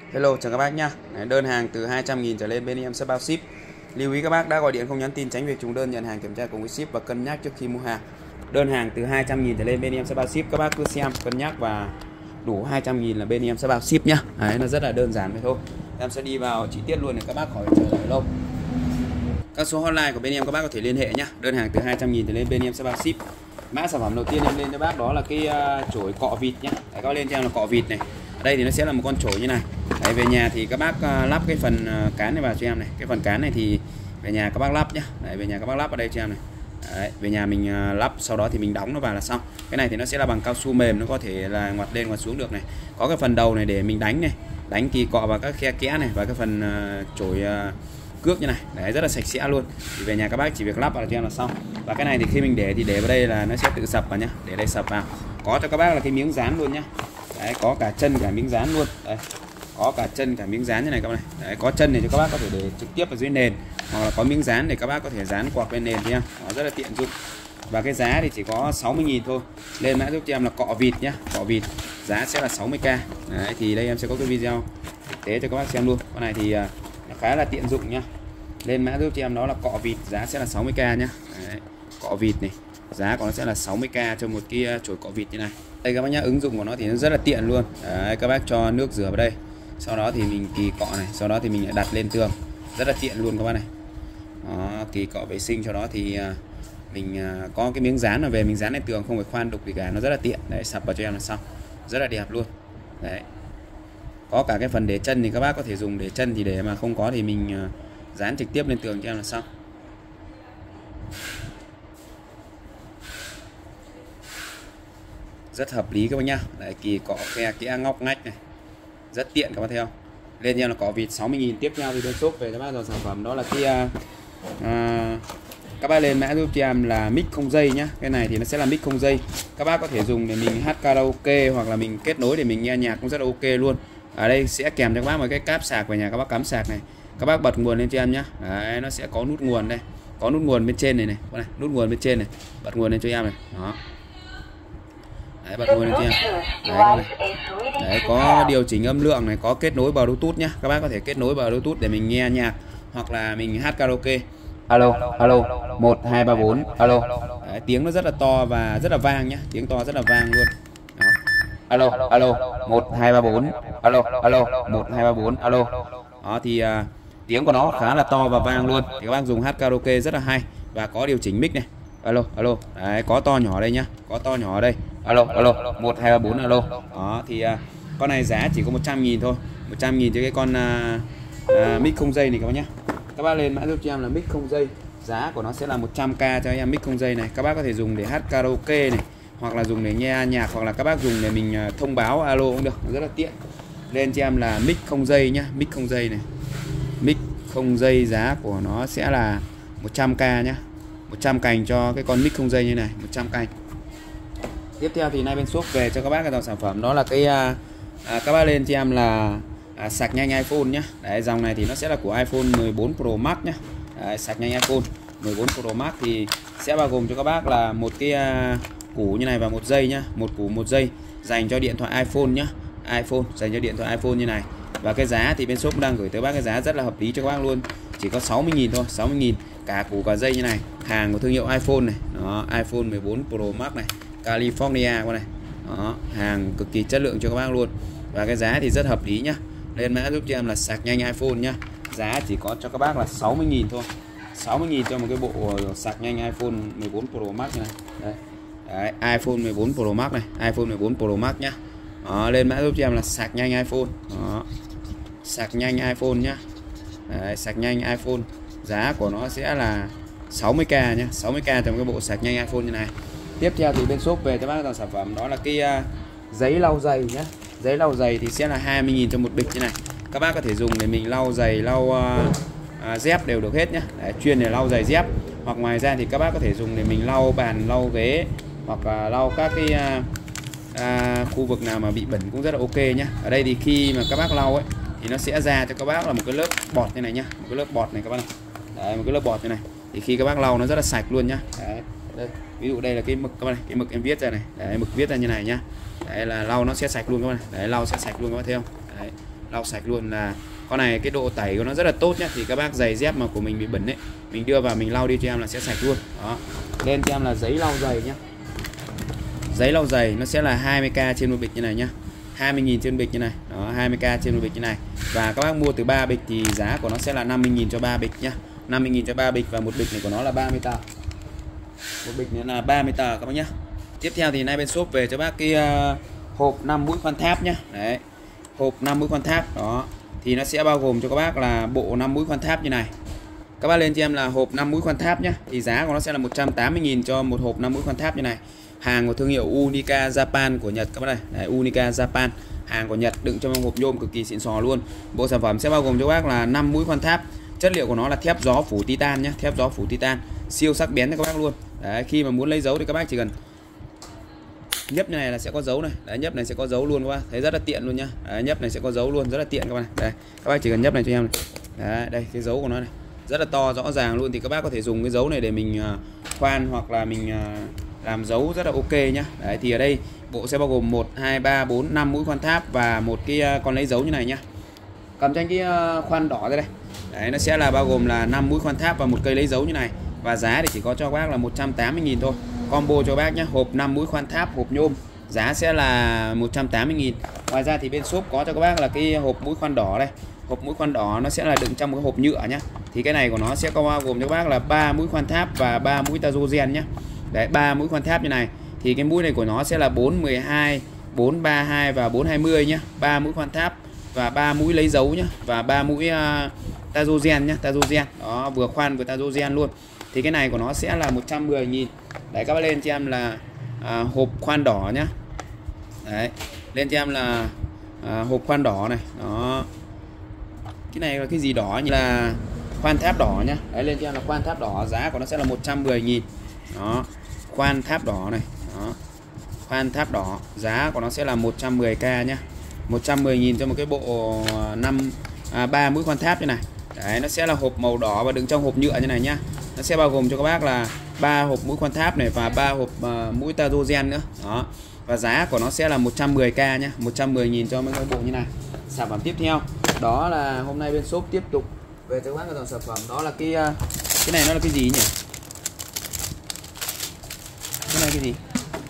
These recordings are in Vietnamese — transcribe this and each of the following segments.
Hello, chào các bác nhá. Đơn hàng từ 200.000 trở lên bên em sẽ bao ship. Lưu ý các bác đã gọi điện không nhắn tin tránh việc trùng đơn, nhận hàng kiểm tra cùng với ship và cân nhắc trước khi mua hàng. Đơn hàng từ 200.000 trở lên bên em sẽ bao ship, các bác cứ xem cân nhắc và đủ 200.000 là bên em sẽ bao ship nhá. Đấy, nó rất là đơn giản vậy thôi. Em sẽ đi vào chi tiết luôn để các bác khỏi chờ đợi lâu. Các số hotline của bên em các bác có thể liên hệ nhá. Đơn hàng từ 200.000 trở lên bên em sẽ bao ship. Mã sản phẩm đầu tiên em lên cho bác đó là cái chổi cọ vịt nhá. Đấy, các bác lên cho em là cọ vịt này. Ở đây thì nó sẽ là một con chổi như này. Đấy, về nhà thì các bác lắp cái phần cán này vào cho em này. Cái phần cán này thì về nhà các bác lắp nhá. Đấy, về nhà các bác lắp ở đây cho em này. Đấy, về nhà mình lắp, sau đó thì mình đóng nó vào là xong. Cái này thì nó sẽ là bằng cao su mềm, nó có thể là ngoặt lên ngoặt xuống được này. Có cái phần đầu này để mình đánh này, đánh kỳ cọ vào các khe kẽ này, và cái phần chổi cước như này. Đấy, rất là sạch sẽ luôn. Thì về nhà các bác chỉ việc lắp vào cho em là xong. Và cái này thì khi mình để thì để vào đây là nó sẽ tự sập vào nhá. Để đây sập vào. Có cho các bác là cái miếng dán luôn nhá. Đấy, có cả chân cả miếng dán luôn. Đây, có cả chân cả miếng dán như này các bác này. Đấy, có chân này cho các bác có thể để trực tiếp ở dưới nền, hoặc là có miếng dán để các bác có thể dán quạt bên nền nha. Nó rất là tiện dụng. Và cái giá thì chỉ có 60.000 thôi. Lên mã giúp cho em là cọ vịt nhá, cọ vịt. Giá sẽ là 60k. Đấy, thì đây em sẽ có cái video thực tế cho các bác xem luôn. Con này thì nó khá là tiện dụng nhá. Lên mã giúp cho em đó là cọ vịt, giá sẽ là 60k nhá. Đấy, cọ vịt này, giá của nó sẽ là 60k cho một cái chổi cọ vịt như này. Đây các bác nhá, ứng dụng của nó thì nó rất là tiện luôn. Đấy, các bác cho nước rửa vào đây, sau đó thì mình kỳ cọ này, sau đó thì mình đặt lên tường, rất là tiện luôn các bác này. Đó, kỳ cọ vệ sinh, sau đó thì mình có cái miếng dán ở về mình dán lên tường, không phải khoan đục gì cả, nó rất là tiện. Đấy, sập vào cho em là xong, rất là đẹp luôn. Đấy, có cả cái phần để chân thì các bác có thể dùng để chân, thì để mà không có thì mình dán trực tiếp lên tường cho em là xong. Rất hợp lý các bác nhá. Đấy, kỳ cọ khe kẽ ngóc ngách này, rất tiện các bác thấy không. Lên cho em là cọ vịt 60.000. Tiếp theo thì bên shop về các bác dòng sản phẩm đó là cái các bác lên mã giúp cho em là mic không dây nhá. Cái này thì nó sẽ là mic không dây, các bác có thể dùng để mình hát karaoke, hoặc là mình kết nối để mình nghe nhạc cũng rất là ok luôn. Ở đây sẽ kèm cho các bác một cái cáp sạc về nhà, các bác cắm sạc này, các bác bật nguồn lên cho em nhá. Đấy, nó sẽ có nút nguồn đây, có nút nguồn bên trên này này, nút nguồn bên trên này, bật nguồn lên cho em này. Đó. Đấy, bật nguồn lên cho em. Đấy, có điều chỉnh âm lượng này, có kết nối Bluetooth nhá. Các bác có thể kết nối Bluetooth để mình nghe nhạc hoặc là mình hát karaoke. Alo, alo, 1 2 3 4, alo. Đấy, tiếng nó rất là to và rất là vang nhá, tiếng to rất là vang luôn. Đó. Alo, alo, 1 2 3 4, alo, alo, 1 2 3 4, alo. Đó thì tiếng của nó khá là to và vang luôn. Thì các bác dùng hát karaoke rất là hay, và có điều chỉnh mic này. Alo, alo. Đấy, có to nhỏ đây nhá, có to nhỏ ở đây. Alo, alo, 1 2 3 4, alo. Đó thì con này giá chỉ có 100.000 thôi. 100.000 cho cái con mic không dây này các bác nhá. Các bác lên mã giúp cho em là mic không dây, giá của nó sẽ là 100k cho em mic không dây này. Các bác có thể dùng để hát karaoke này, hoặc là dùng để nghe nhạc, hoặc là các bác dùng để mình thông báo alo cũng được, rất là tiện. Lên cho em là mic không dây nhá, mic không dây này, mic không dây giá của nó sẽ là 100k nhá. 100 cành cho cái con mic không dây như này, 100 cành. Tiếp theo thì nay bên shop về cho các bác cái dòng sản phẩm đó là cái các bác lên cho em là sạc nhanh iPhone nhá. Đấy, dòng này thì nó sẽ là của iPhone 14 Pro Max nhá. Đấy, sạc nhanh iPhone 14 Pro Max thì sẽ bao gồm cho các bác là một cái củ như này và một dây nhá, một củ một dây dành cho điện thoại iPhone nhá, iPhone dành cho điện thoại iPhone như này. Và cái giá thì bên shop đang gửi tới bác cái giá rất là hợp lý cho các bác luôn, chỉ có 60.000 thôi, 60.000 cả củ cả dây như này, hàng của thương hiệu iPhone này. Đó, iPhone 14 Pro Max này, California con này. Đó, hàng cực kỳ chất lượng cho các bác luôn, và cái giá thì rất hợp lý nhá. Lên mã giúp cho em là sạc nhanh iPhone nhá, giá chỉ có cho các bác là 60.000 thôi. 60.000 cho một cái bộ sạc nhanh iPhone 14 Pro Max như này. Đấy. Đấy, iPhone 14 Pro Max này, iPhone 14 Pro Max nhá. Đó, lên mã giúp cho em là sạc nhanh iPhone. Đó, sạc nhanh iPhone nhá. Đấy, sạc nhanh iPhone, giá của nó sẽ là 60k nhá, 60k cho một cái bộ sạc nhanh iPhone như này. Tiếp theo thì bên shop về cho bác dòng sản phẩm đó là cái giấy lau giày nhá. Giấy lau giày thì sẽ là 20.000 cho một bịch như này. Các bác có thể dùng để mình lau giày, lau dép đều được hết nhá. Đấy, chuyên để lau giày dép, hoặc ngoài ra thì các bác có thể dùng để mình lau bàn, lau ghế, hoặc lau các cái khu vực nào mà bị bẩn cũng rất là ok nhá. Ở đây thì khi mà các bác lau ấy thì nó sẽ ra cho các bác là một cái lớp bọt như này nhá, một cái lớp bọt này các bác này. Đấy, một cái lớp bọt như này thì khi các bác lau nó rất là sạch luôn nhá. Đấy, đây, ví dụ đây là cái mực các bác này, cái mực em viết ra này. Đấy, mực viết ra như này nhá. Đấy là lau nó sẽ sạch luôn các bác này. Đấy, lau sẽ sạch luôn các bác thấy không? Đấy, lau sạch luôn. Là con này cái độ tẩy của nó rất là tốt nhá. Thì các bác giày dép mà của mình bị bẩn ấy, mình đưa vào mình lau đi cho em là sẽ sạch luôn. Đó. Lên cho em là giấy lau giày nhá. Giấy lau giày nó sẽ là 20k trên một bịch như này nhá. 20.000 trên bịch như này. Đó, 20k trên một bịch như này. Và các bác mua từ 3 bịch thì giá của nó sẽ là 50.000 cho 3 bịch nhá. 50.000 cho 3 bịch và một bịch này của nó là 30 tờ. Một bịch nữa là 30 tờ các bác nhá. Tiếp theo thì nay bên shop về cho bác cái hộp 5 mũi khoan tháp nhá. Đấy. Hộp 5 mũi khoan tháp đó. Thì nó sẽ bao gồm cho các bác là bộ 5 mũi khoan tháp như này. Các bác lên cho em là hộp 5 mũi khoan tháp nhá. Thì giá của nó sẽ là 180.000 cho một hộp 5 mũi khoan tháp như này. Hàng của thương hiệu Unica Japan của Nhật các bác này. Đấy, Unica Japan, hàng của Nhật, đựng trong hộp nhôm cực kỳ xịn sò luôn. Bộ sản phẩm sẽ bao gồm cho các bác là 5 mũi khoan tháp. Chất liệu của nó là thép gió phủ titan nhá, thép gió phủ titan, siêu sắc bén cho các bác luôn. Đấy, khi mà muốn lấy dấu thì các bác chỉ cần nhấp như này là sẽ có dấu này. Đấy, nhấp này sẽ có dấu luôn các bác. Thấy rất là tiện luôn nhá. Đấy, nhấp này sẽ có dấu luôn, rất là tiện các bác này. Đây, các bác chỉ cần nhấp này cho em này. Đấy, đây cái dấu của nó này. Rất là to rõ ràng luôn, thì các bác có thể dùng cái dấu này để mình khoan hoặc là mình làm dấu rất là ok nhá. Đấy, thì ở đây bộ sẽ bao gồm 1 2 3 4 5 mũi khoan tháp và một cái con lấy dấu như này nhá. Cầm cho anh cái khoan đỏ ra đây. Đấy, nó sẽ là bao gồm là 5 mũi khoan tháp và một cây lấy dấu như này. Và giá thì chỉ có cho các bác là 180.000 thôi. Combo cho bác nhé, hộp 5 mũi khoan tháp, hộp nhôm, giá sẽ là 180.000. Ngoài ra thì bên shop có cho các bác là cái hộp mũi khoan đỏ đây. Hộp mũi khoan đỏ nó sẽ là đựng trong một cái hộp nhựa nhá. Thì cái này của nó sẽ có bao gồm cho các bác là 3 mũi khoan tháp và 3 mũi tazogen nhá. Đấy, 3 mũi khoan tháp như này. Thì cái mũi này của nó sẽ là 412, 432 và 420 nhá. 3 mũi khoan tháp và 3 mũi lấy dấu nhá, và 3 mũi tazogen nhá, tazogen. Đó, vừa khoan vừa tazogen luôn. Thì cái này của nó sẽ là 110.000. Đấy, các bác lên cho em là hộp khoan đỏ nhá. Đấy, lên cho em là hộp khoan đỏ này. Đó. Cái này là cái gì đỏ như là khoan tháp đỏ nhá. Đấy, lên cho em là khoan tháp đỏ, giá của nó sẽ là 110.000. Đó. Khoan tháp đỏ này. Đó. Khoan tháp đỏ, giá của nó sẽ là 110k nhá. 110.000 cho một cái bộ 3 mũi khoan tháp như này. Đấy, nó sẽ là hộp màu đỏ và đựng trong hộp nhựa như này nhá. Nó sẽ bao gồm cho các bác là 3 hộp mũi khoan tháp này và 3 hộp mũi tazogen nữa. Đó. Và giá của nó sẽ là 110k nhá, 110.000 cho mấy cái bộ như này. Sản phẩm tiếp theo đó là hôm nay bên shop tiếp tục về cho các bác cái dòng sản phẩm đó là cái này nó là cái gì nhỉ? Cái này cái gì?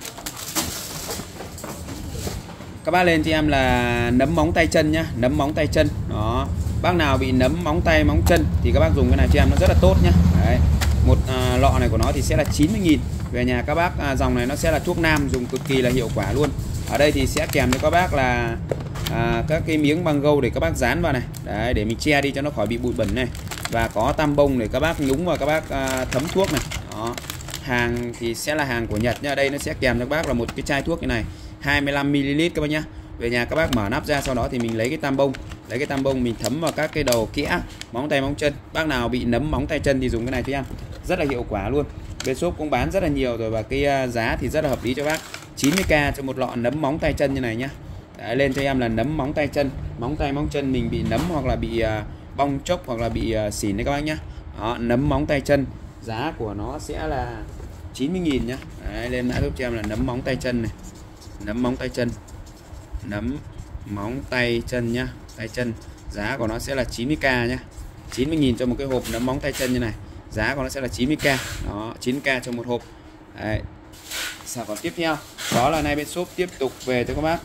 Các bác lên cho em là nấm móng tay chân nhá, nấm móng tay chân. Đó. Bác nào bị nấm móng tay móng chân thì các bác dùng cái này cho em nó rất là tốt nhá. Đấy. Một lọ này của nó thì sẽ là 90.000. Về nhà các bác dòng này nó sẽ là thuốc nam, dùng cực kỳ là hiệu quả luôn. Ở đây thì sẽ kèm cho các bác là các cái miếng băng gâu để các bác dán vào này. Đấy, để mình che đi cho nó khỏi bị bụi bẩn này. Và có tam bông để các bác nhúng vào các bác thấm thuốc này. Đó. Hàng thì sẽ là hàng của Nhật nha. Đây nó sẽ kèm cho các bác là một cái chai thuốc như này, 25ml các bác nhá. Về nhà các bác mở nắp ra, sau đó thì mình lấy cái tam bông mình thấm vào các cái đầu kẽ móng tay móng chân. Bác nào bị nấm móng tay chân thì dùng cái này cho em, rất là hiệu quả luôn. Bên shop cũng bán rất là nhiều rồi và cái giá thì rất là hợp lý cho bác, 90k cho một lọ nấm móng tay chân như này nhá. Đấy, lên cho em là nấm móng tay chân, móng tay móng chân mình bị nấm hoặc là bị bong chốc hoặc là bị xỉn đấy các bác nhá. Đó, nấm móng tay chân, giá của nó sẽ là 90.000 nhá. Đấy, lên mã giúp cho em là nấm móng tay chân này, nấm móng tay chân, nấm móng tay chân nhá, tay chân, giá của nó sẽ là 90k nhá. 90.000 cho một cái hộp nấm móng tay chân như này, giá của nó sẽ là 90k. Đó, 9k cho một hộp. Đấy. Sản phẩm tiếp theo đó là nay bên shop tiếp tục về cho các bác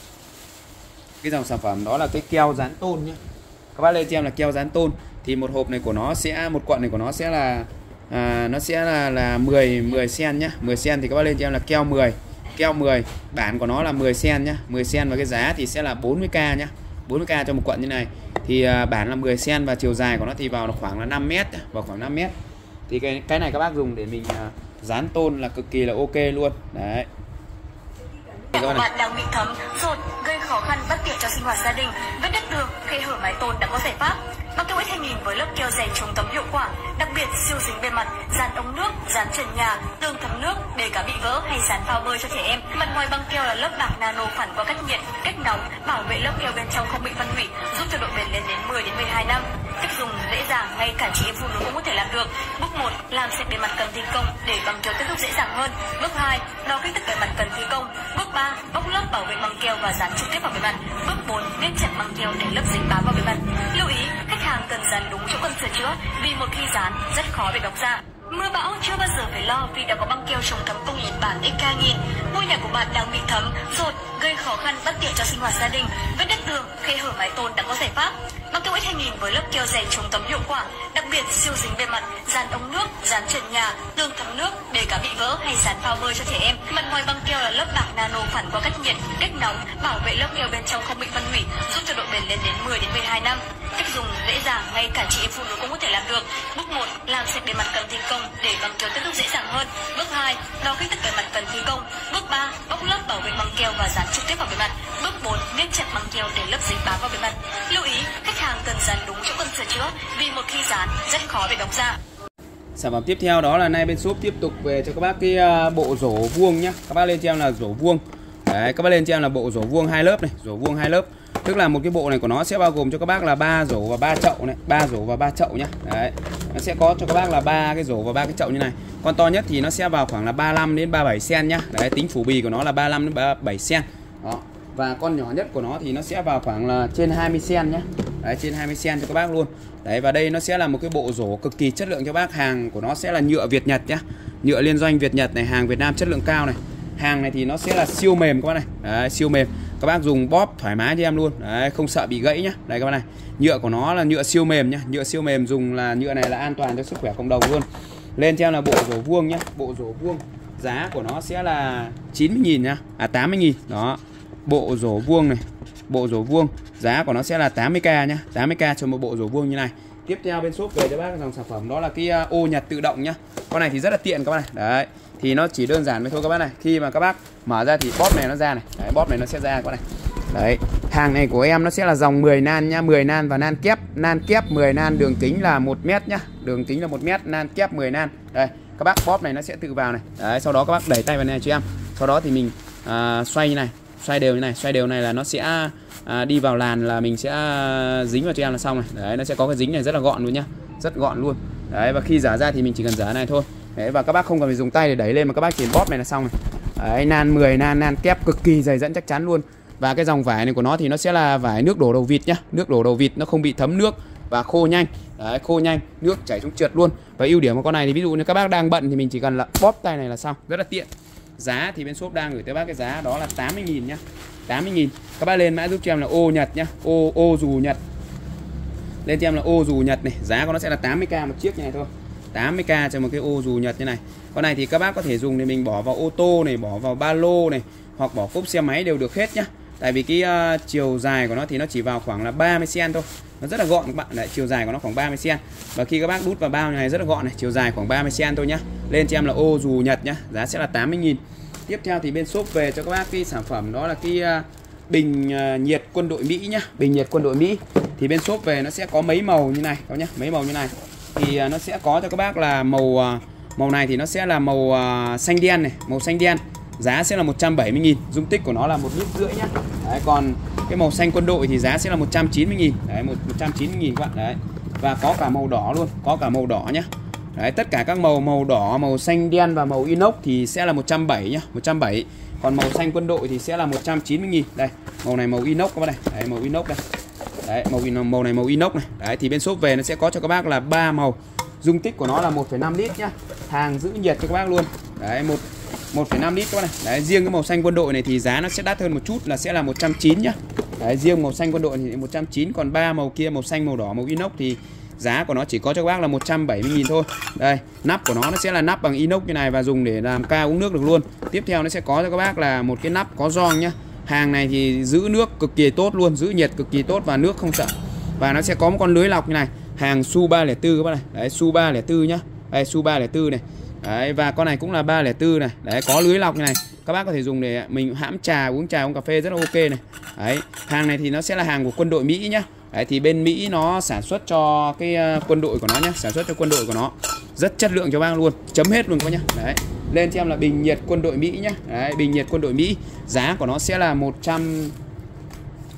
cái dòng sản phẩm đó là cái keo dán tôn nhá. Các bác lên cho em là keo dán tôn. Thì một hộp này của nó sẽ, một cuộn này của nó sẽ là nó sẽ là 10 sen nhá. 10 sen thì các bác lên cho em là keo 10. Keo 10, bản của nó là 10 sen nhá. 10 sen và cái giá thì sẽ là 40k nhá. 40k cho một cuộn như này. Thì bản là 10 sen và chiều dài của nó thì vào khoảng là 5 m, vào khoảng 5 m. Thì cái này các bác dùng để mình dán tôn là cực kỳ là ok luôn. Đấy. Của bạn đang bị thấm, rột, gây khó khăn bất tiện cho sinh hoạt gia đình, vết đứt đường, khe hở mái tôn đã có giải pháp. Bác Thông X nhìn với lớp keo dày chống thấm hiệu quả, đặc biệt siêu dính bề mặt, dán ống nước, dán trần nhà, tường thấm nước, để cả bị vỡ hay dán phao bơi cho trẻ em. Mặt ngoài băng keo là lớp bạc nano phản qua cách nhiệt, cách nóng, bảo vệ lớp keo bên trong không bị phân hủy, giúp cho độ bền lên đến 10 đến 12 năm. Cách dùng dễ dàng, ngay cả chị em phụ nữ cũng có thể làm được. Bước 1, làm sạch bề mặt cần thi công để băng keo kết thúc dễ dàng hơn. Bước 2, đo kích thước bề mặt cần thi công. Bước 3, bóc lớp bảo vệ băng keo và dán trực tiếp vào bề mặt. Bước 4, nếp chặt băng keo để lớp dính bám vào bề mặt. Lưu ý, khách hàng cần dán đúng chỗ cần sửa chữa vì một khi dán rất khó bị bọc ra. Mưa bão chưa bao giờ phải lo vì đã có băng keo chống thấm công Nhật Bản XK1000. Ngôi nhà của bạn đang bị thấm, dột, gây khó khăn bất tiện cho sinh hoạt gia đình. Vết đứt tường, khe hở mái tôn đã có giải pháp. Băng keo X2000 với lớp keo dày chống thấm hiệu quả, đặc biệt siêu dính bề mặt, dán ống nước, dán trần nhà, tường thấm nước để cả bị vỡ hay dán phao bơi cho trẻ em. Mặt ngoài băng keo là lớp bạc nano phản qua cách nhiệt, cách nóng, bảo vệ lớp keo bên trong không bị phân hủy, giúp cho độ bền lên đến 10 đến 12 năm. Cách dùng dễ dàng, ngay cả chị em phụ nữ cũng có thể làm được. Bước 1, làm sạch bề mặt cần thi công để băng keo kết thúc dễ dàng hơn. Bước 2, đo kích thước bề mặt cần thi công. Bước 3, bóc lớp bảo vệ băng keo và dán trực tiếp vào bề mặt. Bước 4, nếp chặt băng keo để lớp dính bám vào bề mặt. Lưu ý, khách hàng cần dán đúng chỗ cần sửa chữa vì một khi dán rất khó bị bọc ra. Sản phẩm tiếp theo đó là nay bên shop tiếp tục về cho các bác cái bộ rổ vuông nhá. Các bác lên cho em là rổ vuông. Đấy, các bác lên cho em là bộ rổ vuông 2 lớp này, rổ vuông 2 lớp. Tức là một cái bộ này của nó sẽ bao gồm cho các bác là 3 rổ và 3 chậu này, 3 rổ và 3 chậu nhá. Đấy. Nó sẽ có cho các bác là 3 cái rổ và 3 cái chậu như này. Con to nhất thì nó sẽ vào khoảng là 35 đến 37 cm nhá. Đấy, tính phủ bì của nó là 35 đến 37 cm. Đó. Và con nhỏ nhất của nó thì nó sẽ vào khoảng là trên 20 cm nhá. Đấy, trên 20 cm cho các bác luôn. Đấy, và đây nó sẽ là một cái bộ rổ cực kỳ chất lượng cho bác. Hàng của nó sẽ là nhựa Việt Nhật nhá. Nhựa liên doanh Việt Nhật này, hàng Việt Nam chất lượng cao này. Hàng này thì nó sẽ là siêu mềm các bác này. Đấy, siêu mềm. Các bác dùng bóp thoải mái cho em luôn. Đấy, không sợ bị gãy nhá. Đây các bác này. Nhựa của nó là nhựa siêu mềm nhá. Nhựa siêu mềm, dùng là nhựa này là an toàn cho sức khỏe cộng đồng luôn. Lên cho em là bộ rổ vuông nhá. Bộ rổ vuông. Giá của nó sẽ là 90.000 nhá. À 80.000. Đó. Bộ rổ vuông này. Bộ rổ vuông. Giá của nó sẽ là 80k nhá. 80k cho một bộ rổ vuông như này. Tiếp theo bên shop về cho bác dòng sản phẩm đó là cái ô nhặt tự động nhá. Con này thì rất là tiện các bác này. Đấy. Thì nó chỉ đơn giản vậy thôi các bác này. Khi mà các bác mở ra thì bóp này nó ra này. Đấy, bóp này nó sẽ ra các bác này. Đấy. Hàng này của em nó sẽ là dòng 10 nan nhá, 10 nan và nan kép. Nan kép 10 nan, đường kính là 1 m nhá. Đường kính là 1 m, nan kép 10 nan. Đây, các bác bóp này nó sẽ tự vào này. Đấy, sau đó các bác đẩy tay vào này cho em. Sau đó thì mình xoay như này, xoay đều như này, xoay đều này là nó sẽ đi vào làn là mình sẽ dính vào cho em là xong này. Đấy, nó sẽ có cái dính này rất là gọn luôn nhá. Rất gọn luôn. Đấy, và khi giả ra thì mình chỉ cần giả này thôi. Đấy, và các bác không cần phải dùng tay để đẩy lên mà các bác chỉ bóp này là xong này. Đấy, nan 10 nan, nan kép cực kỳ dày dẫn chắc chắn luôn. Và cái dòng vải này của nó thì nó sẽ là vải nước đổ đầu vịt nhá. Nước đổ đầu vịt nó không bị thấm nước và khô nhanh. Đấy, khô nhanh, nước chảy xuống trượt luôn. Và ưu điểm của con này thì ví dụ như các bác đang bận thì mình chỉ cần là bóp tay này là xong, rất là tiện. Giá thì bên shop đang gửi tới bác cái giá đó là 80.000 nhá. 80.000. Các bác lên mã giúp cho em là ô Nhật nhá. Ô dù Nhật. Lên cho em là ô dù Nhật này, giá của nó sẽ là 80k một chiếc như này thôi. 80k cho một cái ô dù Nhật như này. Con này thì các bác có thể dùng để mình bỏ vào ô tô này, bỏ vào ba lô này, hoặc bỏ cốp xe máy đều được hết nhá. Tại vì cái chiều dài của nó thì nó chỉ vào khoảng là 30 cm thôi. Nó rất là gọn các bạn. Đấy, chiều dài của nó khoảng 30 cm. Và khi các bác đút vào bao như này rất là gọn này, chiều dài khoảng 30 cm thôi nhá. Lên cho em là ô dù Nhật nhá, giá sẽ là 80.000. Tiếp theo thì bên shop về cho các bác cái sản phẩm đó là cái bình nhiệt quân đội Mỹ nhá. Bình nhiệt quân đội Mỹ. Thì bên shop về nó sẽ có mấy màu như này các nhá, mấy màu như này. Thì nó sẽ có cho các bác là màu này thì nó sẽ là màu xanh đen này, màu xanh đen. Giá sẽ là 170.000, dung tích của nó là 1,5 lít nhá. Đấy, còn cái màu xanh quân đội thì giá sẽ là 190.000. Đấy, 190.000 các bạn. Đấy. Và có cả màu đỏ luôn, có cả màu đỏ nhá. Đấy, tất cả các màu đỏ, màu xanh đen và màu inox thì sẽ là 170 nhá, 170. Còn màu xanh quân đội thì sẽ là 190.000. Đây, màu này màu inox các bác này. Đấy, màu inox đây. Đấy, màu này màu inox này. Đấy, thì bên shop về nó sẽ có cho các bác là 3 màu. Dung tích của nó là 1,5 lít nhá. Hàng giữ nhiệt cho các bác luôn. Đấy, 1,5 lít các bác này. Đấy, riêng cái màu xanh quân đội này thì giá nó sẽ đắt hơn một chút là sẽ là 190 nhá. Đấy, riêng màu xanh quân đội thì 190, còn 3 màu kia màu xanh, màu đỏ, màu inox thì giá của nó chỉ có cho các bác là 170.000 thôi. Đây, nắp của nó sẽ là nắp bằng inox như này và dùng để làm ca uống nước được luôn. Tiếp theo nó sẽ có cho các bác là một cái nắp có gioăng nhá. Hàng này thì giữ nước cực kỳ tốt luôn, giữ nhiệt cực kỳ tốt và nước không sợ. Và nó sẽ có một con lưới lọc như này. Hàng Su 304 các bác này. Đấy, Su 304 nhá. Đây, Su 304 này. Đấy, và con này cũng là 304 này. Đấy, có lưới lọc như này. Các bác có thể dùng để mình hãm trà, uống cà phê rất là ok này. Đấy, hàng này thì nó sẽ là hàng của quân đội Mỹ nhá. Đấy, thì bên Mỹ nó sản xuất cho cái quân đội của nó nhá, sản xuất cho quân đội của nó. Rất chất lượng cho bác luôn, chấm hết luôn các nhá. Đấy. Lên cho em là bình nhiệt quân đội Mỹ nhá. Đấy, bình nhiệt quân đội Mỹ, giá của nó sẽ là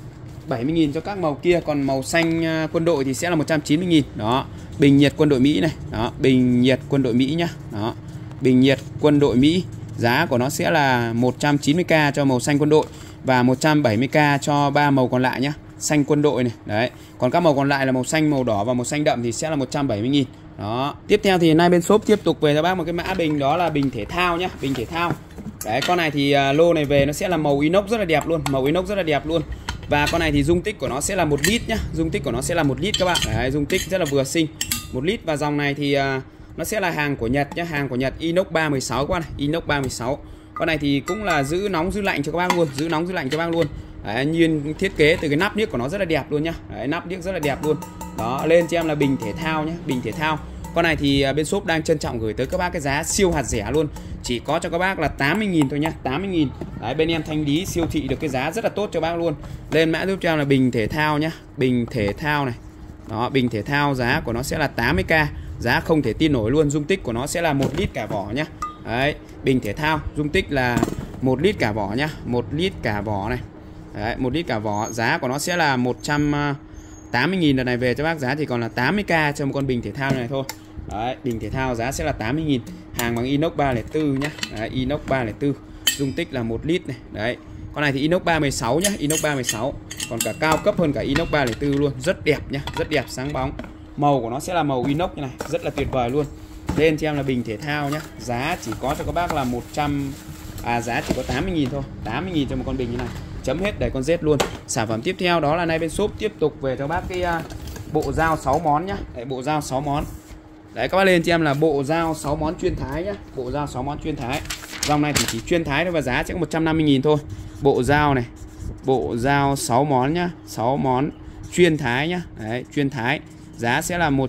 170.000 cho các màu kia. Còn màu xanh quân đội thì sẽ là 190.000. Đó, bình nhiệt quân đội Mỹ này. Đó, bình nhiệt quân đội Mỹ nhá. Đó, bình nhiệt quân đội Mỹ. Giá của nó sẽ là 190k cho màu xanh quân đội và 170k cho 3 màu còn lại nhá. Xanh quân đội này. Đấy. Còn các màu còn lại là màu xanh, màu đỏ và màu xanh đậm thì sẽ là 170.000. Đó. Tiếp theo thì nay bên shop tiếp tục về cho bác một cái mã bình, đó là bình thể thao nhá, bình thể thao. Đấy, con này thì lô này về nó sẽ là màu inox rất là đẹp luôn, màu inox rất là đẹp luôn. Và con này thì dung tích của nó sẽ là 1 lít nhá, dung tích của nó sẽ là 1 lít các bạn. Đấy, dung tích rất là vừa xinh, 1 lít. Và dòng này thì nó sẽ là hàng của Nhật nhá, hàng của Nhật, inox 316 các bạn này, inox 316. Con này thì cũng là giữ nóng giữ lạnh cho các bác luôn, giữ nóng giữ lạnh cho bác luôn. Đấy, nhiên thiết kế từ cái nắp niếc của nó rất là đẹp luôn nhá. Đấy, nắp niếc rất là đẹp luôn. Đó, lên cho em là bình thể thao nhá, bình thể thao. Con này thì bên shop đang trân trọng gửi tới các bác cái giá siêu hạt rẻ luôn, chỉ có cho các bác là 80.000 thôi nhá, 80.000. Đấy, bên em thanh lý siêu thị được cái giá rất là tốt cho bác luôn. Lên mã giúp cho em là bình thể thao nhá, bình thể thao này. Đó, bình thể thao giá của nó sẽ là 80k, giá không thể tin nổi luôn. Dung tích của nó sẽ là 1 lít cả vỏ nhá. Đấy, bình thể thao dung tích là 1 lít cả vỏ nhá, 1 lít cả vỏ này. Đấy, 1 lít cả vỏ, giá của nó sẽ là 180.000. Đợt này về cho bác giá thì còn là 80k cho một con bình thể thao này thôi. Đấy, bình thể thao giá sẽ là 80.000, hàng bằng inox 304 nhá. Đấy, inox 304, dung tích là 1 lít này. Đấy, con này thì inox 316 nhá, inox 316, còn cả cao cấp hơn cả inox 304 luôn, rất đẹp nhá, rất đẹp, sáng bóng. Màu của nó sẽ là màu inox như này, rất là tuyệt vời luôn. Lên cho em là bình thể thao nhá, giá chỉ có cho các bác là giá chỉ có 80.000 thôi, 80.000 cho một con bình như này. Chấm hết đầy con Z luôn. Sản phẩm tiếp theo đó là nay bên shop tiếp tục về cho bác cái bộ dao 6 món nhá. Đấy, bộ dao 6 món. Đấy, các bác lên cho em là bộ dao 6 món chuyên thái nhá, bộ dao 6 món chuyên thái. Dòng này thì chỉ chuyên thái thôi và giá sẽ có 150.000 thôi. Bộ dao này, bộ dao 6 món nhá, 6 món chuyên thái nhá. Đấy, chuyên thái. Giá sẽ là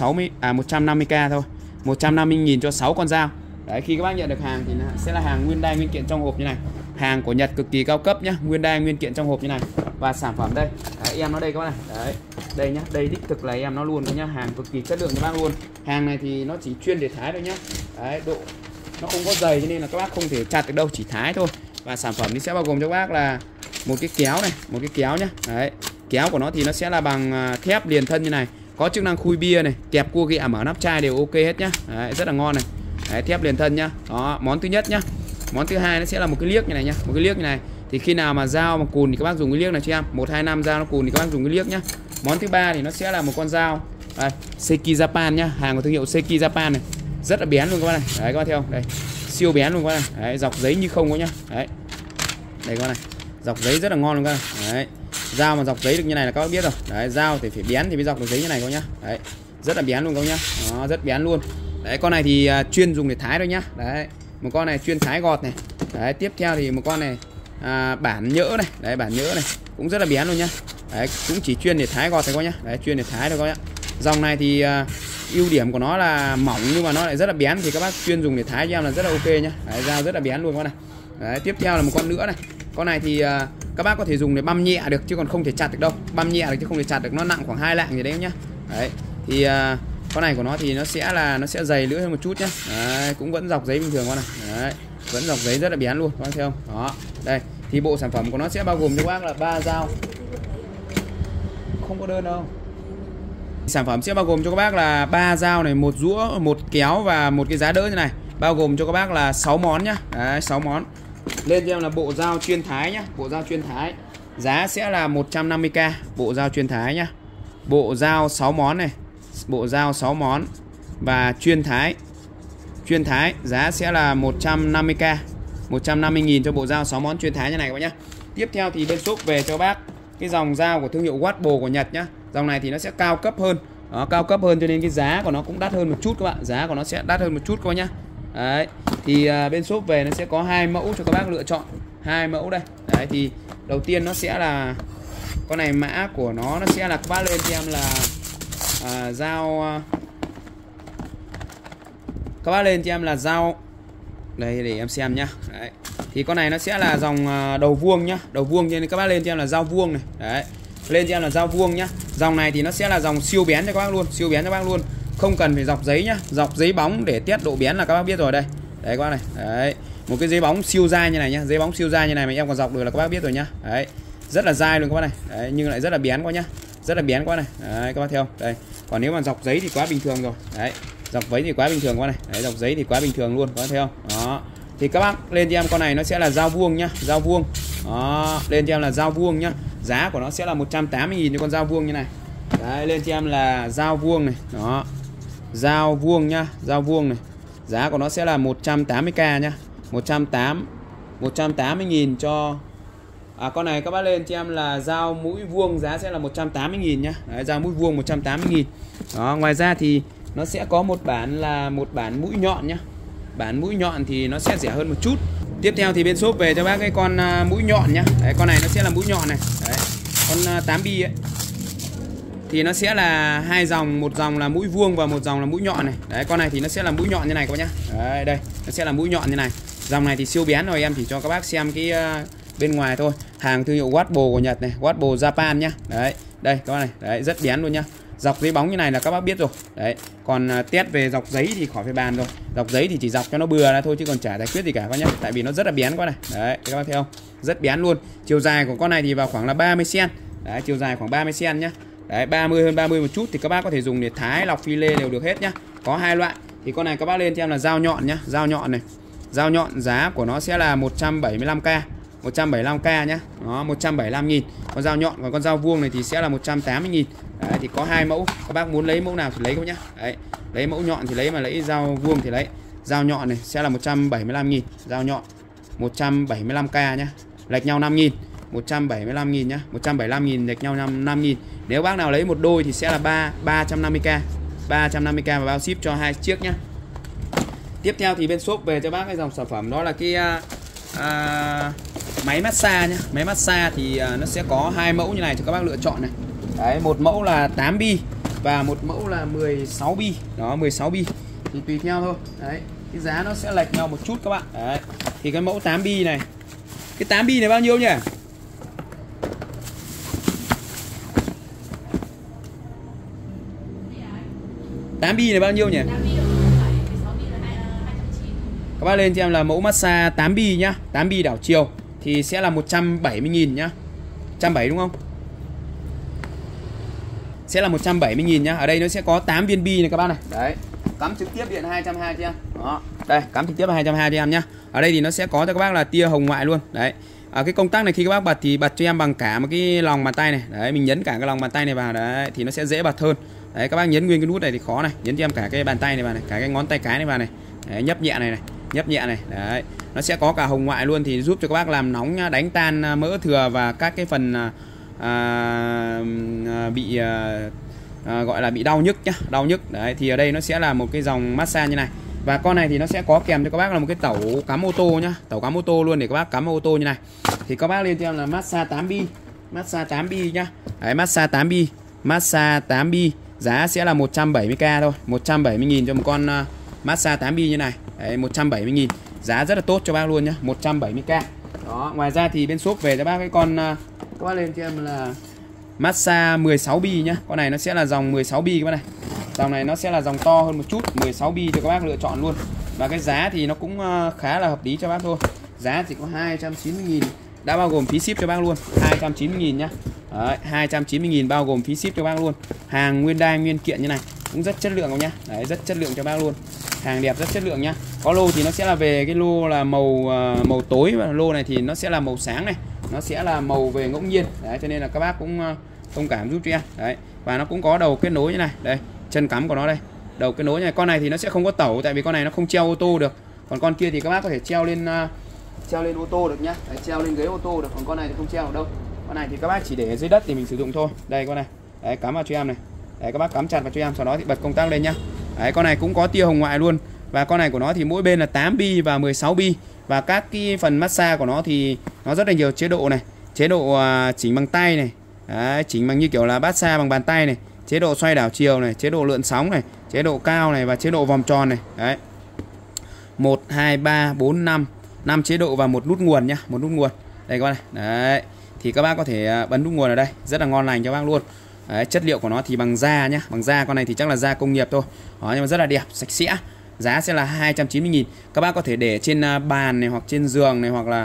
150k thôi. 150.000 cho 6 con dao. Đấy, khi các bác nhận được hàng thì sẽ là hàng nguyên đai nguyên kiện trong hộp như này. Hàng của Nhật cực kỳ cao cấp nhá, nguyên đai nguyên kiện trong hộp như này. Và sản phẩm đây, đấy, em nó đây các bạn này. Đấy, đây nhá, đây đích thực là em nó luôn nhá, hàng cực kỳ chất lượng cho bác luôn. Hàng này thì nó chỉ chuyên để thái thôi nhá. Đấy, độ nó không có dày cho nên là các bác không thể chặt được đâu, chỉ thái thôi. Và sản phẩm thì sẽ bao gồm cho các bác là một cái kéo này, một cái kéo nhá. Đấy, kéo của nó thì nó sẽ là bằng thép liền thân như này, có chức năng khui bia này, kẹp cua ghẹ, mở nắp chai đều ok hết nhá. Đấy, rất là ngon này. Đấy, thép liền thân nhá. Đó, món thứ nhất nhá. Món thứ hai nó sẽ là một cái liếc như này nhá, một cái liếc như này. Thì khi nào mà dao mà cùn thì các bác dùng cái liếc này cho em. 1-2 dao nó cùn thì các bác dùng cái liếc nhá. Món thứ ba thì nó sẽ là một con dao đây, Seiki Japan nhá, hàng của thương hiệu Seiki Japan này. Rất là bén luôn các bác này. Đấy, các bác thấy không? Đây, siêu bén luôn các bác này. Đấy, dọc giấy như không có nhá. Đấy. Đây các bác này. Dọc giấy rất là ngon luôn các bác. Đấy. Dao mà dọc giấy được như này là các bác biết rồi. Đấy, dao thì phải bén thì mới dọc được giấy như này các bác nhá. Đấy. Rất là bén luôn các bác nhá. Đó, rất bén luôn. Đấy, con này thì chuyên dùng để thái thôi nhá. Đấy. Một con này chuyên thái gọt này. Đấy, tiếp theo thì một con này bản nhỡ này. Đấy, bản nhỡ này cũng rất là bén luôn nhá. Đấy, cũng chỉ chuyên để thái gọt thôi các nhá. Đấy, chuyên để thái thôi các nhá. Dòng này thì ưu điểm của nó là mỏng nhưng mà nó lại rất là bén, thì các bác chuyên dùng để thái cho em là rất là ok nhá. Đấy, dao rất là bén luôn các này. Đấy, tiếp theo là một con nữa này. Con này thì các bác có thể dùng để băm nhẹ được chứ còn không thể chặt được đâu. Băm nhẹ được chứ không thể chặt được, nó nặng khoảng 2 lạng gì đấy nhá. Đấy, thì con này của nó thì nó sẽ dày lưỡi hơn một chút nhá. Đấy, cũng vẫn dọc giấy bình thường con này. Đấy, vẫn dọc giấy rất là bén luôn, các bác thấy không? Đó. Đây, thì bộ sản phẩm của nó sẽ bao gồm cho các bác là 3 dao. Không có đơn đâu. Sản phẩm sẽ bao gồm cho các bác là 3 dao này, một rũa, một kéo và một cái giá đỡ như này. Bao gồm cho các bác là 6 món nhá. Đấy, 6 món. Lên cho em là bộ dao chuyên thái nhá, bộ dao chuyên thái. Giá sẽ là 150k, bộ dao chuyên thái nhá. Bộ dao 6 món này, bộ dao 6 món và chuyên thái. Chuyên thái giá sẽ là 150k, 150.000 cho bộ dao 6 món chuyên thái như này các bác nhá. Tiếp theo thì bên shop về cho bác cái dòng dao của thương hiệu Watbo của Nhật nhá. Dòng này thì nó sẽ cao cấp hơn. Đó, cao cấp hơn cho nên cái giá của nó cũng đắt hơn một chút các bạn. Giá của nó sẽ đắt hơn một chút các bác nhá. Đấy, thì bên shop về nó sẽ có 2 mẫu cho các bác lựa chọn. 2 mẫu đây. Đấy, thì đầu tiên nó sẽ là con này, mã của nó sẽ là các bác lên cho em là dao các bác lên cho em là dao đây để em xem nhá. Đấy, thì con này nó sẽ là dòng đầu vuông nhá, đầu vuông, nên các bác lên cho em là dao vuông này. Đấy, lên cho em là dao vuông nhá. Dòng này thì nó sẽ là dòng siêu bén cho các bác luôn, siêu bén cho các bác luôn, không cần phải dọc giấy nhá. Dọc giấy bóng để test độ bén là các bác biết rồi đây. Đấy các bác này. Đấy, một cái giấy bóng siêu dai như này nhá, giấy bóng siêu dai như này mà em còn dọc được là các bác biết rồi nhá. Đấy, rất là dai luôn các bác này. Đấy, nhưng lại rất là bén quá nhá, rất là bén quá này. Đấy, các bác thấy không? Đây, còn nếu mà dọc giấy thì quá bình thường rồi. Đấy, dọc giấy thì quá bình thường quá này. Đấy, dọc giấy thì quá bình thường luôn, các bác thấy không? Đó, thì các bác lên cho em con này nó sẽ là dao vuông nhá, dao vuông. Đó, lên cho em là dao vuông nhá, giá của nó sẽ là 180.000 cho con dao vuông như này. Đấy, lên cho em là dao vuông này. Đó, dao vuông nhá, dao vuông này, giá của nó sẽ là 180k nhá, 180.000 cho con này. Các bác lên cho em là dao mũi vuông, giá sẽ là 180.000 nhá. Đấy, dao mũi vuông 180.000. Đó, ngoài ra thì nó sẽ có một bản là một bản mũi nhọn nhá. Bản mũi nhọn thì nó sẽ rẻ hơn một chút. Tiếp theo thì bên shop về cho bác cái con mũi nhọn nhá. Đấy, con này nó sẽ là mũi nhọn này. Đấy, con 8 bi ấy thì nó sẽ là hai dòng, một dòng là mũi vuông và một dòng là mũi nhọn này. Đấy, con này thì nó sẽ là mũi nhọn như này các bác nhá. Đấy, đây nó sẽ là mũi nhọn như này. Dòng này thì siêu bén rồi, em chỉ cho các bác xem cái bên ngoài thôi. Hàng thương hiệu Watbo của Nhật này, Watbo Japan nhá. Đấy, đây các bác này, đấy rất bén luôn nhá. Dọc giấy bóng như này là các bác biết rồi. Đấy, còn test về dọc giấy thì khỏi phải bàn rồi. Dọc giấy thì chỉ dọc cho nó bừa ra thôi chứ còn chả giải quyết gì cả các bác nhá. Tại vì nó rất là bén quá này. Đấy, các bác thấy không? Rất bén luôn. Chiều dài của con này thì vào khoảng là 30 cm. Đấy, chiều dài khoảng 30 cm nhá. Đấy, 30 hơn 30 một chút thì các bác có thể dùng để thái, lọc, phi lê đều được hết nhá. Có hai loại. Thì con này các bác lên cho em là dao nhọn nhá, dao nhọn này. Dao nhọn giá của nó sẽ là 175k. 175k nhá. Đó, 175.000. Con dao nhọn, còn con dao vuông này thì sẽ là 180.000. Đấy, thì có hai mẫu. Các bác muốn lấy mẫu nào thì lấy các bác nhá. Đấy, lấy mẫu nhọn thì lấy, mà lấy dao vuông thì lấy. Dao nhọn này sẽ là 175.000, dao nhọn 175k nhá. Lệch nhau 5.000. 175.000 nhá, 175.000 lệch nhau 5.000. Nếu bác nào lấy một đôi thì sẽ là 350k. 350k và bao ship cho hai chiếc nhá. Tiếp theo thì bên shop về cho bác cái dòng sản phẩm đó là cái máy massage nhá. Máy massage thì nó sẽ có hai mẫu như này cho các bác lựa chọn này. Đấy, một mẫu là 8 bi và một mẫu là 16 bi. Đó, 16 bi thì tùy theo thôi. Đấy, cái giá nó sẽ lệch nhau một chút các bạn. Đấy, thì cái mẫu 8 bi này, cái 8 bi này bao nhiêu nhỉ? Tám bi này bao nhiêu nhỉ? Các bác lên cho em là mẫu massage 8 bi nhá, 8 bi đảo chiều thì sẽ là 170.000 nhá. 170 đúng không? Sẽ là 170.000 nhá. Ở đây nó sẽ có 8 viên bi này các bác này. Đấy, cắm trực tiếp điện 220 cho em. Đó, đây cắm trực tiếp 220 cho em nhá. Ở đây thì nó sẽ có cho các bác là tia hồng ngoại luôn. Đấy, cái công tắc này khi các bác bật thì bật cho em bằng cả một cái lòng bàn tay này. Đấy, mình nhấn cả cái lòng bàn tay này vào đấy thì nó sẽ dễ bật hơn. Đấy, các bác nhấn nguyên cái nút này thì khó này, nhấn cho em cả cái bàn tay này vào này, cả cái ngón tay cái này vào này. Đấy, nhấp nhẹ này này, nhấp nhẹ này. Đấy, nó sẽ có cả hồng ngoại luôn thì giúp cho các bác làm nóng nhá, đánh tan mỡ thừa và các cái phần bị gọi là bị đau nhức nhá, đau nhức. Đấy, thì ở đây nó sẽ là một cái dòng massage như này. Và con này thì nó sẽ có kèm cho các bác là một cái tẩu cắm ô tô nhá, tẩu cắm ô tô luôn để các bác cắm ô tô như này. Thì các bác lên cho em là massage 8 bi, massage 8 bi nhá. Đấy, massage 8 bi, massage 8 bi giá sẽ là 170k thôi, 170.000 cho một con massage 8 bi như này. Đấy, 170.000, giá rất là tốt cho bác luôn nhá, 170k. Đó, ngoài ra thì bên shop về cho bác cái con các bác lên cho em là massage 16 bi nhá. Con này nó sẽ là dòng 16 bi các bác này. Dòng này nó sẽ là dòng to hơn một chút, 16 bi cho các bác lựa chọn luôn. Và cái giá thì nó cũng khá là hợp lý cho bác thôi. Giá chỉ có 290.000, đã bao gồm phí ship cho bác luôn, 290.000 nhá. Đấy, 290.000 bao gồm phí ship cho bác luôn. Hàng nguyên đai nguyên kiện như này, cũng rất chất lượng nhá. Đấy, rất chất lượng cho bác luôn. Hàng đẹp rất chất lượng nhá. Có lô thì nó sẽ là về cái lô là màu tối, và lô này thì nó sẽ là màu sáng này. Nó sẽ là màu về ngẫu nhiên. Đấy, cho nên là các bác cũng thông cảm giúp cho em. Đấy, và nó cũng có đầu kết nối như này. Đây, chân cắm của nó đây. Đầu kết nối này, con này thì nó sẽ không có tẩu tại vì con này nó không treo ô tô được. Còn con kia thì các bác có thể treo lên ô tô được nhá. Đấy, treo lên ghế ô tô được, còn con này thì không treo được đâu. Con này thì các bác chỉ để dưới đất thì mình sử dụng thôi. Đây con này. Đấy, cắm vào cho em này. Đấy, các bác cắm chặt vào cho em, sau đó thì bật công tắc lên nhá. Đấy, con này cũng có tia hồng ngoại luôn. Và con này của nó thì mỗi bên là 8 bi và 16 bi. Và các cái phần massage của nó thì nó rất là nhiều chế độ này. Chế độ chỉnh bằng tay này. Đấy, chỉnh bằng như kiểu là massage bằng bàn tay này. Chế độ xoay đảo chiều này, chế độ lượn sóng này, chế độ cao này và chế độ vòng tròn này. Đấy. 1 2 3 4 5, 5 chế độ và một nút nguồn nhá, một nút nguồn. Đây các bạn này. Đấy. Thì các bác có thể bấm nút nguồn ở đây, rất là ngon lành cho bác luôn. Đấy, chất liệu của nó thì bằng da nhá, bằng da. Con này thì chắc là da công nghiệp thôi. Đó, nhưng mà rất là đẹp, sạch sẽ. Giá sẽ là 290.000. Các bác có thể để trên bàn này hoặc trên giường này, hoặc là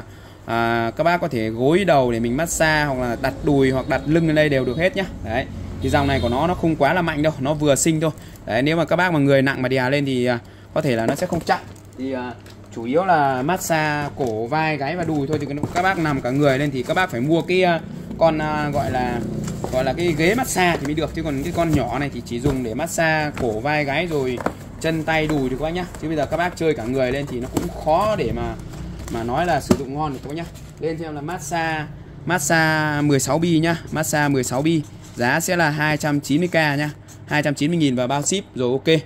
các bác có thể gối đầu để mình massage, hoặc là đặt đùi hoặc đặt lưng lên đây đều được hết nhá. Đấy, thì dòng này của nó không quá là mạnh đâu, nó vừa xinh thôi. Đấy, nếu mà các bác mà người nặng mà đè lên thì có thể là nó sẽ không chắc. Thì chủ yếu là massage cổ, vai, gáy và đùi thôi. Thì các bác nằm cả người lên thì các bác phải mua cái con gọi là cái ghế massage thì mới được, chứ còn cái con nhỏ này thì chỉ dùng để massage cổ, vai, gáy rồi chân, tay, đùi thì các bác nhá. Chứ bây giờ các bác chơi cả người lên thì nó cũng khó để mà nói là sử dụng ngon được các bác nhá. Lên theo là massage 16 bi nhá, massage 16 bi, giá sẽ là 290k nhá, 290.000 và bao ship rồi, ok.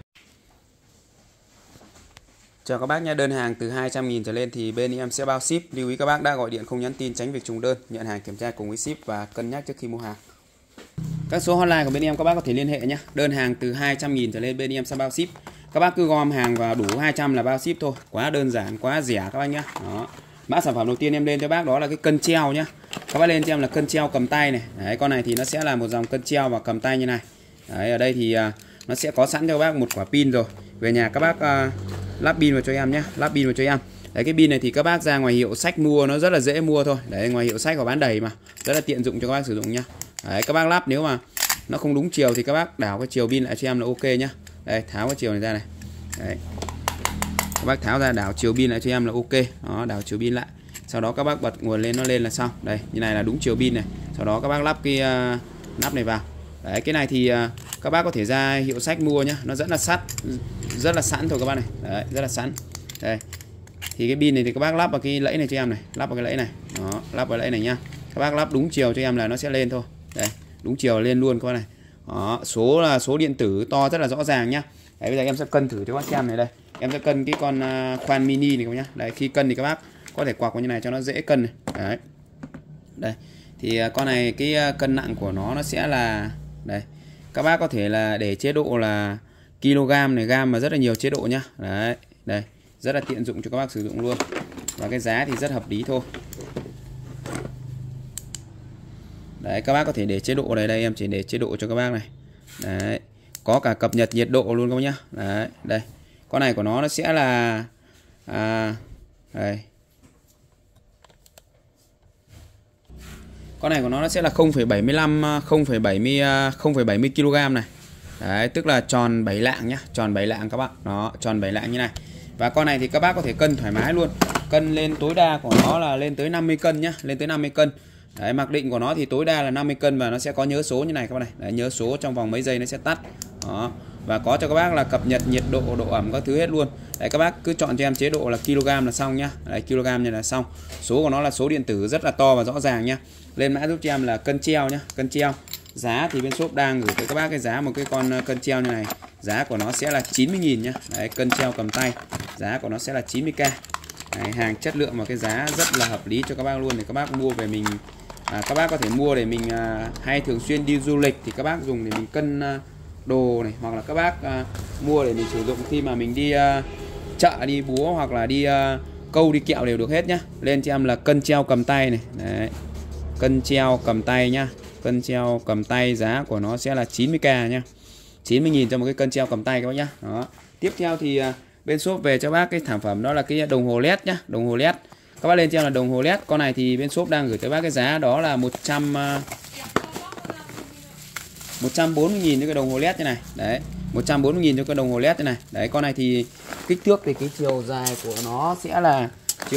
Chào các bác nha, đơn hàng từ 200.000 trở lên thì bên em sẽ bao ship. Lưu ý các bác đã gọi điện không nhắn tin tránh việc trùng đơn, nhận hàng kiểm tra cùng với ship và cân nhắc trước khi mua hàng. Các số hotline của bên em các bác có thể liên hệ nhé. Đơn hàng từ 200.000 trở lên bên em sẽ bao ship. Các bác cứ gom hàng vào đủ 200 là bao ship thôi. Quá đơn giản, quá rẻ các bác nhá. Đó. Mã sản phẩm đầu tiên em lên cho bác đó là cái cân treo nhá. Các bác lên cho em là cân treo cầm tay này. Đấy, con này thì nó sẽ là một dòng cân treo và cầm tay như này. Đấy, ở đây thì nó sẽ có sẵn cho các bác một quả pin rồi. Về nhà các bác lắp pin vào cho em nhé, lắp pin vào cho em. Đấy, cái pin này thì các bác ra ngoài hiệu sách mua nó rất là dễ mua thôi. Đấy, ngoài hiệu sách có bán đầy mà, rất là tiện dụng cho các bác sử dụng nhá. Đấy, các bác lắp nếu mà nó không đúng chiều thì các bác đảo cái chiều pin lại cho em là ok nhá. Đây, tháo cái chiều này ra này. Đấy, các bác tháo ra đảo chiều pin lại cho em là ok. Đó, đảo chiều pin lại. Sau đó các bác bật nguồn lên, nó lên là xong. Đây, như này là đúng chiều pin này. Sau đó các bác lắp cái nắp này vào. Đấy, cái này thì các bác có thể ra hiệu sách mua nhá, nó rất là sẵn thôi các bác này. Đấy, rất là sẵn. Đây. Thì cái pin này thì các bác lắp vào cái lẫy này cho em này, lắp vào cái lẫy này. Đó, lắp vào lẫy này nhá. Các bác lắp đúng chiều cho em là nó sẽ lên thôi. Đây, đúng chiều lên luôn các bác này. Đó, số là số điện tử to rất là rõ ràng nhá. Đấy, bây giờ em sẽ cân thử cho các bác xem này đây. Em sẽ cân cái con khoan mini này các bác nhá. Đấy, khi cân thì các bác có thể quạc vào như này cho nó dễ cân này. Đấy. Đây. Thì con này cái cân nặng của nó sẽ là đây. Các bác có thể là để chế độ là kg này, gam mà rất là nhiều chế độ nhá. Đấy, đây, rất là tiện dụng cho các bác sử dụng luôn. Và cái giá thì rất hợp lý thôi. Đấy, các bác có thể để chế độ này, đây em chỉ để chế độ cho các bác này. Đấy, có cả cập nhật nhiệt độ luôn các bác nhá. Đấy, đây. Con này của nó sẽ là đây. Con này của nó sẽ là 0,70 kg này. Đấy, tức là tròn 7 lạng nhá, tròn 7 lạng các bạn. Đó, tròn 7 lạng như này. Và con này thì các bác có thể cân thoải mái luôn. Cân lên tối đa của nó là lên tới 50 cân nhá, lên tới 50 cân. Đấy, mặc định của nó thì tối đa là 50 cân và nó sẽ có nhớ số như này các bạn này. Đấy, nhớ số trong vòng mấy giây nó sẽ tắt. Đó. Và có cho các bác là cập nhật nhiệt độ, độ ẩm các thứ hết luôn. Đấy, các bác cứ chọn cho em chế độ là kg là xong nhá. Đấy, kg như là xong. Số của nó là số điện tử rất là to và rõ ràng nhá. Lên mã giúp cho em là cân treo nhá, cân treo. Giá thì bên shop đang gửi tới các bác cái giá một cái con cân treo như này. Giá của nó sẽ là 90.000 nhá. Đấy, cân treo cầm tay. Giá của nó sẽ là 90k. Đấy, hàng chất lượng và cái giá rất là hợp lý cho các bác luôn, để các bác mua về mình các bác có thể mua để mình hay thường xuyên đi du lịch thì các bác dùng để mình cân đồ này, hoặc là các bác mua để mình sử dụng khi mà mình đi chợ, đi búa hoặc là đi câu, đi kẹo đều được hết nhá. Lên cho em là cân treo cầm tay này. Đấy, cân treo cầm tay nhá. Cân treo cầm tay giá của nó sẽ là 90k nhá. 90.000 cho một cái cân treo cầm tay các bác nhá. Đó. Tiếp theo thì bên shop về cho bác cái sản phẩm đó là cái đồng hồ LED nhá, đồng hồ LED. Các bác lên cho em là đồng hồ LED. Con này thì bên shop đang gửi tới bác cái giá đó là 140.000 cho cái đồng hồ LED như này. Đấy, 140.000 cho cái đồng hồ LED như này. Đấy, con này thì kích thước thì cái chiều dài của nó sẽ là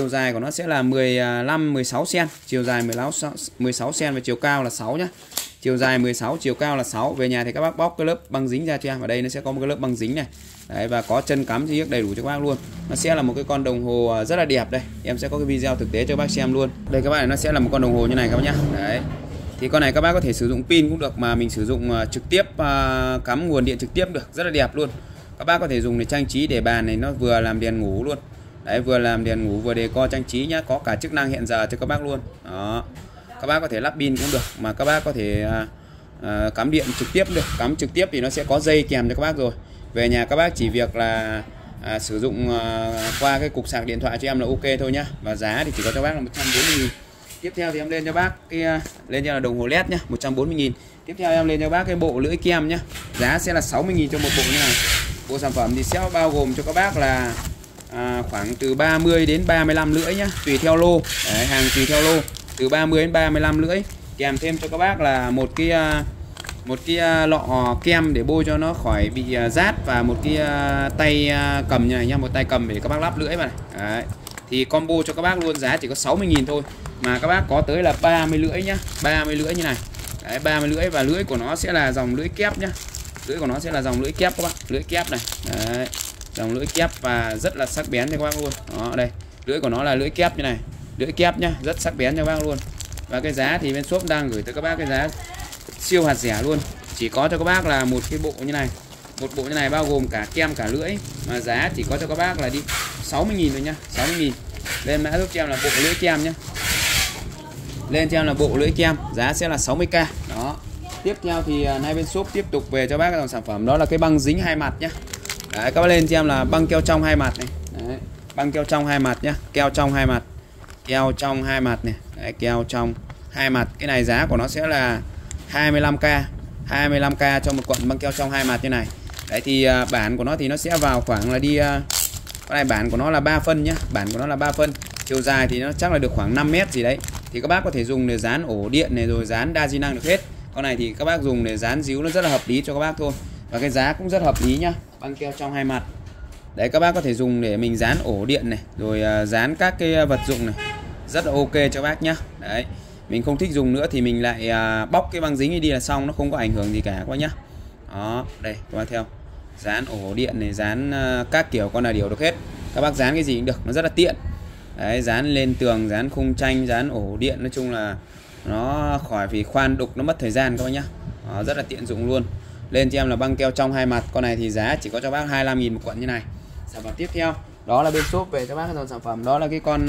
15-16 cm, chiều dài 16 cm và chiều cao là 6 nhá. Chiều dài 16, chiều cao là 6. Về nhà thì các bác bóc cái lớp băng dính ra cho em. Ở đây nó sẽ có một cái lớp băng dính này. Đấy, và có chân cắm chi tiết đầy đủ cho các bác luôn. Nó sẽ là một cái con đồng hồ rất là đẹp đây. Em sẽ có cái video thực tế cho các bác xem luôn. Đây các bạn, nó sẽ là một con đồng hồ như này các bác nhá. Đấy. Thì con này các bác có thể sử dụng pin cũng được, mà mình sử dụng trực tiếp cắm nguồn điện trực tiếp được, rất là đẹp luôn. Các bác có thể dùng để trang trí để bàn này, nó vừa làm đèn ngủ luôn. Đấy, vừa làm đèn ngủ vừa decor trang trí nhá, có cả chức năng hẹn giờ cho các bác luôn. Đó. Các bác có thể lắp pin cũng được, mà các bác có thể cắm điện trực tiếp được. Cắm trực tiếp thì nó sẽ có dây kèm cho các bác rồi. Về nhà các bác chỉ việc là sử dụng qua cái cục sạc điện thoại cho em là ok thôi nhá. Và giá thì chỉ có cho bác là 140.000. Tiếp theo thì em lên cho bác cái lên cho là đồng hồ LED nhá, 140.000. Tiếp theo em lên cho bác cái bộ lưỡi kem nhá. Giá sẽ là 60.000 cho một bộ như này. Bộ sản phẩm thì sẽ bao gồm cho các bác là khoảng từ 30 đến 35 lưỡi nhá, tùy theo lô. Đấy, hàng tùy theo lô, từ 30 đến 35 lưỡi. Kèm thêm cho các bác là một cái lọ kem để bôi cho nó khỏi bị rát, và một cái tay cầm như này nhá, một tay cầm để các bác lắp lưỡi vào này. Đấy. Thì combo cho các bác luôn, giá chỉ có 60.000 thôi mà các bác có tới là 30 lưỡi nhá, 30 lưỡi như này. Đấy, 30 lưỡi, và lưỡi của nó sẽ là dòng lưỡi kép nhá. Lưỡi của nó sẽ là dòng lưỡi kép các bác, lưỡi kép này. Đấy, dòng lưỡi kép và rất là sắc bén cho các bác luôn. Đó, đây, lưỡi của nó là lưỡi kép như này, lưỡi kép nhá, rất sắc bén cho các bác luôn. Và cái giá thì bên shop đang gửi tới các bác cái giá siêu hạt rẻ luôn, chỉ có cho các bác là một cái bộ như này, một bộ như này bao gồm cả kem cả lưỡi, mà giá chỉ có cho các bác là đi 60.000 thôi nhá, 60.000. Lên mã giúp cho em là bộ lưỡi kem nhá, lên cho em là bộ lưỡi kem, giá sẽ là 60k. Đó. Tiếp theo thì nay bên shop tiếp tục về cho bác cái dòng sản phẩm đó là cái băng dính hai mặt nhá. Đấy, các bác lên cho em là băng keo trong hai mặt này. Đấy, băng keo trong hai mặt nhá, keo trong hai mặt, keo trong hai mặt này. Đấy, keo trong hai mặt. Cái này giá của nó sẽ là 25k, 25k cho một cuộn băng keo trong hai mặt như này. Đấy thì bản của nó thì nó sẽ vào khoảng là đi cái này bản của nó là 3 phân nhá, bản của nó là 3 phân. Chiều dài thì nó chắc là được khoảng 5 mét gì đấy. Thì các bác có thể dùng để dán ổ điện này, rồi dán đa di năng được hết. Con này thì các bác dùng để dán díu nó rất là hợp lý cho các bác thôi. Và cái giá cũng rất hợp lý nhá, băng keo trong hai mặt. Đấy, các bác có thể dùng để mình dán ổ điện này, rồi dán các cái vật dụng này, rất là ok cho bác nhá. Đấy, mình không thích dùng nữa thì mình lại bóc cái băng dính đi là xong, nó không có ảnh hưởng gì cả các bác nhá. Đó, đây các bác theo, dán ổ điện này, dán các kiểu con là điều được hết. Các bác dán cái gì cũng được, nó rất là tiện. Đấy, dán lên tường, dán khung tranh, dán ổ điện, nói chung là nó khỏi vì khoan đục, nó mất thời gian các bác nhá. Đó, rất là tiện dụng luôn. Lên cho em là băng keo trong hai mặt, con này thì giá chỉ có cho bác 25.000 một cuộn như này. Sản phẩm tiếp theo đó là bên shop về cho bác cái dòng sản phẩm đó là cái con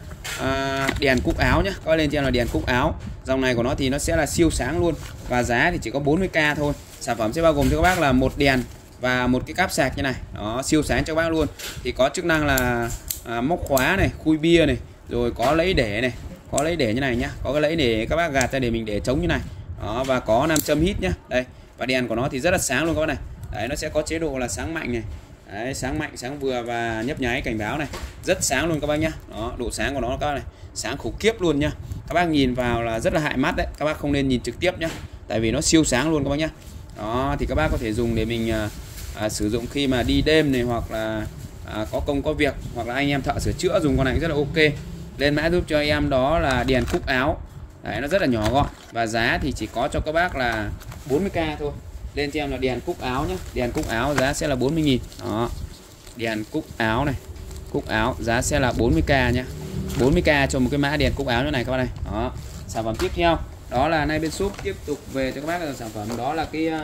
đèn cúc áo nhá. Các bác lên cho em là đèn cúc áo, dòng này của nó thì nó sẽ là siêu sáng luôn, và giá thì chỉ có 40k thôi. Sản phẩm sẽ bao gồm cho các bác là một đèn và một cái cáp sạc như này. Đó, siêu sáng cho các bác luôn. Thì có chức năng là móc khóa này, khui bia này, rồi có lấy để này, có lấy để như này nhá, có cái lấy để các bác gạt ra để mình để trống như này. Đó, và có nam châm hít nhá. Đây, và đèn của nó thì rất là sáng luôn các bác này. Đấy, nó sẽ có chế độ là sáng mạnh này. Đấy, sáng mạnh, sáng vừa và nhấp nháy cảnh báo này, rất sáng luôn các bác nhá. Đó, độ sáng của nó các bác này, sáng khủng khiếp luôn nhá. Các bác nhìn vào là rất là hại mắt đấy, các bác không nên nhìn trực tiếp nhá, tại vì nó siêu sáng luôn các bác nhá. Đó, thì các bác có thể dùng để mình sử dụng khi mà đi đêm này, hoặc là có công có việc, hoặc là anh em thợ sửa chữa dùng con này rất là ok. Lên mã giúp cho em đó là đèn cúc áo. Đấy, nó rất là nhỏ gọn và giá thì chỉ có cho các bác là 40k thôi. Lên cho em là đèn cúc áo nhé, đèn cúc áo giá sẽ là 40.000. Đó, đèn cúc áo này, cúc áo giá sẽ là 40k nhé, 40k cho một cái mã đèn cúc áo như này các bác này. Đó, sản phẩm tiếp theo đó là nay bên shop tiếp tục về cho các bác là sản phẩm đó là cái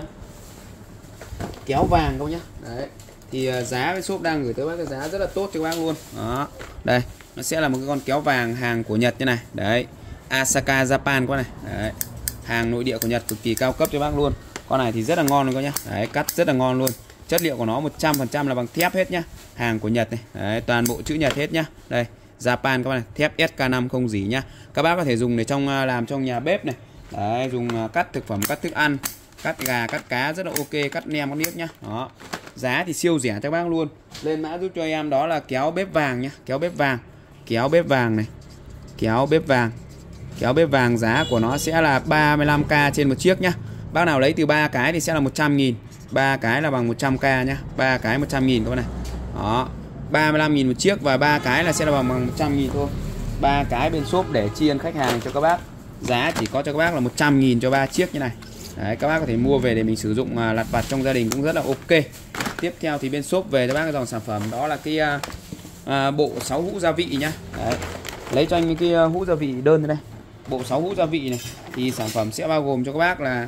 kéo vàng các bác nhé. Đấy, thì giá bên shop đang gửi tới bác cái giá rất là tốt cho các bác luôn. Đó, đây nó sẽ là một cái con kéo vàng hàng của Nhật như này. Đấy, Asaka Japan các bác này. Đấy, hàng nội địa của Nhật cực kỳ cao cấp cho bác luôn. Con này thì rất là ngon luôn các nhá. Đấy, cắt rất là ngon luôn. Chất liệu của nó 100% là bằng thép hết nhá. Hàng của Nhật này. Đấy, toàn bộ chữ Nhật hết nhá. Đây, Japan các bạn này, thép SK5 không dỉ nhá. Các bác có thể dùng để làm trong nhà bếp này. Đấy, dùng cắt thực phẩm, cắt thức ăn, cắt gà, cắt cá rất là ok, cắt nem, cắt niếc nhá. Đó. Giá thì siêu rẻ cho các bác luôn. Lên mã giúp cho em đó là kéo bếp vàng nhá, kéo bếp vàng. Kéo bếp vàng này. Kéo bếp vàng. Kéo bếp vàng giá của nó sẽ là 35k trên một chiếc nhá. Bác nào lấy từ 3 cái thì sẽ là 100.000. 3 cái là bằng 100k nhá. 3 cái 100.000 các bạn này. Đó, 35.000 một chiếc và 3 cái là sẽ là bằng 100.000 thôi. 3 cái bên shop để tri ân khách hàng cho các bác. Giá chỉ có cho các bác là 100.000 cho 3 chiếc như này. Đấy, các bác có thể mua về để mình sử dụng lặt vặt trong gia đình cũng rất là ok. Tiếp theo thì bên shop về cho bác cái dòng sản phẩm đó là cái bộ 6 hũ gia vị nhá. Đấy, lấy cho anh cái hũ gia vị đơn đây. Bộ 6 hũ gia vị này thì sản phẩm sẽ bao gồm cho các bác là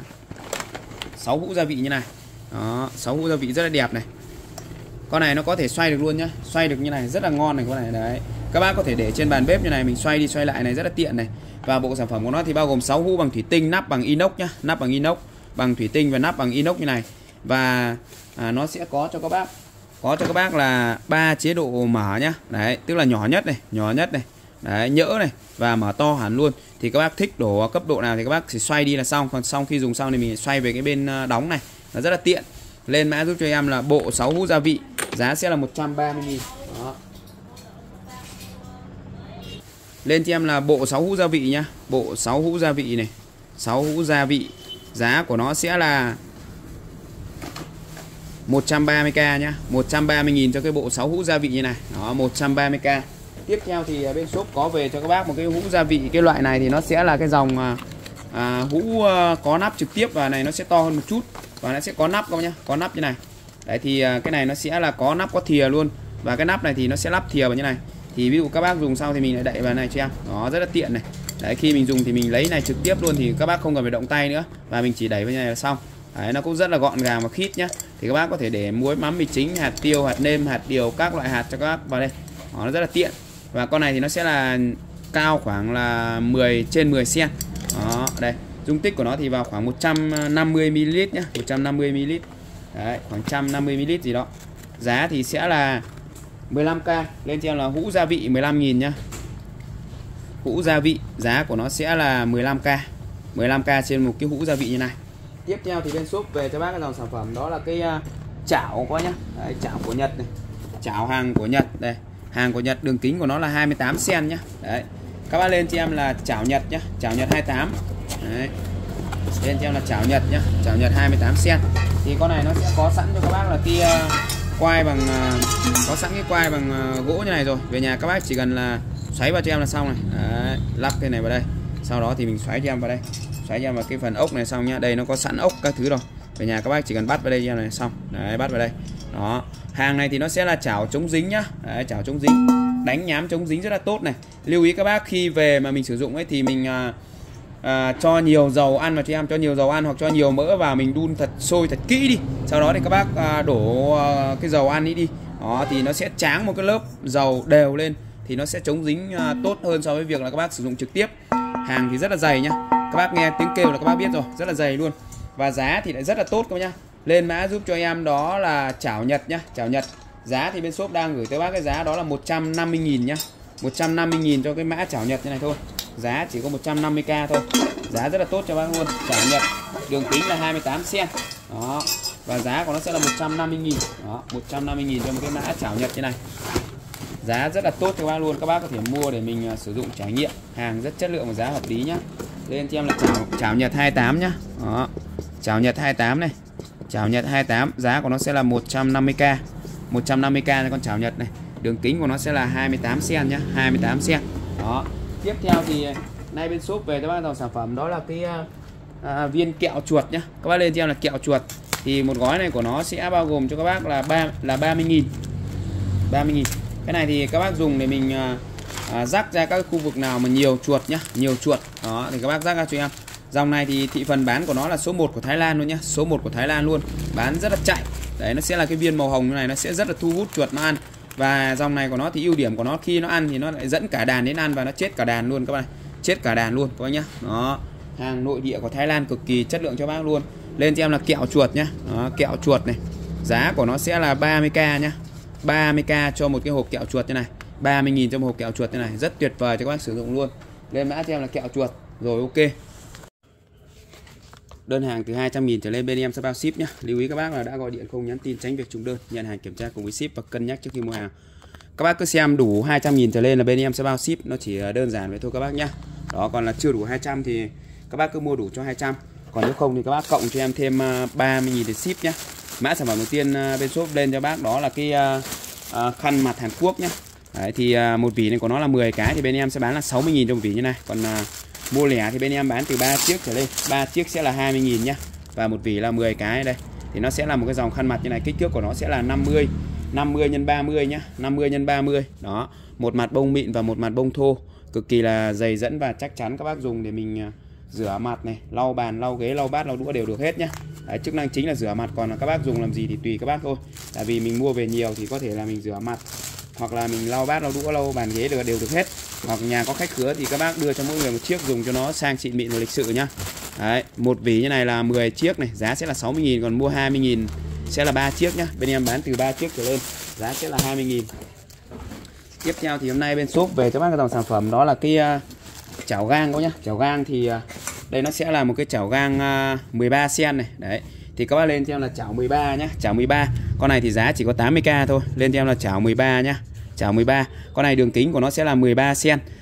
6 hũ gia vị như này. Đó, 6 hũ gia vị rất là đẹp này. Con này nó có thể xoay được luôn nhá, xoay được như này rất là ngon này con này. Đấy, các bác có thể để trên bàn bếp như này, mình xoay đi xoay lại này rất là tiện này. Và bộ sản phẩm của nó thì bao gồm 6 hũ bằng thủy tinh, nắp bằng inox nhá, nắp bằng inox, bằng thủy tinh và nắp bằng inox như này. Và nó sẽ có cho các bác là 3 chế độ mở nhá. Đấy, tức là nhỏ nhất này, đấy, nhỡ này và mở to hẳn luôn. Thì các bác thích đổ cấp độ nào thì các bác chỉ xoay đi là xong. Còn xong khi dùng xong thì mình xoay về cái bên đóng này, nó rất là tiện. Lên mã giúp cho em là bộ 6 hũ gia vị, giá sẽ là 130.000. Đó, Lên cho em là bộ 6 hũ gia vị nhá. Bộ 6 hũ gia vị này, 6 hũ gia vị. Giá của nó sẽ là 130k nhá, 130.000 cho cái bộ 6 hũ gia vị như này. Đó, 130k. Tiếp theo thì bên shop có về cho các bác một cái hũ gia vị. Cái loại này thì nó sẽ là cái dòng hũ có nắp trực tiếp, và này nó sẽ to hơn một chút và nó sẽ có nắp các bác nhá, có nắp như này. Đấy thì cái này nó sẽ là có nắp có thìa luôn, và cái nắp này thì nó sẽ lắp thìa vào như này. Thì ví dụ các bác dùng xong thì mình lại đậy vào này cho em. Đó, rất là tiện này. Đấy, khi mình dùng thì mình lấy này trực tiếp luôn, thì các bác không cần phải động tay nữa, và mình chỉ đẩy vào như này là xong. Đấy, nó cũng rất là gọn gàng và khít nhá. Thì các bác có thể để muối, mắm, mì chính, hạt tiêu, hạt nêm, hạt điều, các loại hạt cho các bác vào đây. Đó, nó rất là tiện. Và con này thì nó sẽ là cao khoảng là 10 × 10 cm. Đó, đây. Dung tích của nó thì vào khoảng 150ml nhá, 150ml. Đấy, khoảng 150ml gì đó. Giá thì sẽ là 15k. Lên cho em là hũ gia vị 15.000 nhá. Hũ gia vị giá của nó sẽ là 15k. 15k trên một cái hũ gia vị như này. Tiếp theo thì bên shop về cho bác cái dòng sản phẩm đó là cái chảo quá nhá. Đấy, chảo của Nhật này. Chảo hàng của Nhật đây. Hàng của Nhật, đường kính của nó là 28 cm nhá. Đấy. Các bác lên cho em là chảo Nhật nhá, chảo Nhật 28. Đấy. Lên cho em là chảo Nhật nhá, chảo Nhật 28 cm. Thì con này nó sẽ có sẵn cho các bác là cái quai bằng có sẵn cái quai bằng gỗ như này rồi. Về nhà các bác chỉ cần là xoáy vào cho em là xong này. Đấy, lắp cái này vào đây. Sau đó thì mình xoáy cho em vào đây. Xoáy cho em vào cái phần ốc này xong nhá. Đây nó có sẵn ốc các thứ rồi. Về nhà các bác chỉ cần bắt vào đây cho em này xong. Đấy, bắt vào đây. Đó. Hàng này thì nó sẽ là chảo chống dính nhá. Đấy, chảo chống dính. Đánh nhám chống dính rất là tốt này. Lưu ý các bác khi về mà mình sử dụng ấy thì mình cho nhiều dầu ăn vào cho em, cho nhiều dầu ăn hoặc cho nhiều mỡ vào, mình đun thật sôi thật kỹ đi. Sau đó thì các bác đổ cái dầu ăn ấy đi. Đó thì nó sẽ tráng một cái lớp dầu đều lên, thì nó sẽ chống dính tốt hơn so với việc là các bác sử dụng trực tiếp. Hàng thì rất là dày nhá. Các bác nghe tiếng kêu là các bác biết rồi, rất là dày luôn. Và giá thì lại rất là tốt các bác nhá. Lên mã giúp cho em đó là chảo Nhật nhá, chảo Nhật. Giá thì bên shop đang gửi tới bác cái giá đó là 150.000 nhá. 150.000 cho cái mã chảo Nhật như này thôi. Giá chỉ có 150k thôi. Giá rất là tốt cho bác luôn. Chảo Nhật, đường kính là 28 cm. Đó. Và giá của nó sẽ là 150.000. Đó, 150.000 cho một cái mã chảo Nhật như này. Giá rất là tốt cho bác luôn. Các bác có thể mua để mình sử dụng trải nghiệm. Hàng rất chất lượng và giá hợp lý nhá. Lên cho em là chảo Nhật 28 nhá. Đó. Chảo Nhật 28 này. Chảo Nhật 28, giá của nó sẽ là 150k. 150k cho con chảo Nhật này. Đường kính của nó sẽ là 28 cm nhá, 28 cm. Đó. Tiếp theo thì nay bên shop về cho bác dòng sản phẩm đó là cái viên kẹo chuột nhá. Các bác lên cho em là kẹo chuột. Thì một gói này của nó sẽ bao gồm cho các bác là 30.000. 30.000. Cái này thì các bác dùng để mình rắc ra các khu vực nào mà nhiều chuột nhá, nhiều chuột. Đó thì các bác rắc ra cho em. Dòng này thì thị phần bán của nó là số 1 của Thái Lan luôn nhá, số 1 của Thái Lan luôn. Bán rất là chạy. Đấy, nó sẽ là cái viên màu hồng như này, nó sẽ rất là thu hút chuột nó ăn. Và dòng này của nó thì ưu điểm của nó khi nó ăn thì nó lại dẫn cả đàn đến ăn, và nó chết cả đàn luôn các bạn. Chết cả đàn luôn các bác nhá. Đó. Hàng nội địa của Thái Lan cực kỳ chất lượng cho bác luôn. Lên cho em là kẹo chuột nhá. Đó, kẹo chuột này. Giá của nó sẽ là 30k nhá. 30k cho một cái hộp kẹo chuột như này. 30.000 cho một hộp kẹo chuột như này, rất tuyệt vời cho các bác sử dụng luôn. Lên mã cho em là kẹo chuột. Rồi, ok. Đơn hàng từ 200.000 trở lên bên em sẽ bao ship nhé. Lưu ý các bác là đã gọi điện không nhắn tin tránh việc trùng đơn. Nhận hàng kiểm tra cùng với ship và cân nhắc trước khi mua hàng. Các bác cứ xem đủ 200.000 trở lên là bên em sẽ bao ship. Nó chỉ đơn giản vậy thôi các bác nhé. Đó, còn là chưa đủ 200 thì các bác cứ mua đủ cho 200. Còn nếu không thì các bác cộng cho em thêm 30.000 để ship nhé. Mã sản phẩm đầu tiên bên shop lên cho bác đó là cái khăn mặt Hàn Quốc nhé. Đấy, thì một vỉ này của nó là 10 cái thì bên em sẽ bán là 60.000 cho một vỉ như này. Còn mua lẻ thì bên em bán từ 3 chiếc trở lên. 3 chiếc sẽ là 20.000 nhá. Và một vỉ là 10 cái đây. Thì nó sẽ là một cái dòng khăn mặt như này, kích thước của nó sẽ là 50 x 30 nhá, 50 x 30. Đó, một mặt bông mịn và một mặt bông thô, cực kỳ là dày dẫn và chắc chắn các bác dùng để mình rửa mặt này, lau bàn, lau ghế, lau bát, lau đũa đều được hết nhá. Đấy, chức năng chính là rửa mặt, còn là các bác dùng làm gì thì tùy các bác thôi. Tại vì mình mua về nhiều thì có thể là mình rửa mặt hoặc là mình lau bát, lau đũa, lau bàn ghế đều được hết. Hoặc nhà có khách khứa thì các bác đưa cho mỗi người một chiếc dùng cho nó sang xịn mịn và lịch sự nhá. Đấy, một vỉ như này là 10 chiếc này, giá sẽ là 60.000, còn mua 20.000 sẽ là 3 chiếc nhá. Bên em bán từ 3 chiếc trở lên, giá sẽ là 20.000. Tiếp theo thì hôm nay bên shop về cho bác cái dòng sản phẩm đó là cái chảo gang các nhá. Chảo gang thì đây nó sẽ là một cái chảo gang 13 cm này. Đấy. Thì các bác lên cho em là chảo 13 nhá, chảo 13. Con này thì giá chỉ có 80k thôi. Lên cho em là chảo 13 nhá. Chảo 13. Con này đường kính của nó sẽ là 13 cm.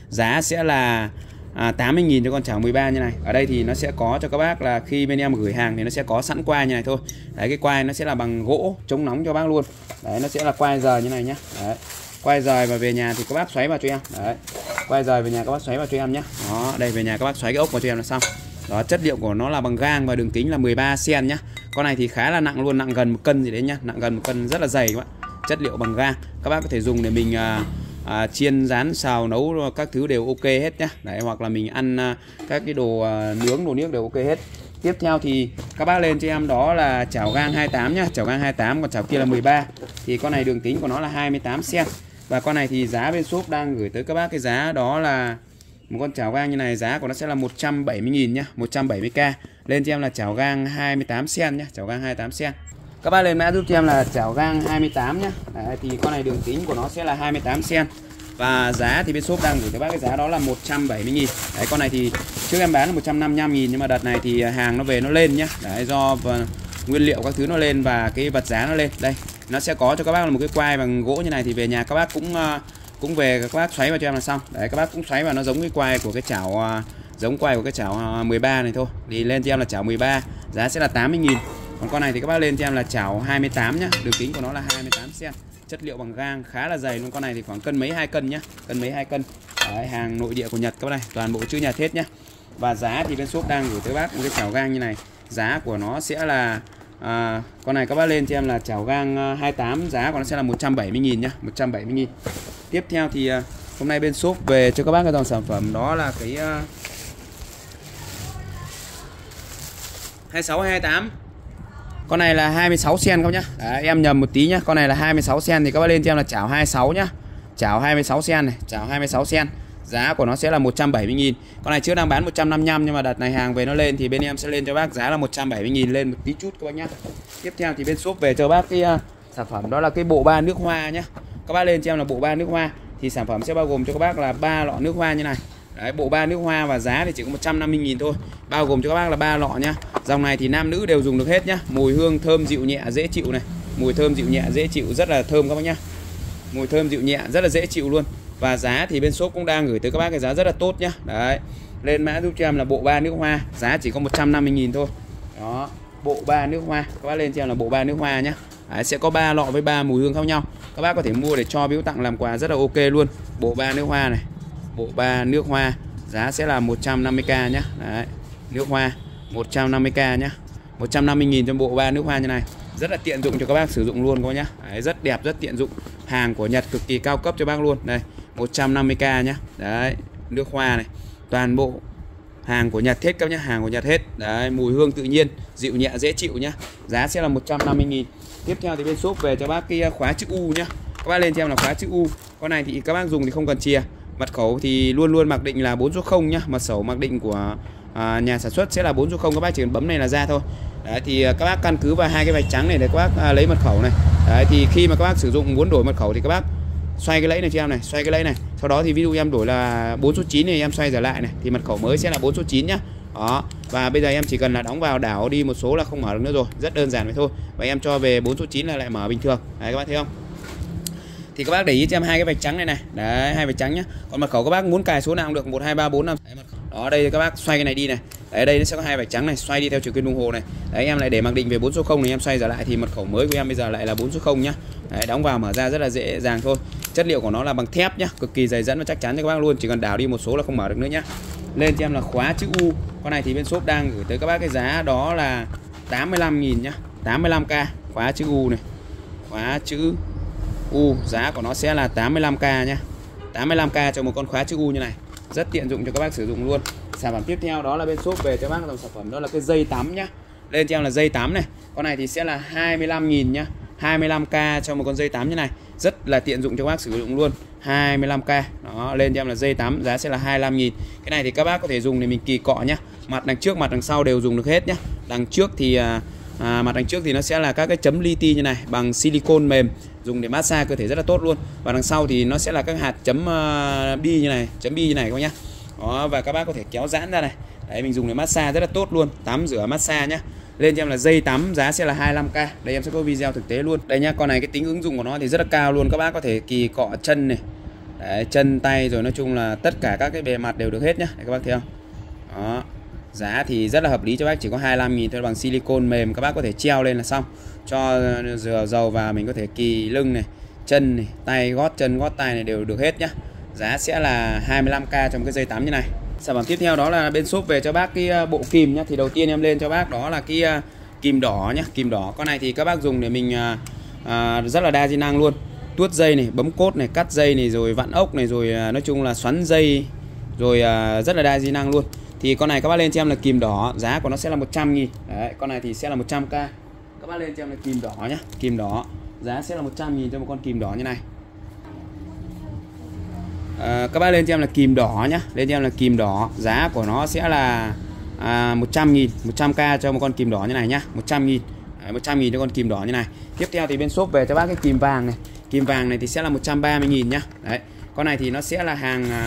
giá sẽ là 80.000 cho con chảo 13 như này. Ở đây thì nó sẽ có cho các bác là khi bên em gửi hàng thì nó sẽ có sẵn quai như này thôi. Đấy, cái quai nó sẽ là bằng gỗ chống nóng cho bác luôn. Đấy, nó sẽ là quai rời như này nhá. Đấy, quai rời và về nhà thì các bác xoáy vào cho em. Đấy, quai rời về nhà các bác xoáy vào cho em nhé. Đó, đây về nhà các bác xoáy cái ốc vào cho em là xong. Đó, chất liệu của nó là bằng gang và đường kính là 13 cm nhá. Con này thì khá là nặng luôn, nặng gần 1 cân gì đấy nhá, nặng gần 1 cân, rất là dày các bạn. Chất liệu bằng gang, các bác có thể dùng để mình chiên, rán, xào, nấu các thứ đều ok hết nhá. Đấy, hoặc là mình ăn các cái đồ nướng, đồ niếc đều ok hết. Tiếp theo thì các bác lên cho em đó là chảo gang 28 nhá, chảo gang 28, còn chảo kia là 13. Thì con này đường kính của nó là 28 cm. Và con này thì giá bên shop đang gửi tới các bác cái giá đó là một con chảo gang như này, giá của nó sẽ là 170.000 nhá, 170k. Lên cho em là chảo gang 28 cm nhá, chảo gang 28 cm. Các bác lên mã giúp cho em là chảo gang 28 nhá. Đấy, thì con này đường kính của nó sẽ là 28 cm. Và giá thì bên shop đang gửi cho bác cái giá đó là 170.000. Đấy, con này thì trước em bán là 155.000 nhưng mà đợt này thì hàng nó về nó lên nhá. Đấy, do nguyên liệu các thứ nó lên và cái vật giá nó lên. Đây, nó sẽ có cho các bác là một cái quai bằng gỗ như này, thì về nhà các bác cũng về các bác xoáy vào cho em là xong. Đấy, các bác cũng xoáy vào nó giống cái quai của cái chảo, giống quai của cái chảo 13 này thôi. Thì lên cho em là chảo 13, giá sẽ là 80.000. Còn con này thì các bác lên cho em là chảo 28 nhá, đường kính của nó là 28 cm. Chất liệu bằng gang khá là dày luôn, con này thì khoảng cân mấy 2 cân nhá, cân mấy 2 cân. Đấy, hàng nội địa của Nhật các bác này, toàn bộ chữ Nhật hết nhá. Và giá thì bên shop đang gửi tới bác một cái chảo gang như này, giá của nó sẽ là con này các bác lên cho em là chảo gang 28, giá của nó sẽ là 170.000 nhá, 170.000. Tiếp theo thì hôm nay bên shop về cho các bác cái dòng sản phẩm đó là cái 26 hay 28. Con này là 26 cm không nhá. Đấy, em nhầm một tí nhá. Con này là 26 cm thì các bác lên cho em là chảo 26 nhá. Chảo 26 cm này, chảo 26 cm. Giá của nó sẽ là 170.000. Con này trước đang bán 155 nhưng mà đợt này hàng về nó lên thì bên em sẽ lên cho bác giá là 170.000, lên một tí chút các bác nhá. Tiếp theo thì bên shop về cho bác cái sản phẩm đó là cái bộ ba nước hoa nhá. Các bác lên cho em là bộ ba nước hoa thì sản phẩm sẽ bao gồm cho các bác là 3 lọ nước hoa như này. Đấy, bộ ba nước hoa và giá thì chỉ có 150.000 thôi. Bao gồm cho các bác là 3 lọ nhá. Dòng này thì nam nữ đều dùng được hết nhá. Mùi hương thơm dịu nhẹ dễ chịu này. Mùi thơm dịu nhẹ dễ chịu, rất là thơm các bác nhá. Mùi thơm dịu nhẹ rất là dễ chịu luôn. Và giá thì bên shop cũng đang gửi tới các bác cái giá rất là tốt nhá. Đấy, lên mã giúp cho em là bộ ba nước hoa, giá chỉ có 150.000 thôi. Đó, bộ ba nước hoa, các bác lên cho em là bộ ba nước hoa nhá. Đấy, sẽ có 3 lọ với 3 mùi hương khác nhau. Các bác có thể mua để cho biếu tặng làm quà rất là ok luôn. Bộ ba nước hoa này, bộ ba nước hoa, giá sẽ là 150k nhá. Đấy, nước hoa 150k nhá, 150.000 cho bộ ba nước hoa như này, rất là tiện dụng cho các bác sử dụng luôn các bác nhá. Đấy, rất đẹp, rất tiện dụng, hàng của Nhật cực kỳ cao cấp cho bác luôn. Đây, 150k nhá. Đấy, nước hoa này, toàn bộ hàng của Nhật hết các nhá, hàng của Nhật hết. Đấy, mùi hương tự nhiên, dịu nhẹ dễ chịu nhá. Giá sẽ là 150.000. Tiếp theo thì bên shop về cho bác cái khóa chữ U nhá. Các bác lên cho em là khóa chữ U. Con này thì các bác dùng thì không cần chìa. Mật khẩu thì luôn luôn mặc định là 4 số 0 nhá. Mật khẩu mặc định của nhà sản xuất sẽ là 4 số 0, các bác chỉ cần bấm này là ra thôi. Đấy, thì các bác căn cứ vào hai cái vạch trắng này để các bác lấy mật khẩu này. Đấy, thì khi mà các bác sử dụng muốn đổi mật khẩu thì các bác xoay cái lẫy này cho em này, xoay cái lẫy này. Sau đó thì ví dụ em đổi là 4 số 9 này, em xoay trở lại này thì mật khẩu mới sẽ là 4 số 9 nhá. Đó. Và bây giờ em chỉ cần là đóng vào, đảo đi một số là không mở được nữa rồi, rất đơn giản vậy thôi. Và em cho về 4 số 9 là lại mở bình thường. Đấy, các bác thấy không? Thì các bác để ý cho em hai cái vạch trắng này này. Đấy, hai vạch trắng nhá. Còn mật khẩu các bác muốn cài số nào cũng được, 1 2 3 4 5. Đấy, đó, đây các bác xoay cái này đi này. Đấy, đây nó sẽ có hai vạch trắng này, xoay đi theo chiều kim đồng hồ này. Đấy, em lại để mặc định về 4 số 0 này, em xoay trở lại thì mật khẩu mới của em bây giờ lại là 4 số 0 nhá. Đấy, đóng vào mở ra rất là dễ dàng thôi. Chất liệu của nó là bằng thép nhá, cực kỳ dày dẫn và chắc chắn cho các bác luôn, chỉ cần đảo đi một số là không mở được nữa nhá. Lên cho em là khóa chữ U. Con này thì bên shop đang gửi tới các bác cái giá đó là 85.000 nhá, 85k. Khóa chữ U này, khóa chữ U, giá của nó sẽ là 85k nhá, 85k cho một con khóa chữ U như này, rất tiện dụng cho các bác sử dụng luôn. Sản phẩm tiếp theo đó là bên shop về cho bác dòng sản phẩm đó là cái dây tắm nhá. Lên cho em là dây tắm này, con này thì sẽ là 25.000 nhá, 25k cho một con dây tắm như này, rất là tiện dụng cho các bác sử dụng luôn. 25k. Đó, lên cho em là dây tắm, giá sẽ là 25.000. Cái này thì các bác có thể dùng để mình kỳ cọ nhá. Mặt đằng trước, mặt đằng sau đều dùng được hết nhá. Đằng trước thì mặt đằng trước thì nó sẽ là các cái chấm li ti như này bằng silicon mềm, dùng để massage cơ thể rất là tốt luôn. Và đằng sau thì nó sẽ là các hạt chấm bi như này, chấm bi như này các bác nhá. Đó, và các bác có thể kéo giãn ra này. Đấy, mình dùng để massage rất là tốt luôn, tắm rửa massage nhá. Lên cho em là dây tắm, giá sẽ là 25k. Đây em sẽ có video thực tế luôn. Đây nhá, con này cái tính ứng dụng của nó thì rất là cao luôn. Các bác có thể kỳ cọ chân này, Đấy, chân tay rồi nói chung là tất cả các cái bề mặt đều được hết nhá. Đấy, các bác thấy không? Đó. Giá thì rất là hợp lý cho bác, chỉ có 25.000 thôi, bằng silicone mềm, các bác có thể treo lên là xong. Cho rửa dầu và mình có thể kì lưng này, chân này, tay, gót chân, gót tay này đều được hết nhá. Giá sẽ là 25k trong cái dây tắm như này. Sản phẩm tiếp theo đó là bên shop về cho bác cái bộ kìm nhá. Thì đầu tiên em lên cho bác đó là cái kìm đỏ nhá. Kìm đỏ con này thì các bác dùng để mình rất là đa di năng luôn. Tuốt dây này, bấm cốt này, cắt dây này, rồi vặn ốc này, rồi nói chung là xoắn dây, rồi rất là đa di năng luôn. Thì con này các bác lên cho em là kìm đỏ, giá của nó sẽ là 100.000. Đấy, con này thì sẽ là 100k. Các bác lên cho em là kìm đỏ nhá. Kìm đỏ giá sẽ là 100.000 cho một con kìm đỏ như này. Các bác lên cho em là kìm đỏ nhá. Lên cho em là kìm đỏ, giá của nó sẽ là 100.000, 100k cho một con kìm đỏ như này nhá. 100.000. 100.000 cho con kìm đỏ như này. Tiếp theo thì bên shop về cho bác cái kìm vàng này. Kìm vàng này thì sẽ là 130.000 nhá. Đấy. Con này thì nó sẽ là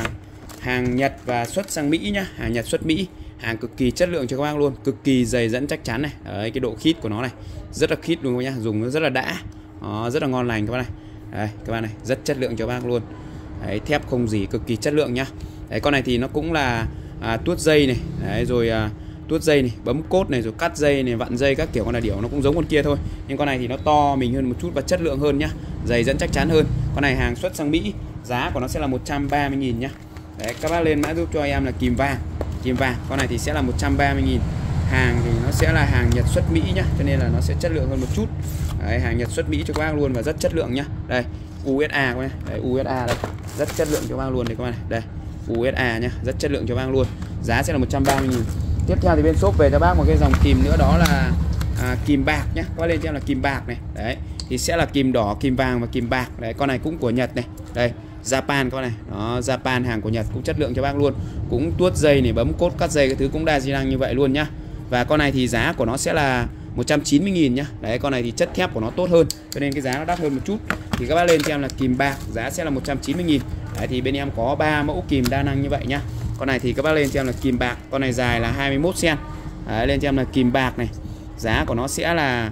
hàng Nhật và xuất sang Mỹ nhá. Hàng Nhật xuất Mỹ. Hàng cực kỳ chất lượng cho các bác luôn, cực kỳ dày dẫn chắc chắn này. Đấy, cái độ khít của nó này rất là khít luôn các bác nhá, dùng nó rất là đã. Đó, rất là ngon lành các bác này. Đây, các bác này, rất chất lượng cho các bác luôn. Đấy, thép không gì, cực kỳ chất lượng nhá. Đấy, con này thì nó cũng là tuốt dây này. Đấy, rồi tuốt dây này, bấm cốt này, rồi cắt dây này, vặn dây các kiểu. Con là điểu nó cũng giống con kia thôi, nhưng con này thì nó to mình hơn một chút và chất lượng hơn nhá, dày dẫn chắc chắn hơn. Con này hàng xuất sang Mỹ, giá của nó sẽ là 130.000 nhá. Đấy, các bác lên mã giúp cho em là kìm vàng. Kìm vàng, con này thì sẽ là 130.000. Hàng thì nó sẽ là hàng Nhật xuất Mỹ nhá, cho nên là nó sẽ chất lượng hơn một chút. Đấy, hàng Nhật xuất Mỹ cho các bác luôn và rất chất lượng nhá. Đây, USA các bác. Đấy, USA đây, rất chất lượng cho các bác luôn đây các bác này. Đây, USA nhá, rất chất lượng cho các bác luôn. Giá sẽ là 130.000. Tiếp theo thì bên shop về cho bác một cái dòng kìm nữa đó là kìm bạc nhá. Các bác lên cho em là kìm bạc này. Đấy, thì sẽ là kìm đỏ, kìm vàng và kìm bạc. Đấy, con này cũng của Nhật này. Đây, Japan con này. Đó, Japan hàng của Nhật cũng chất lượng cho bác luôn. Cũng tuốt dây này, bấm cốt, cắt dây cái thứ cũng đa di năng như vậy luôn nhá. Và con này thì giá của nó sẽ là 190.000 nhá. Đấy, con này thì chất thép của nó tốt hơn, cho nên cái giá nó đắt hơn một chút. Thì các bác lên cho em là kìm bạc, giá sẽ là 190.000. Đấy, thì bên em có 3 mẫu kìm đa năng như vậy nhá. Con này thì các bác lên cho em là kìm bạc, con này dài là 21 cm. Đấy, lên cho em là kìm bạc này. Giá của nó sẽ là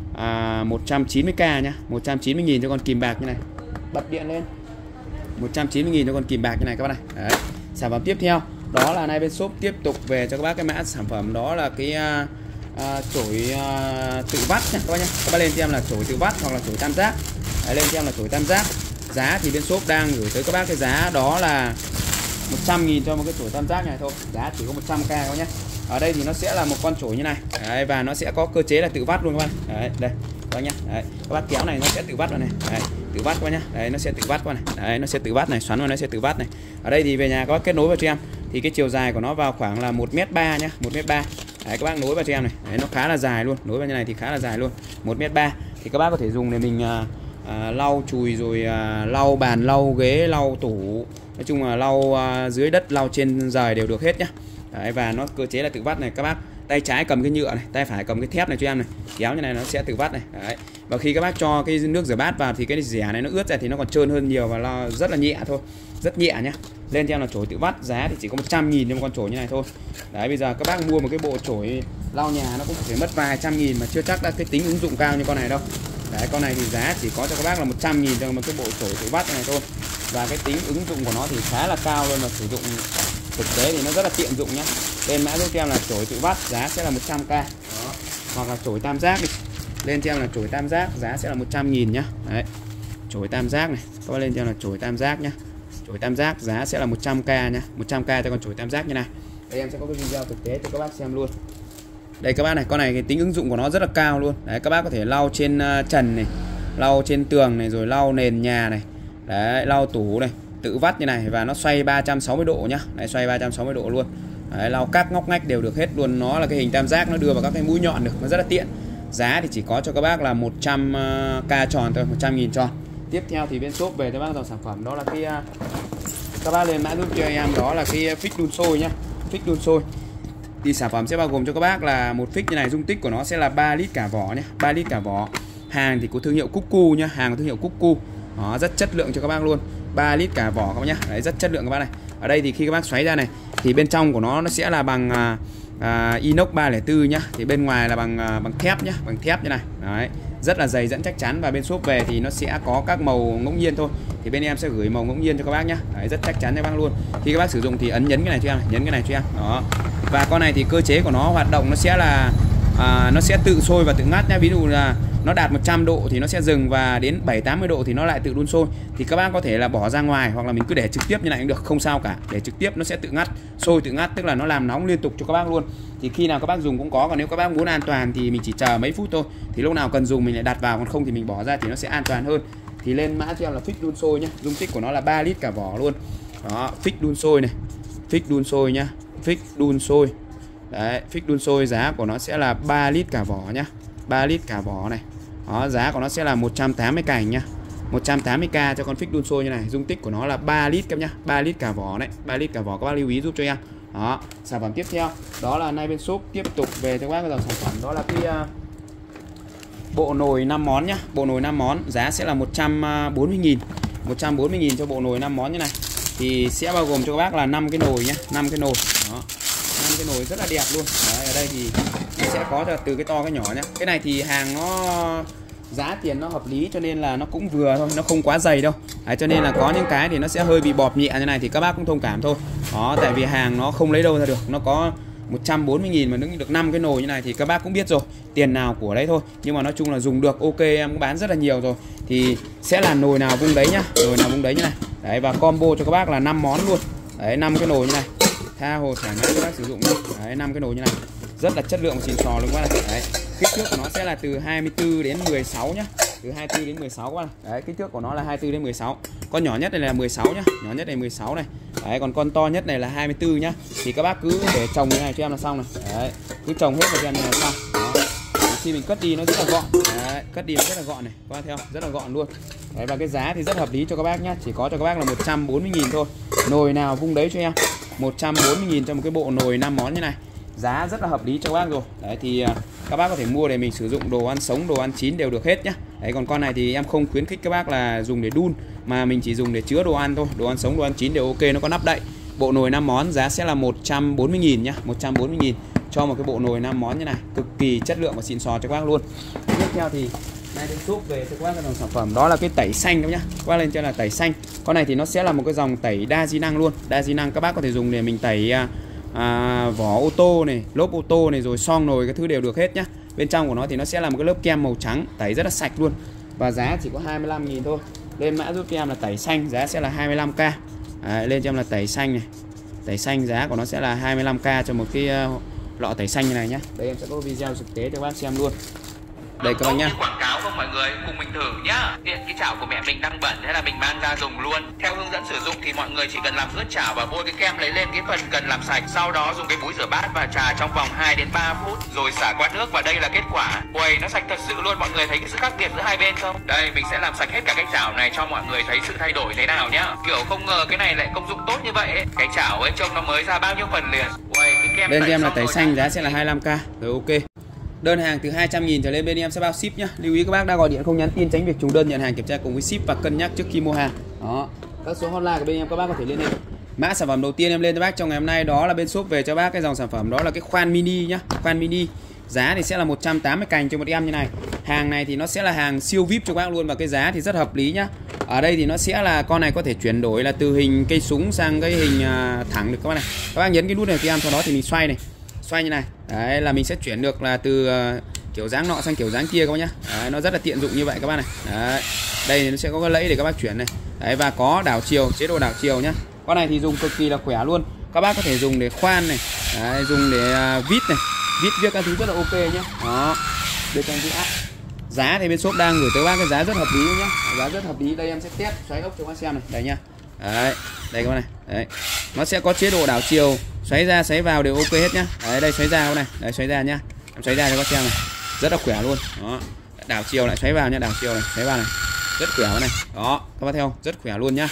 190k nhá, 190.000 cho con kìm bạc như này. Bật điện lên. 190.000 cho con kìm bạc như này các bác này. Đấy. Sản phẩm tiếp theo đó là nay bên shop tiếp tục về cho các bác cái mã sản phẩm đó là cái chổi tự vắt nha các bác nhé. Các bác lên cho em là chổi tự vắt hoặc là chổi tam giác. Đấy, lên cho em là chổi tam giác. Giá thì bên shop đang gửi tới các bác cái giá đó là 100.000 cho một cái chổi tam giác này thôi. Giá chỉ có 100k các bác nhé. Ở đây thì nó sẽ là một con chổi như này. Đấy, và nó sẽ có cơ chế là tự vắt luôn các bác. Đấy, đây các bác nhé. Đấy, các bác kéo này nó sẽ tự vắt vào này. Đấy, tự vắt qua nhá. Đấy, nó sẽ tự vắt qua này. Đấy, nó sẽ tự vắt này, xoắn vào nó sẽ tự vắt này. Ở đây thì về nhà các bác kết nối vào cho em. Thì cái chiều dài của nó vào khoảng là 1m3 nhá, 1m3. Đấy, các bác nối vào cho em này. Đấy, nó khá là dài luôn, nối vào như này thì khá là dài luôn. 1m3 thì các bác có thể dùng để mình lau chùi rồi lau bàn, lau ghế, lau tủ. Nói chung là lau dưới đất, lau trên giày đều được hết nhá. Đấy, và nó cơ chế là tự vắt này các bác. Tay trái cầm cái nhựa này, tay phải cầm cái thép này cho em này, kéo như này nó sẽ tự vắt này. Đấy. Và khi các bác cho cái nước rửa bát vào thì cái rẻ này nó ướt ra thì nó còn trơn hơn nhiều và rất là nhẹ thôi, rất nhẹ nhá. Lên cho em là chổi tự vắt, giá thì chỉ có 100.000 cho một con chổi như này thôi. Đấy, bây giờ các bác mua một cái bộ chổi lau nhà nó cũng phải mất vài trăm nghìn mà chưa chắc đã cái tính ứng dụng cao như con này đâu. Đấy, con này thì giá chỉ có cho các bác là 100.000 cho một cái bộ chổi tự vắt này thôi. Và cái tính ứng dụng của nó thì khá là cao luôn, mà sử dụng thực tế thì nó rất là tiện dụng nhá. Lên mã giúp cho em là chổi tự vắt, giá sẽ là 100k. Đó. Hoặc là chổi tam giác đi. Lên cho em là chổi tam giác, giá sẽ là 100.000 nhá. Đấy. Chổi tam giác này, các bác lên cho em là chổi tam giác nhá. Chổi tam giác giá sẽ là 100k nhá, 100k cho con chổi tam giác như này. Đây em sẽ có cái video thực tế cho các bác xem luôn. Đây các bác này, con này cái tính ứng dụng của nó rất là cao luôn. Đấy, các bác có thể lau trên trần này, lau trên tường này, rồi lau nền nhà này. Đấy, lau tủ này, tự vắt như này và nó xoay 360 độ nhá. Đấy, xoay 360 độ luôn. Đấy, lau các ngóc ngách đều được hết luôn. Nó là cái hình tam giác, nó đưa vào các cái mũi nhọn được, nó rất là tiện. Giá thì chỉ có cho các bác là 100k tròn thôi, 100.000 tròn. Tiếp theo thì bên shop về cho bác dòng sản phẩm đó là cái các bác lên mã giúp cho em đó là cái phích đun sôi nhá. Phích đun sôi thì sản phẩm sẽ bao gồm cho các bác là một phích như này, dung tích của nó sẽ là 3 lít cả vỏ nhé, 3 lít cả vỏ. Hàng thì của thương hiệu Cuckoo nhá, hàng của thương hiệu Cuckoo. Đó, rất chất lượng cho các bác luôn. 3 lít cả vỏ các bác nhá. Đấy, rất chất lượng các bác này. Ở đây thì khi các bác xoáy ra này thì bên trong của nó sẽ là bằng inox 304 nhá. Thì bên ngoài là bằng thép nhá, bằng thép như này. Đấy, rất là dày dẫn chắc chắn, và bên shop về thì nó sẽ có các màu ngẫu nhiên thôi. Thì bên em sẽ gửi màu ngẫu nhiên cho các bác nhá. Đấy, rất chắc chắn cho các bác luôn. Khi các bác sử dụng thì nhấn cái này cho em, nhấn cái này cho em. Đó. Và con này thì cơ chế của nó hoạt động nó sẽ là nó sẽ tự sôi và tự ngắt nhá. Ví dụ là nó đạt 100 độ thì nó sẽ dừng, và đến 70-80 độ thì nó lại tự đun sôi. Thì các bác có thể là bỏ ra ngoài, hoặc là mình cứ để trực tiếp như này cũng được, không sao cả. Để trực tiếp nó sẽ tự ngắt, sôi tự ngắt, tức là nó làm nóng liên tục cho các bác luôn. Thì khi nào các bác dùng cũng có. Còn nếu các bác muốn an toàn thì mình chỉ chờ mấy phút thôi. Thì lúc nào cần dùng mình lại đặt vào, còn không thì mình bỏ ra thì nó sẽ an toàn hơn. Thì lên mã cho em là fix đun sôi nhá. Dung tích của nó là 3 lít cả vỏ luôn. Đó, fix đun sôi này. Fix đun sôi nhá. Fix đun sôi. Đấy, fix đun sôi giá của nó sẽ là 3 lít cả vỏ nhá. 3 lít cả vỏ này. Đó, giá của nó sẽ là 180 cành nhá. 180k cho con fix đun sôi như này. Dung tích của nó là 3 lít các nhá. 3 lít cả vỏ đấy. 3 lít cả vỏ, các bác lưu ý giúp cho em. Đó, sản phẩm tiếp theo đó là nay bên shop tiếp tục về cho các bác cái dòng sản phẩm đó là cái bộ nồi 5 món nhá. Bộ nồi 5 món giá sẽ là 140.000. 140.000 cho bộ nồi 5 món như này. Thì sẽ bao gồm cho các bác là 5 cái nồi nhá, 5 cái nồi. Đó. 5 cái nồi rất là đẹp luôn. Đấy, ở đây thì nó sẽ có từ cái to cái nhỏ nhá. Cái này thì hàng nó giá tiền nó hợp lý cho nên là nó cũng vừa thôi, nó không quá dày đâu. Đấy, cho nên là có những cái thì nó sẽ hơi bị bọp nhẹ như này thì các bác cũng thông cảm thôi. Đó, tại vì hàng nó không lấy đâu ra được. Nó có 140.000 mà nó được 5 cái nồi như này thì các bác cũng biết rồi, tiền nào của đấy thôi. Nhưng mà nói chung là dùng được ok, em cũng bán rất là nhiều rồi. Thì sẽ là nồi nào vung đấy nhá, nồi nào vung đấy như này. Đấy, và combo cho các bác là 5 món luôn. Đấy, 5 cái nồi như này. Tha hồ thoải mái các bác sử dụng nhá. Đấy, 5 cái nồi như này. Rất là chất lượng xịn sò luôn các bác này. Đấy, kích thước của nó sẽ là từ 24 đến 16 nhá. Từ 24 đến 16 các bác này. Đấy, kích thước của nó là 24 đến 16. Con nhỏ nhất này là 16 nhá. Nhỏ nhất này 16 này. Đấy, còn con to nhất này là 24 nhá. Thì các bác cứ để trồng như này cho em là xong này. Đấy, cứ trồng hết vào cho em như này xong. Đó. Khi mình cất đi nó rất là gọn. Đấy, cất đi nó rất là gọn này. Các bác theo, rất là gọn luôn. Đấy, và cái giá thì rất hợp lý cho các bác nhá. Chỉ có cho các bác là 140.000 thôi. Nồi nào vung đấy cho em. 140.000 cho một cái bộ nồi 5 món như này. Giá rất là hợp lý cho các bác rồi. Đấy thì các bác có thể mua để mình sử dụng đồ ăn sống, đồ ăn chín đều được hết nhá. Đấy, còn con này thì em không khuyến khích các bác là dùng để đun, mà mình chỉ dùng để chứa đồ ăn thôi. Đồ ăn sống, đồ ăn chín đều ok, nó có nắp đậy. Bộ nồi 5 món giá sẽ là 140.000 nhá. 140.000 cho một cái bộ nồi 5 món như này. Cực kỳ chất lượng và xịn sò cho các bác luôn. Tiếp theo thì nay bên shop về cho các bác cái dòng sản phẩm đó là cái tẩy xanh các nhá. Các bác lên cho là tẩy xanh. Con này thì nó sẽ là một cái dòng tẩy đa di năng luôn. Đa di năng các bác có thể dùng để mình tẩy vỏ ô tô này, lốp ô tô này, rồi son nồi cái thứ đều được hết nhá. Bên trong của nó thì nó sẽ là một cái lớp kem màu trắng, tẩy rất là sạch luôn. Và giá chỉ có 25.000 thôi. Lên mã giúp em là tẩy xanh, giá sẽ là 25k. Đấy, lên cho em là tẩy xanh này. Tẩy xanh giá của nó sẽ là 25k cho một cái lọ tẩy xanh như này nhá. Đây em sẽ có video thực tế cho các bác xem luôn. Đây các bác nhá. Quảng cáo không mọi người, cùng mình thử nhá. Hiện cái chảo của mẹ mình đang bẩn, thế là mình mang ra dùng luôn. Theo hướng dẫn sử dụng thì mọi người chỉ cần làm ướt chảo và bôi cái kem lấy lên cái phần cần làm sạch. Sau đó dùng cái búi rửa bát và chà trong vòng 2 đến 3 phút rồi xả qua nước, và đây là kết quả. Uầy, nó sạch thật sự luôn. Mọi người thấy cái sự khác biệt giữa hai bên không? Đây, mình sẽ làm sạch hết cả cái chảo này cho mọi người thấy sự thay đổi thế nào nhá. Kiểu không ngờ cái này lại công dụng tốt như vậy ấy. Cái chảo ấy trông nó mới ra bao nhiêu phần liền. Uầy, cái kem bên em là tẩy xanh giá sẽ là 25k. Rồi ok. Đơn hàng từ 200.000 trở lên bên em sẽ bao ship nhá. Lưu ý các bác đã gọi điện không nhắn tin tránh việc trùng đơn, nhận hàng kiểm tra cùng với ship và cân nhắc trước khi mua hàng. Đó. Các số hotline của bên em các bác có thể liên hệ. Mã sản phẩm đầu tiên em lên cho bác trong ngày hôm nay đó là bên shop về cho bác cái dòng sản phẩm đó là cái khoan mini nhá. Khoan mini. Giá thì sẽ là 180 cành cho một em như này. Hàng này thì nó sẽ là hàng siêu VIP cho các bác luôn, và cái giá thì rất hợp lý nhá. Ở đây thì nó sẽ là con này có thể chuyển đổi là từ hình cây súng sang cái hình thẳng được các bác này. Các bác nhấn cái nút này cho em, sau đó thì mình xoay này. Xoay như này. Đấy là mình sẽ chuyển được là từ kiểu dáng nọ sang kiểu dáng kia các bác nhá. Đấy, nó rất là tiện dụng như vậy các bác này. Đấy. Đây thì nó sẽ có cái lẫy để các bác chuyển này. Đấy, và có đảo chiều, chế độ đảo chiều nhá. Con này thì dùng cực kỳ là khỏe luôn. Các bác có thể dùng để khoan này. Đấy, dùng để vít này. Vít viết các thứ rất là ok nhá. Đó. Bên trong cái app. Giá thì bên shop đang gửi tới bác cái giá rất hợp lý nhá. Giá rất hợp lý. Đây em sẽ test xoáy ốc cho các bác xem này. Đây nhá. Đấy, đây các bác này. Đấy. Nó sẽ có chế độ đảo chiều, xoáy ra xoáy vào đều ok hết nhá. Đấy, đây xoáy ra các này. Đấy, xoáy ra nhá. Em xoáy ra cho các xem này. Rất là khỏe luôn. Đó. Đảo chiều lại xoáy vào nhá, đảo chiều này, xoáy vào này. Rất khỏe này. Đó, các bác theo, rất khỏe luôn nhá.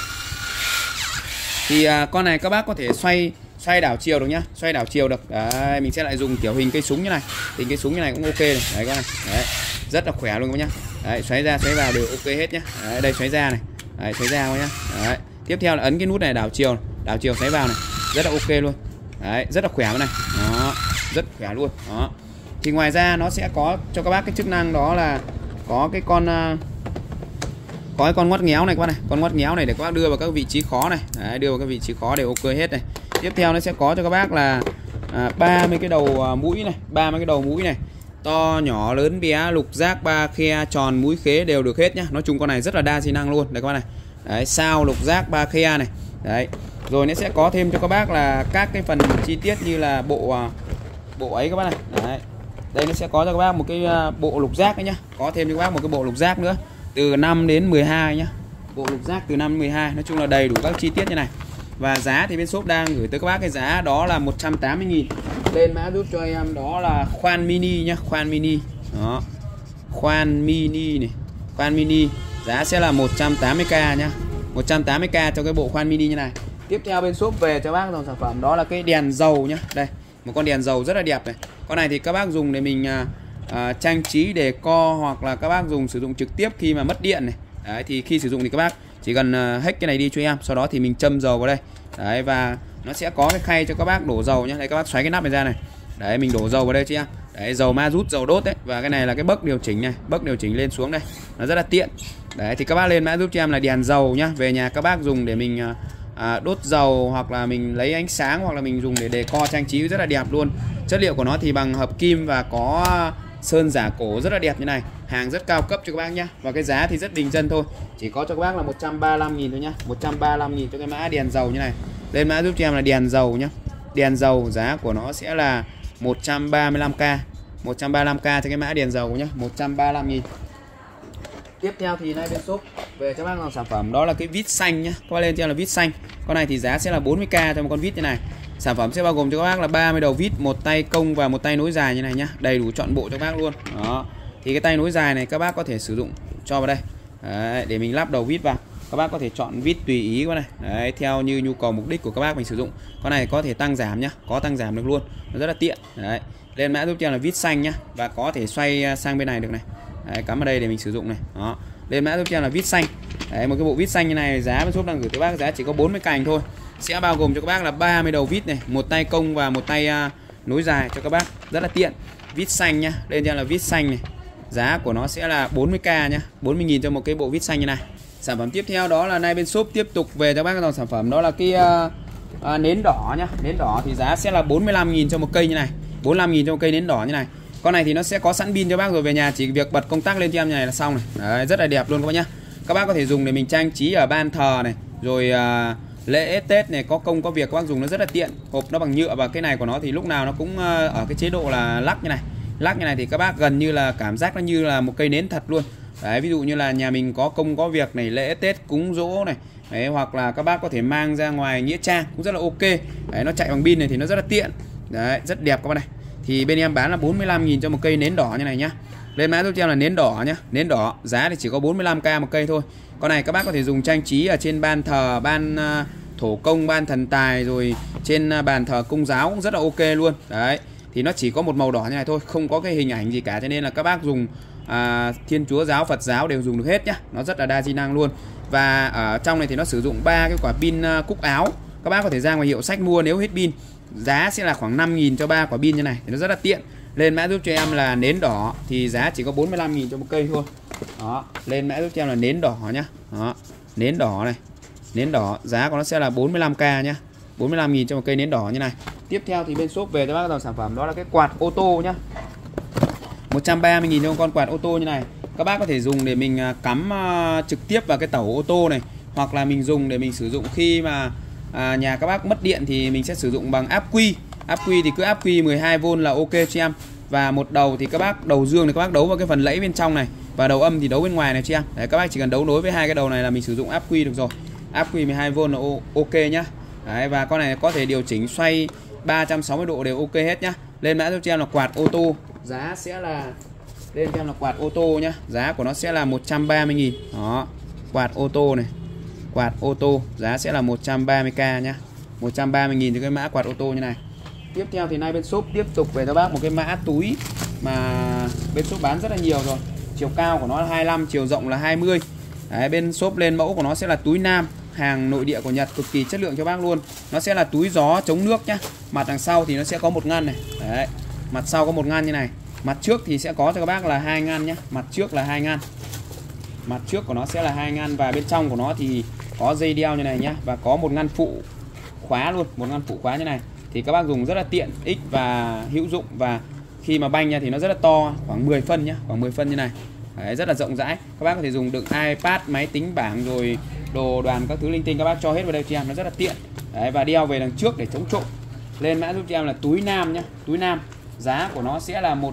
Thì con này các bác có thể xoay đảo chiều được nhá, xoay đảo chiều được. Đấy, mình sẽ lại dùng kiểu hình cây súng như này. Hình cây súng như này cũng ok này. Đấy các này. Đấy. Rất là khỏe luôn các bác nhá. Đấy, xoáy ra xoáy vào đều ok hết nhá. Đấy, đây xoáy ra này. Đấy, xoáy ra các nhá. Đấy. Tiếp theo là ấn cái nút này đảo chiều xoáy vào này. Rất là ok luôn. Đấy, rất là khỏe này. Đó. rất khỏe luôn. Đó. Thì ngoài ra nó sẽ có cho các bác cái chức năng đó là có cái con ngoắt ngéo này các bác này, con ngoắt ngéo này để các bác đưa vào các vị trí khó này. Đấy, đưa vào các vị trí khó đều ok hết này. Tiếp theo nó sẽ có cho các bác là 30 cái đầu mũi này, 30 cái đầu mũi này. To, nhỏ, lớn, bé, lục giác, ba khe, tròn, mũi khế đều được hết nhá. Nói chung con này rất là đa di năng luôn. Đây các bác này. Đấy, sao, lục giác, ba khe này. Đấy. Rồi nó sẽ có thêm cho các bác là các cái phần chi tiết như là bộ ấy các bác này. Đấy. Đây nó sẽ có cho các bác một cái bộ lục giác đấy nhá. Có thêm cho các bác một cái bộ lục giác nữa. Từ 5 đến 12 nhá. Bộ lục giác từ 5 đến 12. Nói chung là đầy đủ các chi tiết như này. Và giá thì bên shop đang gửi tới các bác cái giá đó là 180.000. Lên mã giúp cho em đó là khoan mini nhá, khoan mini. Đó. Khoan mini này, khoan mini. Giá sẽ là 180k nhá. 180k cho cái bộ khoan mini như này. Tiếp theo bên shop về cho bác dòng sản phẩm đó là cái đèn dầu nhá. Đây, một con đèn dầu rất là đẹp này. Con này thì các bác dùng để mình trang trí decor, hoặc là các bác dùng sử dụng trực tiếp khi mà mất điện này. Đấy, thì khi sử dụng thì các bác chỉ cần hack cái này đi cho em, sau đó thì mình châm dầu vào đây. Đấy, và nó sẽ có cái khay cho các bác đổ dầu nhé. Đây, các bác xoáy cái nắp này ra này. Đấy, mình đổ dầu vào đây cho em. Đấy, dầu ma rút, dầu đốt đấy. Và cái này là cái bấc điều chỉnh này, bấc điều chỉnh lên xuống đây. Nó rất là tiện. Đấy, thì các bác lên mã giúp cho em là đèn dầu nhá. Về nhà các bác dùng để mình đốt dầu, hoặc là mình lấy ánh sáng, hoặc là mình dùng để decor trang trí rất là đẹp luôn. Chất liệu của nó thì bằng hợp kim và có sơn giả cổ rất là đẹp như này. Hàng rất cao cấp cho các bác nhá. Và cái giá thì rất bình dân thôi. Chỉ có cho các bác là 135.000 thôi nhá. 135.000 cho cái mã đèn dầu như này. Lên mã giúp cho em là đèn dầu nhá. Đèn dầu giá của nó sẽ là 135k. 135k cho cái mã đèn dầu nhá. 135.000. Tiếp theo thì nay bên shop về cho bác dòng sản phẩm đó là cái vít xanh nhá. Các bác lên cho em là vít xanh. Con này thì giá sẽ là 40k cho một con vít như này. Sản phẩm sẽ bao gồm cho các bác là 30 đầu vít, một tay công và một tay nối dài như này nhá. Đầy đủ trọn bộ cho các bác luôn. Đó. Thì cái tay nối dài này các bác có thể sử dụng cho vào đây. Đấy, để mình lắp đầu vít vào. Các bác có thể chọn vít tùy ý con này. Đấy, theo như nhu cầu mục đích của các bác mình sử dụng. Con này có thể tăng giảm nhá, có tăng giảm được luôn. Nó rất là tiện. Đấy. Lên mã giúp cho em là vít xanh nhá, và có thể xoay sang bên này được này. Đấy, cắm vào đây để mình sử dụng này. Đó. Lên mã giúp cho em là vít xanh. Đấy, một cái bộ vít xanh như này giá bên shop đang gửi tới bác giá chỉ có 40 cành thôi. Sẽ bao gồm cho các bác là 30 đầu vít này, một tay công và một tay nối dài cho các bác. Rất là tiện. Vít xanh nhá. Lên cho em là vít xanh này. Giá của nó sẽ là 40k nhá. 40.000 cho một cái bộ vít xanh như này. Sản phẩm tiếp theo đó là nay bên shop tiếp tục về cho bác dòng sản phẩm đó là cái nến đỏ nhá. Nến đỏ thì giá sẽ là 45.000 cho một cây như này. 45.000 cho một cây nến đỏ như này. Con này thì nó sẽ có sẵn pin cho bác rồi, về nhà chỉ việc bật công tắc lên cho em như này là xong này. Đấy, rất là đẹp luôn các bác nhá. Các bác có thể dùng để mình trang trí ở ban thờ này, rồi lễ Tết này, có công có việc các bác dùng nó rất là tiện. Hộp nó bằng nhựa và cái này của nó thì lúc nào nó cũng ở cái chế độ là lắc như này. Lắc như này thì các bác gần như là cảm giác nó như là một cây nến thật luôn. Đấy, ví dụ như là nhà mình có công có việc này, lễ Tết cúng giỗ này. Đấy, hoặc là các bác có thể mang ra ngoài nghĩa trang cũng rất là ok. Đấy, nó chạy bằng pin này thì nó rất là tiện. Đấy, rất đẹp các bác này. Thì bên em bán là 45.000 cho một cây nến đỏ như này nhá. Lên mã giúp cho em là nến đỏ nhá. Nến đỏ giá thì chỉ có 45k một cây thôi. Con này các bác có thể dùng trang trí ở trên ban thờ, ban thổ công, ban thần tài, rồi trên bàn thờ công giáo cũng rất là ok luôn. Đấy, thì nó chỉ có một màu đỏ như này thôi, không có cái hình ảnh gì cả, cho nên là các bác dùng Thiên Chúa giáo, Phật giáo đều dùng được hết nhá. Nó rất là đa di năng luôn. Và ở trong này thì nó sử dụng 3 cái quả pin cúc áo. Các bác có thể ra ngoài hiệu sách mua nếu hết pin. Giá sẽ là khoảng 5.000 cho 3 quả pin như này thì nó rất là tiện. Lên mã giúp cho em là nến đỏ thì giá chỉ có 45.000 cho một cây thôi. Đó, lên mã giúp cho em là nến đỏ nhá. Đó, nến đỏ này. Nến đỏ giá của nó sẽ là 45k nhá. 45.000 cho một cây nến đỏ như này. Tiếp theo thì bên shop về cho bác dòng sản phẩm đó là cái quạt ô tô nhá. 130.000 cho một con quạt ô tô như này. Các bác có thể dùng để mình cắm trực tiếp vào cái tẩu ô tô này, hoặc là mình dùng để mình sử dụng khi mà nhà các bác mất điện thì mình sẽ sử dụng bằng áp quy. Áp quy thì cứ áp quy 12V là ok cho em. Và một đầu thì các bác, đầu dương thì các bác đấu vào cái phần lẫy bên trong này, và đầu âm thì đấu bên ngoài này cho em. Đấy, các bác chỉ cần đấu nối với hai cái đầu này là mình sử dụng áp quy được rồi. Áp quy 12V là ok nhá. Đấy, và con này có thể điều chỉnh xoay 360 độ đều ok hết nhá. Lên mã giúp cho em là quạt ô tô. Giá sẽ là, lên cho em là quạt ô tô nhá. Giá của nó sẽ là 130.000. Đó, quạt ô tô này. Quạt ô tô giá sẽ là 130k nhá. 130.000 cho cái mã quạt ô tô như này. Tiếp theo thì nay bên shop tiếp tục về cho bác một cái mã túi mà bên shop bán rất là nhiều rồi. Chiều cao của nó là 25, chiều rộng là 20. Đấy, bên shop lên mẫu của nó sẽ là túi nam, hàng nội địa của Nhật, cực kỳ chất lượng cho bác luôn. Nó sẽ là túi gió chống nước nhá. Mặt đằng sau thì nó sẽ có một ngăn này. Đấy, Mặt sau có 1 ngăn như này. Mặt trước thì sẽ có cho các bác là 2 ngăn nhé. Mặt trước là 2 ngăn. Mặt trước của nó sẽ là 2 ngăn và bên trong của nó thì có dây đeo như này nhá, và có 1 ngăn phụ khóa luôn, 1 ngăn phụ khóa như này. Thì các bác dùng rất là tiện ích và hữu dụng, và khi mà banh nha thì nó rất là to, khoảng 10 phân nhá, khoảng 10 phân như này. Đấy, rất là rộng rãi. Các bác có thể dùng đựng iPad, máy tính bảng rồi đồ đoàn các thứ linh tinh, các bác cho hết vào đây cho em, nó rất là tiện. Đấy, và đeo về đằng trước để chống trộm. Lên mã giúp cho em là túi nam nhá, túi nam. Giá của nó sẽ là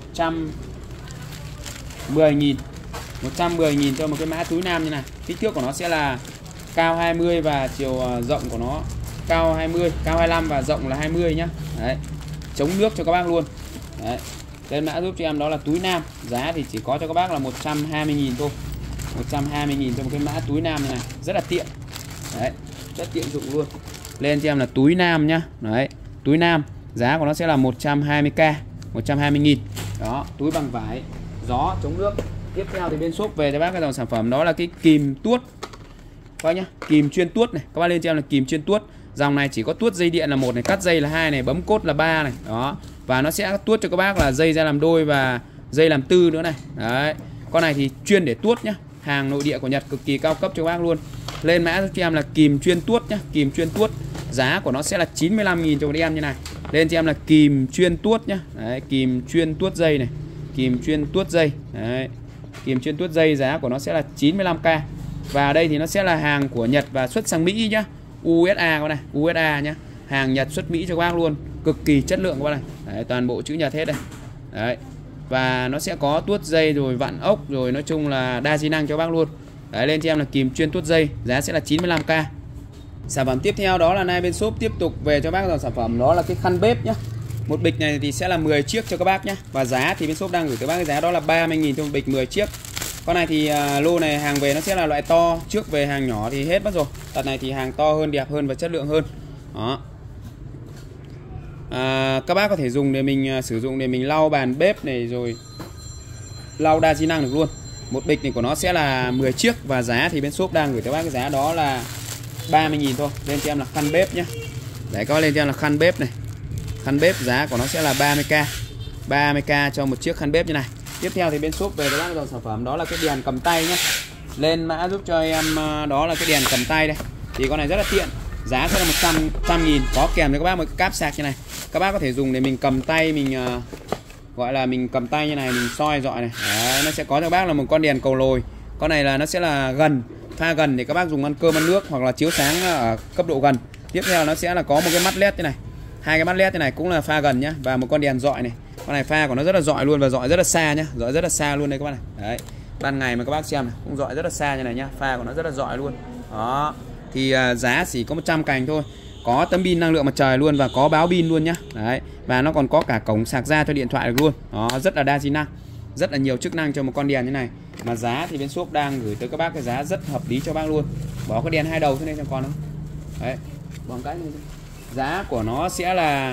110.000. 110.000 cho một cái mã túi nam như này. Kích thước của nó sẽ là cao 20 và chiều rộng của nó cao 20, cao 25 và rộng là 20 nhá. Đấy. Chống nước cho các bác luôn. Đấy. Lên mã giúp cho em đó là túi nam. Giá thì chỉ có cho các bác là 120.000 thôi. 120.000 cho một cái mã túi nam như này, rất là tiện. Đấy, rất tiện dụng luôn. Lên cho em là túi nam nhá. Đấy, túi nam, giá của nó sẽ là 120k, 120.000. Đó, túi bằng vải, gió, chống nước. Tiếp theo thì bên shop về cho bác cái dòng sản phẩm đó là cái kìm tuốt. Coi nhá, kìm chuyên tuốt này. Các bác lên cho em là kìm chuyên tuốt. Dòng này chỉ có tuốt dây điện là 1 này, cắt dây là 2 này, bấm cốt là 3 này. Đó. Và nó sẽ tuốt cho các bác là dây ra làm đôi và dây làm tư nữa này. Đấy. Con này thì chuyên để tuốt nhá. Hàng nội địa của Nhật cực kỳ cao cấp cho các bác luôn. Lên mã cho em là kìm chuyên tuốt nhá, kìm chuyên tuốt. Giá của nó sẽ là 95.000 cho một em như này. Lên cho em là kìm chuyên tuốt nhá. Đấy, kìm chuyên tuốt dây này. Kìm chuyên tuốt dây. Đấy. Kìm chuyên tuốt dây giá của nó sẽ là 95k. Và đây thì nó sẽ là hàng của Nhật và xuất sang Mỹ nhá. USA con này, USA nhá. Hàng Nhật xuất Mỹ cho các bác luôn. Cực kỳ chất lượng các bác này. Đấy, toàn bộ chữ Nhật hết đây. Đấy. Và nó sẽ có tuốt dây rồi vặn ốc rồi, nói chung là đa di năng cho các bác luôn. Đấy, lên cho em là kìm chuyên tuốt dây, giá sẽ là 95k. Sản phẩm tiếp theo đó là nay bên shop tiếp tục về cho bác dòng sản phẩm đó là cái khăn bếp nhá. Một bịch này thì sẽ là 10 chiếc cho các bác nhá. Và giá thì bên shop đang gửi tới bác cái giá đó là 30.000 cho một bịch 10 chiếc. Con này thì lô này hàng về nó sẽ là loại to, trước về hàng nhỏ thì hết mất rồi. Đợt này thì hàng to hơn, đẹp hơn và chất lượng hơn. Đó. Các bác có thể dùng để mình sử dụng để mình lau bàn bếp này rồi lau đa di năng được luôn. Một bịch này của nó sẽ là 10 chiếc và giá thì bên shop đang gửi tới bác cái giá đó là 30.000 thôi. Lên cho em là khăn bếp nhé. Đấy, các bác lên cho em là khăn bếp này. Khăn bếp giá của nó sẽ là 30k. 30k cho một chiếc khăn bếp như này. Tiếp theo thì bên shop về với bác dòng sản phẩm đó là cái đèn cầm tay nhé. Lên mã giúp cho em đó là cái đèn cầm tay đây. Thì con này rất là tiện. Giá sẽ là 100.000, có kèm cho các bác một cái cáp sạc như này. Các bác có thể dùng để mình cầm tay, mình gọi là mình cầm tay như này, mình soi dọi này. Đấy, nó sẽ có cho các bác là một con đèn cầu lồi. Con này là nó sẽ là gần, pha gần để các bác dùng ăn cơm ăn nước hoặc là chiếu sáng ở cấp độ gần. Tiếp theo nó sẽ là có một cái mắt led thế này. 2 cái mắt led thế này cũng là pha gần nhá, và một con đèn dọi này. Con này pha của nó rất là dọi luôn và dọi rất là xa nhá, dọi rất là xa luôn đây các bác này. Đấy. Ban ngày mà các bác xem này, cũng dọi rất là xa như này nhá, pha của nó rất là dọi luôn. Đó. Thì giá chỉ có 100 cành thôi. Có tấm pin năng lượng mặt trời luôn và có báo pin luôn nhá. Đấy. Và nó còn có cả cổng sạc ra cho điện thoại được luôn. Đó, rất là đa di năng. Rất là nhiều chức năng cho một con đèn như này. Mà giá thì bên shop đang gửi tới các bác cái giá rất hợp lý cho bác luôn. Bỏ cái đèn 2 đầu thế này xem còn không. Đấy. Bỏ cái này. Giá của nó sẽ là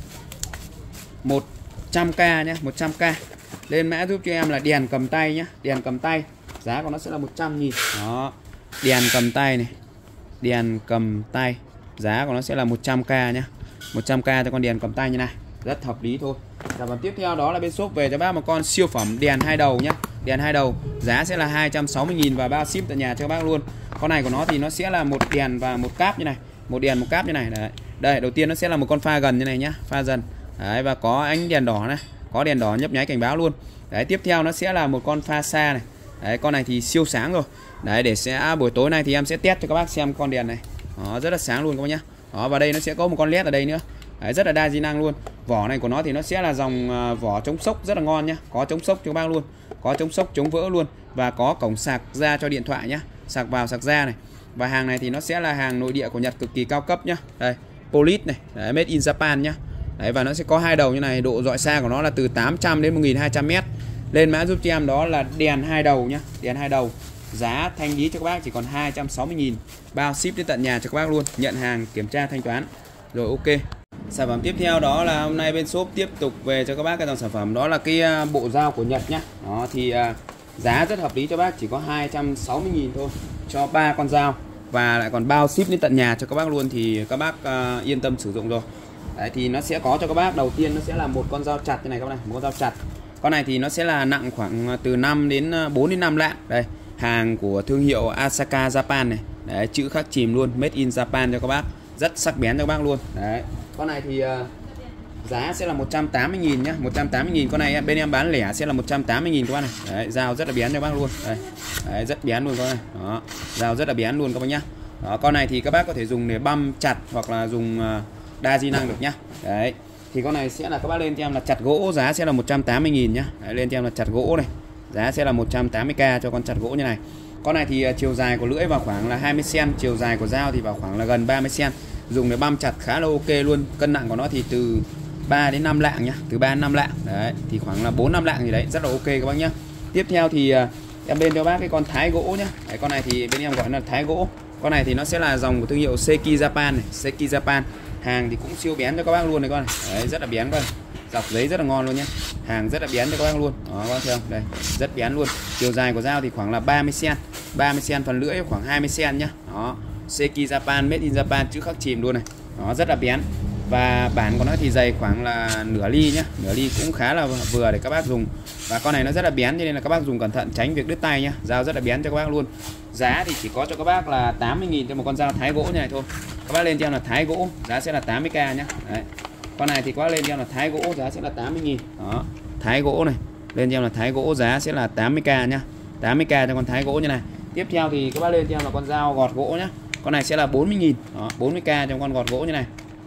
100k nhá, 100k. Lên mã giúp cho em là đèn cầm tay nhá, đèn cầm tay. Giá của nó sẽ là 100.000. Đó. Đèn cầm tay này. Đèn cầm tay. Giá của nó sẽ là 100k nhá. 100k cho con đèn cầm tay như này. Rất hợp lý thôi. Sản phẩm tiếp theo đó là bên shop về cho bác một con siêu phẩm đèn 2 đầu nhá. Đèn 2 đầu. Giá sẽ là 260.000 và bao ship tận nhà cho các bác luôn. Con này của nó thì nó sẽ là một đèn và một cáp như này. Một đèn một cáp như này. Đấy. Đây, đầu tiên nó sẽ là một con pha gần như này nhá, pha dần. Đấy, và có ánh đèn đỏ này, có đèn đỏ nhấp nháy cảnh báo luôn. Đấy, tiếp theo nó sẽ là một con pha xa này. Đấy, con này thì siêu sáng rồi. Đấy, để sẽ buổi tối nay thì em sẽ test cho các bác xem con đèn này. Đó, rất là sáng luôn các bác nhá. Đó, và đây nó sẽ có một con led ở đây nữa. Đấy, rất là đa di năng luôn. Vỏ này của nó thì nó sẽ là dòng vỏ chống sốc rất là ngon nhá. Có chống sốc cho các bác luôn. Có chống sốc, chống vỡ luôn. Và có cổng sạc ra cho điện thoại nhá. Sạc vào, sạc ra này. Và hàng này thì nó sẽ là hàng nội địa của Nhật cực kỳ cao cấp nhá. Đây, Police này, đấy, made in Japan nhá. Đấy, và nó sẽ có 2 đầu như này, độ dọi xa của nó là từ 800 đến 1200m. Lên mã giúp cho em đó là đèn 2 đầu nhá, đèn 2 đầu. Giá thanh lý cho các bác chỉ còn 260.000, bao ship đến tận nhà cho các bác luôn, nhận hàng, kiểm tra thanh toán. Rồi ok. Sản phẩm tiếp theo đó là hôm nay bên shop tiếp tục về cho các bác cái dòng sản phẩm đó là cái bộ dao của Nhật nhá. Đó thì giá rất hợp lý cho bác, chỉ có 260.000 thôi cho 3 con dao và lại còn bao ship đến tận nhà cho các bác luôn, thì các bác yên tâm sử dụng rồi. Đấy thì nó sẽ có cho các bác, đầu tiên nó sẽ là một con dao chặt như này các bác này, một con dao chặt. Con này thì nó sẽ là nặng khoảng từ 4 đến 5 lạng. Đây, hàng của thương hiệu Asaka Japan này. Đấy, chữ khắc chìm luôn, made in Japan cho các bác. Rất sắc bén cho các bác luôn. Đấy. Con này thì giá sẽ là 180.000 nhá, 180.000. Con này bên em bán lẻ sẽ là 180.000 các bác này. Đấy, dao rất là bén cho các bác luôn. Đây. Đấy, rất bén luôn các bác này. Đó, dao rất là bén luôn các bác nhá. Đó, con này thì các bác có thể dùng để băm chặt hoặc là dùng đa di năng được nhá. Đấy. Thì con này sẽ là các bác lên cho em là chặt gỗ, giá sẽ là 180.000 nhá. Đấy, lên cho em là chặt gỗ này. Giá sẽ là 180k cho con chặt gỗ như này. Con này thì chiều dài của lưỡi vào khoảng là 20 cm, chiều dài của dao thì vào khoảng là gần 30 cm. Dùng để băm chặt khá là ok luôn. Cân nặng của nó thì từ 3 đến 5 lạng nhá, từ 3 đến 5 lạng. Đấy, thì khoảng là 4-5 lạng gì đấy, rất là ok các bác nhá. Tiếp theo thì em lên cho bác cái con thái gỗ nhá. Đấy, con này thì bên em gọi là thái gỗ. Con này thì nó sẽ là dòng của thương hiệu Seki Japan này, Seki Japan. Hàng thì cũng siêu bén cho các bác luôn này con này. Đấy, rất là bén con. Dọc giấy rất là ngon luôn nhé. Hàng rất là bén cho các bác luôn. Đó các bác thấy không? Đây, rất bén luôn. Chiều dài của dao thì khoảng là 30 cm. 30 cm, phần lưỡi khoảng 20 cm nhá. Đó. Seki Japan, made in Japan, chữ khắc chìm luôn này. Nó rất là bén. Và bản của nó thì dày khoảng là nửa ly nhá. Nửa ly cũng khá là vừa để các bác dùng. Và con này nó rất là bén cho nên là các bác dùng cẩn thận tránh việc đứt tay nhá. Dao rất là bén cho các bác luôn. Giá thì chỉ có cho các bác là 80.000 cho một con dao thái gỗ như này thôi. Các bác lên cho em là thái gỗ, giá sẽ là 80k nhá. Đấy. Con này thì các bác lên cho em là thái gỗ, giá sẽ là 80.000. Đó. Thái gỗ này, lên cho em là thái gỗ, giá sẽ là 80k nhá. 80k cho con thái gỗ như này. Tiếp theo thì các bác lên cho em là con dao gọt gỗ nhá. Con này sẽ là 40.000. Đó, 40k cho con gọt gỗ như này.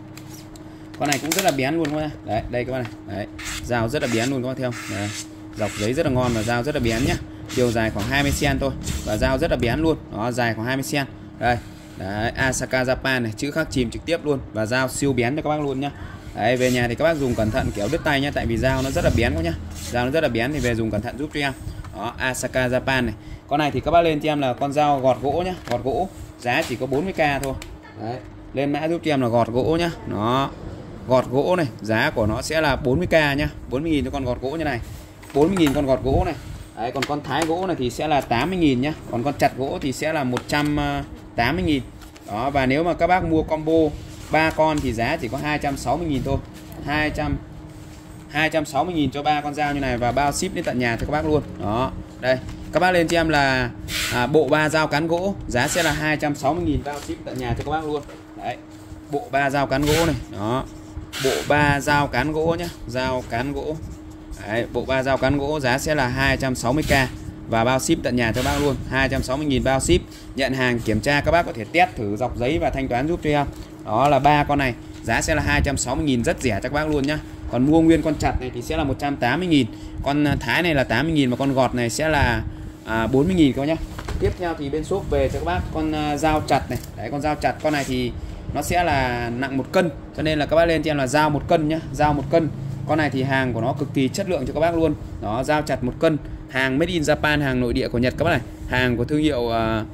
Con này cũng rất là bén luôn các bác. Đấy, đây các bác này. Đấy. Dao rất là bén luôn các bác thấy không? Đấy. Dọc giấy rất là ngon và dao rất là bén nhá. Chiều dài khoảng 20 cm thôi và dao rất là bén luôn. Đó, dài khoảng 20 cm. Đây. Đấy, Asaka Japan này, chữ khắc chìm trực tiếp luôn và dao siêu bén cho các bác luôn nhá. Đấy, về nhà thì các bác dùng cẩn thận kéo đứt tay nhá, tại vì dao nó rất là bén quá nhá. Dao nó rất là bén thì về dùng cẩn thận giúp cho em. Đó, Asaka Japan này. Con này thì các bác lên cho em là con dao gọt gỗ nhá, gọt gỗ, giá chỉ có 40k thôi. Đấy, lên mã giúp cho em là gọt gỗ nhá. Nó gọt gỗ này, giá của nó sẽ là 40k nhá, 40.000 cho con gọt gỗ như này. 40.000 con gọt gỗ này. Đấy, còn con thái gỗ này thì sẽ là 80.000 nhá. Còn con chặt gỗ thì sẽ là 180.000. Đó, và nếu mà các bác mua combo 3 con thì giá chỉ có 260.000 thôi. 260.000 cho 3 con dao như này và bao ship đến tận nhà cho các bác luôn. Đó. Đây, các bác lên cho em là bộ 3 dao cán gỗ, giá sẽ là 260.000 bao ship tận nhà cho các bác luôn. Đấy. Bộ 3 dao cán gỗ này. Đó. Bộ 3 dao cán gỗ nhá, dao cán gỗ. Đấy, bộ 3 dao cán gỗ giá sẽ là 260k và bao ship tận nhà cho bác luôn. 260.000 bao ship. Nhận hàng kiểm tra các bác có thể test thử dọc giấy và thanh toán giúp cho em. Đó là 3 con này, giá sẽ là 260.000, rất rẻ cho các bác luôn nhá. Còn mua nguyên con chặt này thì sẽ là 180.000. Con thái này là 80.000 và con gọt này sẽ là 40.000 các bác nhá. Tiếp theo thì bên shop về cho các bác con dao chặt này. Đấy, con dao chặt con này thì nó sẽ là nặng 1 cân, cho nên là các bác lên cho em là dao 1 cân nhá, dao 1 cân. Con này thì hàng của nó cực kỳ chất lượng cho các bác luôn. Đó, dao chặt 1 cân, hàng made in Japan, hàng nội địa của Nhật các bác này. Hàng của thương hiệu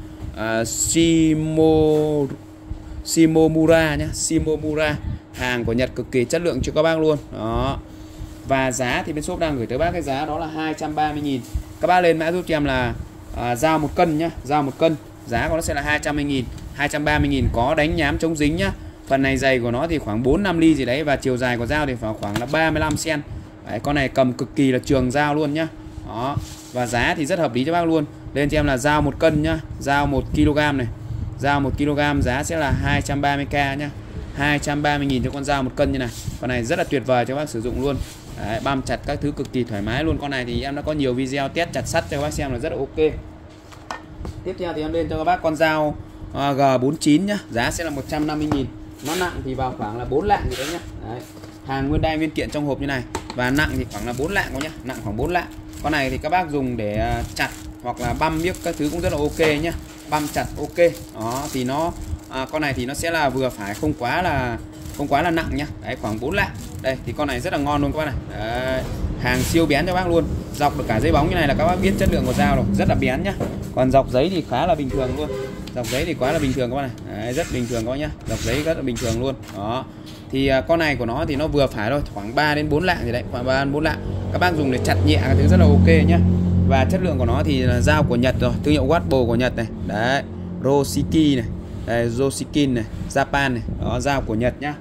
Shimomura nhá, Shimomura. Hàng của Nhật cực kỳ chất lượng cho các bác luôn. Đó. Và giá thì bên shop đang gửi tới bác cái giá đó là 230.000. Các bác lên mã giúp cho em là dao 1 cân nhá, dao 1 cân. Giá của nó sẽ là 220.000, 230.000, có đánh nhám chống dính nhá. Phần này dày của nó thì khoảng 4-5 ly gì đấy và chiều dài của dao thì khoảng là 35 cm. Đấy, con này cầm cực kỳ là trường dao luôn nhá. Đó. Và giá thì rất hợp lý cho bác luôn. Lên cho em là dao 1 cân nhá, dao 1 kg này. Dao 1 kg giá sẽ là 230k nhá. 230.000 cho con dao 1 cân như này. Con này rất là tuyệt vời cho bác sử dụng luôn. Đấy, băm chặt các thứ cực kỳ thoải mái luôn. Con này thì em đã có nhiều video test chặt sắt cho các bác xem là rất là ok. Tiếp theo thì em lên cho các bác con dao G49 nhá, giá sẽ là 150.000. Nó nặng thì vào khoảng là 4 lạng gì đấy nhá. Đấy. Hàng nguyên đai nguyên kiện trong hộp như này và nặng thì khoảng là 4 lạng thôi nhá, nặng khoảng 4 lạng. Con này thì các bác dùng để chặt hoặc là băm miếc các thứ cũng rất là ok nhá. Băm chặt ok. Đó thì nó con này thì nó sẽ là vừa phải, không quá là nặng nhá. Đấy, khoảng 4 lạng. Đây thì con này rất là ngon luôn các bác này. Đấy. Hàng siêu bén cho bác luôn. Dọc được cả dây bóng như này là các bác biết chất lượng của dao rồi, rất là bén nhá. Còn dọc giấy thì khá là bình thường luôn. Dọc giấy thì quá là bình thường các bác này. Đấy, rất bình thường các bác nhá. Dọc giấy rất là bình thường luôn. Đó. Thì con này của nó thì nó vừa phải thôi, khoảng 3 đến 4 lạng gì đấy, khoảng 3 đến 4 lạng. Các bác dùng để chặt nhẹ cái thứ rất là ok nhá. Và chất lượng của nó thì là dao của Nhật rồi, thương hiệu Watbo của Nhật này. Đấy, Roshiki này. Đây, Joshikin này, Japan này. Đó, dao của Nhật nhá.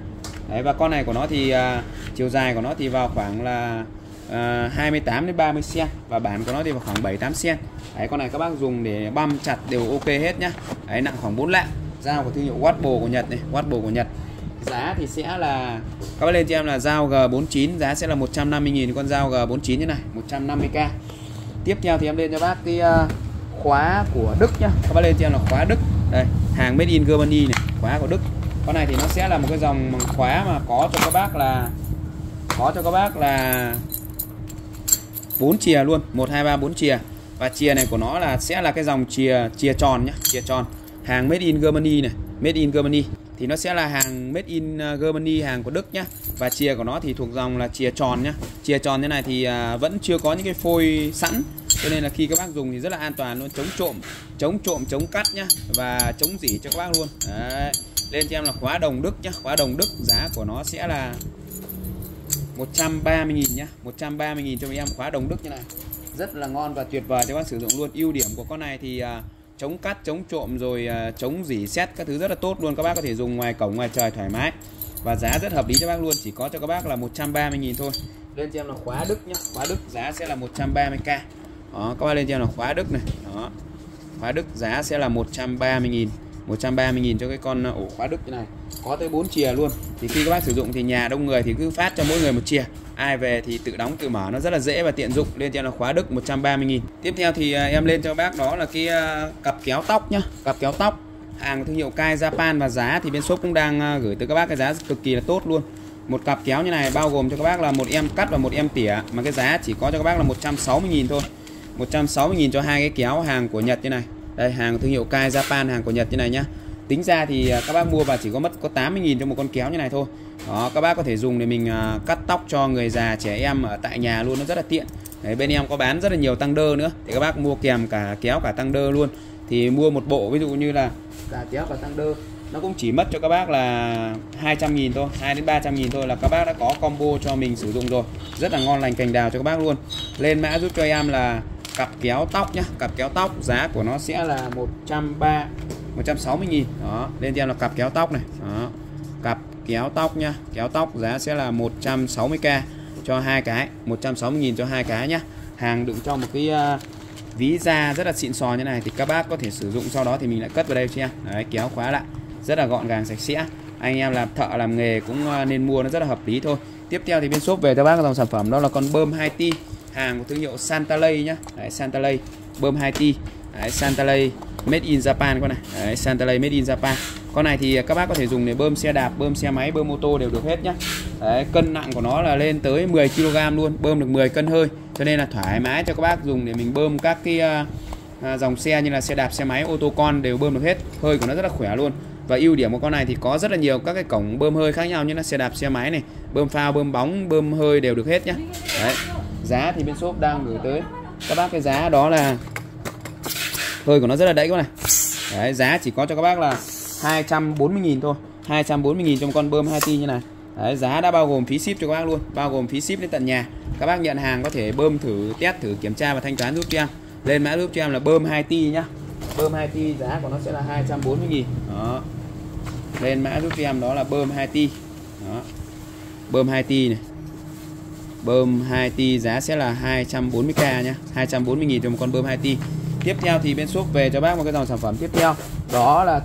Đấy, và con này của nó thì chiều dài của nó thì vào khoảng là 28 đến 30 cm và bản của nó thì vào khoảng 7-8 cm. Đấy, con này các bác dùng để băm chặt đều ok hết nhá. Đấy, nặng khoảng 4 lạng. Dao của thương hiệu Watbo của Nhật này, Watbo của Nhật. Giá thì sẽ là các bác lên cho em là dao G49 giá sẽ là 150.000 con dao G49 như này, 150k. Tiếp theo thì em lên cho bác cái khóa của Đức nhá. Các bác lên cho em là khóa Đức. Đây, hàng made in Germany này, khóa của Đức. Con này thì nó sẽ là một cái dòng khóa mà có cho các bác là 4 chìa luôn, 1 2 3 4 chìa. Và chìa này của nó là sẽ là cái dòng chìa tròn nhá, chìa tròn. Hàng made in Germany này, made in Germany. Thì nó sẽ là hàng made in Germany, hàng của Đức nhá. Và chìa của nó thì thuộc dòng là chìa tròn nhá. Chìa tròn thế này thì vẫn chưa có những cái phôi sẵn, cho nên là khi các bác dùng thì rất là an toàn luôn, chống cắt nhá, và chống rỉ cho các bác luôn. Đấy. Lên cho em là khóa đồng Đức nhá, khóa đồng Đức giá của nó sẽ là 130.000 nhá, 130.000 cho em khóa đồng Đức như này. Rất là ngon và tuyệt vời cho bác sử dụng luôn. Ưu điểm của con này thì chống cắt, chống trộm rồi chống rỉ sét các thứ rất là tốt luôn. Các bác có thể dùng ngoài cổng ngoài trời thoải mái. Và giá rất hợp lý cho bác luôn, chỉ có cho các bác là 130.000 thôi. Lên cho em là khóa Đức nhá, khóa Đức giá sẽ là 130k. Đó, các bác lên cho em là khóa Đức này. Đó. Khóa Đức giá sẽ là 130.000. 130.000 cho cái con ổ khóa Đức như này. Có tới 4 chìa luôn. Thì khi các bác sử dụng thì nhà đông người thì cứ phát cho mỗi người một chìa. Ai về thì tự đóng tự mở, nó rất là dễ và tiện dụng. Lên cho em là khóa Đức 130.000. Tiếp theo thì em lên cho bác đó là cái cặp kéo tóc nhá, cặp kéo tóc hàng thương hiệu Kai Japan. Và giá thì bên shop cũng đang gửi tới các bác cái giá cực kỳ là tốt luôn. Một cặp kéo như này bao gồm cho các bác là một em cắt và một em tỉa, mà cái giá chỉ có cho các bác là 160.000 thôi. 160.000 cho hai cái kéo hàng của Nhật như này. Đây, hàng thương hiệu Kai Japan, hàng của Nhật như này nhá. Tính ra thì các bác mua vào chỉ có mất có 80.000 cho một con kéo như này thôi. Đó, các bác có thể dùng để mình cắt tóc cho người già, trẻ em ở tại nhà luôn, nó rất là tiện. Đấy, bên em có bán rất là nhiều tăng đơ nữa, thì các bác mua kèm cả kéo cả tăng đơ luôn. Thì mua một bộ ví dụ như là cả kéo cả tăng đơ nó cũng chỉ mất cho các bác là 200.000 thôi, 2 đến 300.000 thôi là các bác đã có combo cho mình sử dụng rồi. Rất là ngon lành cành đào cho các bác luôn. Lên mã giúp cho em là cặp kéo tóc nhá, cặp kéo tóc giá của nó sẽ là 160.000. Đó, lên cho em là cặp kéo tóc này. Đó. Cặp kéo tóc nhá, kéo tóc giá sẽ là 160k cho hai cái, 160.000 cho hai cái nhá. Hàng đựng trong một cái ví da rất là xịn sò như này thì các bác có thể sử dụng, sau đó thì mình lại cất vào đây cho em. Đấy, kéo khóa lại rất là gọn gàng sạch sẽ. Anh em làm thợ làm nghề cũng nên mua, nó rất là hợp lý thôi. Tiếp theo thì bên shop về cho bác dòng sản phẩm đó là con bơm 2T, hàng của thương hiệu Santalay nhá. Đấy, Santalay bơm 2T. Đấy, Santalay made in Japan con này. Đấy, Santalay made in Japan. Con này thì các bác có thể dùng để bơm xe đạp, bơm xe máy, bơm ô tô đều được hết nhá. Đấy, cân nặng của nó là lên tới 10 kg luôn, bơm được 10 cân hơi. Cho nên là thoải mái cho các bác dùng để mình bơm các cái dòng xe như là xe đạp, xe máy, ô tô con đều bơm được hết. Hơi của nó rất là khỏe luôn. Và ưu điểm của con này thì có rất là nhiều các cái cổng bơm hơi khác nhau như là xe đạp, xe máy này, bơm phao, bơm bóng, bơm hơi đều được hết nhá. Đấy. Giá thì bên shop đang gửi tới các bác cái giá đó là hơi của nó rất là đẩy các này. Đấy, giá chỉ có cho các bác là 240.000 thôi, 240.000 trong con bơm 2T như này. Đấy, giá đã bao gồm phí ship cho các bác luôn, bao gồm phí ship đến tận nhà. Các bác nhận hàng có thể bơm thử, test thử, kiểm tra và thanh toán giúp cho em. Lên mã giúp cho em là bơm 2T nhá. Bơm 2T giá của nó sẽ là 240.000. Đó. Lên mã giúp cho em đó là bơm 2T. Đó. Bơm 2T này. Bơm 2T giá sẽ là 240k nhá, 240.000 cho một con bơm 2T. Tiếp theo thì bên shop về cho bác một cái dòng sản phẩm tiếp theo, đó là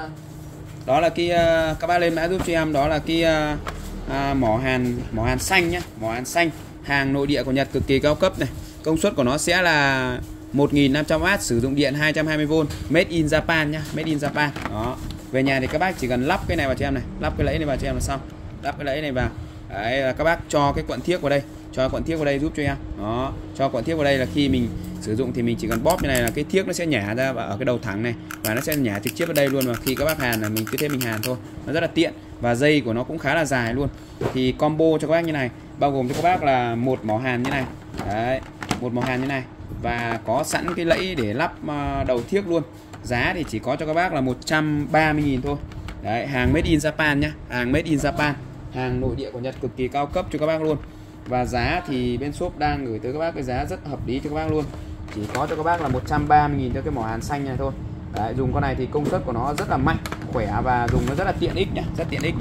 cái các bác lên mã giúp cho em đó là cái mỏ hàn xanh nhá, mỏ hàn xanh, hàng nội địa của Nhật cực kỳ cao cấp này. Công suất của nó sẽ là 1500W, sử dụng điện 220V, made in Japan nhá, made in Japan. Đó. Về nhà thì các bác chỉ cần lắp cái này vào cho em này, lắp cái lẫy này vào cho em là xong. Lắp cái lẫy này vào. Đấy, là các bác cho cái cuộn thiếc vào đây, cho cuộn thiếc vào đây giúp cho em. Đó, cho cuộn thiếc vào đây là khi mình sử dụng thì mình chỉ cần bóp như này là cái thiếc nó sẽ nhả ra ở cái đầu thẳng này và nó sẽ nhả trực tiếp vào đây luôn. Và khi các bác hàn là mình cứ thế mình hàn thôi, nó rất là tiện và dây của nó cũng khá là dài luôn. Thì combo cho các bác như này bao gồm cho các bác là một mỏ hàn như này. Đấy, một mỏ hàn như này và có sẵn cái lẫy để lắp đầu thiếc luôn. Giá thì chỉ có cho các bác là 130.000 thôi. Đấy, hàng made in Japan nhá, hàng made in Japan, hàng nội địa của Nhật cực kỳ cao cấp cho các bác luôn. Và giá thì bên shop đang gửi tới các bác cái giá rất hợp lý cho các bác luôn. Chỉ có cho các bác là 130.000 cho cái mỏ hàn xanh này thôi. Đấy, dùng con này thì công suất của nó rất là mạnh, khỏe và dùng nó rất là tiện ích nhá, rất tiện ích luôn.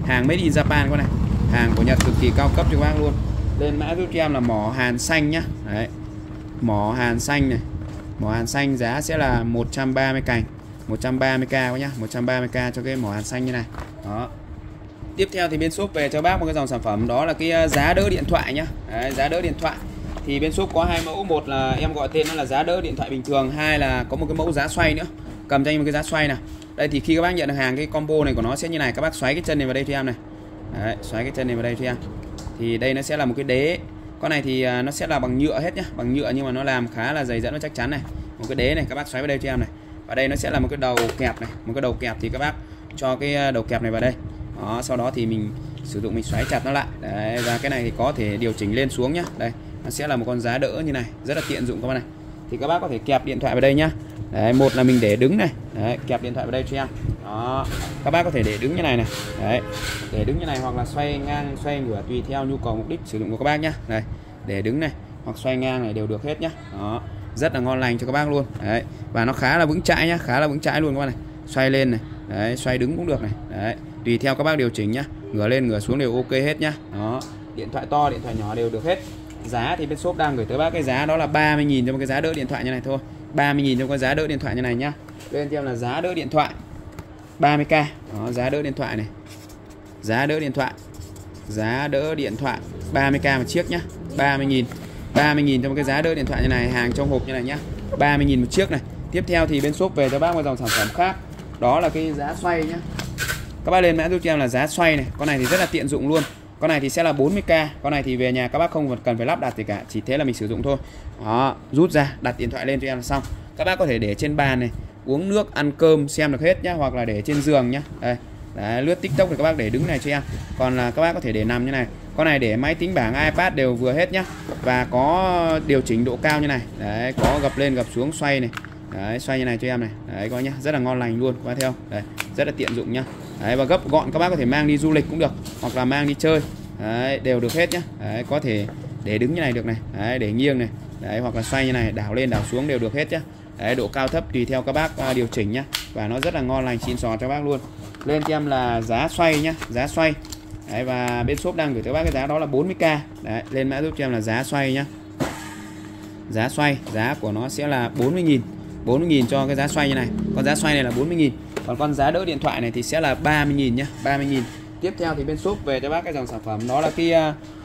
hàng made in Japan con này, hàng của Nhật cực kỳ cao cấp cho các bác luôn. Lên mã giúp cho em là mỏ hàn xanh nhá. Đấy, mỏ hàn xanh này, mỏ hàn xanh giá sẽ là 130 cành, 130k các nhá, 130k cho cái mỏ hàn xanh như này. Đó. Tiếp theo thì bên shop về cho bác một cái dòng sản phẩm đó là cái giá đỡ điện thoại nhá. Đấy, giá đỡ điện thoại thì bên shop có hai mẫu, một là em gọi tên nó là giá đỡ điện thoại bình thường, hai là có một cái mẫu giá xoay nữa. Cầm cho anh một cái giá xoay nào. Đây thì khi các bác nhận được hàng, cái combo này của nó sẽ như này, các bác xoáy cái chân này vào đây cho em này. Đấy, xoáy cái chân này vào đây cho em. Thì đây nó sẽ là một cái đế. Con này thì nó sẽ là bằng nhựa hết nhá, bằng nhựa nhưng mà nó làm khá là dày dẫn, nó chắc chắn này. Một cái đế này các bác xoáy vào đây cho em này. Và đây nó sẽ là một cái đầu kẹp này, một cái đầu kẹp thì các bác cho cái đầu kẹp này vào đây. Đó, sau đó thì mình sử dụng mình xoáy chặt nó lại. Đấy, và cái này thì có thể điều chỉnh lên xuống nhá. Đây, nó sẽ là một con giá đỡ như này, rất là tiện dụng các bạn này. Thì các bác có thể kẹp điện thoại vào đây nhá. Đấy, một là mình để đứng này. Đấy, kẹp điện thoại vào đây cho em. Đó, các bác có thể để đứng như này này. Đấy, để đứng như này hoặc là xoay ngang, xoay ngửa tùy theo nhu cầu mục đích sử dụng của các bác nhá. Đây, để đứng này hoặc xoay ngang này đều được hết nhá. Đó, rất là ngon lành cho các bác luôn. Đấy, và nó khá là vững chãi nhá, khá là vững chãi luôn các bác này. Xoay lên này, đấy, xoay đứng cũng được này. Đấy, tùy theo các bác điều chỉnh nhá, ngửa lên ngửa xuống đều ok hết nhá. Đó, điện thoại to điện thoại nhỏ đều được hết. Giá thì bên shop đang gửi tới bác cái giá đó là 30.000 cho một cái giá đỡ điện thoại như này thôi. 30.000 cho cái giá đỡ điện thoại như này nhá. Bên theo là giá đỡ điện thoại 30k. Đó, giá đỡ điện thoại này, giá đỡ điện thoại, giá đỡ điện thoại 30k một chiếc nhá. 30.000, 30.000 cho một cái giá đỡ điện thoại như này, hàng trong hộp như này nhá. 30.000 một chiếc này. Tiếp theo thì bên shop về cho bác một dòng sản phẩm khác, đó là cái giá xoay nhá. Các bác lên mã giúp cho em là giá xoay này. Con này thì rất là tiện dụng luôn. Con này thì sẽ là 40k. Con này thì về nhà các bác không cần phải lắp đặt gì cả, chỉ thế là mình sử dụng thôi. Đó, rút ra, đặt điện thoại lên cho em là xong. Các bác có thể để trên bàn này, uống nước, ăn cơm xem được hết nhá, hoặc là để trên giường nhá. Đây, đấy, lướt TikTok thì các bác để đứng này cho em. Còn là các bác có thể để nằm như này. Con này để máy tính bảng, iPad đều vừa hết nhá. Và có điều chỉnh độ cao như này. Đấy, có gập lên gập xuống xoay này. Đấy, xoay như này cho em này. Đấy, coi nhá, rất là ngon lành luôn, các bác theo. Đấy, rất là tiện dụng nhá. Đấy, và gấp gọn các bác có thể mang đi du lịch cũng được, hoặc là mang đi chơi. Đấy, đều được hết nhá. Đấy, có thể để đứng như này được này. Đấy, để nghiêng này. Đấy, hoặc là xoay như này, đảo lên đảo xuống đều được hết nhá. Đấy, độ cao thấp tùy theo các bác điều chỉnh nhá. Và nó rất là ngon lành, xịn sò cho bác luôn. Lên cho em là giá xoay nhá, giá xoay. Đấy, và bên shop đang gửi tới bác cái giá đó là 40k. Đấy, lên mã giúp cho em là giá xoay nhá. Giá xoay, giá của nó sẽ là 40.000. 40.000 cho cái giá xoay như này. Con giá xoay này là 40.000. Còn con giá đỡ điện thoại này thì sẽ là 30.000 nhá, 30.000. Tiếp theo thì bên shop về cho bác cái dòng sản phẩm đó là cái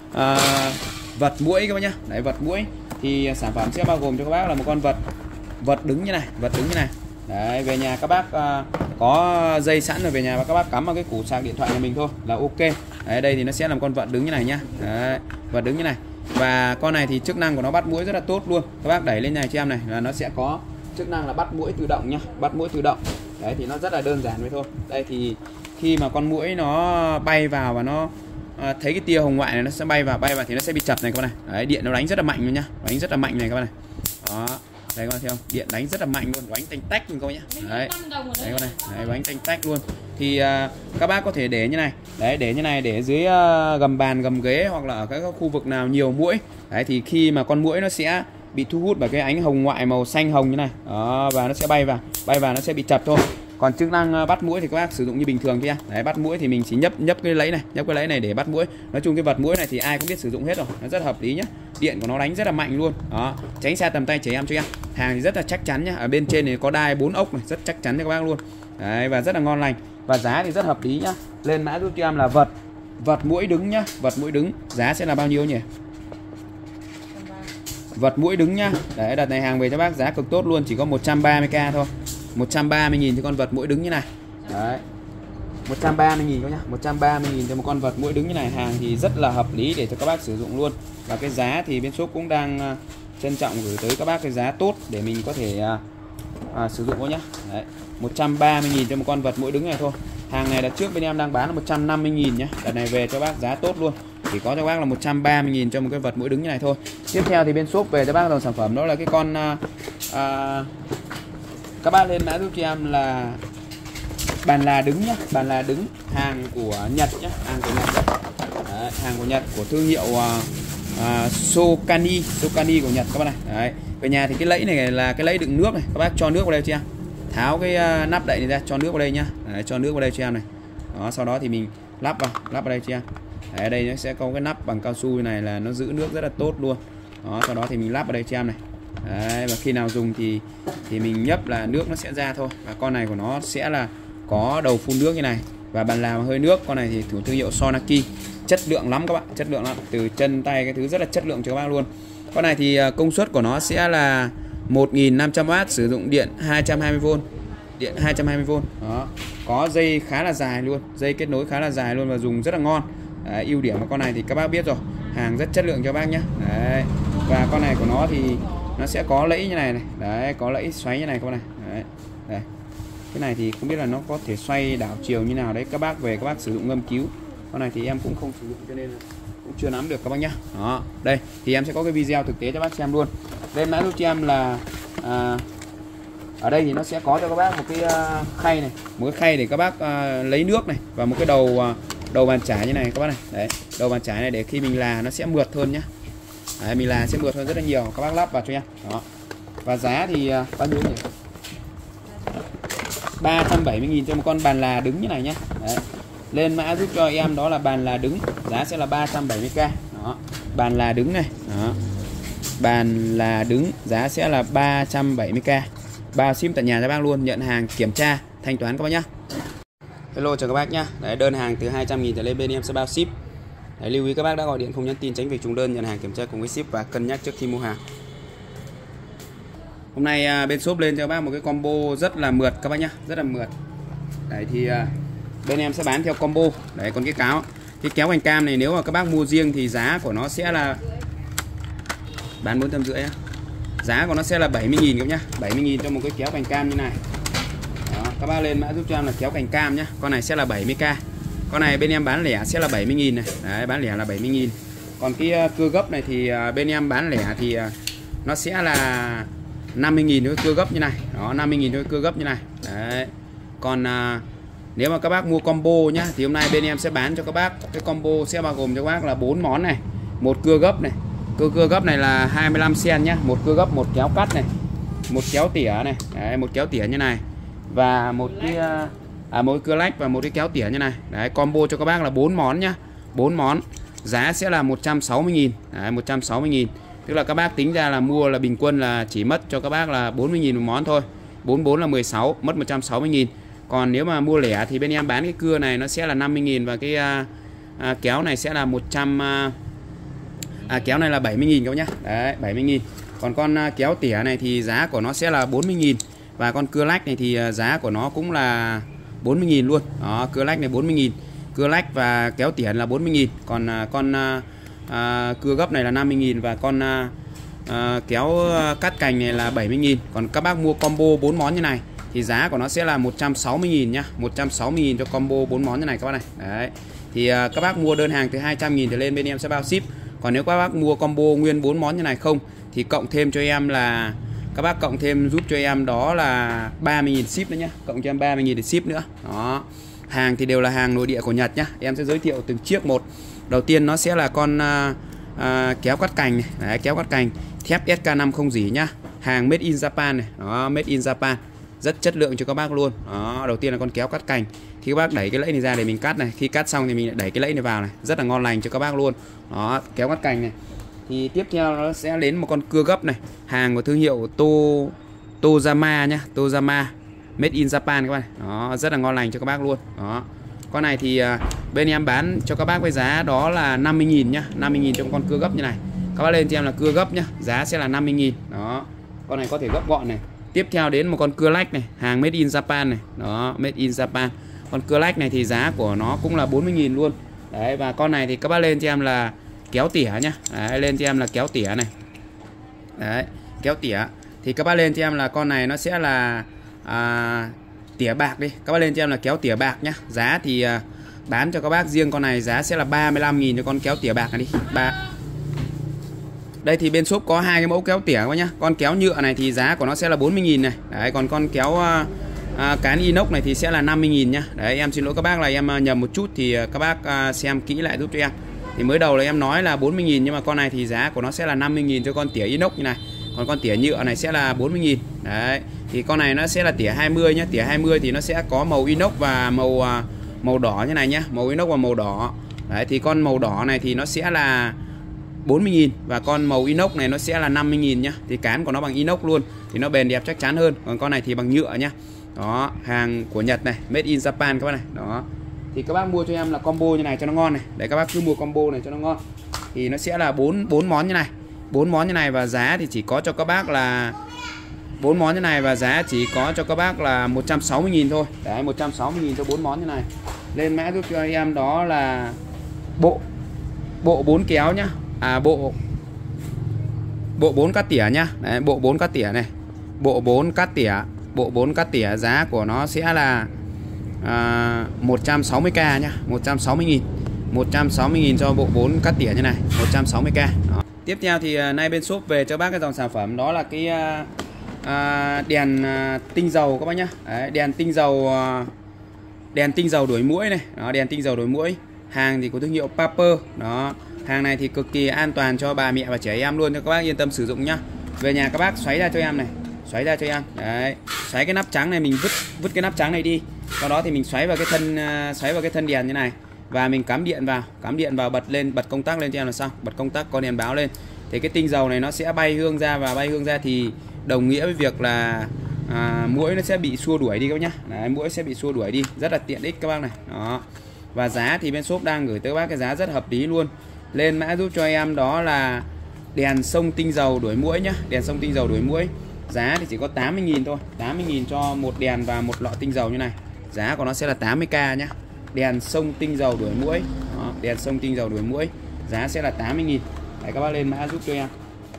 vật muỗi các bác nhá. Đấy, vật muỗi thì sản phẩm sẽ bao gồm cho các bác là một con vật đứng như này, vật đứng như này. Đấy, về nhà các bác có dây sẵn rồi, về nhà và các bác cắm vào cái củ sạc điện thoại của mình thôi là ok. Đấy, đây thì nó sẽ làm con vật đứng như này nhá. Đấy, vật đứng như này. Và con này thì chức năng của nó bắt muỗi rất là tốt luôn. Các bác đẩy lên này cho em này là nó sẽ có chức năng là bắt muỗi tự động nhá, bắt muỗi tự động. Đấy thì nó rất là đơn giản vậy thôi. Đây thì khi mà con muỗi nó bay vào và nó thấy cái tia hồng ngoại này, nó sẽ bay vào thì nó sẽ bị chập này các bạn này. Đấy, điện nó đánh rất là mạnh luôn nhá, đánh rất là mạnh này các bạn này. Đó, đây các bạn thấy không, điện đánh rất là mạnh luôn, đánh tanh tách luôn các bạn nhá. Đấy, đấy các bạn này, đấy, đánh tanh tách luôn. Thì các bác có thể để như này, đấy, để như này, để dưới gầm bàn gầm ghế hoặc là ở các khu vực nào nhiều muỗi. Đấy thì khi mà con muỗi nó sẽ bị thu hút bởi cái ánh hồng ngoại màu xanh hồng như này. Đó, và nó sẽ bay vào nó sẽ bị chập thôi. Còn chức năng bắt muỗi thì các bác sử dụng như bình thường kia. Đấy, bắt muỗi thì mình chỉ nhấp cái lẫy này để bắt muỗi. Nói chung cái vật muỗi này thì ai cũng biết sử dụng hết rồi, nó rất hợp lý nhá. Điện của nó đánh rất là mạnh luôn. Đó, tránh xa tầm tay trẻ em cho em. Hàng thì rất là chắc chắn nhá. Ở bên trên này có đai 4 ốc này, rất chắc chắn cho các bác luôn. Đấy, và rất là ngon lành. Và giá thì rất hợp lý nhá. Lên mã giúp cho em là vật muỗi đứng nhá. Vật muỗi đứng giá sẽ là bao nhiêu nhỉ? Vật muỗi đứng nhá. Đấy, đợt này hàng về cho bác giá cực tốt luôn, chỉ có 130k thôi. 130.000 cho con vật muỗi đứng như này. Đấy, 130.000 các nhá, 130.000 cho một con vật muỗi đứng như này. Hàng thì rất là hợp lý để cho các bác sử dụng luôn. Và cái giá thì bên shop cũng đang trân trọng gửi tới các bác cái giá tốt để mình có thể sử dụng thôi nhá. Đấy, 130.000 cho một con vật muỗi đứng này thôi. Hàng này đợt trước bên em đang bán là 150.000 nhá. Đợt này về cho bác giá tốt luôn, chỉ có cho bác là 130.000 cho một cái vật muỗi đứng như này thôi. Tiếp theo thì bên shop về cho bác dòng sản phẩm đó là cái con các bác lên mã giúp cho em là bàn là đứng nhá, bàn là đứng, hàng của Nhật nhá, hàng của Nhật. Đấy, hàng của Nhật của thương hiệu Sokani của Nhật các bác này. Đấy, về nhà thì cái lẫy này là cái lẫy đựng nước này, các bác cho nước vào đây cho em. Tháo cái nắp đậy này ra, cho nước vào đây nhá. Đấy, cho nước vào đây cho em này. Đó, sau đó thì mình lắp vào đây chị em. Đấy, ở đây nó sẽ có cái nắp bằng cao su này là nó giữ nước rất là tốt luôn. Đó, sau đó thì mình lắp vào đây chị em này. Đấy, và khi nào dùng thì mình nhấp là nước nó sẽ ra thôi. Và con này của nó sẽ là có đầu phun nước như này và bàn làm hơi nước. Con này thì thủ thương hiệu Sonaki, chất lượng lắm các bạn, chất lượng lắm, từ chân tay cái thứ rất là chất lượng cho các bác luôn. Con này thì công suất của nó sẽ là 1500W, sử dụng điện 220V, điện 220V. Đó, có dây khá là dài luôn, dây kết nối khá là dài luôn và dùng rất là ngon. Đấy, ưu điểm của con này thì các bác biết rồi, hàng rất chất lượng cho các bác nhé. Đấy, và con này của nó thì nó sẽ có lẫy như này này, đấy, có lẫy xoáy như này các bạn này. Đấy, đây. Cái này thì không biết là nó có thể xoay đảo chiều như nào đấy, các bác về các bác sử dụng ngâm cứu. Con này thì em cũng không sử dụng cho nên là cũng chưa nắm được các bác nhá. Đó, đây thì em sẽ có cái video thực tế cho bác xem luôn. Lên mã giúp cho em là ở đây thì nó sẽ có cho các bác một cái khay này, một cái khay để các bác lấy nước này, và một cái đầu bàn chải như này các bác này. Đấy, đầu bàn chải này để khi mình là nó sẽ mượt hơn nhá. Đấy, mình là sẽ mượt hơn rất là nhiều, các bác lắp vào cho em. Đó. Và giá thì bao nhiêu nhỉ? 370.000 cho một con bàn là đứng như này nhé. Đấy. Lên mã giúp cho em đó là bàn là đứng, giá sẽ là 370k. Đó, bàn là đứng này. Đó, bàn là đứng, giá sẽ là 370k, bao ship tận nhà cho bác luôn, nhận hàng kiểm tra thanh toán các bác nhá. Hello chào các bác nhá. Đấy, đơn hàng từ 200.000 trở lên bên em sẽ bao ship. Đấy, lưu ý các bác đã gọi điện không nhắn tin tránh việc trùng đơn, nhận hàng kiểm tra cùng với ship và cân nhắc trước khi mua hàng. Hôm nay bên shop lên cho các bác một cái combo rất là mượt các bác nhá, rất là mượt. Đấy thì bên em sẽ bán theo combo. Đấy, còn cái kéo cành cam này nếu mà các bác mua riêng thì giá của nó sẽ là bán 450 á. Giá của nó sẽ là 70.000 các nhá, 70.000 cho một cái kéo cành cam như này. Đó, các bác lên mã giúp cho em là kéo cành cam nhá. Con này sẽ là 70k. Con này bên em bán lẻ sẽ là 70.000 này. Đấy, bán lẻ là 70.000. Còn cái cưa gấp này thì bên em bán lẻ thì nó sẽ là 50.000 với cưa gấp như này. Đó, 50.000 với cưa gấp như này. Đấy. Còn nếu mà các bác mua combo nhá thì hôm nay bên em sẽ bán cho các bác cái combo sẽ bao gồm cho các bác là 4 món này, một cưa gấp này. Cưa gấp này là 25 cm nhá, một cưa gấp, một kéo cắt này, một kéo tỉa này. Đấy, một kéo tỉa như này và một cái một cưa lách và một cái kéo tỉa như này. Đấy, combo cho các bác là 4 món nhá. 4 món. Giá sẽ là 160.000. Đấy, 160.000. Tức là các bác tính ra là mua là bình quân là chỉ mất cho các bác là 40.000 một món thôi. 44 là 16, mất 160.000. Còn nếu mà mua lẻ thì bên em bán cái cưa này nó sẽ là 50.000 và cái kéo này sẽ là 100 kéo này là 70.000 các bác nhá. Đấy, 70.000. Còn con kéo tỉa này thì giá của nó sẽ là 40.000 và con cưa lách này thì giá của nó cũng là 40.000 luôn. Đó, cưa lách này 40.000. Cưa lách và kéo tỉa là 40.000. Còn con cưa gấp này là 50.000 và con kéo cắt cành này là 70.000. Còn các bác mua combo 4 món như này thì giá của nó sẽ là 160.000 nhá. 160.000 cho combo 4 món như này các bác này. Đấy. Thì các bác mua đơn hàng từ 200.000 trở lên bên em sẽ bao ship. Còn nếu các bác mua combo nguyên 4 món như này không thì cộng thêm cho em là các bác cộng thêm giúp cho em đó là 30.000 ship nữa nhá. Cộng cho em 30.000 để ship nữa. Đó. Hàng thì đều là hàng nội địa của Nhật nhá. Em sẽ giới thiệu từng chiếc một. Đầu tiên nó sẽ là con kéo cắt cành này. Đấy, kéo cắt cành thép SK5 không rỉ nhá. Hàng made in Japan này. Đó, made in Japan. Rất chất lượng cho các bác luôn. Đó, đầu tiên là con kéo cắt cành. Khi các bác đẩy cái lẫy này ra để mình cắt này, khi cắt xong thì mình lại đẩy cái lẫy này vào này, rất là ngon lành cho các bác luôn. Đó, kéo cắt cành này. Thì tiếp theo nó sẽ đến một con cưa gấp này, hàng của thương hiệu Tojama nhá, Tojama made in Japan các bạn. Đó, rất là ngon lành cho các bác luôn. Đó. Con này thì bên em bán cho các bác với giá đó là 50.000 nhá, 50.000 cho con cưa gấp như này. Các bác lên cho em là cưa gấp nhá, giá sẽ là 50.000. Đó. Con này có thể gấp gọn này. Tiếp theo đến một con cưa lách này, hàng made in Japan này. Đó, made in Japan. Con cưa lách này thì giá của nó cũng là 40.000 luôn. Đấy, và con này thì các bác lên cho em là kéo tỉa nhá. Đấy, lên cho em là kéo tỉa này. Đấy, kéo tỉa. Thì các bác lên cho em là con này nó sẽ là tỉa bạc đi. Các bác lên cho em là kéo tỉa bạc nhá. Giá thì bán cho các bác riêng con này giá sẽ là 35.000 cho con kéo tỉa bạc này đi. Đây thì bên shop có hai cái mẫu kéo tỉa các bác nhá. Con kéo nhựa này thì giá của nó sẽ là 40.000 này. Đấy, còn con kéo cán inox này thì sẽ là 50.000 nhá. Đấy, em xin lỗi các bác là em nhầm một chút thì các bác xem kỹ lại giúp cho em. Thì mới đầu là em nói là 40.000 nhưng mà con này thì giá của nó sẽ là 50.000 cho con tỉa inox như này. Còn con tỉa nhựa này sẽ là 40.000. Đấy. Thì con này nó sẽ là tỉa 20 nhá. Tỉa 20 thì nó sẽ có màu inox và màu màu đỏ như này nhá, màu inox và màu đỏ. Đấy thì con màu đỏ này thì nó sẽ là 40.000 và con màu inox này nó sẽ là 50.000 nhá. Thì cán của nó bằng inox luôn thì nó bền đẹp chắc chắn hơn. Còn con này thì bằng nhựa nhá. Đó, hàng của Nhật này, made in Japan các bác này. Đó. Thì các bác mua cho em là combo như này cho nó ngon này. Để các bác cứ mua combo này cho nó ngon. Thì nó sẽ là 4 món như này. 4 món như này và giá thì chỉ có cho các bác là 4 món như này và giá chỉ có cho các bác là 160.000 thôi. Đấy, 160.000 cho 4 món như này. Lên mã giúp cho em đó là bộ 4 kéo nhá. Bộ 4 cắt tỉa nhá. Đấy, bộ 4 cắt tỉa này. Bộ 4 cắt tỉa. Bộ 4 cắt tỉa giá của nó sẽ là 160k nhá, 160.000. 160.000 cho bộ 4 cắt tỉa như này, 160k. Đó. Tiếp theo thì nay bên shop về cho bác cái dòng sản phẩm đó là cái đèn tinh dầu các bác nhá. Đấy, đèn tinh dầu đuổi muỗi này. Đó, đèn tinh dầu đuổi muỗi. Hàng thì có thương hiệu Paper. Đó. Hàng này thì cực kỳ an toàn cho bà mẹ và trẻ em luôn, cho các bác yên tâm sử dụng nhá. Về nhà các bác xoáy ra cho em này, xoáy ra cho em. Đấy, xoáy cái nắp trắng này, mình vứt cái nắp trắng này đi. Sau đó thì mình xoáy vào cái thân đèn như này và mình cắm điện vào, bật công tắc lên cho em là xong, bật công tắc có đèn báo lên. Thì cái tinh dầu này nó sẽ bay hương ra, và bay hương ra thì đồng nghĩa với việc là muỗi nó sẽ bị xua đuổi đi các bác nhá. Đấy, muỗi sẽ bị xua đuổi đi, rất là tiện ích các bác này. Đó. Và giá thì bên shop đang gửi tới các bác cái giá rất hợp lý luôn. Lên mã giúp cho em đó là đèn xông tinh dầu đuổi muỗi nhá, đèn xông tinh dầu đuổi muỗi. Giá thì chỉ có 80.000 thôi, 80.000 cho một đèn và một lọ tinh dầu như này. Giá của nó sẽ là 80k nhá. Đèn xông tinh dầu đuổi muỗi. Đó, đèn xông tinh dầu đuổi muỗi. Giá sẽ là 80.000. Đấy, các bác lên mã giúp cho em.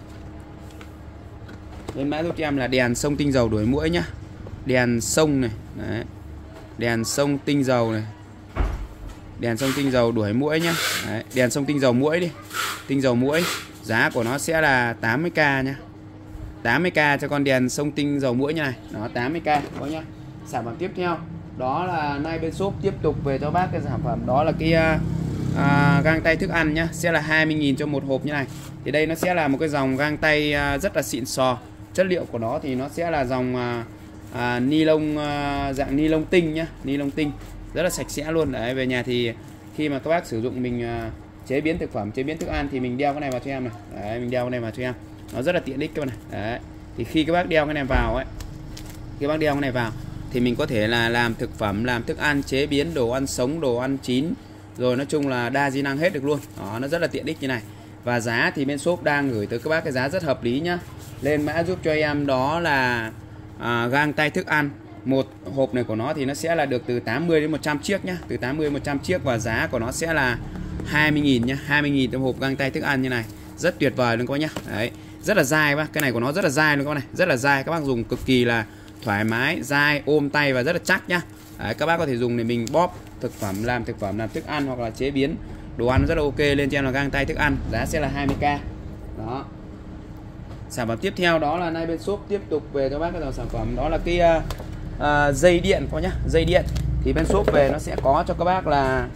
Lên mã giúp cho em là đèn xông tinh dầu đuổi muỗi nhá. Đèn xông này. Đấy. Đèn xông tinh dầu này. Đèn xông tinh dầu đuổi muỗi nhá. Đấy, đèn xông tinh dầu muỗi đi. Tinh dầu muỗi. Giá của nó sẽ là 80k nhá. 80k cho con đèn xông tinh dầu muỗi như này. Đó, 80k có nhá. Sản phẩm tiếp theo đó là nay bên shop tiếp tục về cho bác cái sản phẩm đó là cái găng tay thức ăn nhá, sẽ là 20.000 cho một hộp như này. Thì đây nó sẽ là một cái dòng găng tay rất là xịn sò. Chất liệu của nó thì nó sẽ là dòng ni lông, dạng ni lông tinh nhá, ni lông tinh rất là sạch sẽ luôn. Đấy, về nhà thì khi mà các bác sử dụng mình chế biến thực phẩm, chế biến thức ăn thì mình đeo cái này vào cho em này. Đấy, mình đeo cái này vào cho em, nó rất là tiện ích các bạn này. Đấy, thì khi các bác đeo cái này vào ấy, khi bác đeo cái này vào thì mình có thể là làm thực phẩm, làm thức ăn, chế biến đồ ăn sống, đồ ăn chín, rồi nói chung là đa di năng hết được luôn. Đó, nó rất là tiện ích như này. Và giá thì bên shop đang gửi tới các bác cái giá rất hợp lý nhá. Lên mã giúp cho em đó là găng tay thức ăn. Một hộp này của nó thì nó sẽ là được từ 80 đến 100 chiếc nhá, từ 80 đến 100 chiếc, và giá của nó sẽ là 20.000 nhá, 20.000 trong hộp găng tay thức ăn như này. Rất tuyệt vời luôn các bác nhá. Đấy, rất là dai bác, cái này của nó rất là dai luôn các bác này, rất là dai, các bác dùng cực kỳ là thoải mái, dai, ôm tay và rất là chắc nhá. Đấy, các bác có thể dùng để mình bóp thực phẩm, làm thức ăn hoặc là chế biến đồ ăn rất là ok. Lên cho em là găng tay thức ăn, giá sẽ là 20k. Đó. Sản phẩm tiếp theo đó là nay bên shop tiếp tục về cho bác cái dòng sản phẩm đó là cái dây điện có nhá. Dây điện thì bên shop về nó sẽ có cho các bác là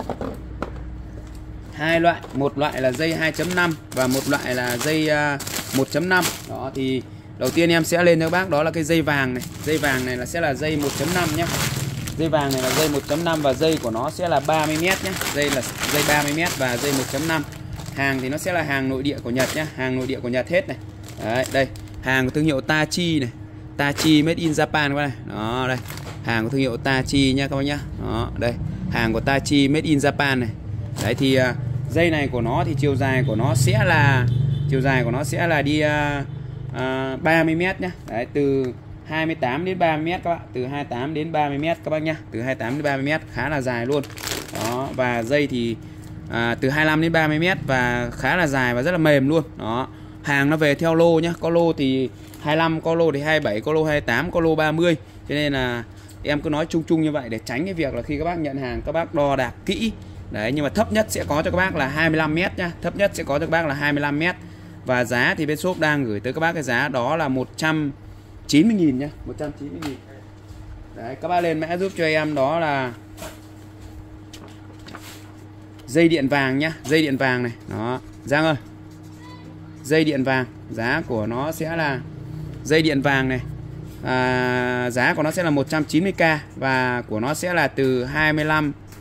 hai loại, một loại là dây 2.5 và một loại là dây 1.5. Đó, thì đầu tiên em sẽ lên cho các bác đó là cái dây vàng này. Dây vàng này là sẽ là dây 1.5 nhé. Dây vàng này là dây 1.5 và dây của nó sẽ là 30m nhé. Dây là dây 30m và dây 1.5. Hàng thì nó sẽ là hàng nội địa của Nhật nhé, hàng nội địa của Nhật hết này. Đấy, đây, hàng của thương hiệu Tachi này. Tachi made in Japan các bác này. Đó, đây. Hàng của thương hiệu Tachi nha các bác nhá. Đó, đây, hàng của Tachi made in Japan này. Đấy thì dây này của nó thì chiều dài của nó sẽ là đi 30m nhé. Đấy, từ 28 đến 30m các bạn, từ 28 đến 30m các bác nhá, từ 28 đến 30m, khá là dài luôn. Đó, và dây thì từ 25 đến 30m và khá là dài và rất là mềm luôn. Đó, hàng nó về theo lô nhá, có lô thì 25, có lô thì 27, có lô 28, có lô 30. Cho nên là em cứ nói chung chung như vậy để tránh cái việc là khi các bác nhận hàng các bác đo đạc kỹ. Đấy, nhưng mà thấp nhất sẽ có cho các bác là 25m nhá, thấp nhất sẽ có cho các bác là 25m. Và giá thì bên shop đang gửi tới các bác cái giá đó là 190.000 nhá, 190.000. Đấy, các bác lên mã giúp cho em đó là dây điện vàng nhá, dây điện vàng này. Đó, Giang ơi, dây điện vàng, giá của nó sẽ là dây điện vàng này, giá của nó sẽ là 190k và của nó sẽ là từ 25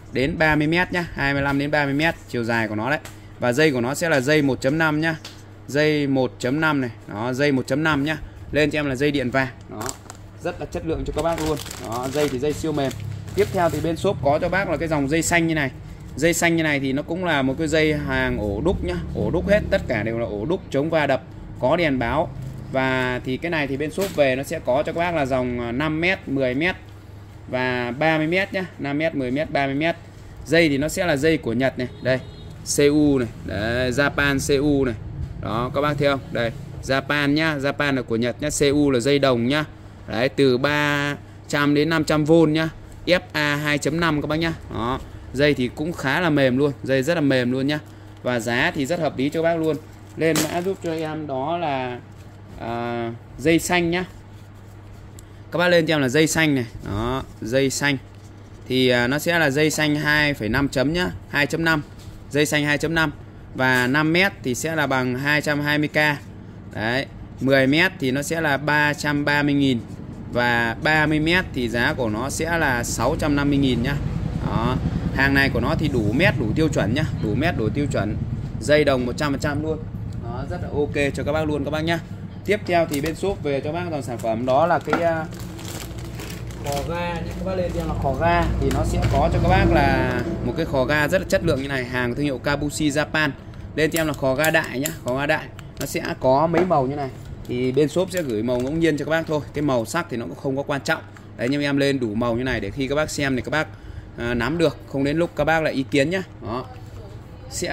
đến 30 m nhá, 25 đến 30 m chiều dài của nó đấy. Và dây của nó sẽ là dây 1.5 nhá. Dây 1.5 này, đó, dây 1.5 nhá. Lên cho em là dây điện vàng. Đó, rất là chất lượng cho các bác luôn. Đó, dây thì dây siêu mềm. Tiếp theo thì bên shop có cho bác là cái dòng dây xanh như này. Dây xanh như này thì nó cũng là một cái dây hàng ổ đúc nhá, ổ đúc hết, tất cả đều là ổ đúc chống va đập, có đèn báo. Và thì cái này thì bên shop về nó sẽ có cho các bác là dòng 5m, 10m và 30m nhá, 5m, 10m, 30m. Dây thì nó sẽ là dây của Nhật này, đây, CU này, đấy, Japan CU này. Đó, các bác thấy không? Đây, Japan nhá, Japan là của Nhật nhá, CU là dây đồng nhá. Đấy, từ 300 đến 500V nhá. FA 2.5 các bác nhá. Đó, dây thì cũng khá là mềm luôn, dây rất là mềm luôn nhá. Và giá thì rất hợp lý cho bác luôn. Lên mã giúp cho em đó là dây xanh nhá. Các bác lên cho em là dây xanh này. Đó, dây xanh thì nó sẽ là dây xanh 2,5 chấm nhá, 2.5. Dây xanh 2.5 và 5m thì sẽ là bằng 220k. Đấy, 10m thì nó sẽ là 330.000 và 30m thì giá của nó sẽ là 650.000 nhá. Đó, hàng này của nó thì đủ mét, đủ tiêu chuẩn nhá, đủ mét, đủ tiêu chuẩn. Dây đồng 100% luôn. Nó rất là ok cho các bác luôn các bác nhá. Tiếp theo thì bên shop về cho bác dòng sản phẩm đó là cái khò ga nhé. Các bác lên cho là khò ga thì nó sẽ có cho các bác là một cái khò ga rất là chất lượng như này, hàng thương hiệu Kabushi Japan. Lên cho em là khò ga đại nhá, khò ga đại. Nó sẽ có mấy màu như này. Thì bên shop sẽ gửi màu ngẫu nhiên cho các bác thôi. Cái màu sắc thì nó cũng không có quan trọng. Đấy, nhưng em lên đủ màu như này để khi các bác xem thì các bác nắm được, không đến lúc các bác lại ý kiến nhá. Đó. Sẽ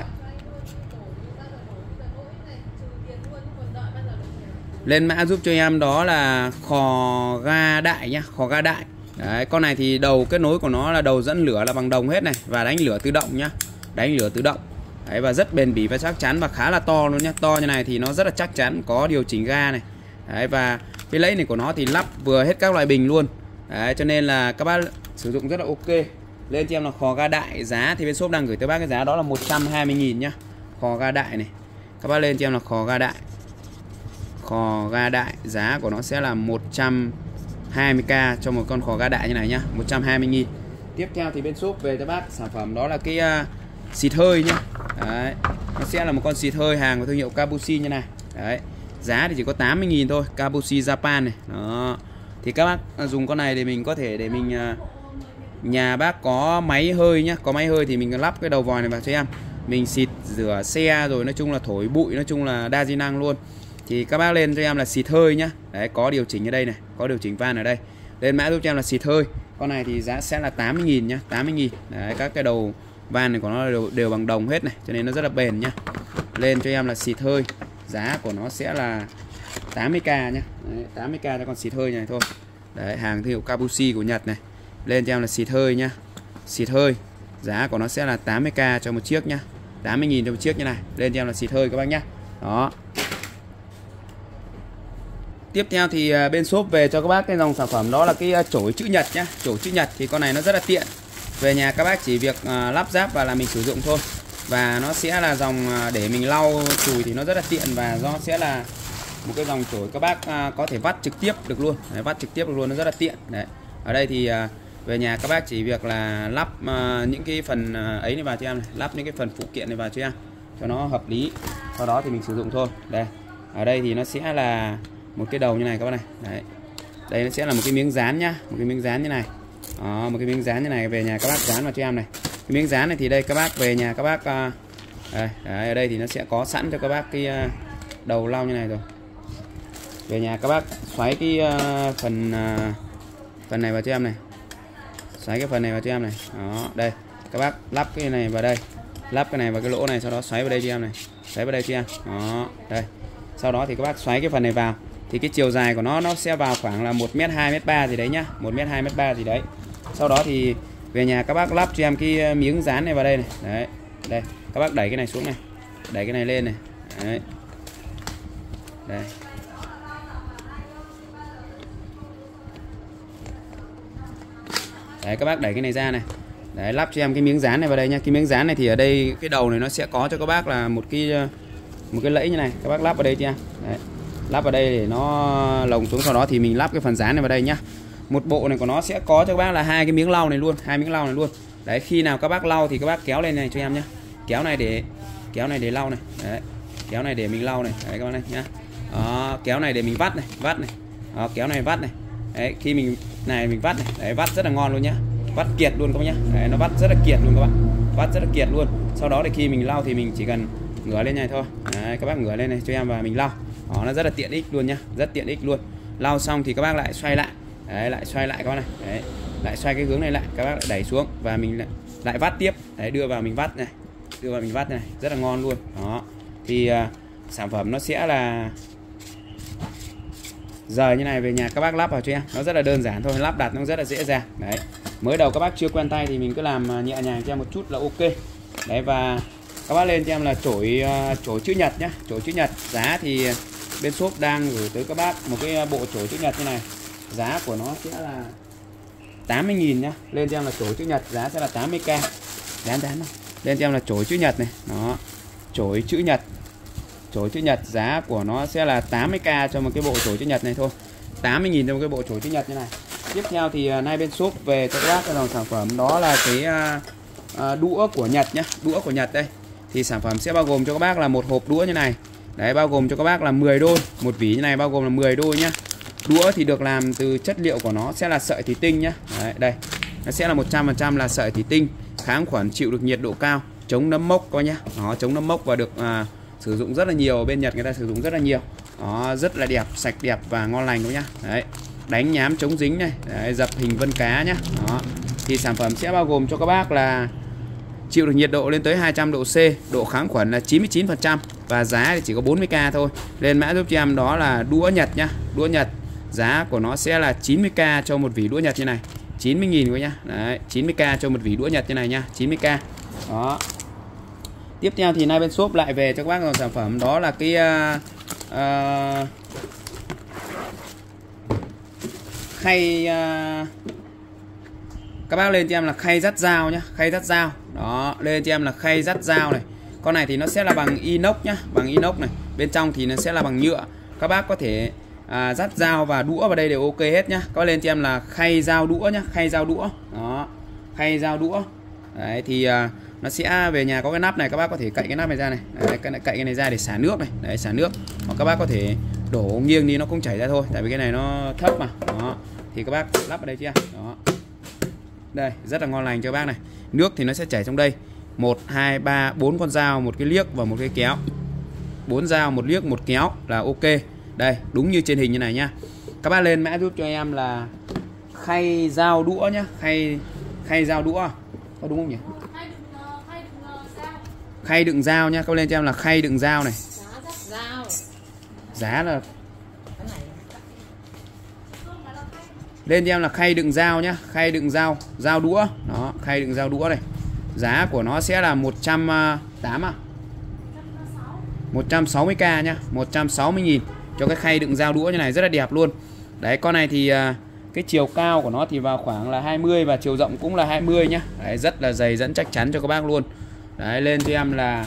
lên mã giúp cho em đó là khò ga đại nhá, khò ga đại. Đấy, con này thì đầu kết nối của nó là đầu dẫn lửa là bằng đồng hết này và đánh lửa tự động nhá. Đánh lửa tự động. Đấy, và rất bền bỉ và chắc chắn và khá là to luôn nhá. To như này thì nó rất là chắc chắn, có điều chỉnh ga này. Đấy, và cái lẫy này của nó thì lắp vừa hết các loại bình luôn. Đấy, cho nên là các bác sử dụng rất là ok. Lên cho em là khò ga đại, giá thì bên shop đang gửi tới bác cái giá đó là 120.000 nhá. Khò ga đại này. Các bác lên cho em là khò ga đại. Khò ga đại giá của nó sẽ là 120k cho một con khò ga đại như này nhá, 120.000. Tiếp theo thì bên shop về cho bác sản phẩm đó là cái xịt hơi nhá. Đấy, nó sẽ là một con xịt hơi hàng của thương hiệu Kabushi như này. Đấy, giá thì chỉ có 80.000 thôi, Kabushi Japan này. Đó. Thì các bác dùng con này để mình có thể để mình nhà bác có máy hơi nhá, có máy hơi thì mình lắp cái đầu vòi này vào cho em. Mình xịt rửa xe rồi nói chung là thổi bụi, nói chung là đa di năng luôn. Thì các bác lên cho em là xịt hơi nhá. Đấy, có điều chỉnh ở đây này, có điều chỉnh van ở đây. Lên mã giúp cho em là xịt hơi. Con này thì giá sẽ là 80.000 nhá, 80.000. Đấy, các cái đầu van này của nó đều bằng đồng hết này, cho nên nó rất là bền nhá. Lên cho em là xịt hơi. Giá của nó sẽ là 80k nhá. Đấy, 80k cho con xịt hơi này thôi. Đấy, hàng thương hiệu Kabushi của Nhật này. Lên cho em là xịt hơi nhá. Xịt hơi. Giá của nó sẽ là 80k cho một chiếc nhá. 80.000 cho một chiếc như này. Lên cho em là xịt hơi các bác nhá. Đó. Tiếp theo thì bên shop về cho các bác cái dòng sản phẩm đó là cái chổi chữ Nhật nhá. Chổi chữ Nhật thì con này nó rất là tiện. Về nhà các bác chỉ việc lắp ráp và là mình sử dụng thôi. Và nó sẽ là dòng để mình lau chùi thì nó rất là tiện. Và nó sẽ là một cái dòng chổi các bác có thể vắt trực tiếp được luôn. Đấy, vắt trực tiếp được luôn, nó rất là tiện. Đấy. Ở đây thì về nhà các bác chỉ việc là lắp những cái phần ấy này vào cho em này. Lắp những cái phần phụ kiện này vào cho em cho nó hợp lý. Sau đó thì mình sử dụng thôi. Đây. Ở đây thì nó sẽ là một cái đầu như này các bác này. Đấy. Đây nó sẽ là một cái miếng dán nhá, một cái miếng dán như này. Đó, một cái miếng dán như này, về nhà các bác dán vào cho em này. Cái miếng dán này thì đây các bác về nhà các bác đây, đấy, ở đây thì nó sẽ có sẵn cho các bác cái đầu lau như này rồi. Về nhà các bác xoáy cái phần này vào cho em này. Xoáy cái phần này vào cho em này. Đó, đây. Các bác lắp cái này vào đây. Lắp cái này vào cái lỗ này, sau đó xoáy vào đây cho em này. Xoáy vào đây cho em. Đó, đây. Sau đó thì các bác xoáy cái phần này vào. Thì cái chiều dài của nó sẽ vào khoảng là 1m, 2m3 gì đấy nhá. 1m, 2m3 gì đấy. Sau đó thì về nhà các bác lắp cho em cái miếng dán này vào đây này. Đấy. Đây, các bác đẩy cái này xuống này. Đẩy cái này lên này. Đấy. Đây. Đấy, các bác đẩy cái này ra này. Đấy, lắp cho em cái miếng dán này vào đây nhá. Cái miếng dán này thì ở đây cái đầu này nó sẽ có cho các bác là một cái lẫy như này, các bác lắp vào đây chưa? Đấy. Lắp vào đây để nó lồng xuống, sau đó thì mình lắp cái phần dán này vào đây nhá. Một bộ này của nó sẽ có cho các bác là hai cái miếng lau này luôn, hai miếng lau này luôn. Đấy, khi nào các bác lau thì các bác kéo lên này cho em nhé. Kéo này để lau này. Đấy, kéo này để mình lau này. Đấy các bác này nhá. Đó, kéo này để mình vắt này, Đó, kéo này vắt này. Đấy, khi mình vắt này, đấy, vắt rất là ngon luôn nhá. Vắt kiệt luôn các bác nhá. Đấy, nó vắt rất là kiệt luôn các bạn. Vắt rất là kiệt luôn. Sau đó thì khi mình lau thì mình chỉ cần ngửa lên này thôi. Đấy, các bác ngửa lên này cho em và mình lau. Đó, nó rất là tiện ích luôn nhá, rất tiện ích luôn. Lau xong thì các bác lại xoay lại. Đấy, lại xoay lại các bác này. Đấy, lại xoay cái hướng này lại, các bác lại đẩy xuống và mình lại vắt tiếp. Đấy, đưa vào mình vắt này. Rất là ngon luôn. Đó. Thì sản phẩm nó sẽ là rời như này, về nhà các bác lắp vào cho em. Nó rất là đơn giản thôi, lắp đặt nó rất là dễ dàng. Đấy. Mới đầu các bác chưa quen tay thì mình cứ làm nhẹ nhàng cho em một chút là ok. Đấy, và các bác lên cho em là chổi chữ nhật nhá, chổi chữ nhật. Giá thì bên shop đang gửi tới các bác một cái bộ chổi chữ nhật như này. Giá của nó sẽ là 80.000 nhá. Lên cho em là chổi chữ nhật, giá sẽ là 80k. Dán không? Lên cho em là chổi chữ nhật này. Đó. Chổi chữ nhật, giá của nó sẽ là 80k cho một cái bộ chổi chữ nhật này thôi. 80.000 cho một cái bộ chổi chữ nhật như này. Tiếp theo thì nay bên shop về cho các bác cái dòng sản phẩm đó là cái đũa của Nhật nhá. Đũa của Nhật đây. Thì sản phẩm sẽ bao gồm cho các bác là một hộp đũa như này. Đấy, bao gồm cho các bác là 10 đôi. Một vỉ như này bao gồm là 10 đôi nhá. Đũa thì được làm từ chất liệu của nó sẽ là sợi thủy tinh nhá. Đấy, đây. Nó sẽ là 100% là sợi thủy tinh, kháng khuẩn, chịu được nhiệt độ cao, chống nấm mốc coi nhá. Nó chống nấm mốc và được sử dụng rất là nhiều, bên Nhật người ta sử dụng rất là nhiều. Đó, rất là đẹp, sạch đẹp và ngon lành đâu nhá. Đấy. Đánh nhám chống dính này. Đấy, dập hình vân cá nhá. Đó. Thì sản phẩm sẽ bao gồm cho các bác là chịu được nhiệt độ lên tới 200 độ C, độ kháng khuẩn là 99% và giá thì chỉ có 40k thôi. Lên mã giúp cho em đó là đũa Nhật nhá. Đũa Nhật, giá của nó sẽ là 90k cho một vỉ đũa Nhật như này. 90.000 thôi nhá. Đấy, 90k cho một vỉ đũa Nhật như này nhá, 90k. Đó. Tiếp theo thì nay bên shop lại về cho các bác dòng sản phẩm đó là cái khay các bác lên cho em là khay dắt dao nhá, khay dắt dao. Đó, lên cho em là khay dắt dao này. Con này thì nó sẽ là bằng inox nhá, bằng inox này. Bên trong thì nó sẽ là bằng nhựa. Các bác có thể dắt dao và đũa vào đây đều ok hết nhá. Có lên cho em là khay dao đũa nhá, khay dao đũa. Đó, khay dao đũa. Đấy thì nó sẽ về nhà có cái nắp này, các bác có thể cậy cái nắp này ra này. Đấy, cậy cái này ra để xả nước này. Đấy, xả nước. Hoặc các bác có thể đổ nghiêng đi nó cũng chảy ra thôi, tại vì cái này nó thấp mà. Đó. Thì các bác lắp vào đây chưa? Đó. Đây, rất là ngon lành cho bác này. Nước thì nó sẽ chảy trong đây. 1 2 3 4 con dao, một cái liếc và một cái kéo. 4 dao, một liếc, một kéo là ok. Đây, đúng như trên hình như này nhá. Các bác lên mã giúp cho em là khay dao đũa nhá, khay dao đũa. Có đúng không nhỉ? Khay đựng dao nhá, các bác lên cho em là khay đựng dao này. Giá là lên cho em là khay đựng dao nhá, khay đựng dao, dao đũa. Đó, khay đựng dao đũa này. Giá của nó sẽ là 160k nhá, 160.000 cho cái khay đựng dao đũa như này, rất là đẹp luôn. Đấy, con này thì cái chiều cao của nó thì vào khoảng là 20 và chiều rộng cũng là 20 nhá. Đấy, rất là dày dẫn chắc chắn cho các bác luôn. Đấy, lên cho em là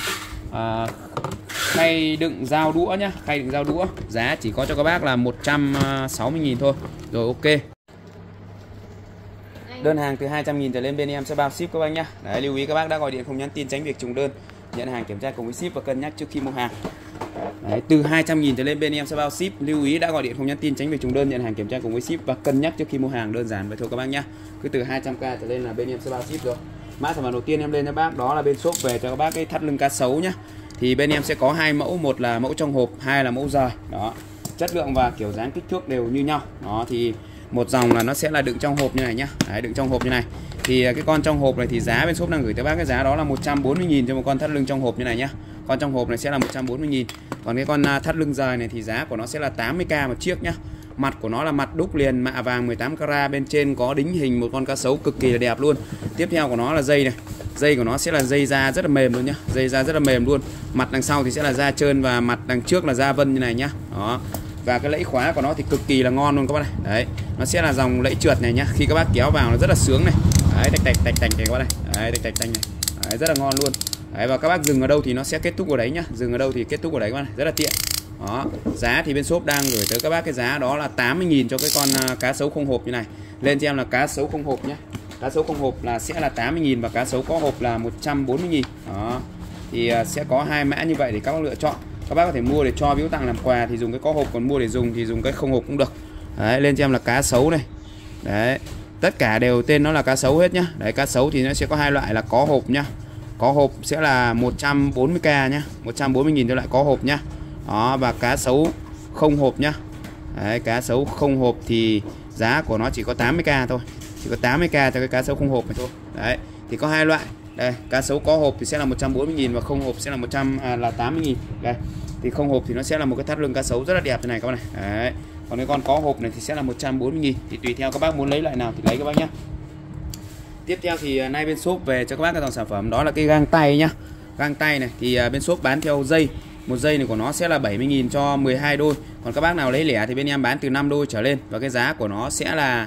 khay đựng dao đũa nhá, khay đựng dao đũa. Giá chỉ có cho các bác là 160.000 thôi. Rồi ok. Đơn hàng từ 200.000 trở lên bên em sẽ bao ship các bác nhá. Đấy, lưu ý các bác đã gọi điện không nhắn tin tránh việc trùng đơn. Nhận hàng kiểm tra cùng với ship và cân nhắc trước khi mua hàng. Đấy, từ 200.000 trở lên bên em sẽ bao ship. Lưu ý đã gọi điện không nhắn tin tránh việc trùng đơn, nhận hàng kiểm tra cùng với ship và cân nhắc trước khi mua hàng, đơn giản vậy thôi các bác nhá. Cứ từ 200k trở lên là bên em sẽ bao ship rồi. Mã sản phẩm đầu tiên em lên cho bác đó là bên shop về cho các bác cái thắt lưng cá sấu nhá. Thì bên em sẽ có hai mẫu, một là mẫu trong hộp, hai là mẫu rời. Đó. Chất lượng và kiểu dáng kích thước đều như nhau. Đó thì một dòng là nó sẽ là đựng trong hộp như này nhá. Đấy, đựng trong hộp như này. Thì cái con trong hộp này thì giá bên shop đang gửi tới bác cái giá đó là 140.000 cho một con thắt lưng trong hộp như này nhá. Con trong hộp này sẽ là 140.000. Còn cái con thắt lưng rời này thì giá của nó sẽ là 80k một chiếc nhá. Mặt của nó là mặt đúc liền mạ vàng 18k, bên trên có đính hình một con cá sấu cực kỳ là đẹp luôn. Tiếp theo của nó là dây này. Dây của nó sẽ là dây da rất là mềm luôn nhá. Dây da rất là mềm luôn. Mặt đằng sau thì sẽ là da trơn và mặt đằng trước là da vân như này nhá. Đó. Và cái lẫy khóa của nó thì cực kỳ là ngon luôn các bác này. Đấy, nó sẽ là dòng lẫy trượt này nhá. Khi các bác kéo vào nó rất là sướng này. Đấy, tạch tạch các bác này. Đấy, tạch tạch này. Đấy, rất là ngon luôn. Đấy, và các bác dừng ở đâu thì nó sẽ kết thúc ở đấy nhá. Dừng ở đâu thì kết thúc ở đấy các bác này, rất là tiện. Đó, giá thì bên shop đang gửi tới các bác cái giá đó là 80.000 cho cái con cá sấu không hộp như này. Lên cho em là cá sấu không hộp nhá. Cá sấu không hộp là sẽ là 80.000 và cá sấu có hộp là 140.000. Đó. Thì sẽ có hai mã như vậy để các bác lựa chọn. Các bác có thể mua để cho biếu tặng làm quà thì dùng cái có hộp, còn mua để dùng thì dùng cái không hộp cũng được. Đấy, lên cho em là cá sấu này. Đấy, tất cả đều tên nó là cá sấu hết nhá. Đấy, cá sấu thì nó sẽ có hai loại là có hộp nhá. Có hộp sẽ là 140k nhá, 140.000 cho loại có hộp nhá. Đó, và cá sấu không hộp nhá. Đấy, cá sấu không hộp thì giá của nó chỉ có 80k thôi. Chỉ có 80k cho cái cá sấu không hộp này thôi. Đấy, thì có hai loại. Đây, cá sấu có hộp thì sẽ là 140.000 và không hộp sẽ là 80.000. Đây, thì không hộp thì nó sẽ là một cái thắt lưng cá sấu rất là đẹp thế này các bạn này. Đấy. Còn cái con có hộp này thì sẽ là 140.000. Thì tùy theo các bác muốn lấy loại nào thì lấy các bác nhé. Tiếp theo thì nay bên shop về cho các bác cái dòng sản phẩm đó là cái găng tay nhá. Găng tay này thì bên shop bán theo dây. Một dây này của nó sẽ là 70.000 cho 12 đôi. Còn các bác nào lấy lẻ thì bên em bán từ 5 đôi trở lên. Và cái giá của nó sẽ là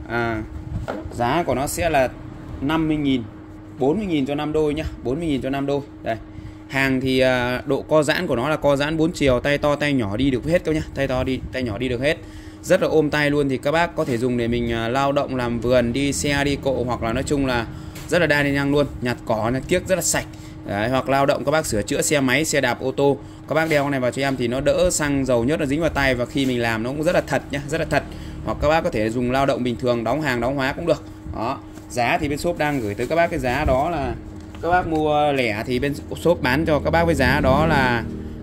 50.000, 40.000 cho 5 đôi nhá, 40.000 cho 5 đôi. Đây. Hàng thì độ co giãn của nó là co giãn 4 chiều, tay to tay nhỏ đi được hết các nhá, tay to đi, tay nhỏ đi được hết. Rất là ôm tay luôn, thì các bác có thể dùng để mình lao động làm vườn, đi xe đi cộ, hoặc là nói chung là rất là đa năng luôn, nhặt cỏ này kiếc rất là sạch. Đấy, hoặc lao động các bác sửa chữa xe máy, xe đạp, ô tô, các bác đeo con này vào cho em thì nó đỡ xăng dầu nhớt nó dính vào tay, và khi mình làm nó cũng rất là thật nhá, rất là thật. Hoặc các bác có thể dùng lao động bình thường, đóng hàng đóng hóa cũng được. Đó. Giá thì bên shop đang gửi tới các bác cái giá đó là các bác mua lẻ thì bên shop bán cho các bác với giá đó là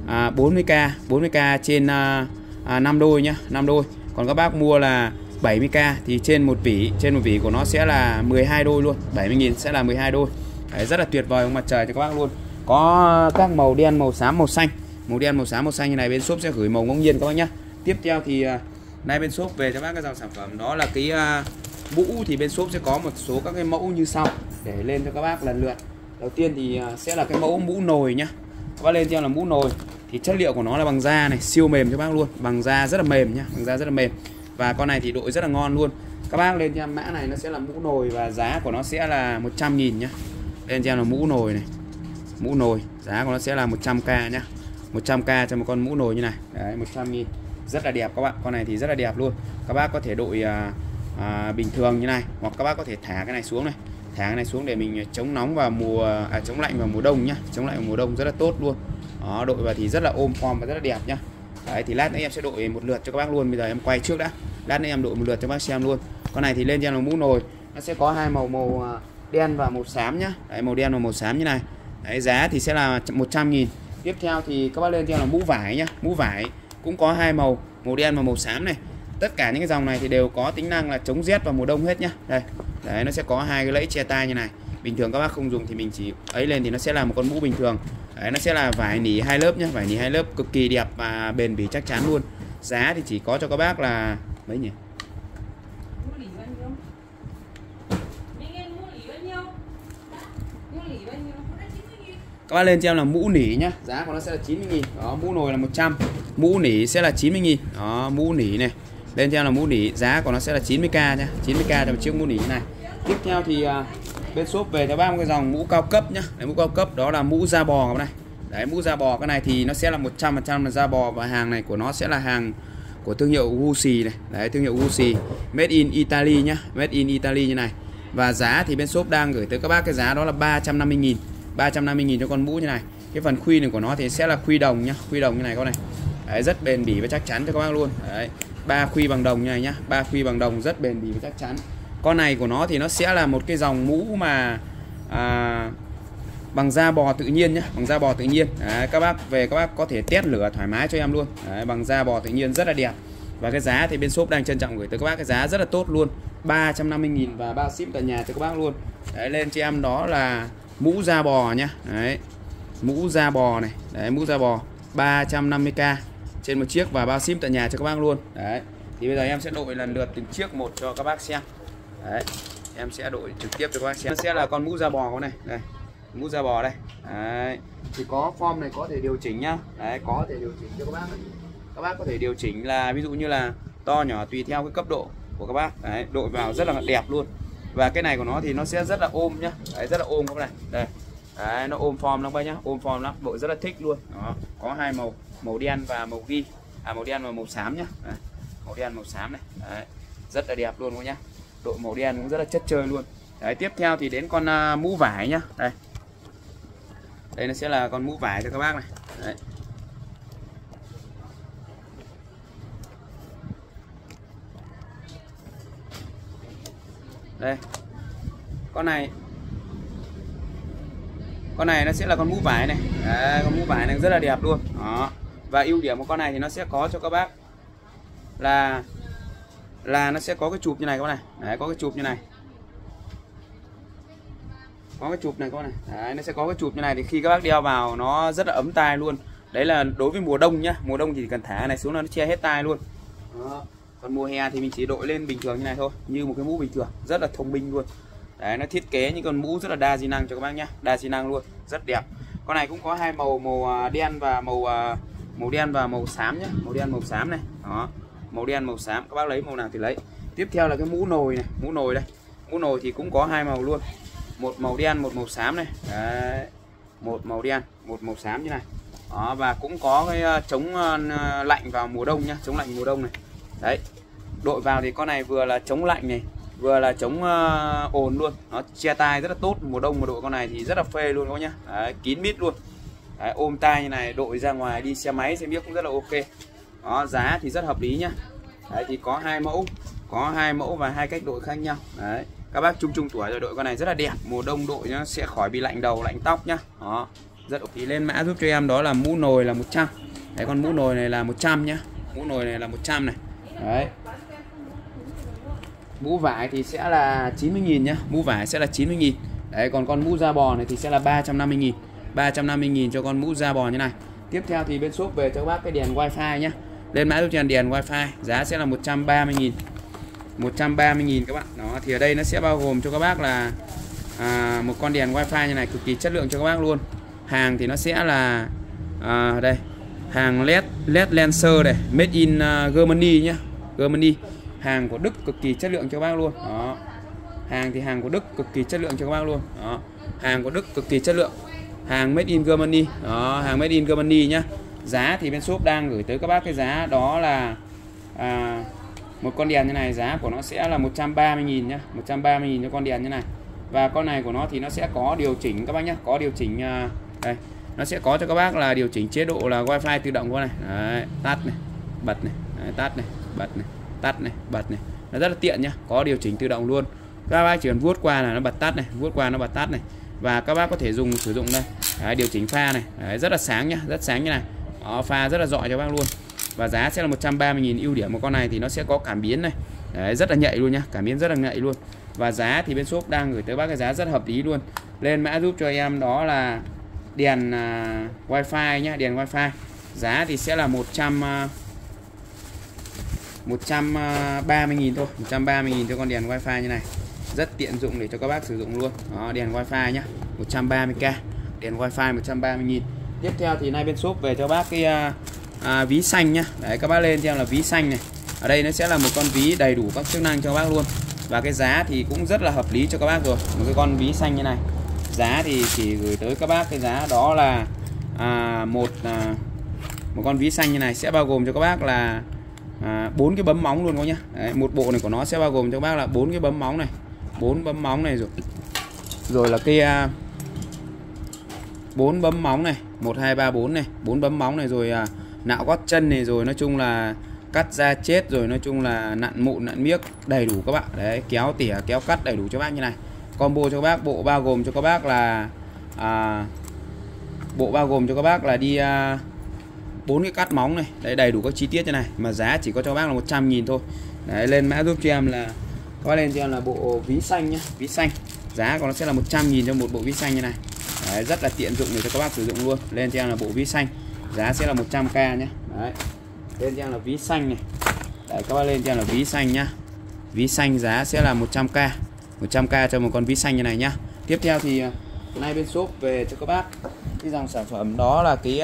40k trên 5 đôi nhá, 5 đôi. Còn các bác mua là 70k thì trên một vỉ của nó sẽ là 12 đôi luôn, 70.000 sẽ là 12 đôi. Đấy, rất là tuyệt vời, mặt trời cho các bác luôn. Có các màu đen, màu xám, màu xanh. Màu đen, màu xám, màu xanh như này bên shop sẽ gửi màu ngẫu nhiên các bác nhá. Tiếp theo thì nay bên shop về cho các bác cái dòng sản phẩm đó là cái mũ, thì bên shop sẽ có một số các cái mẫu như sau để lên cho các bác lần lượt. Đầu tiên thì sẽ là cái mẫu mũ nồi nhá. Các bác lên cho là mũ nồi thì chất liệu của nó là bằng da này, siêu mềm cho bác luôn, bằng da rất là mềm nhá, bằng da rất là mềm. Và con này thì đội rất là ngon luôn. Các bác lên cho mã này nó sẽ là mũ nồi và giá của nó sẽ là 100.000 nhá. Lên cho là mũ nồi này. Mũ nồi, giá của nó sẽ là 100k nhá. 100k cho một con mũ nồi như này. Đấy, 100.000. Rất là đẹp các bạn. Con này thì rất là đẹp luôn. Các bác có thể đội bình thường như này, hoặc các bác có thể thả cái này xuống này. Thả cái này xuống để mình chống nóng vào chống lạnh vào mùa đông nhá. Chống lạnh vào mùa đông rất là tốt luôn. Đó, đội vào thì rất là ôm form và rất là đẹp nhá. Đấy, thì lát nữa em sẽ đội một lượt cho các bác luôn. Bây giờ em quay trước đã. Lát nữa em đội một lượt cho các bác xem luôn. Con này thì lên cho là mũ nồi. Nó sẽ có hai màu, màu đen và màu xám nhá. Đấy, màu đen và màu xám như này. Đấy, giá thì sẽ là 100.000. Tiếp theo thì các bác lên cho là mũ vải nhá. Mũ vải cũng có hai màu, màu đen và màu xám này. Tất cả những cái dòng này thì đều có tính năng là chống rét vào mùa đông hết nhá. Đây. Đấy, nó sẽ có hai cái lẫy che tai như này. Bình thường các bác không dùng thì mình chỉ ấy lên thì nó sẽ là một con mũ bình thường. Đấy, nó sẽ là vải nỉ 2 lớp nhá, vải nỉ 2 lớp cực kỳ đẹp và bền bỉ chắc chắn luôn. Giá thì chỉ có cho các bác là mấy nhỉ? Các bác lên cho em là mũ nỉ nhá, giá của nó sẽ là 90.000. Đó, mũ nồi là 100, mũ nỉ sẽ là 90.000. Đó, mũ nỉ này. Lên cho em là mũ nỉ, giá của nó sẽ là 90k nhá, 90k cho một chiếc mũ nỉ như này. Tiếp theo thì bên shop về cho bác một cái dòng mũ cao cấp nhá. Đấy, mũ cao cấp đó là mũ da bò các bạn này. Đấy, mũ da bò cái này thì nó sẽ là 100% là da bò, và hàng này của nó sẽ là hàng của thương hiệu Gucci này. Đấy, thương hiệu Gucci, made in Italy nhá, made in Italy như này. Và giá thì bên shop đang gửi tới các bác cái giá đó là 350.000. 350.000 cho con mũ như này. Cái phần khuy này của nó thì sẽ là khuy đồng nhá, khuy đồng như này con này. Đấy, rất bền bỉ và chắc chắn cho các bác luôn. Đấy, 3 khuy bằng đồng như này nhá, 3 khuy bằng đồng rất bền bỉ và chắc chắn. Con này của nó thì nó sẽ là một cái dòng mũ mà bằng da bò tự nhiên nhá, bằng da bò tự nhiên. Đấy, các bác về các bác có thể test lửa thoải mái cho em luôn. Đấy, bằng da bò tự nhiên rất là đẹp. Và cái giá thì bên shop đang trân trọng gửi tới các bác cái giá rất là tốt luôn, 350.000 và bao ship tận nhà cho các bác luôn. Đấy, lên cho em đó là mũ da bò nhá. Đấy, mũ da bò này. Đấy, mũ da bò 350k trên một chiếc và bao ship tận nhà cho các bác luôn. Đấy, thì bây giờ em sẽ đội lần lượt từng chiếc một cho các bác xem. Đấy, em sẽ đội trực tiếp cho các bác xem. Nó sẽ là con mũ da bò con này. Đây, mũ da bò đây. Đấy, thì có form này có thể điều chỉnh nhá. Đấy, có thể điều chỉnh cho các bác. Các bác có thể điều chỉnh là ví dụ như là to nhỏ tùy theo cái cấp độ của các bác. Đấy, đội vào rất là đẹp luôn. Và cái này của nó thì nó sẽ rất là ôm nhá. Đấy, rất là ôm các bác này. Đây. Đấy, nó ôm form lắm bác nhá, ôm form lắm, đội rất là thích luôn. Đó, có hai màu, màu đen và màu ghi. Màu đen và màu xám nhá. Đấy, màu đen màu xám này. Đấy, rất là đẹp luôn các nhá. Đội màu đen cũng rất là chất chơi luôn. Đấy, tiếp theo thì đến con mũ vải nhá. Đây nó sẽ là con mũ vải cho các bác này. Đấy. Đây. Con này nó sẽ là con mũ vải này. Đấy, con mũ vải này rất là đẹp luôn. Đó. Và ưu điểm của con này thì nó sẽ có cho các bác là nó sẽ có cái chụp như này các bác này. Đấy, có cái chụp như này. Có cái chụp này các bác này. Đấy, nó sẽ có cái chụp như này thì khi các bác đeo vào nó rất là ấm tai luôn. Đấy là đối với mùa đông nhá. Mùa đông thì chỉ cần thả này xuống là nó che hết tai luôn. Đó. Còn mùa hè thì mình chỉ đội lên bình thường như này thôi, như một cái mũ bình thường, rất là thông minh luôn. Đấy, nó thiết kế những con mũ rất là đa di năng cho các bác nhá, đa di năng luôn, rất đẹp. Con này cũng có hai màu, màu đen và màu đen và màu xám nhá, màu đen màu xám này. Đó, màu đen màu xám, các bác lấy màu nào thì lấy. Tiếp theo là cái mũ nồi này, mũ nồi đây. Mũ nồi thì cũng có hai màu luôn, một màu đen, một màu xám này. Đấy, một màu đen, một màu xám như này. Đó, và cũng có cái chống lạnh vào mùa đông nhá, chống lạnh mùa đông này. Đấy, đội vào thì con này vừa là chống lạnh này, vừa là chống ồn luôn, nó che tai rất là tốt. Mùa đông mà đội con này thì rất là phê luôn các bác nhá. Đấy, kín mít luôn. Đấy, ôm tai như này đội ra ngoài đi xe máy xe biếc cũng rất là ok. Đó, giá thì rất hợp lý nhá. Đấy, thì có hai mẫu và hai cách đội khác nhau. Đấy, các bác trung tuổi rồi đội con này rất là đẹp, mùa đông đội nó sẽ khỏi bị lạnh đầu lạnh tóc nhá. Đó, rất ok. Lên mã giúp cho em đó là mũ nồi là 100. Đấy, con mũ nồi này là 100 nhá, mũ nồi này là 100 này. Đấy, mũ vải thì sẽ là 90.000 nhá, mũ vải sẽ là 90.000. Đấy, còn con mũ da bò này thì sẽ là 350.000. 350.000 cho con mũ da bò như này. Tiếp theo thì bên shop về cho các bác cái đèn wifi nhá. Lên mã giúp cho đèn wifi, giá sẽ là 130.000. 130.000 các bạn. Đó, thì ở đây nó sẽ bao gồm cho các bác là một con đèn wifi như này, cực kỳ chất lượng cho các bác luôn. Hàng thì nó sẽ là đây, hàng LED Lancer này, made in Germany nhá, Germany. Hàng của Đức cực kỳ chất lượng cho các bác luôn. Đó, hàng thì hàng của Đức cực kỳ chất lượng cho các bác luôn. Đó, hàng của Đức cực kỳ chất lượng, hàng made in Germany. Đó, hàng made in Germany nhá. Giá thì bên shop đang gửi tới các bác cái giá đó là một con đèn như này, giá của nó sẽ là 130.000 nhá, 130.000 cho con đèn như này. Và con này của nó thì nó sẽ có điều chỉnh các bác nhé, có điều chỉnh đây, nó sẽ có cho các bác là điều chỉnh chế độ là wifi tự động con này. Đấy, tắt này, bật này. Đấy, tắt này, bật này, tắt này, bật này. Nó rất là tiện nhá, có điều chỉnh tự động luôn. Các bác chỉ cần vuốt qua là nó bật tắt này, vuốt qua nó bật tắt này. Và các bác có thể sử dụng đây. Đấy, điều chỉnh pha này. Đấy, rất là sáng nhá, rất sáng như này. Đó, pha rất là rọi cho các bác luôn. Và giá sẽ là 130.000. Ưu điểm của con này thì nó sẽ có cảm biến này. Đấy, rất là nhạy luôn nhá, cảm biến rất là nhạy luôn. Và giá thì bên shop đang gửi tới bác cái giá rất hợp lý luôn. Lên mã giúp cho em đó là đèn wifi nhá, đèn wifi. Giá thì sẽ là 130.000 thôi, 130.000 cho con đèn wifi như này. Rất tiện dụng để cho các bác sử dụng luôn. Đó, đèn wifi nhá, 130k. Đèn wifi 130.000. Tiếp theo thì nay bên shop về cho bác cái ví xanh nhá. Đấy, các bác lên cho em là ví xanh này. Ở đây nó sẽ là một con ví đầy đủ các chức năng cho các bác luôn. Và cái giá thì cũng rất là hợp lý cho các bác rồi. Một cái con ví xanh như này, giá thì chỉ gửi tới các bác cái giá đó là một con ví xanh như này sẽ bao gồm cho các bác là 4 cái bấm móng luôn các nhá. Đấy, một bộ này của nó sẽ bao gồm cho các bác là 4 cái bấm móng này, 4 bấm móng này rồi là cái 4 bấm móng này, 1 2 3 4 này, 4 bấm móng này, rồi nạo gót chân này, rồi nói chung là cắt da chết, rồi nói chung là nặn mụn nặn miếc đầy đủ các bạn. Đấy, kéo tỉa kéo cắt đầy đủ cho bác như này. Combo cho các bác, bộ bao gồm cho các bác là đi 4 cái cắt móng này. Đấy, đầy đủ các chi tiết như này. Mà giá chỉ có cho các bác là 100.000 thôi. Đấy, lên mã giúp cho em là các bác lên cho em là bộ ví xanh nhá, ví xanh. Giá của nó sẽ là 100.000 cho một bộ ví xanh như này. Đấy, rất là tiện dụng để cho các bác sử dụng luôn. Lên cho em là bộ ví xanh, giá sẽ là 100k nhé. Đấy, lên cho em là ví xanh này. Đấy, các bác lên cho em là ví xanh nhá. Ví xanh giá sẽ là 100k, 100k cho một con ví xanh như này nhá. Tiếp theo thì nay bên shop về cho các bác cái dòng sản phẩm đó là cái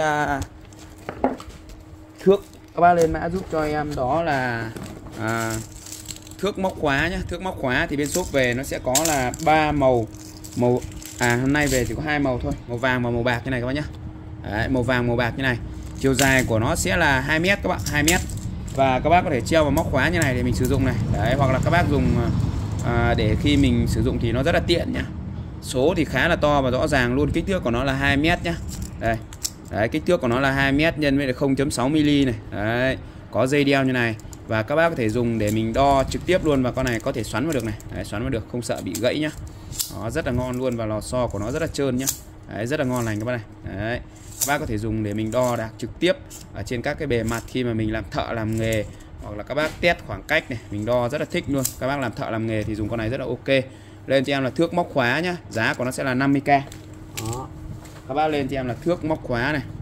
thước. Các bác lên mã giúp cho em đó là thước móc khóa nhá. Thước móc khóa thì bên shop về nó sẽ có là 3 màu. Hôm nay về chỉ có 2 màu thôi, màu vàng và màu bạc như này các bác nhá. Đấy, màu vàng màu bạc như này. Chiều dài của nó sẽ là 2 mét các bạn, 2 mét. Và các bác có thể treo vào móc khóa như này để mình sử dụng này. Đấy, hoặc là các bác dùng để khi mình sử dụng thì nó rất là tiện nhá. Số thì khá là to và rõ ràng luôn. Kích thước của nó là 2 m nhá. Đây. Đấy, kích thước của nó là 2 m nhân với 0.6 mm này. Đấy, có dây đeo như này và các bác có thể dùng để mình đo trực tiếp luôn, và con này có thể xoắn vào được này. Đấy, xoắn vào được, không sợ bị gãy nhá. Nó rất là ngon luôn và lò xo của nó rất là trơn nhá. Đấy, rất là ngon lành các bác này. Đấy, các bác có thể dùng để mình đo đạc trực tiếp ở trên các cái bề mặt khi mà mình làm thợ làm nghề, hoặc là các bác test khoảng cách này, mình đo rất là thích luôn. Các bác làm thợ làm nghề thì dùng con này rất là ok. Lên cho em là thước móc khóa nhá, giá của nó sẽ là 50k. Đó. Các bác lên cho em là thước móc khóa này,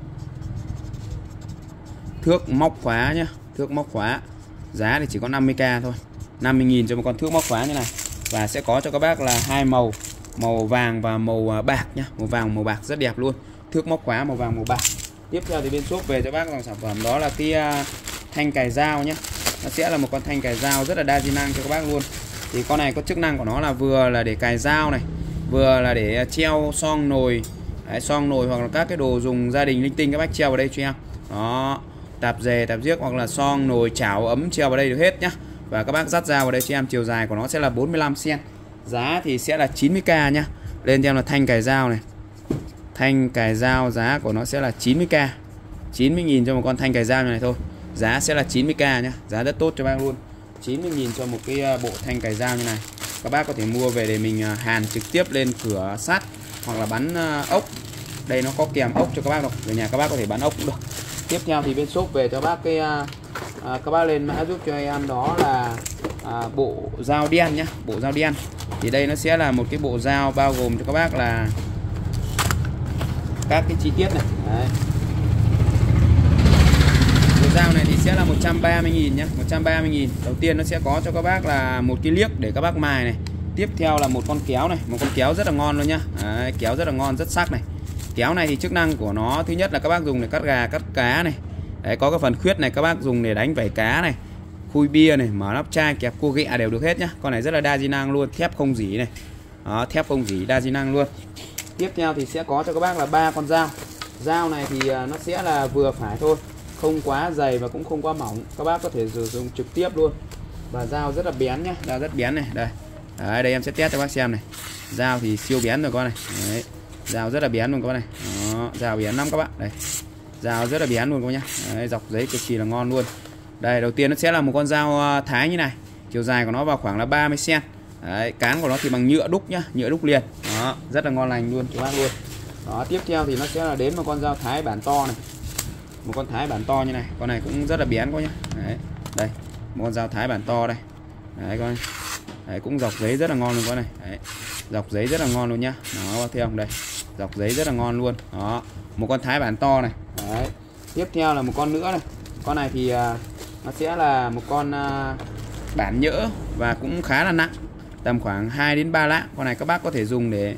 thước móc khóa nhá, thước móc khóa. Giá thì chỉ có 50k thôi, 50.000 cho một con thước móc khóa như này. Và sẽ có cho các bác là hai màu, màu vàng và màu bạc nhá, màu vàng màu bạc rất đẹp luôn. Thước móc khóa màu vàng màu bạc. Tiếp theo thì bên shop về cho bác dòng sản phẩm đó là cái thanh cài dao nhá. Nó sẽ là một con thanh cài dao rất là đa di năng cho các bác luôn. Thì con này có chức năng của nó là vừa là để cài dao này, vừa là để treo xoong nồi. Đấy, xoong nồi hoặc là các cái đồ dùng gia đình linh tinh các bác treo vào đây cho em. Đó, tạp dề, tạp giếc hoặc là xoong nồi chảo ấm treo vào đây được hết nhá. Và các bác dắt dao vào đây cho em, chiều dài của nó sẽ là 45 cm. Giá thì sẽ là 90k nhá. Lên cho em là thanh cài dao này. Thanh cài dao giá của nó sẽ là 90k. 90.000 cho một con thanh cài dao như này thôi. Giá sẽ là 90k nhá, giá rất tốt cho bác luôn. 90.000 cho một cái bộ thanh cài dao như này. Các bác có thể mua về để mình hàn trực tiếp lên cửa sắt hoặc là bắn ốc. Đây nó có kèm ốc cho các bác rồi. Về nhà các bác có thể bắn ốc cũng được. Tiếp theo thì bên shop về cho bác cái các bác lên mã giúp cho em đó là bộ dao đen nhá, bộ dao đen. Thì đây nó sẽ là một cái bộ dao bao gồm cho các bác là các cái chi tiết này. Đấy. Bộ dao này thì sẽ là 130.000 nhá, 130.000. Đầu tiên nó sẽ có cho các bác là một cái liếc để các bác mài này. Tiếp theo là một con kéo này, một con kéo rất là ngon luôn nhá. Đấy, kéo rất là ngon, rất sắc này. Kéo này thì chức năng của nó thứ nhất là các bác dùng để cắt gà, cắt cá này. Đấy, có cái phần khuyết này các bác dùng để đánh vảy cá này, khui bia này, mở nắp chai, kẹp cua ghẹ đều được hết nhá. Con này rất là đa di năng luôn, thép không rỉ này. Đó, thép không rỉ đa di năng luôn. Tiếp theo thì sẽ có cho các bác là 3 con dao. Dao này thì nó sẽ là vừa phải thôi, không quá dày và cũng không quá mỏng. Các bác có thể sử dụng trực tiếp luôn. Và dao rất là bén nhá, dao rất bén này. Đây. Đấy, đây em sẽ test cho bác xem này. Dao thì siêu bén rồi con này. Đấy. Dao rất là bén luôn các bác này. Đó, dao bén lắm các bạn. Đây. Dao rất là bén luôn các bác nhá. Đấy, dọc giấy cực kỳ là ngon luôn. Đây, đầu tiên nó sẽ là một con dao thái như này. Chiều dài của nó vào khoảng là 30 cm. Đấy, cán của nó thì bằng nhựa đúc nhá, nhựa đúc liền. Đó, rất là ngon lành luôn cho bác luôn. Đó, tiếp theo thì nó sẽ là đến một con dao thái bản to này. Một con thái bản to như này, con này cũng rất là bén các nhá. Đấy. Đây, một con dao thái bản to đây. Đấy con. Đấy, cũng dọc giấy rất là ngon luôn con này. Đấy. Dọc giấy rất là ngon luôn nhá. Đó, thấy không? Đây. Dọc giấy rất là ngon luôn. Đó, một con thái bản to này. Đấy. Tiếp theo là một con nữa này. Con này thì nó sẽ là một con bản nhỡ và cũng khá là nặng, tầm khoảng 2 đến 3 lạng. Con này các bác có thể dùng để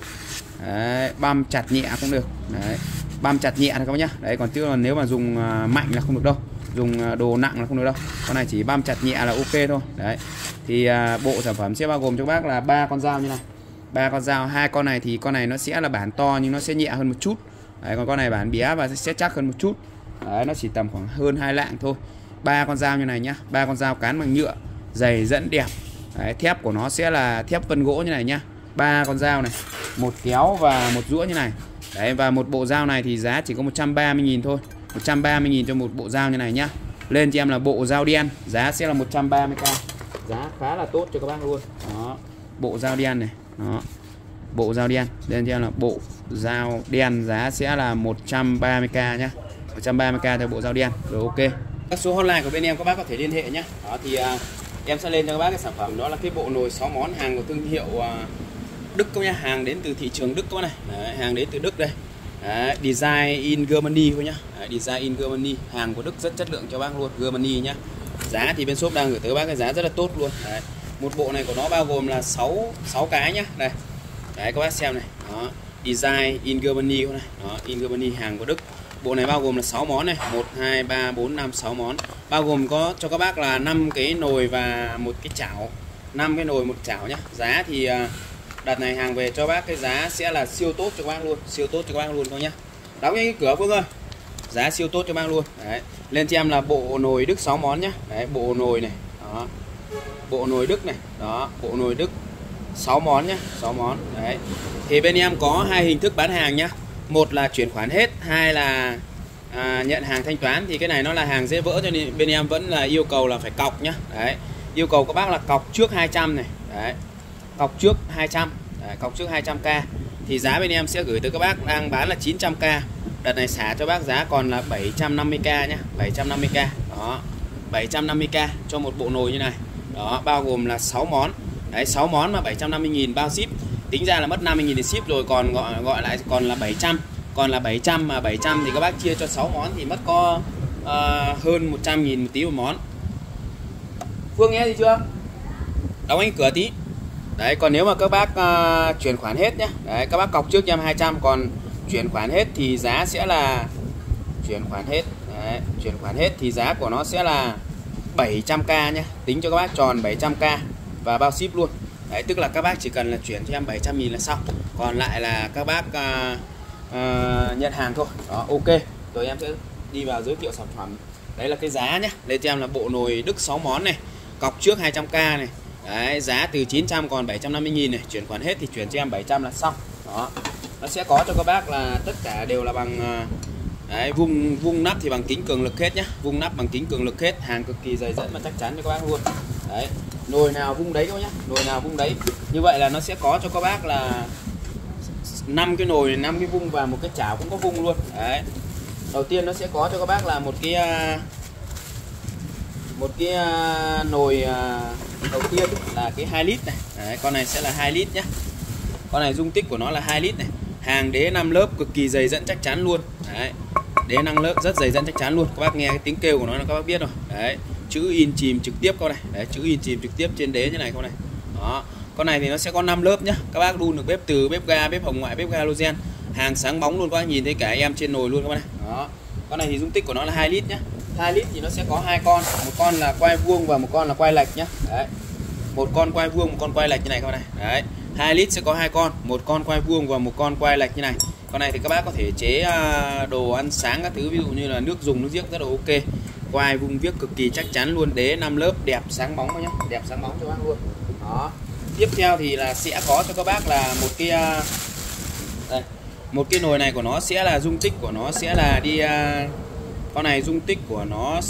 băm chặt nhẹ cũng được. Đấy, băm chặt nhẹ thôi các bác nhá. Đấy, còn chứ nếu mà dùng mạnh là không được đâu, dùng đồ nặng là không được đâu. Con này chỉ băm chặt nhẹ là ok thôi. Đấy, thì bộ sản phẩm sẽ bao gồm cho các bác là 3 con dao như này. 3 con dao, 2 con này thì con này nó sẽ là bản to nhưng nó sẽ nhẹ hơn một chút. Đấy, còn con này bản bé và sẽ chắc hơn một chút. Đấy, nó chỉ tầm khoảng hơn 2 lạng thôi. 3 con dao như này nhá, 3 con dao cán bằng nhựa, dày dẫn đẹp. Đấy, thép của nó sẽ là thép vân gỗ như này nhá. 3 con dao này, một kéo và một rũa như này. Đấy, và một bộ dao này thì giá chỉ có 130.000 thôi. 130.000 cho một bộ dao như này nhá. Lên cho em là bộ dao đen, giá sẽ là 130k. Giá khá là tốt cho các bác luôn. Đó, bộ dao đen này. Đó, bộ dao đen. Lên cho em là bộ dao đen, giá sẽ là 130k nhá. 130k cho bộ dao đen. Rồi ok. Các số hotline của bên em các bác có thể liên hệ nhé. Đó thì em sẽ lên cho các bác cái sản phẩm đó là cái bộ nồi 6 món hàng của thương hiệu Đức các nhá, hàng đến từ thị trường Đức các bác này. Đấy, hàng đến từ Đức đây. Đấy, design in Germany thôi nhá. Đấy, design in Germany, hàng của Đức rất chất lượng cho bác luôn, Germany nhá. Giá thì bên shop đang gửi tới các bác cái giá rất là tốt luôn. Đấy, một bộ này của nó bao gồm là 6 cái nhá. Đây. Đấy các bác xem này. Đó, design in Germany này. Đó, in Germany, hàng của Đức. Bộ này bao gồm là 6 món này, 1 2 3 4 5 6 món. Bao gồm có cho các bác là 5 cái nồi và một cái chảo. 5 cái nồi một chảo nhá. Giá thì đợt này hàng về cho bác cái giá sẽ là siêu tốt cho các bác luôn, siêu tốt cho các bác luôn các nhá. Đóng cái cửa Phương ơi. Giá siêu tốt cho bác luôn. Đấy. Lên cho em là bộ nồi Đức 6 món nhá. Đấy, bộ nồi này. Đó. Bộ nồi Đức này. Đó, bộ nồi Đức 6 món nhá, 6 món. Đấy. Thì bên em có hai hình thức bán hàng nhá. Một là chuyển khoản hết, hai là nhận hàng thanh toán. Thì cái này nó là hàng dễ vỡ cho nên bên em vẫn là yêu cầu là phải cọc nhá. Đấy. Yêu cầu các bác là cọc trước 200 này. Đấy. Cọc trước 200. Đấy, cọc trước 200k. Thì giá bên em sẽ gửi tới các bác đang bán là 900k. Đợt này xả cho bác giá còn là 750k nhá, 750k. Đó. 750k cho một bộ nồi như này. Đó, bao gồm là 6 món. Đấy, 6 món mà 750.000 bao ship. Tính ra là mất 50.000 để ship rồi, còn gọi lại còn là 700. Còn là 700 mà 700 thì các bác chia cho 6 món thì mất có hơn 100.000 một tí một món. Phương nghe gì chưa? Đóng anh cửa tí. Đấy, còn nếu mà các bác chuyển khoản hết nhé. Đấy, các bác cọc trước cho em 200, còn chuyển khoản hết thì giá sẽ là chuyển khoản hết. Đấy, chuyển khoản hết thì giá của nó sẽ là 700k nhé. Tính cho các bác tròn 700k và bao ship luôn. Đấy, tức là các bác chỉ cần là chuyển cho em 700.000 là xong. Còn lại là các bác nhận hàng thôi. Đó, ok. Rồi em sẽ đi vào giới thiệu sản phẩm. Đấy là cái giá nhé. Đây cho em là bộ nồi Đức 6 món này. Cọc trước 200k này. Đấy, giá từ 900 còn 750.000 này. Chuyển khoản hết thì chuyển cho em 700 là xong. Đó. Nó sẽ có cho các bác là tất cả đều là bằng đấy, vung nắp thì bằng kính cường lực hết nhá. Vung nắp bằng kính cường lực hết. Hàng cực kỳ dày dẫn và chắc chắn cho các bác luôn. Đấy. Nồi nào vung đấy các bác nhá. Nồi nào vung đấy. Như vậy là nó sẽ có cho các bác là 5 cái nồi, 5 cái vung và một cái chảo cũng có vung luôn. Đấy. Đầu tiên nó sẽ có cho các bác là một cái nồi đầu tiên là cái 2 lít này. Đấy, con này sẽ là 2 lít nhá. Con này dung tích của nó là 2 lít này. Hàng đế 5 lớp cực kỳ dày dẫn chắc chắn luôn. Đấy. Đế 5 lớp rất dày dẫn chắc chắn luôn. Các bác nghe cái tiếng kêu của nó là các bác biết rồi. Đấy. Chữ in chìm trực tiếp con này. Đấy, chữ in chìm trực tiếp trên đế như này con này. Đó. Con này thì nó sẽ có 5 lớp nhá. Các bác đun được bếp từ, bếp ga, bếp hồng ngoại, bếp ga halogen. Hàng sáng bóng luôn, các bác nhìn thấy cả em trên nồi luôn các bác này. Đó. Con này thì dung tích của nó là 2 lít nhá. 2 lít thì nó sẽ có 2 con, một con là quay vuông và một con là quay lệch nhá. Đấy. Một con quay vuông, một con quay lệch như này các bác này. Đấy. 2 lít sẽ có 2 con, một con quay vuông và một con quay lệch như này. Con này thì các bác có thể chế đồ ăn sáng các thứ, ví dụ như là nước dùng, nước giếc rất là ok. Quay vuông viết cực kỳ chắc chắn luôn, đế 5 lớp đẹp sáng bóng nhá, đẹp sáng bóng cho bác luôn. Đó. Tiếp theo thì là sẽ có cho các bác là một cái đây, một cái nồi này của nó sẽ là dung tích của nó sẽ là đi con này dung tích của nó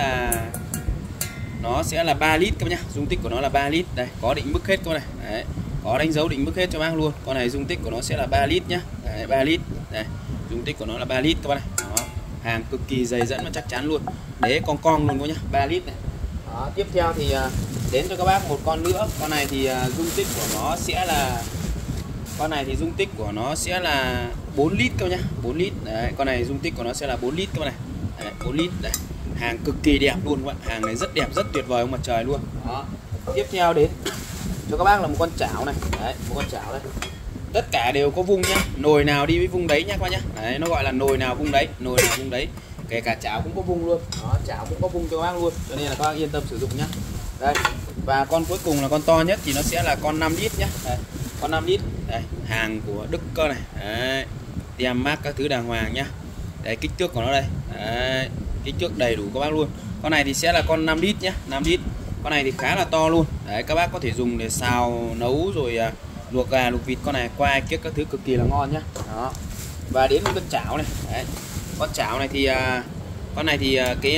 sẽ là 3 lít các bác nhá. Dung tích của nó là 3 lít. Đây, có định mức hết con này. Đấy. Có đánh dấu định mức hết cho bác luôn. Con này dung tích của nó sẽ là 3 lít nhá. Đấy, 3 lít. Đây, dung tích của nó là 3 lít các bác này. Đó. Hàng cực kỳ dày dẫn và chắc chắn luôn. Đế con luôn các nhá, 3 lít này. Đó, tiếp theo thì đến cho các bác một con nữa. Con này thì dung tích của nó sẽ là dung tích của nó sẽ là 4 lít các nhá, 4 lít. Đấy, con này dung tích của nó sẽ là 4 lít các bạn này. Đấy, 4 lít. Đấy. Hàng cực kỳ đẹp luôn các bạn. Hàng này rất đẹp, rất tuyệt vời ông mặt trời luôn. Đó. Tiếp theo đến cho các bác là một con chảo này. Đấy, một con chảo đây. Tất cả đều có vung nhá. Nồi nào đi với vung đấy nhá các bác nhá. Đấy, nó gọi là nồi nào vung đấy, nồi nào vung đấy. Kể cả chảo cũng có vung luôn. Đó, chảo cũng có vung cho các bác luôn. Cho nên là các bác yên tâm sử dụng nhá. Đây. Và con cuối cùng là con to nhất thì nó sẽ là con 5 lít nhá. Đây. Con 5 lít. Đây, hàng của Đức cơ này. Đấy. Tem mác các thứ đàng hoàng nhá. Đấy, kích thước của nó đây. Đấy, kích thước đầy đủ các bác luôn. Con này thì sẽ là con 5 lít nhá, 5 lít. Con này thì khá là to luôn. Đấy, các bác có thể dùng để xào nấu rồi luộc gà, luộc vịt. Con này qua kiếc các thứ cực kỳ là ngon nhá. Đó. Và đến con chảo này. Đấy. Con chảo này thì con này thì cái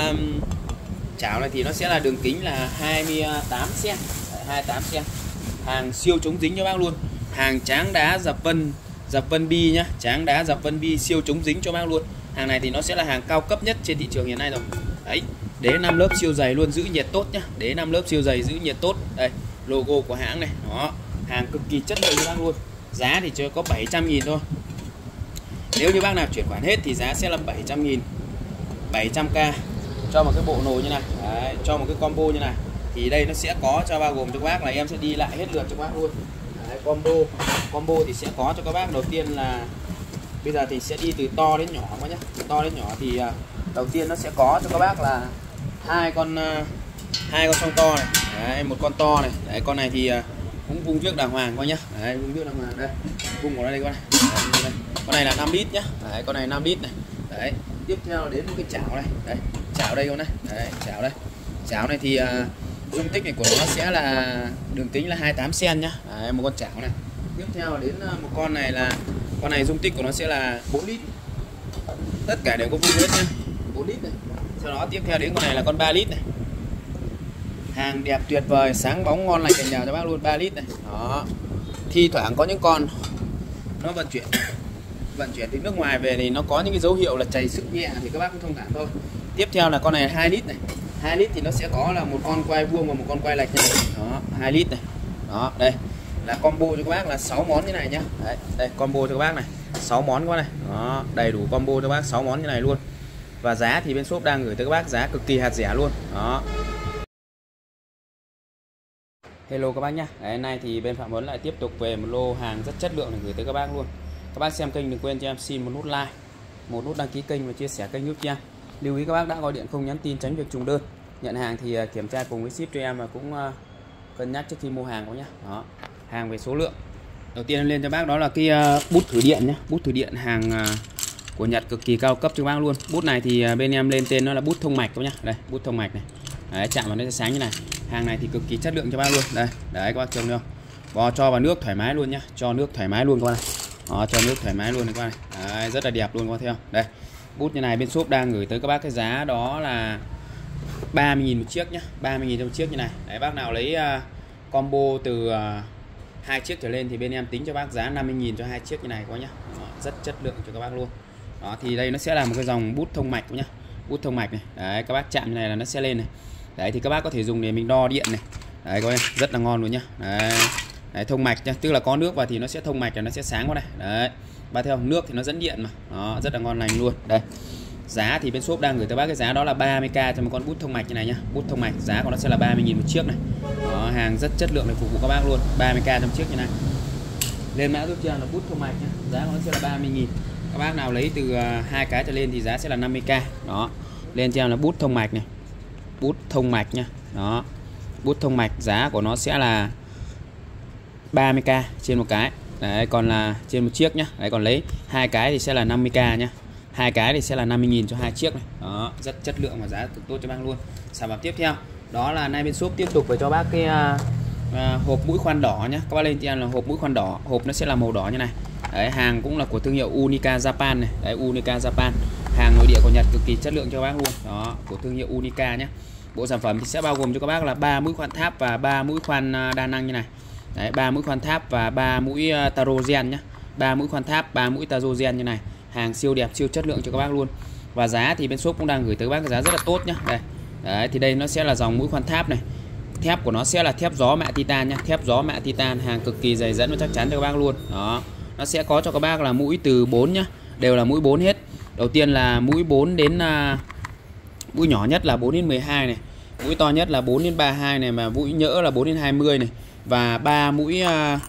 chảo này thì nó sẽ là đường kính là 28 cm. 28 cm. Hàng siêu chống dính cho bác luôn. Hàng tráng đá dập vân bi nhá, tráng đá dập vân bi siêu chống dính cho bác luôn. Hàng này thì nó sẽ là hàng cao cấp nhất trên thị trường hiện nay rồi. Đấy, đế 5 lớp siêu dày luôn, giữ nhiệt tốt nhá. Đế 5 lớp siêu dày giữ nhiệt tốt. Đây, logo của hãng này. Đó, hàng cực kỳ chất lượng cho bác luôn. Giá thì chỉ có 700.000 thôi. Nếu như bác nào chuyển khoản hết thì giá sẽ là 700.000. 700k cho một cái bộ nồi như này. Đấy, cho một cái combo như này. Thì đây nó sẽ có cho bao gồm cho các bác là em sẽ đi lại hết lượt cho các bác luôn. Đấy, combo thì sẽ có cho các bác đầu tiên là bây giờ thì sẽ đi từ to đến nhỏ quá nhá. Từ to đến nhỏ thì đầu tiên nó sẽ có cho các bác là hai con song to này. Đấy, một con to này. Đấy, con này thì cũng vung viếc đàng hoàng coi nhá. Đấy, vung viếc đàng hoàng đây. Vung của nó đây con này. Đấy, con này là 5 lít nhá. Đấy, con này 5 lít này. Đấy, tiếp theo đến cái chảo này. Đấy, chảo đây con này. Đấy, chảo đây. Chảo này thì dung tích này của nó sẽ là đường kính là 28 cm nhá. Đấy, một con chảo này. Tiếp theo đến một con này là con này dung tích của nó sẽ là 4 lít. Tất cả đều có vuông hết nhá. 4 lít này. Sau đó tiếp theo đến con này là con 3 lít này. Hàng đẹp tuyệt vời, sáng bóng ngon lành cành nhào cho bác luôn, 3 lít này. Đó. Thi thoảng có những con nó vận chuyển từ nước ngoài về thì nó có những cái dấu hiệu là chảy xước nhẹ thì các bác cũng thông cảm thôi. Tiếp theo là con này 2 lít này. 2 lít thì nó sẽ có là một con quay vuông và một con quay lệch này. Đó, 2 lít này. Đó, đây là combo cho các bác là 6 món như này nhá. Đấy, đây combo cho các bác này, 6 món quá này. Đó, đầy đủ combo cho các bác 6 món như này luôn. Và giá thì bên shop đang gửi tới các bác giá cực kỳ hạt rẻ luôn. Đó. Hello các bác nhá. Đấy, nay thì bên Phạm Huấn lại tiếp tục về một lô hàng rất chất lượng để gửi tới các bác luôn. Các bác xem kênh đừng quên cho em xin một nút like, một nút đăng ký kênh và chia sẻ kênh giúp cho em. Lưu ý các bác đã gọi điện không nhắn tin tránh việc trùng đơn. Nhận hàng thì kiểm tra cùng với ship cho em và cũng cân nhắc trước khi mua hàng các nhá. Đó. Hàng về số lượng. Đầu tiên lên cho bác đó là cái bút thử điện nhá. Bút thử điện hàng của Nhật cực kỳ cao cấp cho bác luôn. Bút này thì bên em lên tên nó là bút thông mạch các nhá. Đây, bút thông mạch này. Đấy, chạm vào nó sẽ sáng như này. Hàng này thì cực kỳ chất lượng cho bác luôn. Đây, đấy các bác trông được không? Và cho vào nước thoải mái luôn nhá. Cho nước thoải mái luôn các bác này. Đó, cho nước thoải mái luôn các bác này. Đấy, rất là đẹp luôn các bác thấy không? Đây. Bút như này bên shop đang gửi tới các bác cái giá đó là 30.000 một chiếc nhá. 30.000 cho một chiếc như này. Đấy, bác nào lấy combo từ 2 chiếc trở lên thì bên em tính cho bác giá 50.000 cho 2 chiếc như này các bác nhá. Đó, rất chất lượng cho các bác luôn. Đó, thì đây nó sẽ là một cái dòng bút thông mạch nhá. Bút thông mạch này. Đấy, các bác chạm như này là nó sẽ lên này. Đấy thì các bác có thể dùng để mình đo điện này. Đấy các bác, rất là ngon luôn nhá. Đấy. Đấy, thông mạch nhá, tức là có nước vào thì nó sẽ thông mạch là nó sẽ sáng qua đây. Đấy. Bác theo nước thì nó dẫn điện mà. Đó, rất là ngon lành luôn. Đây. Giá thì bên shop đang gửi tới bác cái giá đó là 30k cho một con bút thông mạch như này nhá. Bút thông mạch giá của nó sẽ là 30.000 một chiếc này. Đó, hàng rất chất lượng để phục vụ các bác luôn. 30k trong chiếc như này. Lên mã giúp cho là bút thông mạch nhá. Giá của nó sẽ là 30.000. Các bác nào lấy từ 2 cái trở lên thì giá sẽ là 50k. Đó. Lên cho em là bút thông mạch này. Bút thông mạch nha. Đó. Bút thông mạch giá của nó sẽ là 30k trên một cái. Đấy, còn là trên một chiếc nhá. Đấy, còn lấy 2 cái thì sẽ là 50k nhá. 2 cái thì sẽ là 50.000 cho 2 chiếc này. Đó, rất chất lượng và giá cực tốt cho bác luôn. Sản phẩm tiếp theo đó là nay bên shop tiếp tục phải cho bác cái hộp mũi khoan đỏ nhá. Các bác lên tiền là hộp mũi khoan đỏ. Hộp nó sẽ là màu đỏ như này. Đấy, hàng cũng là của thương hiệu Unica Japan này. Đấy, Unica Japan. Hàng nội địa của Nhật cực kỳ chất lượng cho các bác luôn. Đó, của thương hiệu Unica nhé. Bộ sản phẩm thì sẽ bao gồm cho các bác là 3 mũi khoan tháp và 3 mũi khoan đa năng như này. Đấy, 3 mũi khoan tháp và 3 mũi taro gen nhé. 3 mũi khoan tháp, 3 mũi taro gen như này. Hàng siêu đẹp, siêu chất lượng cho các bác luôn. Và giá thì bên shop cũng đang gửi tới các bác cái giá rất là tốt nhá. Đây. Đấy, thì đây nó sẽ là dòng mũi khoan tháp này. Thép của nó sẽ là thép gió mạ titan nhá. Thép gió mạ titan, hàng cực kỳ dày dẫn và chắc chắn cho các bác luôn. Đó. Nó sẽ có cho các bác là mũi từ 4 nhá. Đều là mũi 4 hết. Đầu tiên là mũi 4 đến mũi nhỏ nhất là 4 đến 12 này. Mũi to nhất là 4 đến 32 này, mà mũi nhỡ là 4 đến 20 này, và 3 mũi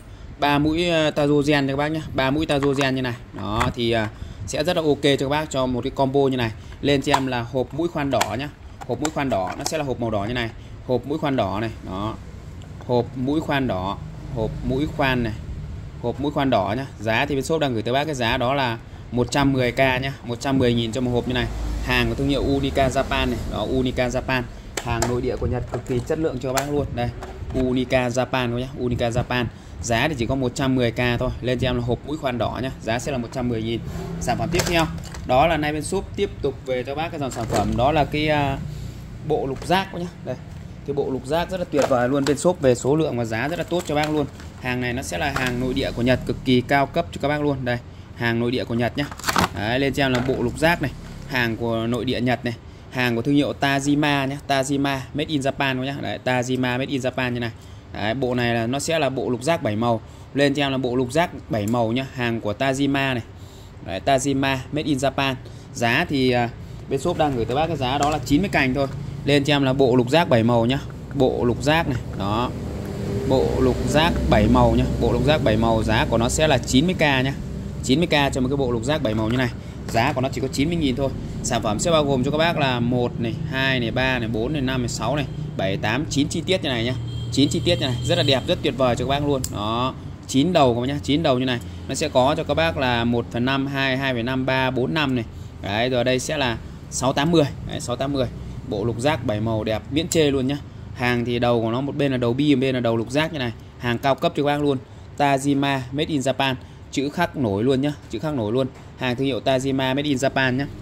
taro gen cho các bác nhé. 3 mũi taro gen như này. Đó thì sẽ rất là ok cho các bác cho một cái combo như này. Lên cho em là hộp mũi khoan đỏ nhá. Hộp mũi khoan đỏ nó sẽ là hộp màu đỏ như này. Hộp mũi khoan đỏ này. Đó. Hộp mũi khoan đỏ, hộp mũi khoan này. Hộp mũi khoan đỏ nhá. Giá thì bên shop đang gửi tới bác cái giá đó là 110k nhá, 110.000 cho một hộp như này. Hàng của thương hiệu Unica Japan này. Đó, Unica Japan. Hàng nội địa của Nhật cực kỳ chất lượng cho các bác luôn. Đây, Unica Japan nhá, Unica Japan. Giá thì chỉ có 110k thôi. Lên cho em là hộp mũi khoan đỏ nhá. Giá sẽ là 110.000. Sản phẩm tiếp theo đó là nay bên shop tiếp tục về cho bác cái dòng sản phẩm đó là cái bộ lục giác nhá. Đây, cái bộ lục giác rất là tuyệt vời luôn. Bên shop về số lượng và giá rất là tốt cho bác luôn. Hàng này nó sẽ là hàng nội địa của Nhật cực kỳ cao cấp cho các bác luôn. Đây, hàng nội địa của Nhật nhá. Đấy, lên cho em là bộ lục giác này. Hàng của nội địa Nhật này. Hàng của thương hiệu Tajima nhé. Tajima made in Japan nhá. Đấy, Tajima made in Japan như này. Đấy, bộ này là nó sẽ là bộ lục giác 7 màu. Lên cho em là bộ lục giác 7 màu nhá. Hàng của Tajima này. Đấy, Tajima made in Japan. Giá thì bên shop đang gửi tới bác cái giá đó là 90 cành thôi. Lên cho em là bộ lục giác 7 màu nhá. Bộ lục giác này. Đó. Bộ lục giác 7 màu nhá. Bộ lục giác 7 màu giá của nó sẽ là 90k nhá. 90k cho một cái bộ lục giác 7 màu như này. Giá của nó chỉ có 90.000 thôi. Sản phẩm sẽ bao gồm cho các bác là 1 này, 2 này, 3 này, 4 này, 5 này, 6 này, 7, 8, 9 chi tiết như này nhá. 9 chi tiết như này, rất là đẹp, rất tuyệt vời cho các bác luôn. Đó, 9 đầu các bác nhá, 9 đầu như này. Nó sẽ có cho các bác là 1/5, 2, 2,5, 3, 4, 5 này. Đấy, rồi đây sẽ là 6, 8, 10. Đấy, 6, 8, 10. Bộ lục giác 7 màu đẹp miễn chê luôn nhá. Hàng thì đầu của nó một bên là đầu bi, một bên là đầu lục giác như này. Hàng cao cấp cho các bác luôn. Tajima made in Japan, chữ khắc nổi luôn nhá, chữ khắc nổi luôn. Hàng thương hiệu Tajima made in Japan nhá.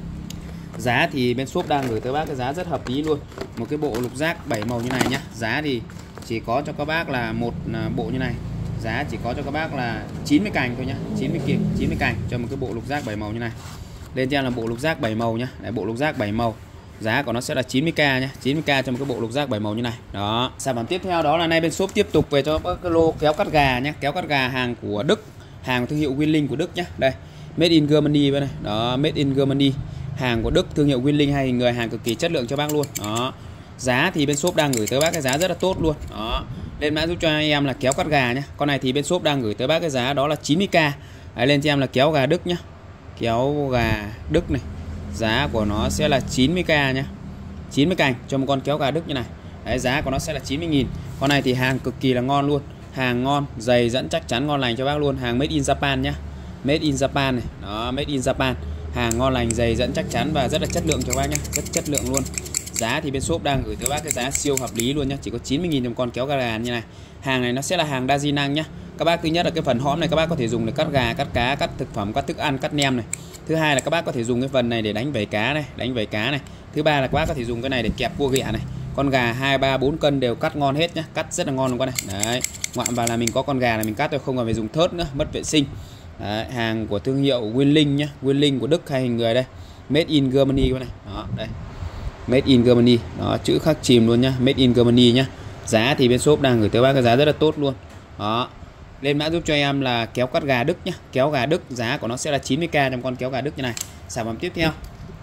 Giá thì bên shop đang gửi tới bác cái giá rất hợp lý luôn. Một cái bộ lục giác 7 màu như này nhá. Giá thì chỉ có cho các bác là một bộ như này. Giá chỉ có cho các bác là 90 cành thôi nhá, 90 cành cho một cái bộ lục giác 7 màu như này. Lên cho em là bộ lục giác 7 màu nhá. Đấy, bộ lục giác 7 màu. Giá của nó sẽ là 90k nhá, 90k cho một cái bộ lục giác 7 màu như này. Đó. Sản phẩm tiếp theo đó là nay bên shop tiếp tục về cho các lô kéo cắt gà nhá, kéo cắt gà hàng của Đức, hàng thương hiệu Winling của Đức nhá. Đây, made in Germany bên này. Đó, made in Germany. Hàng của Đức thương hiệu Winling hay hình người, hàng cực kỳ chất lượng cho bác luôn. Đó. Giá thì bên shop đang gửi tới bác cái giá rất là tốt luôn. Đó. Lên mã giúp cho anh em là kéo cắt gà nhá. Con này thì bên shop đang gửi tới bác cái giá đó là 90k. Đấy, lên cho em là kéo gà Đức nhá. Kéo gà Đức này. Giá của nó sẽ là 90k nhá. 90 cành cho một con kéo gà Đức như này. Đấy, giá của nó sẽ là 90.000. Con này thì hàng cực kỳ là ngon luôn. Hàng ngon, dày dẫn chắc chắn ngon lành cho bác luôn. Hàng made in Japan nhá. Made in Japan này. Đó, made in Japan. Hàng ngon lành, dày dẫn chắc chắn và rất là chất lượng cho bác nhá. Rất chất lượng luôn. Giá thì bên shop đang gửi tới bác cái giá siêu hợp lý luôn nhá. Chỉ có 90.000 cho một con kéo gà như này. Hàng này nó sẽ là hàng đa di năng nhá. Các bác thứ nhất là cái phần hõm này các bác có thể dùng để cắt gà, cắt cá, cắt thực phẩm, cắt thức ăn, cắt nem này. Thứ hai là các bác có thể dùng cái phần này để đánh vảy cá này, đánh vảy cá này. Thứ ba là các bác có thể dùng cái này để kẹp cua ghẹ này. Con gà 2, 3, 4 cân đều cắt ngon hết nhá, cắt rất là ngon luôn con này. Đấy, ngoạm vào là mình có con gà là mình cắt thôi, không cần phải dùng thớt nữa, mất vệ sinh. Đấy, hàng của thương hiệu Winling nhá, Winling của Đức hay hình người đây. Made in Germany con này. Đó, đây. Made in Germany. Đó, chữ khắc chìm luôn nhá, Made in Germany nhá. Giá thì bên shop đang gửi tới bác cái giá rất là tốt luôn. Đó. Lên mã giúp cho em là kéo cắt gà Đức nhá. Kéo gà Đức giá của nó sẽ là 90k trong con kéo gà Đức như này. Sản phẩm tiếp theo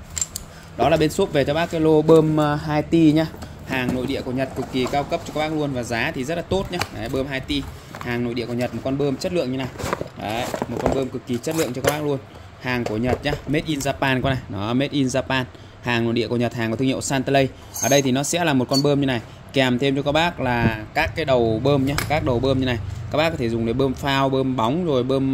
đó là bên shop về cho bác cái lô bơm 2T nhá. Hàng nội địa của Nhật cực kỳ cao cấp cho các bác luôn và giá thì rất là tốt nhá. Đấy, bơm 2T, hàng nội địa của Nhật, một con bơm chất lượng như này. Đấy, một con bơm cực kỳ chất lượng cho các bác luôn. Hàng của Nhật nhá, made in Japan con này. Đó, made in Japan. Hàng nội địa của Nhật, hàng của thương hiệu Santalay. Ở đây thì nó sẽ là một con bơm như này, kèm thêm cho các bác là các cái đầu bơm nhá, các đầu bơm như này. Các bác có thể dùng để bơm phao, bơm bóng rồi bơm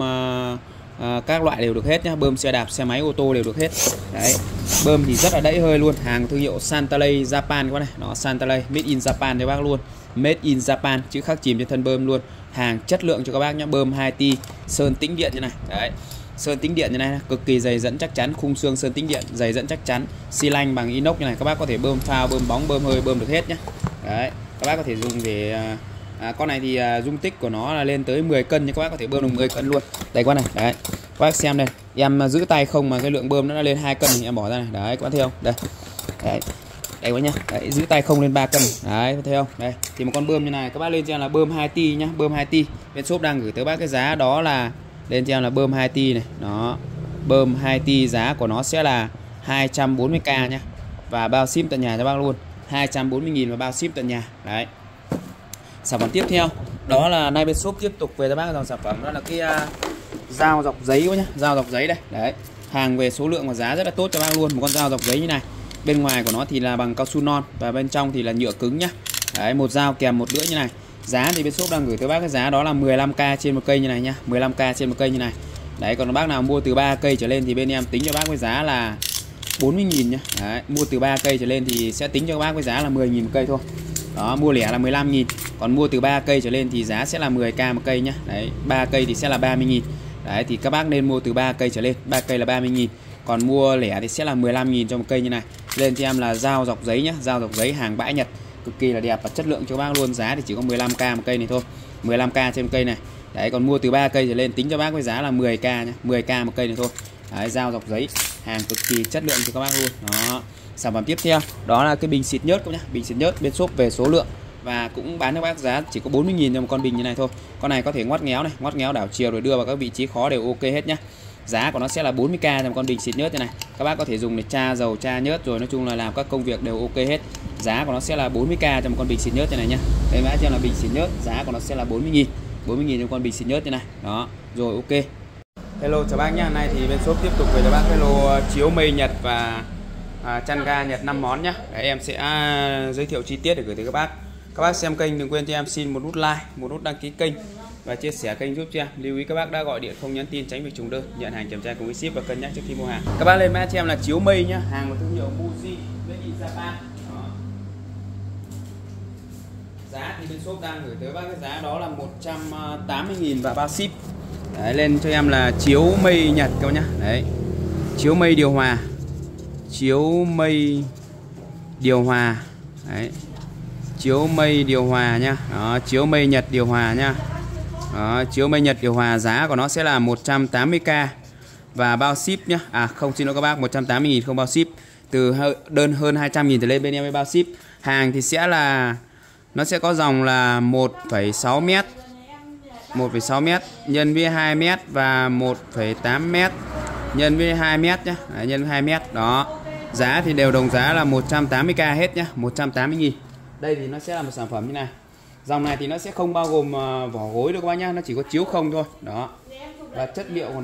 các loại đều được hết nhá, bơm xe đạp, xe máy, ô tô đều được hết. Đấy, bơm thì rất là đẫy hơi luôn, hàng thương hiệu Santalay Japan các bác này, nó Santalay made in Japan cho bác luôn, made in Japan, chữ khắc chìm trên thân bơm luôn, hàng chất lượng cho các bác nhá, bơm 2T, sơn tĩnh điện như này. Đấy, sơn tĩnh điện như này cực kỳ dày dẫn chắc chắn, khung xương sơn tĩnh điện dày dẫn chắc chắn, xi lanh bằng inox như này, các bác có thể bơm phao, bơm bóng, bơm hơi, bơm được hết nhá. Đấy, các bác có thể dùng để con này thì dung tích của nó là lên tới 10 cân nhưng các bác có thể bơm được 10 cân luôn. Đây con này, đấy. Các bác xem đây, em giữ tay không mà cái lượng bơm nó lên 2 cân thì em bỏ ra này. Đấy, các bác thấy không? Đây. Đấy. Đây các bác nhá. Đấy, giữ tay không lên 3 cân. Đấy, thấy không? Đây, thì một con bơm như này các bác lên cho em là bơm 2T nhá, bơm 2T. Bên shop đang gửi tới bác cái giá đó là lên cho em là bơm 2T này. Đó. Bơm 2T giá của nó sẽ là 240k nhá. Và bao ship tận nhà cho bác luôn. 240.000 và bao ship tận nhà. Đấy. Sản phẩm tiếp theo đó là nay bên shop tiếp tục về cho bác dòng sản phẩm đó là cái dao dọc giấy nhá, dao dọc giấy đây. Đấy, hàng về số lượng và giá rất là tốt cho bác luôn, một con dao dọc giấy như này. Bên ngoài của nó thì là bằng cao su non và bên trong thì là nhựa cứng nhá. Đấy, một dao kèm một lưỡi như này. Giá thì bên shop đang gửi tới bác cái giá đó là 15k trên một cây như này nhá, 15k trên một cây như này. Đấy, còn bác nào mua từ 3 cây trở lên thì bên em tính cho bác với giá là 40.000 nhá. Đấy, mua từ 3 cây trở lên thì sẽ tính cho các bác với giá là 10.000 một cây thôi. Đó, mua lẻ là 15.000, còn mua từ 3 cây trở lên thì giá sẽ là 10k một cây nhá. Đấy, 3 cây thì sẽ là 30.000. Đấy, thì các bác nên mua từ 3 cây trở lên, 3 cây là 30.000, còn mua lẻ thì sẽ là 15.000 cho một cây như này. Lên cho em là dao dọc giấy nhá, dao dọc giấy hàng bãi Nhật, cực kỳ là đẹp và chất lượng cho các bác luôn. Giá thì chỉ có 15k một cây này thôi, 15k trên một cây này. Đấy, còn mua từ 3 cây trở lên tính cho bác với giá là 10k nhá, 10k một cây này thôi. Đấy, dao dọc giấy, hàng cực kỳ chất lượng cho các bác luôn. Đó. Sản phẩm tiếp theo đó là cái bình xịt nhớt các nhá, bình xịt nhớt bên shop về số lượng và cũng bán cho bác giá chỉ có 40.000 cho một con bình như này thôi. Con này có thể ngoắt ngéo này, ngoắt ngéo đảo chiều rồi đưa vào các vị trí khó đều ok hết nhá. Giá của nó sẽ là 40k cho một con bình xịt nhớt như này. Các bác có thể dùng để tra dầu, tra nhớt rồi nói chung là làm các công việc đều ok hết. Giá của nó sẽ là 40k cho một con bình xịt nhớt như này nhá. Đây mã cho là bình xịt nhớt, giá của nó sẽ là 40.000, 40.000 cho con bình xịt nhớt như này. Đó, rồi ok. Hello chào bác nhá. Nay thì bên shop tiếp tục về cho bác cái lô chiếu mây Nhật và chăn ga Nhật 5 món nhá. Đấy, em sẽ giới thiệu chi tiết để gửi tới các bác. Các bác xem kênh đừng quên cho em xin một nút like, một nút đăng ký kênh và chia sẻ kênh giúp cho em. Lưu ý các bác đã gọi điện không nhắn tin tránh việc trùng đơn, nhận hàng kiểm tra cùng với ship và cân nhắc trước khi mua hàng. Các bác lên mã cho em là chiếu mây nhá, hàng của thương hiệu Muji made in Japan. Đó. Giá thì bên shop đang gửi tới bác cái giá đó là 180.000 và bao ship. Đấy, lên cho em là chiếu mây Nhật các bác nhá. Đấy, chiếu mây điều hòa, chiếu mây điều hòa. Đấy, chiếu mây điều hòa nhá. Đó, chiếu mây Nhật điều hòa nhá. Đó, chiếu mây Nhật điều hòa, giá của nó sẽ là 180k và bao ship nhá. À không, xin lỗi các bác, 180.000 không bao ship. Từ đơn hơn 200.000 trở lên bên em mới bao ship. Hàng thì sẽ là nó sẽ có dòng là 1,6 m, 1,6 m nhân với 2 m và 1,8 m nhân với 2 m nhá. Đấy, nhân với 2 m. Đó. Giá thì đều đồng giá là 180k hết nhá, 180.000. Đây thì nó sẽ là một sản phẩm như này. Dòng này thì nó sẽ không bao gồm vỏ gối đâu các bác nhá, nó chỉ có chiếu không thôi. Đó. Và chất liệu của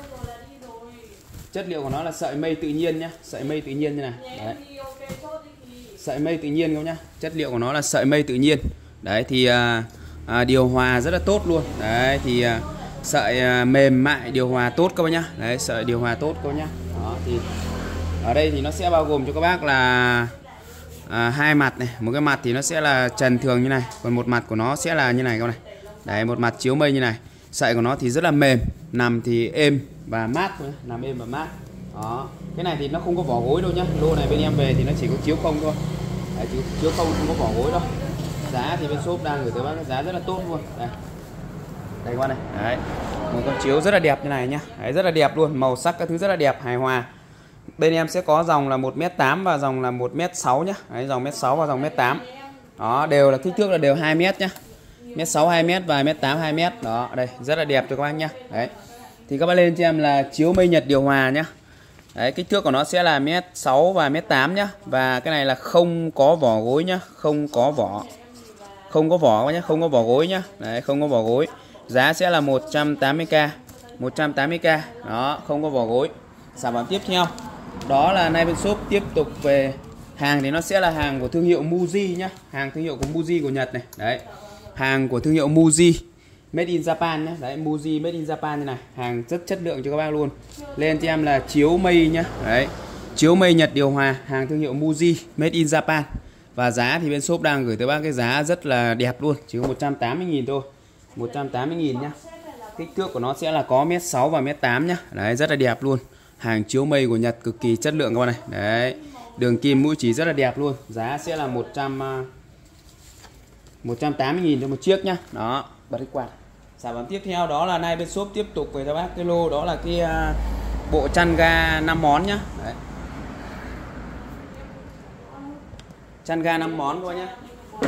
nó là sợi mây tự nhiên nhá, sợi mây tự nhiên như này. Đấy. Sợi mây tự nhiên các bác nhá. Chất liệu của nó là sợi mây tự nhiên. Đấy thì điều hòa rất là tốt luôn. Đấy thì sợi mềm mại điều hòa tốt các bác nhá. Đấy, sợi điều hòa tốt các bác nhá. Đó thì ở đây thì nó sẽ bao gồm cho các bác là hai mặt này, một cái mặt thì nó sẽ là trần thường như này, còn một mặt của nó sẽ là như này các bác này. Đấy, một mặt chiếu mây như này. Sợi của nó thì rất là mềm, nằm thì êm và mát, nằm êm và mát. Đó. Cái này thì nó không có vỏ gối đâu nhá. Lô này bên em về thì nó chỉ có chiếu không thôi. Đấy, chiếu không có vỏ gối đâu. Giá thì bên shop đang gửi tới bác cái giá rất là tốt luôn. Đây. Đây các bác này. Đấy. Một con chiếu rất là đẹp như này nhá. Đấy, rất là đẹp luôn, màu sắc các thứ rất là đẹp, hài hòa. Bên em sẽ có dòng là 1m8 và dòng là 1m6 nhá. Đấy, dòng 1m6 và dòng 1m8. Đó, đều là kích thước là đều 2m nhá. 1m6 2m và 1m8 2m. Đó, đây, rất là đẹp cho các bác nhá. Đấy. Thì các bác lên cho em là chiếu mây Nhật điều hòa nhá. Đấy, kích thước của nó sẽ là 1m6 và 1m8 nhá. Và cái này là không có vỏ gối nhá, không có vỏ. Không có vỏ nhá, không có vỏ gối nhá. Đấy, không có vỏ gối. Giá sẽ là 180k. 180k. Đó, không có vỏ gối. Sản phẩm tiếp theo đó là nay bên shop tiếp tục về hàng thì nó sẽ là hàng của thương hiệu Muji nhá, hàng thương hiệu của Muji của Nhật này. Đấy, hàng của thương hiệu Muji Made in Japan nhá. Đấy, Muji Made in Japan như này, hàng rất chất lượng cho các bác luôn. Lên cho em là chiếu mây nhá. Đấy, chiếu mây Nhật điều hòa, hàng thương hiệu Muji Made in Japan. Và giá thì bên shop đang gửi tới bác cái giá rất là đẹp luôn, chỉ có 180.000 thôi, 180.000 nhá. Kích thước của nó sẽ là có 1m6 và 1m8 nhá. Đấy, rất là đẹp luôn. Hàng chiếu mây của Nhật cực kỳ chất lượng các bạn này. Đấy, đường kim mũi chỉ rất là đẹp luôn. Giá sẽ là 180.000 cho một chiếc nhá. Đó, bật cái quạt. Sản phẩm tiếp theo đó là nay bên shop tiếp tục với các bác cái lô đó là cái bộ chăn ga 5 món nhá. Đấy. Chăn ga 5 món các bác nhá.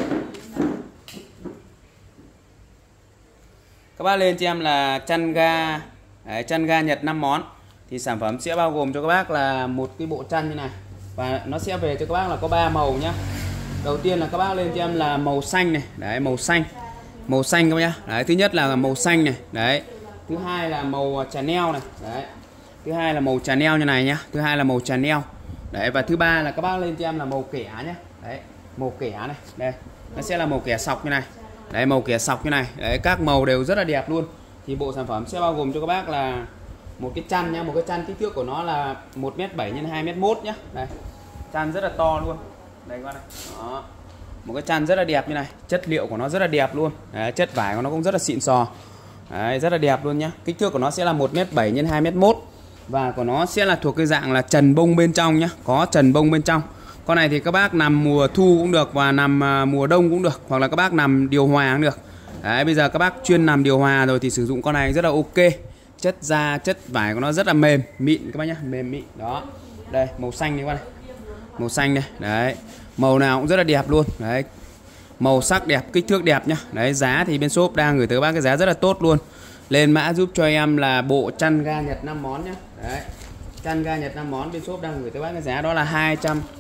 Các bác lên cho em là chăn ga, đấy, chăn ga Nhật 5 món. Thì sản phẩm sẽ bao gồm cho các bác là một cái bộ chăn như này. Và nó sẽ về cho các bác là có 3 màu nhá. Đầu tiên là các bác lên cho em là màu xanh này. Đấy, màu xanh. Màu xanh các bác nhá. Đấy, thứ nhất là màu xanh này. Đấy. Thứ hai là màu Chanel này. Đấy. Thứ hai là màu Chanel như này nhá. Thứ hai là màu Chanel. Đấy, và thứ ba là các bác lên cho em là màu kẻ nhá. Đấy, màu kẻ này. Đây. Nó sẽ là màu kẻ sọc như này. Đấy, màu kẻ sọc như này. Đấy, các màu đều rất là đẹp luôn. Thì bộ sản phẩm sẽ bao gồm cho các bác là một cái chăn nhá, một cái chăn kích thước của nó là 1m7 x 2m1 nhá. Đây. Chăn rất là to luôn. Đây các bác này. Đó. Một cái chăn rất là đẹp như này, chất liệu của nó rất là đẹp luôn. Đấy, chất vải của nó cũng rất là xịn sò. Đấy, rất là đẹp luôn nhá. Kích thước của nó sẽ là 1m7 x 2m1 và của nó sẽ là thuộc cái dạng là trần bông bên trong nhá, có trần bông bên trong. Con này thì các bác nằm mùa thu cũng được và nằm mùa đông cũng được, hoặc là các bác nằm điều hòa cũng được. Đấy, bây giờ các bác chuyên nằm điều hòa rồi thì sử dụng con này rất là ok. Chất da, chất vải của nó rất là mềm, mịn các bác nhá, mềm mịn. Đó. Đây, màu xanh này các bác này. Màu xanh này, đấy. Màu nào cũng rất là đẹp luôn. Đấy. Màu sắc đẹp, kích thước đẹp nhá. Đấy, giá thì bên shop đang gửi tới các bác cái giá rất là tốt luôn. Lên mã giúp cho em là bộ chăn ga Nhật 5 món nhá. Đấy. Chăn ga Nhật 5 món bên shop đang gửi tới các bác cái giá đó là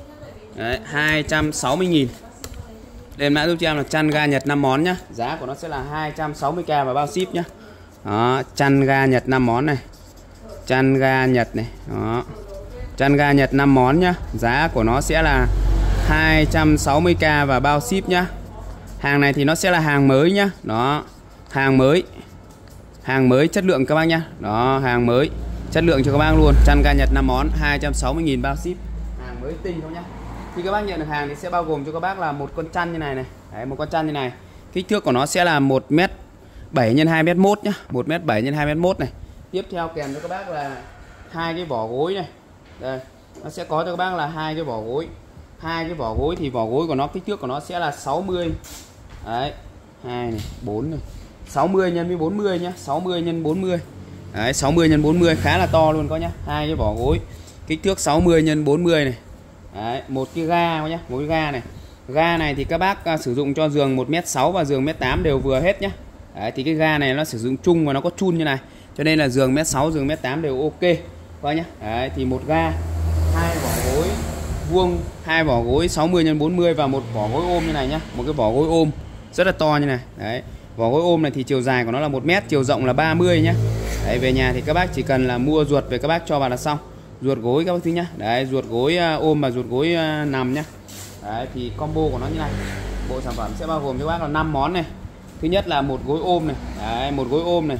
260.000. Lên mã giúp cho em là chăn ga Nhật 5 món nhá. Giá của nó sẽ là 260k và bao ship nhá. Đó, chăn ga Nhật 5 món này. Chăn ga Nhật này. Đó. Chăn ga Nhật 5 món nhá. Giá của nó sẽ là 260k và bao ship nhá. Hàng này thì nó sẽ là hàng mới nhá. Đó, hàng mới. Hàng mới chất lượng các bác nhá. Đó, hàng mới chất lượng cho các bác luôn. Chăn ga Nhật 5 món 260.000 bao ship. Hàng mới tinh không nhá. Khi các bác nhận được hàng thì sẽ bao gồm cho các bác là một con chăn như này này. Đấy, một con chăn như này. Kích thước của nó sẽ là 1m7 x 2m1 nhá, 1m7 x 2m1 này. Tiếp theo kèm cho các bác là hai cái vỏ gối này. Đây, nó sẽ có cho các bác là hai cái vỏ gối. Hai cái vỏ gối thì vỏ gối của nó kích thước của nó sẽ là 60. Đấy, 2 này, 4 này. 60 x 40 nhá, 60 x 40. Đấy, 60 x 40 khá là to luôn có nhá. Hai cái vỏ gối kích thước 60 x 40 này. Đấy, một cái ga nhá, một cái ga này. Ga này thì các bác sử dụng cho giường 1m6 và giường 1m8 đều vừa hết nhá. Đấy, thì cái ga này nó sử dụng chung và nó có chun như này. Cho nên là giường 1m6, giường 1m8 đều ok. Coi nhá. Đấy, thì một ga, hai vỏ gối vuông, hai vỏ gối 60 x 40 và một vỏ gối ôm như này nhá. Một cái vỏ gối ôm rất là to như này. Đấy. Vỏ gối ôm này thì chiều dài của nó là 1m, chiều rộng là 30 nhá. Đấy, về nhà thì các bác chỉ cần là mua ruột về các bác cho vào là xong. Ruột gối các bác thứ nhá. Đấy, ruột gối ôm và ruột gối nằm nhá. Đấy, thì combo của nó như này. Bộ sản phẩm sẽ bao gồm cho các bác là 5 món này. Thứ nhất là một gối ôm này. Đấy, một gối ôm này.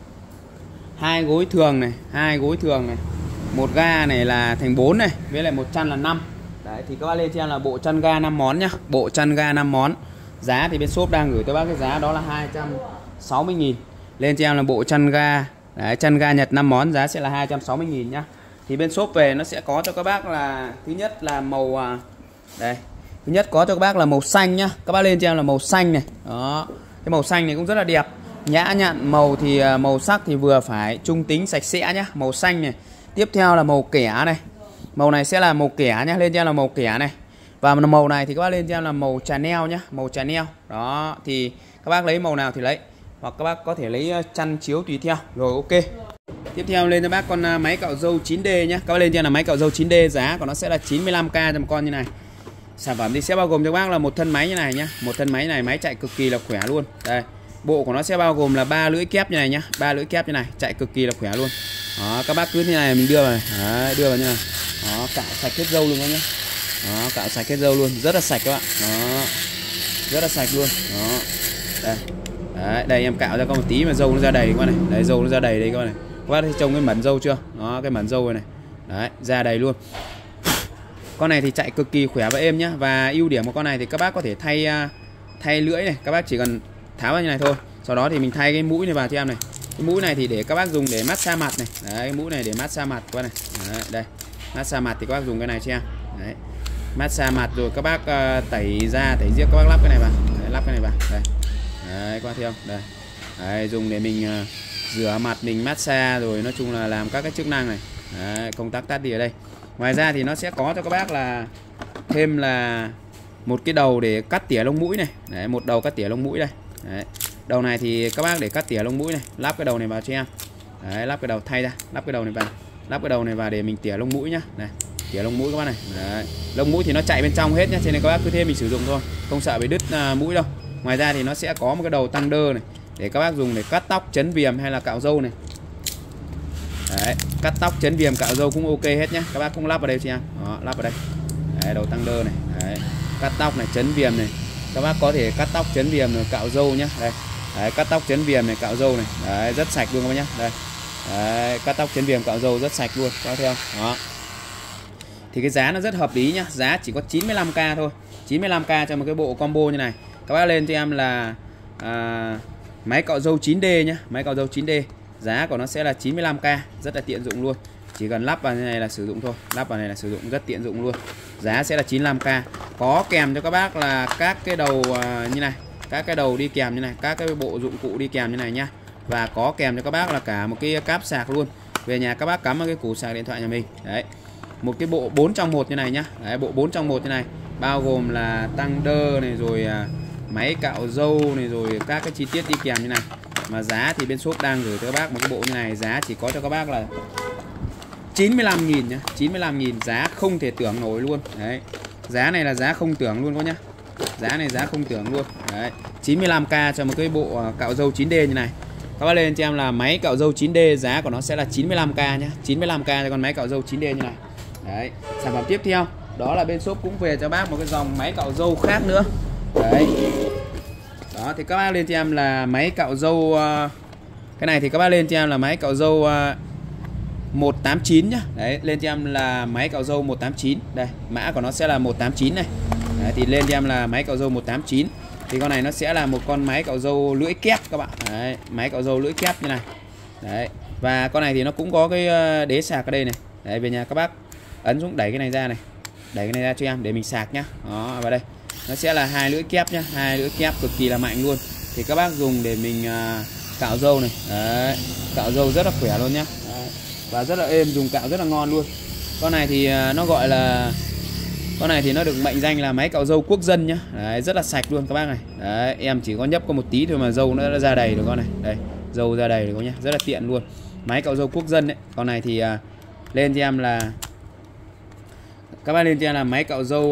Hai gối thường này, hai gối thường này. Một ga này là thành 4 này, với lại một chăn là 5. Đấy, thì các bác lên cho em là bộ chăn ga 5 món nhá. Bộ chăn ga 5 món. Giá thì bên shop đang gửi tới bác cái giá đó là 260.000. Lên cho em là bộ chăn ga. Đấy, chăn ga Nhật 5 món giá sẽ là 260.000 nhá. Thì bên shop về nó sẽ có cho các bác là thứ nhất là màu đây. Thứ nhất có cho các bác là màu xanh nhá. Các bác lên cho em là màu xanh này. Đó. Cái màu xanh này cũng rất là đẹp. Nhã nhặn, màu thì màu sắc thì vừa phải, trung tính sạch sẽ nhá, màu xanh này. Tiếp theo là màu kẻ này. Màu này sẽ là màu kẻ nhá, lên cho em là màu kẻ này. Và màu này thì các bác lên cho em là màu Chanel nhá, màu Chanel. Đó, thì các bác lấy màu nào thì lấy, hoặc các bác có thể lấy chăn chiếu tùy theo. Rồi ok. Tiếp theo lên cho bác con máy cạo râu 9D nhá. Các bác lên cho em là máy cạo râu 9D, giá của nó sẽ là 95k cho một con như này. Sản phẩm thì sẽ bao gồm cho bác là một thân máy như này nhá. Một thân máy này, máy chạy cực kỳ là khỏe luôn. Đây. Bộ của nó sẽ bao gồm là 3 lưỡi kép như này nhá, 3 lưỡi kép như này, chạy cực kỳ là khỏe luôn. Đó, các bác cứ như này mình đưa vào này. Đấy, đưa vào như này. Đó, cạo sạch hết râu luôn các nhá. Đó, cạo sạch hết râu luôn, rất là sạch các bạn. Đó. Rất là sạch luôn. Đó. Đây. Đấy, đây em cạo ra có một tí mà râu nó ra đầy các bạn này. Đấy, râu nó ra đầy đây các bạn này. Các bác thấy trông cái mẩn râu chưa? Đó, cái mẩn râu này. Đấy, ra đầy luôn. Con này thì chạy cực kỳ khỏe và êm nhá. Và ưu điểm của con này thì các bác có thể thay lưỡi này, các bác chỉ cần tháo vào như này thôi. Sau đó thì mình thay cái mũi này vào cho em này. Cái mũi này thì để các bác dùng để massage mặt này. Đấy, cái mũi này để massage mặt qua này. Đấy, đây. Massage mặt thì các bác dùng cái này cho em. Đấy. Massage mặt rồi các bác tẩy da, tẩy riêng các bác lắp cái này vào. Đấy, lắp cái này vào. Đây. Đấy, các bác thấy không? Đây. Đấy, dùng để mình rửa mặt, mình massage rồi nói chung là làm các cái chức năng này. Đấy, công tắc tắt đi ở đây. Ngoài ra thì nó sẽ có cho các bác là thêm là một cái đầu để cắt tỉa lông mũi này. Đấy, một đầu cắt tỉa lông mũi đây. Đấy. Đầu này thì các bác để cắt tỉa lông mũi này, lắp cái đầu này vào cho em. Đấy, lắp cái đầu thay ra, lắp cái đầu này vào. Lắp cái đầu này vào để mình tỉa lông mũi nhá. Này, tỉa lông mũi các bác này. Đấy. Lông mũi thì nó chạy bên trong hết nhá, cho nên các bác cứ thế mình sử dụng thôi, không sợ bị đứt mũi đâu. Ngoài ra thì nó sẽ có một cái đầu tăng đơ này để các bác dùng để cắt tóc, chấn viền hay là cạo râu này. Đấy, cắt tóc, chấn viền, cạo râu cũng ok hết nhá. Các bác cũng lắp vào đây cho em. Đó, lắp vào đây. Đấy, đầu tăng đơ này. Đấy, cắt tóc này, chấn viền này. Các bác có thể cắt tóc, chấn viền rồi cạo râu nhá. Đây. Đấy, cắt tóc, chấn viền này, cạo râu này. Đấy, rất sạch luôn các bác nhá. Đây. Đấy, cắt tóc, chấn viền, cạo râu rất sạch luôn. Các bác thấy không? Đó. Thì cái giá nó rất hợp lý nhá. Giá chỉ có 95k thôi. 95k cho một cái bộ combo như này. Các bác lên cho em là máy cạo râu 9D nhá. Máy cạo râu 9D. Giá của nó sẽ là 95k, rất là tiện dụng luôn. Chỉ cần lắp vào như này là sử dụng thôi. Lắp vào này là sử dụng rất tiện dụng luôn. Giá sẽ là 95k. Có kèm cho các bác là các cái đầu như này, các cái đầu đi kèm như này, các cái bộ dụng cụ đi kèm như này nhá. Và có kèm cho các bác là cả một cái cáp sạc luôn. Về nhà các bác cắm vào cái củ sạc điện thoại nhà mình. Đấy. Một cái bộ 4 trong 1 như này nhá. Đấy, bộ 4 trong 1 như này, bao gồm là tăng đơ này, rồi máy cạo râu này, rồi các cái chi tiết đi kèm như này. Mà giá thì bên shop đang gửi cho các bác một cái bộ như này, giá chỉ có cho các bác là 95.000 nhá. 95.000, giá không thể tưởng nổi luôn. Đấy. Giá này là giá không tưởng luôn các nhá. Giá này giá không tưởng luôn. Đấy. 95k cho một cái bộ cạo râu 9D như này. Các bác lên cho em là máy cạo râu 9D, giá của nó sẽ là 95k nhá. 95k cho con máy cạo râu 9D như này. Đấy. Sản phẩm tiếp theo đó là bên shop cũng về cho bác một cái dòng máy cạo râu khác nữa. Đấy. Đó, thì các bác lên cho em là máy cạo râu cái này thì các bác lên cho em là máy cạo râu 189 nhá. Đấy, lên cho em là máy cạo râu 189. Đây, mã của nó sẽ là 189 này. Đấy, thì lên cho em là máy cạo râu 189. Thì con này nó sẽ là một con máy cạo râu lưỡi kép các bạn. Đấy, máy cạo râu lưỡi kép như này. Đấy. Và con này thì nó cũng có cái đế sạc ở đây này. Đấy, về nhà các bác ấn xuống đẩy cái này ra này. Đẩy cái này ra cho em để mình sạc nhá. Đó, vào đây. Nó sẽ là 2 lưỡi kép nhá, 2 lưỡi kép cực kỳ là mạnh luôn. Thì các bác dùng để mình cạo râu này. Đấy, cạo râu rất là khỏe luôn nhá. Đấy. Và rất là êm, dùng cạo rất là ngon luôn. Con này thì nó gọi là, con này thì nó được mệnh danh là máy cạo râu quốc dân nhá. Đấy, rất là sạch luôn các bác này. Đấy, em chỉ có nhấp có một tí thôi mà râu nó đã ra đầy rồi con này. Đây, râu ra đầy rồi con nhá, rất là tiện luôn. Máy cạo râu quốc dân đấy. Con này thì lên cho em là, các bác lên cho em là máy cạo râu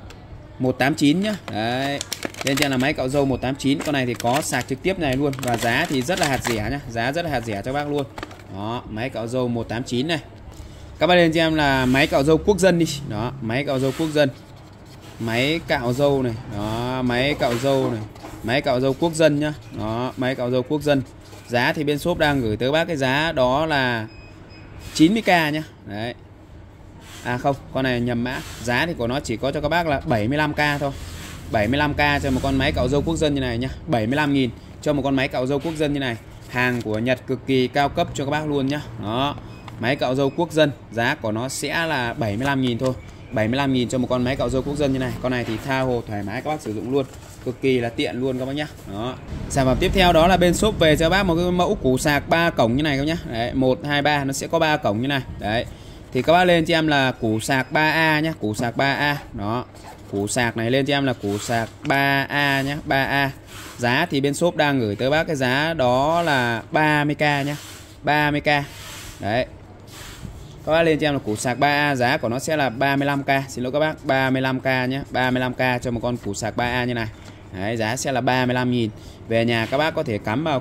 189 nhá. Đấy, lên cho em là máy cạo râu 189. Con này thì có sạc trực tiếp này luôn. Và giá thì rất là hạt rẻ nhá, giá rất là hạt rẻ cho các bác luôn. Đó, máy cạo râu 189 này. Các bác lên cho em là máy cạo râu quốc dân đi. Đó, máy cạo râu quốc dân. Máy cạo râu này. Đó, máy cạo râu này. Máy cạo râu quốc dân nhá. Đó, máy cạo râu quốc dân. Giá thì bên shop đang gửi tới bác cái giá đó là 90k nhá. Đấy. À không, con này nhầm mã. Giá thì của nó chỉ có cho các bác là 75k thôi. 75k cho một con máy cạo râu quốc dân như này nhá. 75.000 cho một con máy cạo râu quốc dân như này. Hàng của Nhật cực kỳ cao cấp cho các bác luôn nhá. Đó. Máy cạo râu quốc dân, giá của nó sẽ là 75.000 thôi. 75.000 cho một con máy cạo râu quốc dân như này. Con này thì tha hồ thoải mái các bác sử dụng luôn, cực kỳ là tiện luôn các bác nhá. Đó. Sản phẩm tiếp theo đó là bên shop về cho bác một cái mẫu củ sạc 3 cổng như này các nhá. Đấy, 1 2 3 nó sẽ có 3 cổng như này. Đấy. Thì các bác lên cho em là củ sạc 3A nhá, củ sạc 3A. Đó. Củ sạc này lên cho em là củ sạc 3A nhá, 3A. Giá thì bên shop đang gửi tới bác cái giá đó là 30k nhá. 30k. Đấy. Các bác lên cho em là củ sạc 3A, giá của nó sẽ là 35k. Xin lỗi các bác, 35k nhé. 35k cho một con củ sạc 3A như này. Đấy, giá sẽ là 35.000. Về nhà các bác có thể cắm vào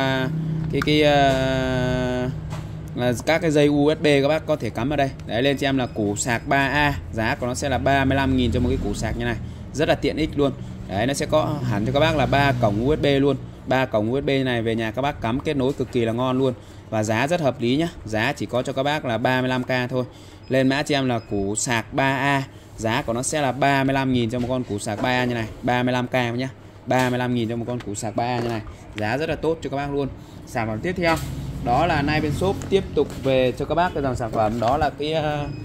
các cái dây USB, các bác có thể cắm vào đây. Đấy, lên cho em là củ sạc 3A, giá của nó sẽ là 35.000 cho một cái củ sạc như này. Rất là tiện ích luôn. Đấy, nó sẽ có hẳn cho các bác là 3 cổng USB luôn. 3 cổng USB này về nhà các bác cắm kết nối cực kỳ là ngon luôn. Và giá rất hợp lý nhá. Giá chỉ có cho các bác là 35k thôi. Lên mã cho em là củ sạc 3A, giá của nó sẽ là 35.000 cho một con củ sạc 3A như này. 35k nhá. 35.000 cho một con củ sạc 3A như này. Giá rất là tốt cho các bác luôn. Sản phẩm tiếp theo đó là nay bên shop tiếp tục về cho các bác cái dòng sản phẩm đó là cái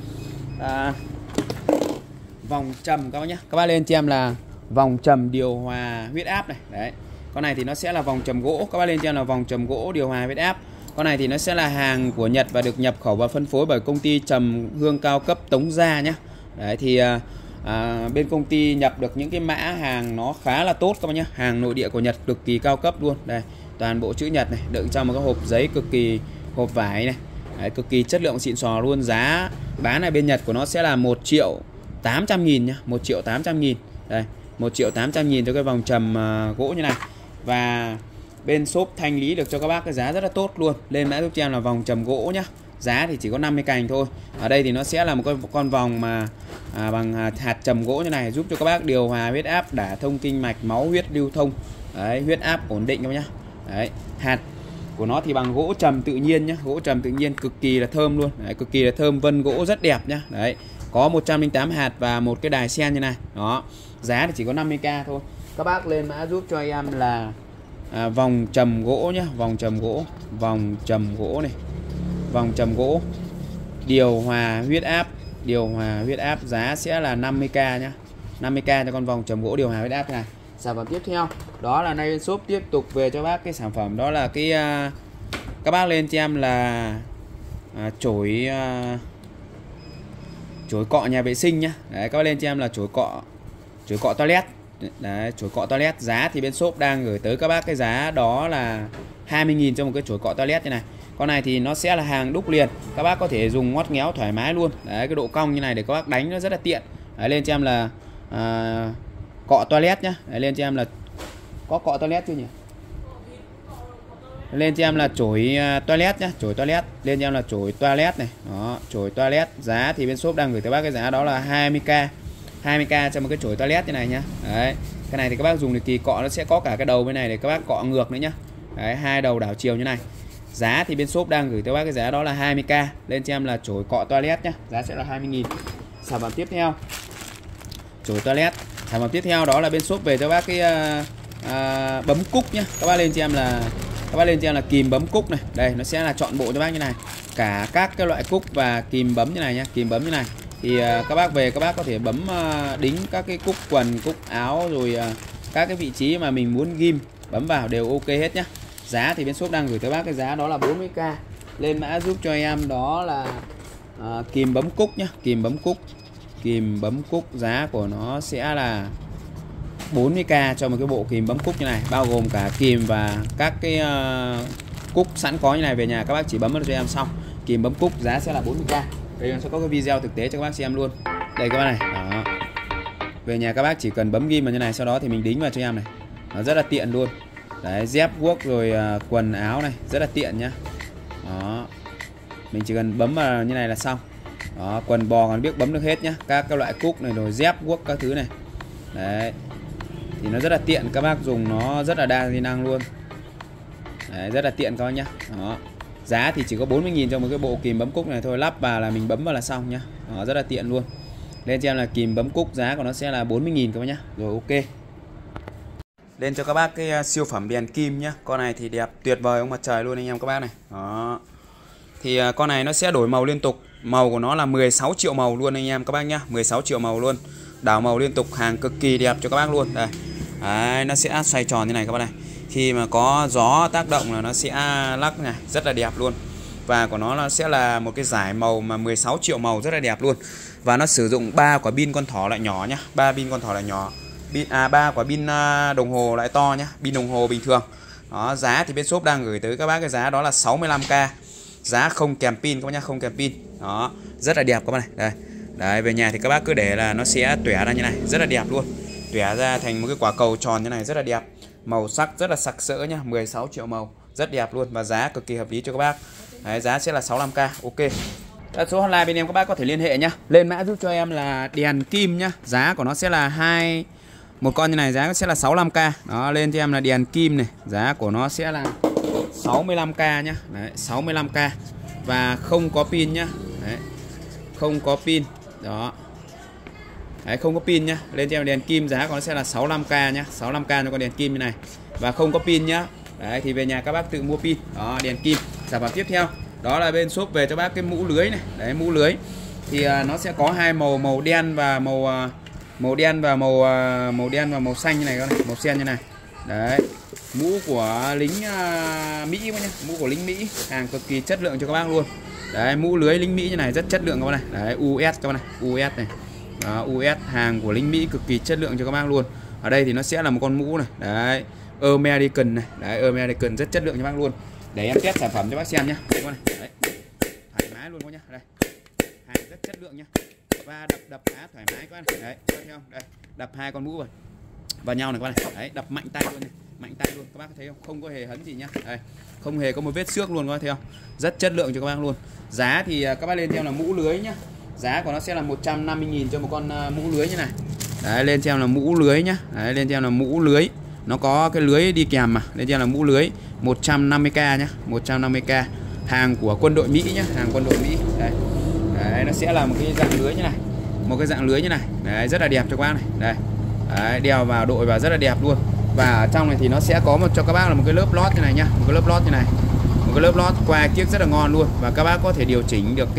vòng trầm các bác nhá. Các bác lên cho em là vòng trầm điều hòa huyết áp này. Đấy. Con này thì nó sẽ là vòng trầm gỗ. Các bác lên cho em là vòng trầm gỗ điều hòa huyết áp. Con này thì nó sẽ là hàng của Nhật và được nhập khẩu và phân phối bởi công ty trầm hương cao cấp Tống Gia nhé. Đấy thì bên công ty nhập được những cái mã hàng nó khá là tốt các bác nhé. Hàng nội địa của Nhật cực kỳ cao cấp luôn. Đây, toàn bộ chữ Nhật này, đựng trong một cái hộp giấy cực kỳ, hộp vải này. Đấy, cực kỳ chất lượng xịn sò luôn. Giá bán ở bên Nhật của nó sẽ là 1.800.000 nhá, 1.800.000. Đây, 1.800.000 cho cái vòng trầm gỗ như này. Và bên shop thanh lý được cho các bác cái giá rất là tốt luôn. Lên mã giúp cho em là vòng trầm gỗ nhá. Giá thì chỉ có 50 cành thôi. Ở đây thì nó sẽ là một con vòng mà bằng hạt trầm gỗ như này, giúp cho các bác điều hòa huyết áp, đả thông kinh mạch, máu huyết lưu thông. Đấy, huyết áp ổn định các bác nhá. Đấy, hạt của nó thì bằng gỗ trầm tự nhiên nhá, gỗ trầm tự nhiên cực kỳ là thơm luôn. Đấy, cực kỳ là thơm, vân gỗ rất đẹp nhá. Đấy, có 108 hạt và một cái đài sen như này. Đó. Giá thì chỉ có 50k thôi. Các bác lên mã giúp cho em là vòng trầm gỗ nhá, vòng trầm gỗ, vòng trầm gỗ này, vòng trầm gỗ điều hòa huyết áp, điều hòa huyết áp, giá sẽ là 50k nhá, 50k cho con vòng trầm gỗ điều hòa huyết áp này. Sản phẩm tiếp theo đó là nay bên shop tiếp tục về cho bác cái sản phẩm đó là cái các bác lên cho em là chổi cọ nhà vệ sinh nhá. Đấy, các bác lên cho em là chổi cọ toilet. Đấy, chổi cọ toilet, giá thì bên shop đang gửi tới các bác cái giá đó là 20.000 cho một cái chổi cọ toilet như này. Con này thì nó sẽ là hàng đúc liền, các bác có thể dùng ngoắt ngéo thoải mái luôn. Đấy, cái độ cong như này để các bác đánh nó rất là tiện. Đấy, lên cho em là cọ toilet nhá. Đấy, lên cho em là có cọ toilet chưa nhỉ? Lên cho em là chổi toilet nhá, chổi toilet. Lên cho em là chổi toilet này. Đó, chổi toilet, giá thì bên shop đang gửi tới bác cái giá đó là 20k. 20k cho một cái chổi toilet như này nhá. Đấy, cái này thì các bác dùng để kỳ cọ, nó sẽ có cả cái đầu bên này để các bác cọ ngược nữa nhá. Đấy, hai đầu đảo chiều như này. Giá thì bên shop đang gửi tới bác cái giá đó là 20k. Lên cho em là chổi cọ toilet nhá, giá sẽ là 20.000. Sản phẩm tiếp theo chổi toilet, Sản phẩm tiếp theo đó là bên shop về cho bác cái bấm cúc nhá. Các bác lên cho em là kìm bấm cúc này. Đây nó sẽ là chọn bộ cho bác như này. Cả các cái loại cúc và kìm bấm như này nhá, kìm bấm như này. Thì các bác về các bác có thể bấm đính các cái cúc quần, cúc áo rồi các cái vị trí mà mình muốn ghim bấm vào đều ok hết nhá. Giá thì bên shop đang gửi tới bác cái giá đó là 40k. Lên mã giúp cho em đó là kìm bấm cúc nhá, kìm bấm cúc giá của nó sẽ là 40k cho một cái bộ kìm bấm cúc như này, bao gồm cả kìm và các cái cúc sẵn có như này. Về nhà các bác chỉ bấm vào cho em xong. Kìm bấm cúc giá sẽ là 40k. Đây sẽ có cái video thực tế cho các bác xem luôn. Đây các bác này, đó. Về nhà các bác chỉ cần bấm ghim vào như này, sau đó thì mình đính vào cho em này. Nó rất là tiện luôn. Đấy, dép guốc rồi quần áo này, rất là tiện nhá. Đó. Mình chỉ cần bấm vào như này là xong. Đó, quần bò còn biết bấm được hết nhá. Các loại cúc này rồi dép guốc các thứ này. Đấy. Thì nó rất là tiện, các bác dùng nó rất là đa di năng luôn. Đấy, rất là tiện các bác nhá. Đó. Giá thì chỉ có 40.000 cho một cái bộ kìm bấm cúc này thôi, lắp vào là mình bấm vào là xong nhá. Đó, rất là tiện luôn. Lên cho em là kìm bấm cúc, giá của nó sẽ là 40.000 các bác nhá. Rồi ok. Lên cho các bác cái siêu phẩm đèn kim nhá. Con này thì đẹp tuyệt vời ông mặt trời luôn anh em các bác này. Đó. Thì con này nó sẽ đổi màu liên tục. Màu của nó là 16 triệu màu luôn anh em các bác nhá. 16 triệu màu luôn. Đảo màu liên tục, hàng cực kỳ đẹp cho các bác luôn. Đây. Đấy, nó sẽ xoay tròn như này các bác này. Khi mà có gió tác động là nó sẽ lắc này, rất là đẹp luôn. Và của nó sẽ là một cái dải màu mà 16 triệu màu rất là đẹp luôn. Và nó sử dụng 3 quả pin con thỏ loại nhỏ nhá, 3 pin con thỏ loại nhỏ. 3 quả pin đồng hồ loại to nhá, pin đồng hồ bình thường. Đó, giá thì bên shop đang gửi tới các bác cái giá đó là 65k. Giá không kèm pin các bác nhá, không kèm pin. Đó, rất là đẹp các bác này. Đây. Đấy, về nhà thì các bác cứ để là nó sẽ tỏa ra như này, rất là đẹp luôn. Tỏa ra thành một cái quả cầu tròn như này rất là đẹp. Màu sắc rất là sặc sỡ nhá, 16 triệu màu, rất đẹp luôn và giá cực kỳ hợp lý cho các bác. Đấy, giá sẽ là 65k. Ok. Số hotline bên em các bác có thể liên hệ nhá. Lên mã giúp cho em là đèn kim nhá. Giá của nó sẽ là một con như này, giá sẽ là 65k. Đó, lên cho em là đèn kim này, giá của nó sẽ là 65k nhá. Đấy, 65k. Và không có pin nhá. Đấy. Không có pin. Đó. Đấy, không có pin nhá. Lên cho em đèn kim, giá của nó sẽ là 65k nhá. 65k cho con đèn kim như này. Và không có pin nhá. Đấy, thì về nhà các bác tự mua pin. Đó, đèn kim. Sản phẩm tiếp theo đó là bên shop về cho bác cái mũ lưới này. Đấy, mũ lưới thì nó sẽ có hai màu, màu đen và màu đen và màu xanh như này các này, màu sen như này. Đấy, mũ của lính Mỹ nhá, mũ của lính Mỹ, hàng cực kỳ chất lượng cho các bác luôn. Đấy, mũ lưới lính Mỹ như này rất chất lượng các bác này. Đấy, US các bác này, US này. Đó, US hàng của lính Mỹ cực kỳ chất lượng cho các bác luôn. Ở đây thì nó sẽ là một con mũ này. Đấy, American này. Đấy, American rất chất lượng cho bác luôn. Để em test sản phẩm cho bác xem nhá. Đấy, thoải mái luôn các nhá. Đây. Hàng rất chất lượng nhá. Và đập khá thoải mái các bác này. Đấy, các bác thấy không? Đây, đập hai con mũ vào nhau này các bác này. Đấy, đập mạnh tay luôn này. Mạnh tay luôn, các bác thấy không? Không có hề hấn gì nhá. Đây, không hề có một vết xước luôn các bác thấy không? Rất chất lượng cho các bác luôn. Giá thì các bác lên theo là mũ lưới nhá. Giá của nó sẽ là 150.000 cho một con mũ lưới như này. Đấy, lên theo là mũ lưới nhá. Đấy, lên theo là mũ lưới. Nó có cái lưới đi kèm mà. Lên theo là mũ lưới 150k nhá, 150k. Hàng của quân đội Mỹ nhá, hàng quân đội Mỹ. Đây. Đấy, nó sẽ là một cái dạng lưới như này. Một cái dạng lưới như này. Đấy, rất là đẹp cho các bác này. Đây. Đấy, đeo vào đội vào rất là đẹp luôn. Và ở trong này thì nó sẽ có cho các bác là một cái lớp lót như này nhá, một cái lớp lót như này. Một cái lớp lót qua chiếc rất là ngon luôn. Và các bác có thể điều chỉnh được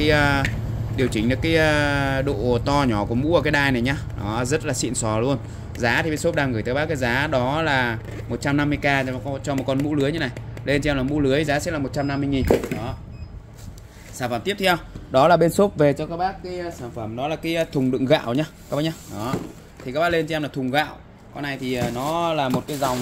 cái độ to nhỏ của mũ ở cái đai này nhá. Đó, rất là xịn sò luôn. Giá thì bên shop đang gửi tới bác cái giá đó là 150k cho một con mũ lưới như này. Lên cho em là mũ lưới, giá sẽ là 150.000. Đó. Sản phẩm tiếp theo đó là bên shop về cho các bác cái sản phẩm đó là cái thùng đựng gạo nhá các bác nhá. Đó. Thì các bác lên cho em là thùng gạo. Con này thì nó là một cái dòng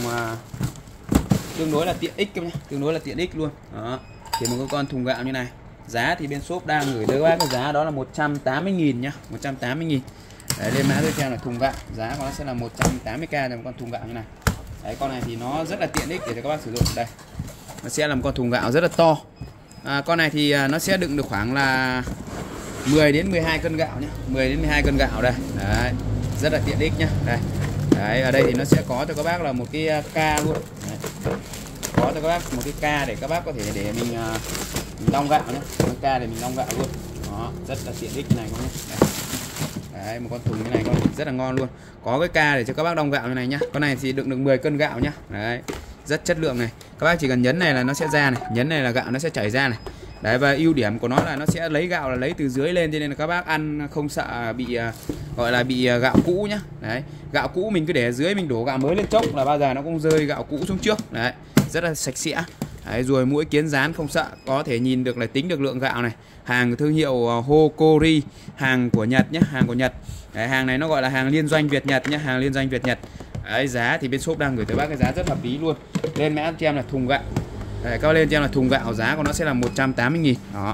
tương đối là tiện ích các bác nhá, tương đối là tiện ích luôn. Đó. Thì một con thùng gạo như này. Giá thì bên shop đang gửi tới các bác cái giá đó là 180.000 nhá, 180.000. Đấy, lên mã tiếp theo là thùng gạo, giá của nó sẽ là 180k cho một con thùng gạo như này. Đấy, con này thì nó rất là tiện ích để cho các bác sử dụng. Đây, nó sẽ là một con thùng gạo rất là to. Con này thì nó sẽ đựng được khoảng là 10 đến 12 cân gạo nhá, 10 đến 12 cân gạo đây. Đấy, rất là tiện ích nhá. Đây. Đấy, ở đây thì nó sẽ có cho các bác là một cái ca luôn. Đấy. Có cho các bác một cái ca để các bác có thể để mình đong gạo nhé, một ca để mình đong gạo luôn. Đó, rất là tiện ích như này các nhé. Đấy, một con thùng như này con rất là ngon luôn. Có cái ca để cho các bác đong gạo như này nhá. Con này thì đựng được 10 cân gạo nhá. Đấy, rất chất lượng này. Các bác chỉ cần nhấn này là nó sẽ ra này, nhấn này là gạo nó sẽ chảy ra này. Đấy, và ưu điểm của nó là nó sẽ lấy gạo là lấy từ dưới lên, cho nên là các bác ăn không sợ bị gọi là bị gạo cũ nhá. Đấy, gạo cũ mình cứ để ở dưới, mình đổ gạo mới lên chốc là bao giờ nó cũng rơi gạo cũ xuống trước. Đấy, rất là sạch sẽ. Đấy, ruồi muỗi kiến dán không sợ, có thể nhìn được là tính được lượng gạo này. Hàng thương hiệu Hokori, hàng của Nhật nhé, hàng của Nhật. Đấy, hàng này nó gọi là hàng liên doanh Việt Nhật nhé, hàng liên doanh Việt Nhật. Đấy, giá thì bên shop đang gửi tới bác cái giá rất hợp lý luôn. Lên mã cho em là thùng gạo. Đấy, các bác lên cho em là thùng gạo, giá của nó sẽ là 180.000. Đó.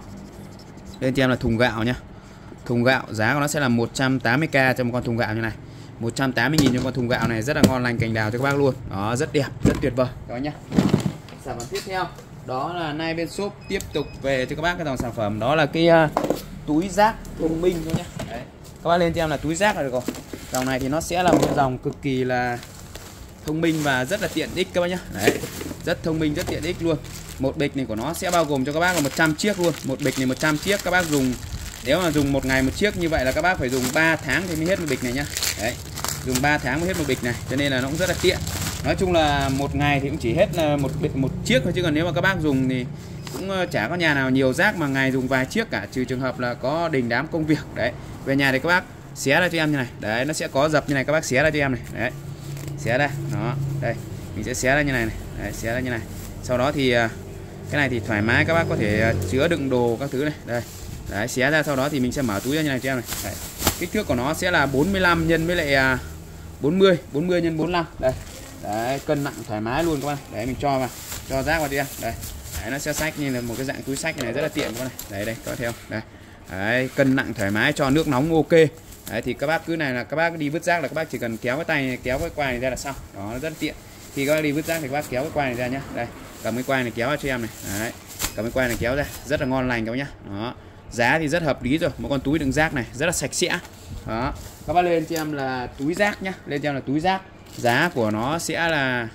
Lên cho em là thùng gạo nhá. Thùng gạo giá của nó sẽ là 180k cho một con thùng gạo như này. 180.000 cho con thùng gạo này, rất là ngon lành cành đào cho các bác luôn. Đó, rất đẹp, rất tuyệt vời các bác nhá. Sản phẩm tiếp theo đó là nay bên shop tiếp tục về cho các bác cái dòng sản phẩm đó là cái túi rác thông minh thôi nhé. Đấy, các bác lên cho em là túi rác là được rồi. Dòng này thì nó sẽ là một cái dòng cực kỳ là thông minh và rất là tiện ích các bác nhé. Đấy, rất thông minh, rất tiện ích luôn. Một bịch này của nó sẽ bao gồm cho các bác là 100 chiếc luôn. Một bịch này 100 chiếc, các bác dùng nếu mà dùng một ngày một chiếc như vậy là các bác phải dùng 3 tháng thì mới hết một bịch này nhá. Đấy, dùng 3 tháng mới hết một bịch này, cho nên là nó cũng rất là tiện. Nói chung là một ngày thì cũng chỉ hết là một chiếc thôi, chứ còn nếu mà các bác dùng thì cũng chả có nhà nào nhiều rác mà ngày dùng vài chiếc cả, trừ trường hợp là có đình đám công việc. Đấy, về nhà thì các bác xé ra cho em như này. Đấy, nó sẽ có dập như này, các bác xé ra cho em này. Đấy, xé ra. Đó, đây mình sẽ xé ra như này này. Đấy, xé ra như này. Sau đó thì cái này thì thoải mái, các bác có thể chứa đựng đồ các thứ này. Đây, đấy, xé ra, sau đó thì mình sẽ mở túi ra như này cho em này. Đấy, kích thước của nó sẽ là 45 nhân với lại 40 nhân 45. Đây. Đấy, cân nặng thoải mái luôn các bạn. Đấy, mình cho rác vào đi em. Đây. Đấy, nó sẽ xách như là một cái dạng túi xách này rất là tiện các bạn này. Đấy, đây, các bạn thấy không? Đây. Đấy, cân nặng thoải mái, cho nước nóng ok. Đấy, thì các bác cứ này là các bác đi vứt rác là các bác chỉ cần kéo cái tay này, kéo cái quai này ra là xong. Đó, nó rất là tiện. Khi các bác đi vứt rác thì các bác kéo cái quai này ra nhá. Đây, cầm cái quai này kéo ra cho em này. Đấy, cầm cái quai này kéo ra, rất là ngon lành các bác nhá. Đó. Giá thì rất hợp lý rồi, một con túi đựng rác này rất là sạch sẽ. Đó. Các bác lên cho em là túi rác nhá, lên cho em là túi rác. Giá của nó sẽ là,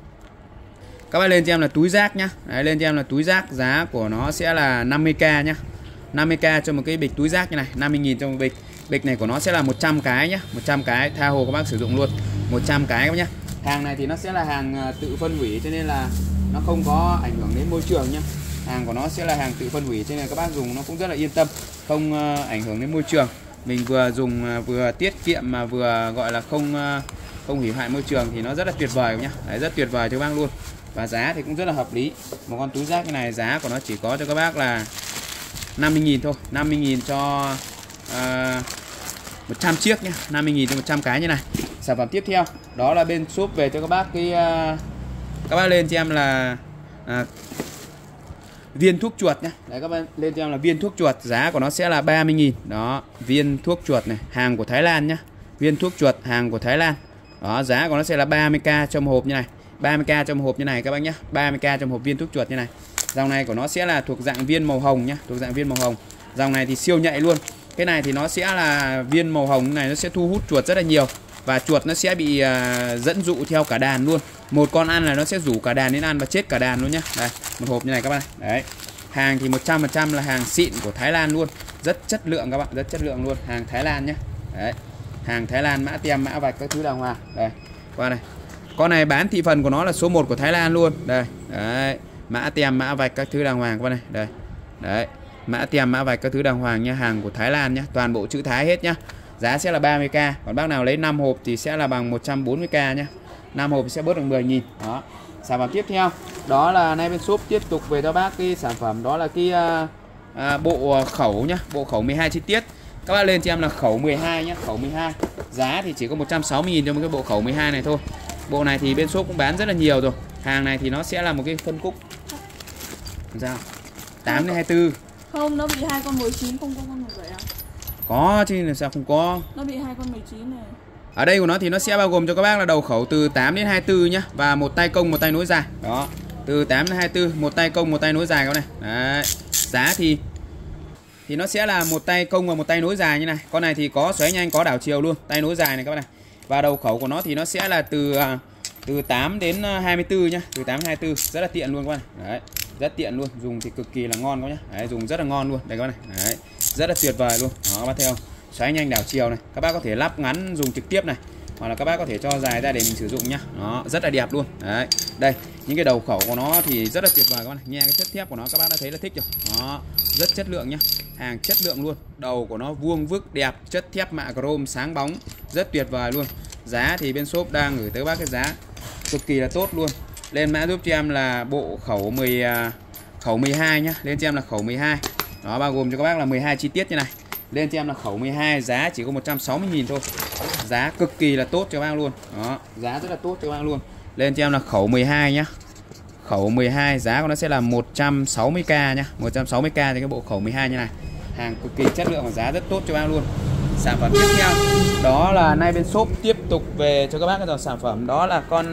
các bác lên cho em là túi rác nhá. Đấy, lên cho em là túi rác, giá của nó sẽ là 50k nhá. 50k cho một cái bịch túi rác như này, 50.000 cho một bịch. Bịch này của nó sẽ là 100 cái nhá, 100 cái tha hồ các bác sử dụng luôn. 100 cái các bác nhá. Hàng này thì nó sẽ là hàng tự phân hủy, cho nên là nó không có ảnh hưởng đến môi trường nhá. Hàng của nó sẽ là hàng tự phân hủy, cho nên các bác dùng nó cũng rất là yên tâm, không ảnh hưởng đến môi trường. Mình vừa dùng vừa tiết kiệm mà vừa gọi là không hủy hoại môi trường thì nó rất là tuyệt vời nhá. Đấy, rất tuyệt vời cho các bác luôn. Và giá thì cũng rất là hợp lý. Một con túi rác như này giá của nó chỉ có cho các bác là 50.000 thôi. 50.000 cho 100 chiếc nhá. 50.000 cho 100 cái như này. Sản phẩm tiếp theo đó là bên shop về cho các bác cái các bác lên cho em là viên thuốc chuột nhá. Đấy, các bạn lên cho em là viên thuốc chuột, giá của nó sẽ là 30.000. Đó, viên thuốc chuột này, hàng của Thái Lan nhá. Viên thuốc chuột hàng của Thái Lan. Đó, giá của nó sẽ là 30k trong hộp như này. 30k trong hộp như này các bác nhá. 30k trong hộp viên thuốc chuột như này. Dòng này của nó sẽ là thuộc dạng viên màu hồng nhá, thuộc dạng viên màu hồng. Dòng này thì siêu nhạy luôn. Cái này thì nó sẽ là viên màu hồng này, nó sẽ thu hút chuột rất là nhiều. Và chuột nó sẽ bị dẫn dụ theo cả đàn luôn. Một con ăn là nó sẽ rủ cả đàn đến ăn và chết cả đàn luôn nhá. Đây, một hộp như này các bạn. Đấy. Hàng thì 100% là hàng xịn của Thái Lan luôn. Rất chất lượng các bạn, rất chất lượng luôn. Hàng Thái Lan nhá. Đấy. Hàng Thái Lan, mã tem, mã vạch các thứ đàng hoàng. Đây. Qua này. Con này bán thị phần của nó là số 1 của Thái Lan luôn. Đây. Đấy. Mã tem, mã vạch các thứ đàng hoàng các bạn này. Đây. Đấy. Mã tem, mã vạch các thứ đàng hoàng nha, hàng của Thái Lan nhá, toàn bộ chữ Thái hết nhá. Giá sẽ là 30k, còn bác nào lấy 5 hộp thì sẽ là bằng 140k nhá. 5 hộp sẽ bớt được 10.000. Đó. Sản phẩm tiếp theo đó là nay bên shop tiếp tục về cho bác cái sản phẩm đó là cái bộ khẩu nhá, bộ khẩu 12 chi tiết. Các bác lên cho em là khẩu 12 nhá, khẩu 12. Giá thì chỉ có 160.000 cho một cái bộ khẩu 12 này thôi. Bộ này thì bên shop cũng bán rất là nhiều rồi. Hàng này thì nó sẽ là một cái phân khúc sao 8 đến 24. Không, nó bị 2 con 19, không có con 17 à? Có chứ, làm sao không có. Nó bị 2 con 19 này. Ở đây của nó thì nó sẽ bao gồm cho các bác là đầu khẩu từ 8 đến 24 nhá. Và một tay công, một tay nối dài. Đó, từ 8 đến 24, một tay công, một tay nối dài các này. Đấy. Giá thì nó sẽ là một tay công và một tay nối dài như này. Con này thì có xoáy nhanh, có đảo chiều luôn. Tay nối dài này các bác này. Và đầu khẩu của nó thì nó sẽ là từ 8 đến 24 nhá. Từ 8 đến 24, rất là tiện luôn các bác này. Đấy. Rất tiện luôn, dùng thì cực kỳ là ngon các nhá. Đấy, dùng rất là ngon luôn. Đây các bác này. Đấy. Rất là tuyệt vời luôn. Đó, các bác thấy không? xoáy nhanh đảo chiều này. Các bác có thể lắp ngắn dùng trực tiếp này, hoặc là các bác có thể cho dài ra để mình sử dụng nhá. Nó rất là đẹp luôn. Đấy. Đây, những cái đầu khẩu của nó thì rất là tuyệt vời các bạn này. Nghe cái chất thép của nó các bác đã thấy là thích rồi. Đó, rất chất lượng nhá. Hàng chất lượng luôn. Đầu của nó vuông vức đẹp, chất thép mạ chrome sáng bóng, rất tuyệt vời luôn. Giá thì bên shop đang gửi tới các bác cái giá cực kỳ là tốt luôn. Lên mã giúp cho em là bộ khẩu 12 nhá. Lên cho em là khẩu 12. Đó, bao gồm cho các bác là 12 chi tiết như này. Lên cho em là khẩu 12, giá chỉ có 160.000 thôi. Giá cực kỳ là tốt cho các bác luôn. Đó, giá rất là tốt cho các bác luôn. Lên cho em là khẩu 12 nhá. Khẩu 12 giá của nó sẽ là 160k nhá. 160k cho cái bộ khẩu 12 như này. Hàng cực kỳ chất lượng và giá rất tốt cho các bác luôn. Sản phẩm tiếp theo đó là nay bên shop tiếp tục về cho các bác cái dòng sản phẩm đó là con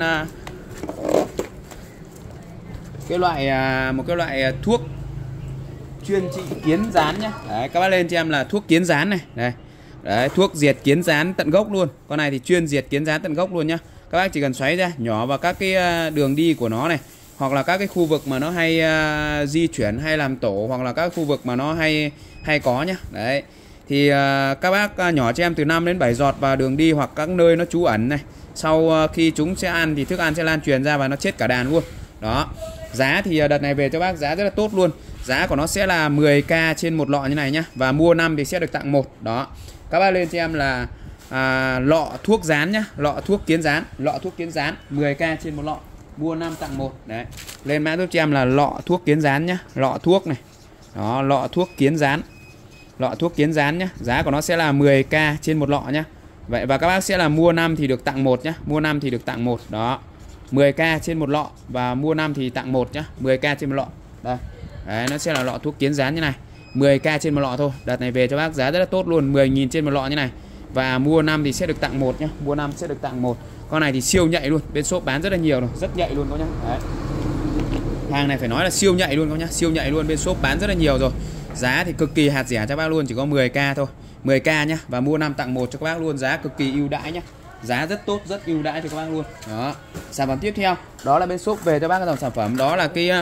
một cái loại thuốc chuyên trị kiến rán nhá. Đấy, các bác lên cho em là thuốc kiến rán này. Đây. Đấy, thuốc diệt kiến rán tận gốc luôn. Con này thì chuyên diệt kiến rán tận gốc luôn nhá. Các bác chỉ cần xoáy ra nhỏ vào các cái đường đi của nó này, hoặc là các cái khu vực mà nó hay di chuyển hay làm tổ, hoặc là các khu vực mà nó hay có nhá. Đấy. Thì các bác nhỏ cho em từ 5 đến 7 giọt vào đường đi hoặc các nơi nó trú ẩn này. Sau khi chúng sẽ ăn thì thức ăn sẽ lan truyền ra và nó chết cả đàn luôn. Đó. Giá thì đợt này về cho bác giá rất là tốt luôn. Giá của nó sẽ là 10k trên một lọ như này nhá. Và mua 5 thì sẽ được tặng 1. Đó. Các bác lên cho em là lọ thuốc rán nhá. Lọ thuốc kiến rán. Lọ thuốc kiến rán 10k trên một lọ. Mua 5 tặng 1. Đấy. Lên mã giúp cho em là lọ thuốc kiến rán nhá. Lọ thuốc này. Đó, lọ thuốc kiến rán. Lọ thuốc kiến rán nhá. Giá của nó sẽ là 10k trên một lọ nhá. Vậy và các bác sẽ là mua 5 thì được tặng 1 nhá. Mua 5 thì được tặng 1. Đó. 10k trên một lọ và mua 5 thì tặng 1 nhá. 10k trên một lọ. Đây. Đấy, nó sẽ là lọ thuốc kiến rán như này. 10k trên một lọ thôi. Đợt này về cho bác giá rất là tốt luôn, 10.000 trên một lọ như này. Và mua 5 thì sẽ được tặng 1 nhá. Mua 5 sẽ được tặng 1. Con này thì siêu nhạy luôn. Bên shop bán rất là nhiều rồi, rất nhạy luôn các nhá. Đấy. Hàng này phải nói là siêu nhạy luôn các nhá, siêu nhạy luôn, bên shop bán rất là nhiều rồi. Giá thì cực kỳ hạt rẻ cho các bác luôn, chỉ có 10k thôi. 10k nhá và mua 5 tặng 1 cho các bác luôn, giá cực kỳ ưu đãi nhá. Giá rất tốt, rất ưu đãi cho các bác luôn. Đó. Sản phẩm tiếp theo, đó là bên shop về cho bác cái dòng sản phẩm đó là cái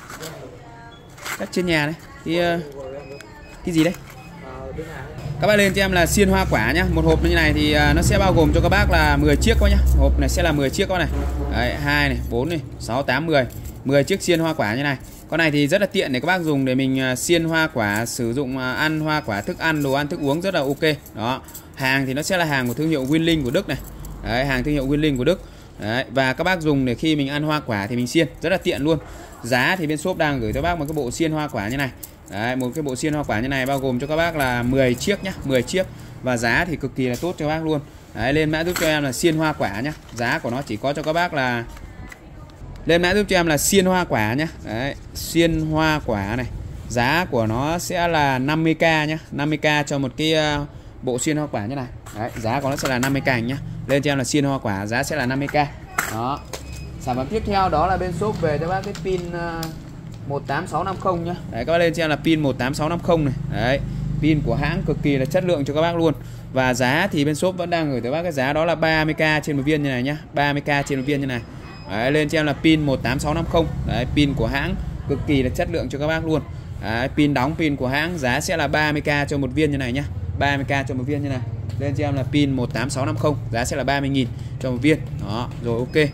các trên nhà này. Cái gì đây? Các bác lên cho em là xiên hoa quả nhá. Một hộp như này thì nó sẽ bao gồm cho các bác là 10 chiếc các nhá. Hộp này sẽ là 10 chiếc các này. Đấy, 2 này, 4 này, 6 8 10. 10 chiếc xiên hoa quả như này. Con này thì rất là tiện để các bác dùng để mình xiên hoa quả, sử dụng ăn hoa quả, thức ăn, đồ ăn, thức uống rất là ok. Đó. Hàng thì nó sẽ là hàng của thương hiệu Winling của Đức này. Đấy, hàng thương hiệu Winling của Đức. Đấy, và các bác dùng để khi mình ăn hoa quả thì mình xiên rất là tiện luôn. Giá thì bên shop đang gửi cho bác một cái bộ xiên hoa quả như này. Đấy, một cái bộ xiên hoa quả như này bao gồm cho các bác là 10 chiếc nhá, 10 chiếc và giá thì cực kỳ là tốt cho các bác luôn. Đấy, lên mã giúp cho em là xiên hoa quả nhá. Giá của nó chỉ có cho các bác là lên mã giúp cho em là xiên hoa quả nhá. Đấy, xiên hoa quả này. Giá của nó sẽ là 50k nhá, 50k cho một cái bộ xiên hoa quả như này. Đấy, giá của nó sẽ là 50k nhá. Lên cho em là xiên hoa quả, giá sẽ là 50k. Đó. Sản phẩm tiếp theo đó là bên shop về cho bác cái pin 18650 nhá. Đấy, các bác lên cho em là pin 18650 này. Đấy, pin của hãng cực kỳ là chất lượng cho các bác luôn. Và giá thì bên shop vẫn đang gửi tới bác cái giá đó là 30k trên một viên như này nhá. 30k trên một viên như này. Đấy, lên cho em là pin 18650. Đấy, pin của hãng cực kỳ là chất lượng cho các bác luôn. Đấy, pin đóng pin của hãng, giá sẽ là 30k cho một viên như này nhá. 30k cho một viên như này. Lên cho em là pin 18650, giá sẽ là 30.000 cho một viên. Đó, rồi ok.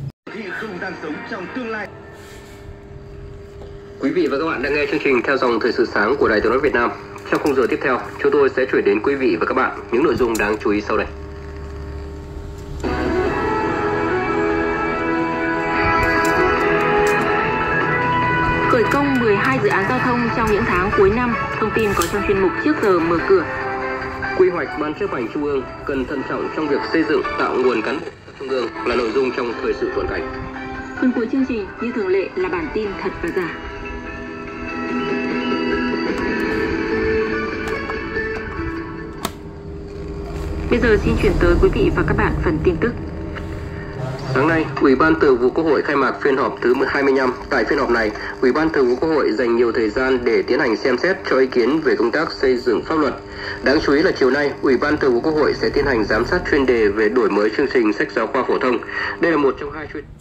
Quý vị và các bạn đang nghe chương trình Theo dòng thời sự sáng của Đài Tiếng nói Việt Nam. Trong khung giờ tiếp theo, chúng tôi sẽ chuyển đến quý vị và các bạn những nội dung đáng chú ý sau đây. Khởi công 12 dự án giao thông trong những tháng cuối năm, thông tin có trong chuyên mục Trước giờ mở cửa. Quy hoạch Ban chấp hành Trung ương cần thận trọng trong việc xây dựng tạo nguồn cán bộ Trung ương là nội dung trong thời sự tuần cảnh. Phần cuối chương trình như thường lệ là bản tin thật và giả. Bây giờ xin chuyển tới quý vị và các bạn phần tin tức. Sáng nay, Ủy ban Thường vụ Quốc hội khai mạc phiên họp thứ 25. Tại phiên họp này, Ủy ban Thường vụ Quốc hội dành nhiều thời gian để tiến hành xem xét cho ý kiến về công tác xây dựng pháp luật. Đáng chú ý là chiều nay, Ủy ban Thường vụ Quốc hội sẽ tiến hành giám sát chuyên đề về đổi mới chương trình sách giáo khoa phổ thông. Đây là một trong hai chuyên.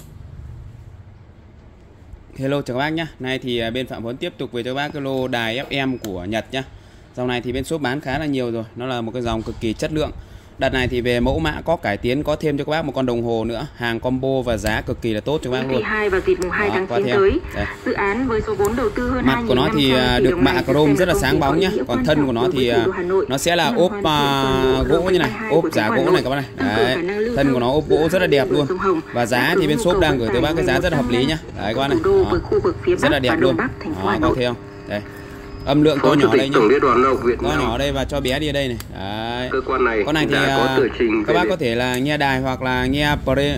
Hello chào các bác nhé. Nay thì bên Phạm Huấn tiếp tục về cho các bác cái lô đài FM của Nhật nhá. Dòng này thì bên shop bán khá là nhiều rồi, nó là một cái dòng cực kỳ chất lượng. Đợt này thì về mẫu mã có cải tiến, có thêm cho các bác một con đồng hồ nữa, hàng combo và giá cực kỳ là tốt cho các bác luôn. 2 và dịp mùng 2 tháng 9 tới. Dự án với số vốn đầu tư hơn 2.500 mặt của nó thì được mạ chrome rất là sáng bóng nhá. Còn thân của nó thì nó sẽ là ốp gỗ như này, ốp giả gỗ này các bác này. Đấy. Thân của nó ốp gỗ rất là đẹp luôn. Và giá thì bên shop đang gửi tới bác cái giá rất là hợp lý nhá. Đấy các bác này. Rất là đẹp luôn. Đó, có thấy không? Đây. Âm lượng to nhỏ đây nhá. To nhỏ đây và cho bé đi ở đây này. Đấy. Cơ quan này con này thì các bác có thể là nghe đài hoặc là nghe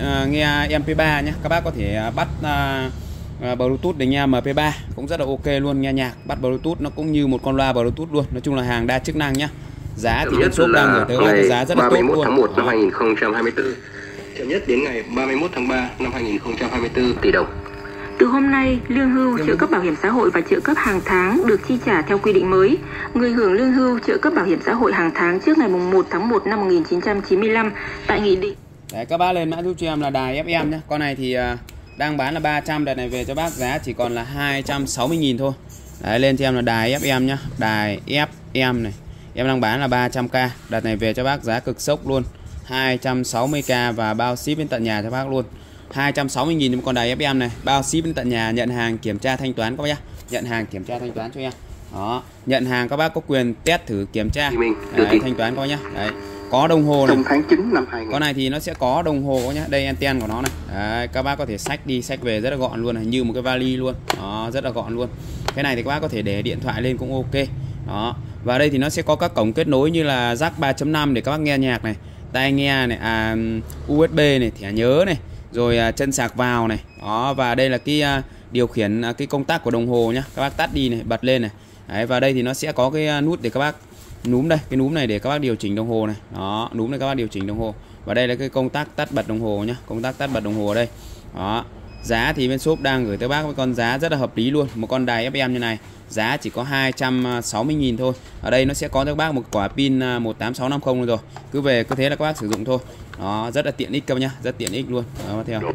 MP3 nhé. Các bác có thể bắt Bluetooth để nghe MP3 cũng rất là ok luôn, nghe nhạc bắt Bluetooth nó cũng như một con loa Bluetooth luôn. Nói chung là hàng đa chức năng nhá. Giá thì bên shop đang gửi tới cái giá rất là tốt luôn. 31 tháng 1 năm 2024. Chậm nhất đến ngày 31 tháng 3 năm 2024 tỷ đồng. Từ hôm nay, lương hưu, trợ cấp bảo hiểm xã hội và trợ cấp hàng tháng được chi trả theo quy định mới. Người hưởng lương hưu, trợ cấp bảo hiểm xã hội hàng tháng trước ngày 1 tháng 1 năm 1995 tại Nghị định. Đấy, các bác lên mã giúp cho em là đài FM nhé. Con này thì đang bán là 300, đợt này về cho bác giá chỉ còn là 260.000 thôi. Đấy, lên cho em là đài FM nhá. Đài FM này em đang bán là 300k, đợt này về cho bác giá cực sốc luôn, 260k và bao ship đến tận nhà cho bác luôn. 260.000 một con đài FM này, bao ship đến tận nhà, nhận hàng kiểm tra thanh toán các bác nhá. Nhận hàng kiểm tra thanh toán cho em. Đó, nhận hàng các bác có quyền test thử kiểm tra. Đấy, thanh toán các bác nhá. Đấy. Có đồng hồ này. Trong tháng 9 năm 2000. Con này thì nó sẽ có đồng hồ nhá. Đây anten của nó này. Đấy, các bác có thể xách đi xách về rất là gọn luôn này, như một cái vali luôn. Đó, rất là gọn luôn. Cái này thì các bác có thể để điện thoại lên cũng ok. Đó. Và đây thì nó sẽ có các cổng kết nối như là jack 3.5 để các bác nghe nhạc này, tai nghe này, USB này, thẻ nhớ này, rồi chân sạc vào này. Đó, và đây là cái điều khiển cái công tắc của đồng hồ nhá. Các bác tắt đi này, bật lên này. Đấy, và đây thì nó sẽ có cái nút để các bác núm đây, cái núm này để các bác điều chỉnh đồng hồ này. Đó, núm này các bác điều chỉnh đồng hồ. Và đây là cái công tắc tắt bật đồng hồ nhá, công tắc tắt bật đồng hồ ở đây. Đó. Giá thì bên shop đang gửi tới bác với con giá rất là hợp lý luôn. Một con đài FM như này giá chỉ có 260.000 thôi. Ở đây nó sẽ có cho các bác một quả pin 18650 rồi. Cứ về cứ thế là các bác sử dụng thôi. Đó, rất là tiện ích các bác nhá, rất tiện ích luôn. Đó, theo.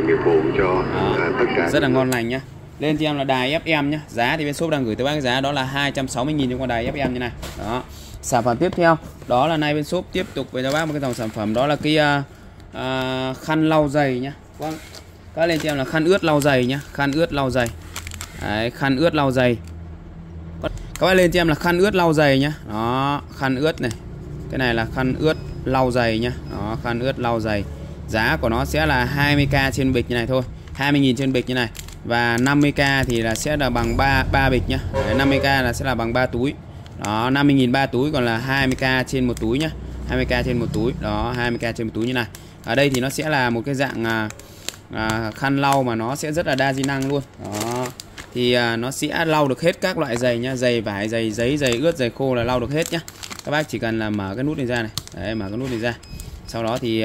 Rất là ngon lành nhá. Lên cho em là đài FM nhá. Giá thì bên shop đang gửi tới bác cái giá đó là 260.000 cho con đài FM như này. Đó. Sản phẩm tiếp theo đó là nay bên shop tiếp tục với cho bác một cái dòng sản phẩm đó là cái khăn lau giày nhá. Vâng. Các lên cho em là khăn ướt lau giày nhá, khăn ướt lau giày. Đấy, khăn ướt lau giày. Các bạn lên cho em là khăn ướt lau giày nhá. Đó, khăn ướt này. Cái này là khăn ướt lau giày nhá. Đó, khăn ướt lau giày. Giá của nó sẽ là 20k trên bịch như này thôi. 20.000 trên bịch như này. Và 50k thì là sẽ là bằng 3 bịch nhá. Đấy, 50k là sẽ là bằng 3 túi. Đó, 50.000 3 túi, còn là 20k trên một túi nhá. 20k trên một túi. Đó, 20k trên một túi như này. Ở đây thì nó sẽ là một cái dạng khăn lau mà nó sẽ rất là đa di năng luôn. Đó. Thì nó sẽ lau được hết các loại giày nhá, giày vải, giày giấy, giày ướt, giày khô là lau được hết nhá. Các bác chỉ cần là mở cái nút này ra này. Đấy, mở cái nút này ra. Sau đó thì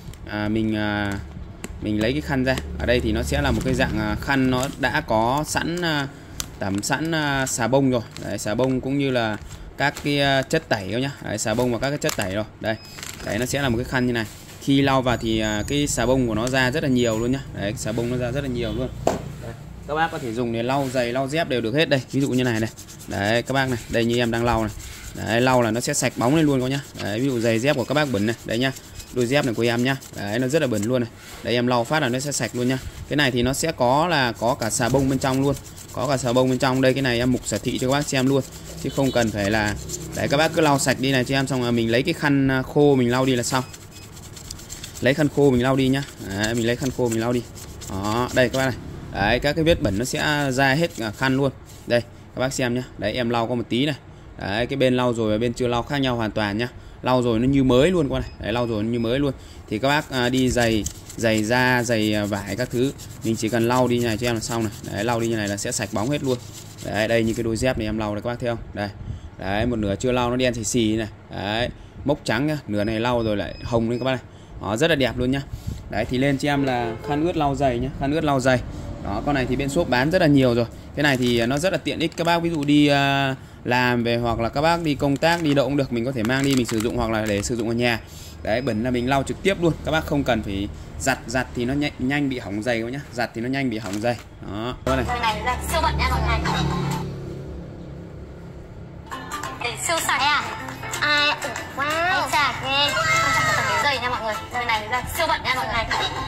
mình lấy cái khăn ra. Ở đây thì nó sẽ là một cái dạng khăn nó đã có sẵn tẩm sẵn xà bông rồi. Đấy, xà bông cũng như là các cái chất tẩy nhá. Đấy, xà bông và các cái chất tẩy rồi. Đây. Đấy, nó sẽ là một cái khăn như này. Khi lau vào thì cái xà bông của nó ra rất là nhiều luôn nhá. Đấy, xà bông nó ra rất là nhiều luôn. Đấy. Các bác có thể dùng để lau giày, lau dép đều được hết đây. Ví dụ như này này. Đấy, các bác này, đây như em đang lau này. Đấy, lau là nó sẽ sạch bóng lên luôn các nhá. Đấy, ví dụ giày dép của các bác bẩn này, đấy nhá. Đôi dép này của em nhá. Đấy, nó rất là bẩn luôn này. Đấy, em lau phát là nó sẽ sạch luôn nhá. Cái này thì nó sẽ có cả xà bông bên trong luôn. Có cả xà bông bên trong đây, cái này em mục sở thị cho các bác xem luôn. Chứ không cần phải là đấy, các bác cứ lau sạch đi này cho em, xong rồi mình lấy cái khăn khô mình lau đi là xong. Lấy khăn khô mình lau đi nhá. Đấy, mình lấy khăn khô mình lau đi. Đó, đây các bác này. Đấy, các cái vết bẩn nó sẽ ra hết khăn luôn. Đây, các bác xem nhá. Đấy, em lau có một tí này. Đấy, cái bên lau rồi và bên chưa lau khác nhau hoàn toàn nhá. Lau rồi nó như mới luôn các bạn này. Đấy, lau rồi nó như mới luôn. Thì các bác đi giày da, giày vải các thứ, mình chỉ cần lau đi như này cho em là xong này. Đấy, lau đi như này là sẽ sạch bóng hết luôn. Đấy, đây như cái đôi dép này em lau này các bác thấy không? Đây. Đấy, một nửa chưa lau nó đen xì xì này. Đấy, mốc trắng nhá. Nửa này lau rồi lại hồng lên các bác này. Đó, rất là đẹp luôn nhá. Đấy, thì lên cho em là khăn ướt lau giày nhá, khăn ướt lau giày. Đó, con này thì bên shop bán rất là nhiều rồi. Cái này thì nó rất là tiện ích các bác, ví dụ đi làm về hoặc là các bác đi công tác đi đâu cũng được, mình có thể mang đi mình sử dụng hoặc là để sử dụng ở nhà. Đấy, bẩn là mình lau trực tiếp luôn, các bác không cần phải giặt thì nó nhanh bị hỏng giày các nhá, giặt thì nó nhanh bị hỏng giày. Đó, này. Siêu bẩn nha mọi người. để siêu sạch à? Ai wow. Sạch nghe. Con chọn một tầng giày nha mọi người. Đời này ra siêu bận nha mọi người.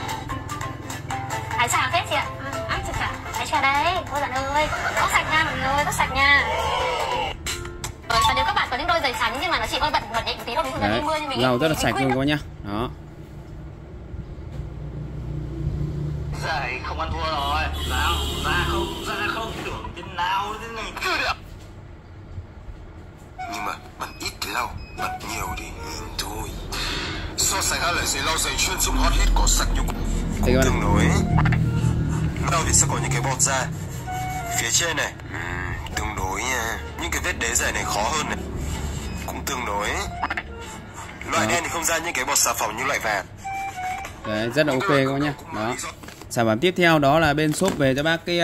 Hái trà phết chị ạ. Ai chà. Hái trà đấy. Ôi bạn ơi. Tóc sạch nha mọi người, tóc sạch nha. Và nếu các bạn có những đôi giày trắng nhưng mà nó chỉ hơi bẩn nhẹ một tí thôi, ví dụ như đi mưa như mình. Lau rất là sạch luôn các bác nhá. Đó. Giày không ăn thua rồi. Ra không tưởng trên nào thế này. Nhưng mà bạn ít thì lau, bạn nhiều thì nhìn thôi. So sánh hai loại giày lau giày chuyên dụng hot hit có sạch nhục cũng tương đối. Lau thì sẽ có những cái bọt ra phía trên này, tương đối nha. Những cái vết đế giày này khó hơn này, cũng tương đối. Loại đen thì không ra những cái bọt xà phòng như loại vàng. Đấy, rất là ok các bác nhá. Đó. Sản phẩm tiếp theo đó là bên shop về cho bác cái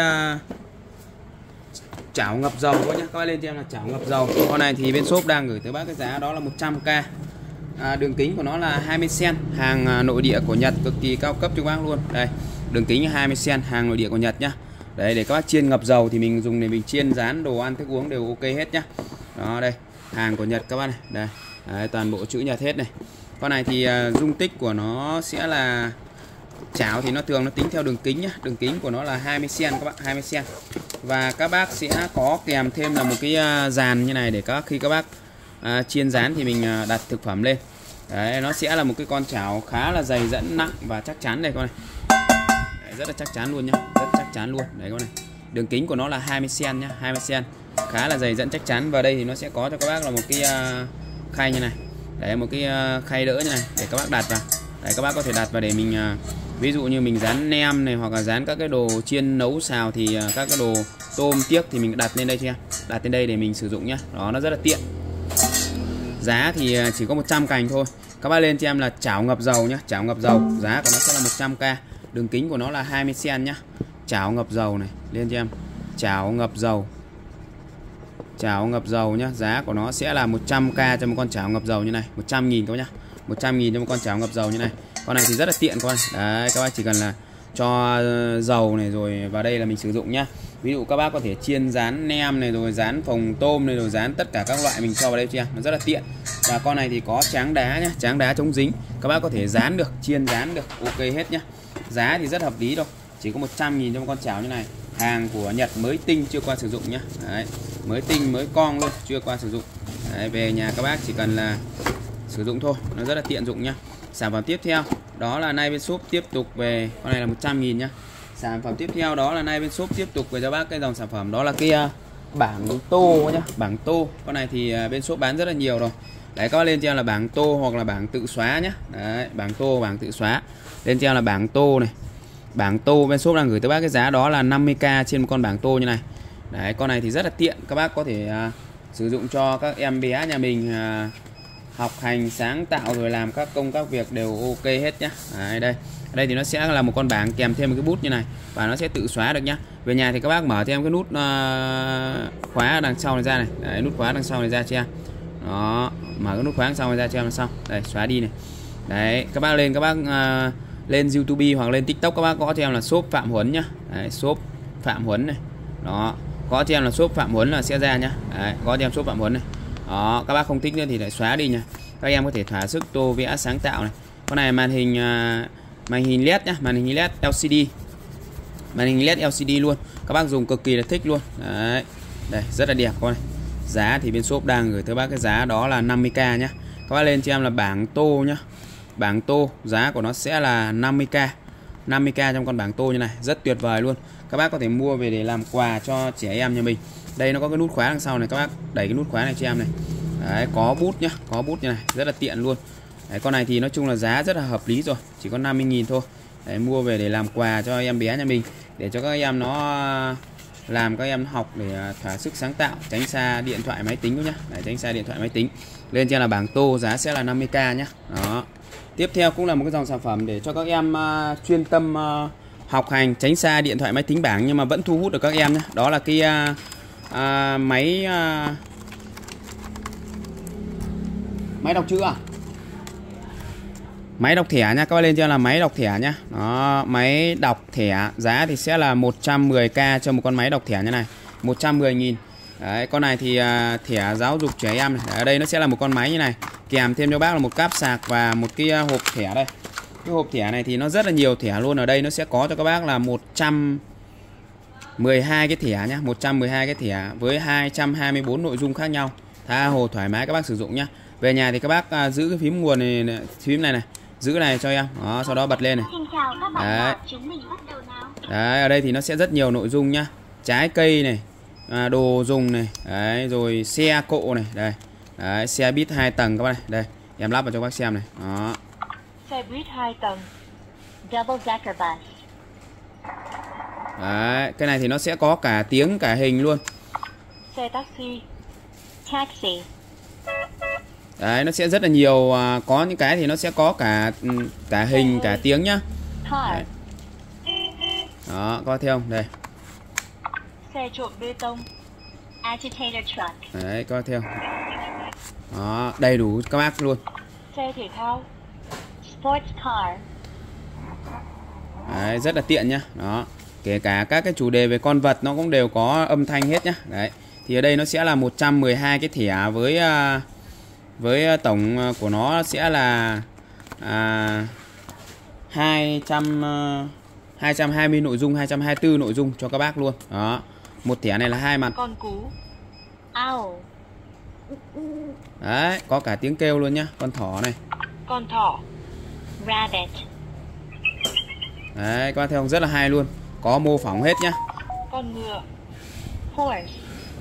chảo ngập dầu các bác nhá. Các bác lên cho em là chảo ngập dầu. Con này thì bên shop đang gửi tới bác cái giá đó là 100k. Đường kính của nó là 20 cm, hàng nội địa của Nhật, cực kỳ cao cấp cho các bác luôn. Đây, đường kính 20 cm, hàng nội địa của Nhật nhá. Đấy, để các bác chiên ngập dầu thì mình dùng để mình chiên rán đồ ăn thức uống đều ok hết nhá. Đó, đây, hàng của Nhật các bác này. Đây, đấy, toàn bộ chữ Nhật hết này. Con này thì dung tích của nó sẽ là chảo thì nó thường nó tính theo đường kính nhá. Đường kính của nó là 20 cm các bạn, 20 cm. Và các bác sẽ có kèm thêm là một cái dàn như này để khi các bác chiên rán thì mình đặt thực phẩm lên. Đấy, nó sẽ là một cái con chảo khá là dày dẫn nặng và chắc chắn đây con này. Đấy, rất là chắc chắn luôn nhá, rất chắc chắn luôn. Đấy con này. Đường kính của nó là 20 cm nhá, 20 cm. Khá là dày dẫn chắc chắn. Và đây thì nó sẽ có cho các bác là một cái khay như này. Đấy, một cái khay đỡ như này để các bác đặt vào. Đấy, các bác có thể đặt vào để mình ví dụ như mình rán nem này hoặc là rán các cái đồ chiên nấu xào thì các cái đồ tôm tiếc thì mình đặt lên đây cho em. Đặt lên đây để mình sử dụng nhá. Đó, nó rất là tiện. Giá thì chỉ có 100 cành thôi. Các bác lên cho em là chảo ngập dầu nhá, chảo ngập dầu, giá của nó sẽ là 100k. Đường kính của nó là 20 cm nhá. Chảo ngập dầu này, lên cho em. Chảo ngập dầu. Chảo ngập dầu nhá, giá của nó sẽ là 100k cho một con chảo ngập dầu như này, 100.000 các bác nhá. 100.000 cho một con chảo ngập dầu như này. Con này thì rất là tiện con. Đấy, các bác chỉ cần là cho dầu này rồi vào đây là mình sử dụng nhá. Ví dụ các bác có thể chiên rán nem này rồi rán phồng tôm này rồi rán tất cả các loại mình cho vào đây cho em, nó rất là tiện. Và con này thì có tráng đá nhá, tráng đá chống dính. Các bác có thể rán được, chiên rán được, ok hết nhá. Giá thì rất hợp lý thôi, chỉ có 100.000 cho một con chảo như này. Hàng của Nhật mới tinh chưa qua sử dụng nhá. Đấy, mới tinh mới con luôn, chưa qua sử dụng. Đấy, về nhà các bác chỉ cần là sử dụng thôi, nó rất là tiện dụng nhá. Sản phẩm tiếp theo đó là nay bên shop tiếp tục về con này là 100.000 nhá. Sản phẩm tiếp theo đó là nay bên shop tiếp tục về cho bác cái dòng sản phẩm đó là cái bảng tô nhá, bảng tô. Con này thì bên shop bán rất là nhiều rồi. Đấy, các bác lên cho em là bảng tô hoặc là bảng tự xóa nhá. Đấy, bảng tô, bảng tự xóa. Lên cho em là bảng tô này. Bảng tô bên shop đang gửi tới bác cái giá đó là 50k trên một con bảng tô như này. Đấy, con này thì rất là tiện, các bác có thể sử dụng cho các em bé nhà mình học hành sáng tạo rồi làm các công các việc đều ok hết nhá. Đấy, đây thì nó sẽ là một con bảng kèm thêm một cái bút như này và nó sẽ tự xóa được nhá. Về nhà thì các bác mở thêm cái nút khóa đằng sau này ra này. Đấy, nút khóa đằng sau này ra cho em. Đó, mở cái nút khóa đằng sau này ra cho em là xong. Đây, xóa đi này. Đấy, các bác lên lên YouTube hoặc lên TikTok các bác gõ cho em là shop Phạm Huấn nhá. Đấy, shop Phạm Huấn này. Đó, gõ cho em là shop Phạm Huấn là sẽ ra nhá. Đấy, gõ cho em shop Phạm Huấn này. Đó, các bác không thích nữa thì lại xóa đi nha. Các em có thể thỏa sức tô vẽ sáng tạo này. Con này màn hình LED nhá, màn hình LED LCD. Màn hình LED LCD luôn. Các bác dùng cực kỳ là thích luôn. Đấy. Đây, rất là đẹp con này. Giá thì bên shop đang gửi tới bác cái giá đó là 50k nhá. Các bác lên cho em là bảng tô nhá. Bảng tô, giá của nó sẽ là 50k. 50k trong con bảng tô như này, rất tuyệt vời luôn. Các bác có thể mua về để làm quà cho trẻ em nhà mình. Đây nó có cái nút khóa đằng sau này, các bác đẩy cái nút khóa này cho em này. Đấy, có bút nhá, có bút như này, rất là tiện luôn. Đấy, con này thì nói chung là giá rất là hợp lý rồi, chỉ có 50.000 thôi. Đấy, mua về để làm quà cho em bé nhà mình, để cho các em nó làm, các em học để thỏa sức sáng tạo, tránh xa điện thoại máy tính nhá. Đấy, tránh xa điện thoại máy tính. Lên trên là bảng tô, giá sẽ là 50k nhá. Đó. Tiếp theo cũng là một cái dòng sản phẩm để cho các em chuyên tâm học hành, tránh xa điện thoại máy tính bảng nhưng mà vẫn thu hút được các em nhé. Đó là cái máy đọc chữ máy đọc thẻ nha. Các bạn lên cho là máy đọc thẻ nhá. Đó, máy đọc thẻ, giá thì sẽ là 110k cho một con máy đọc thẻ như này, 110.000. Đấy, con này thì thẻ giáo dục trẻ em này. Ở đây nó sẽ là một con máy như này, kèm thêm cho bác là một cáp sạc và một cái hộp thẻ đây. Cái hộp thẻ này thì nó rất là nhiều thẻ luôn. Ở đây nó sẽ có cho các bác là 112 cái thẻ nhá, 112 cái thẻ với 224 nội dung khác nhau. Tha hồ thoải mái các bác sử dụng nhá. Về nhà thì các bác giữ cái phím nguồn này, phím này này, giữ này cho em. Đó, sau đó bật lên này. Đấy. Đấy, ở đây thì nó sẽ rất nhiều nội dung nhá. Trái cây này, đồ dùng này, đấy, rồi xe cộ này, đây. Đấy, xe buýt 2 tầng các bác này. Đây, em lắp vào cho các bác xem này. Đó. Xe buýt 2 tầng, double decker bus. Đấy, cái này thì nó sẽ có cả tiếng cả hình luôn. Xe taxi, taxi. Đấy, nó sẽ rất là nhiều, có những cái thì nó sẽ có cả hình cả tiếng nhá. Đấy. Đó, có thấy không? Đây. Xe trộn bê tông, agitator truck. Đấy, có thấy không? Đó, đầy đủ các bác luôn. Xe thể thao, sports car. Đấy, rất là tiện nhá. Đó. Kể cả các cái chủ đề về con vật nó cũng đều có âm thanh hết nhá. Đấy. Thì ở đây nó sẽ là 112 cái thẻ với tổng của nó sẽ là 220 nội dung, 224 nội dung cho các bác luôn. Đó. Một thẻ này là 2 mặt. Con cú, owl. Đấy, có cả tiếng kêu luôn nhá. Con thỏ này. Con thỏ, rabbit. Đấy, các bác thấy không? Rất là hay luôn. Có mô phỏng hết nhá. Con ngựa, horse.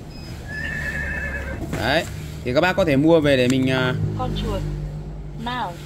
Đấy, thì các bác có thể mua về để mình con chuột, mouse.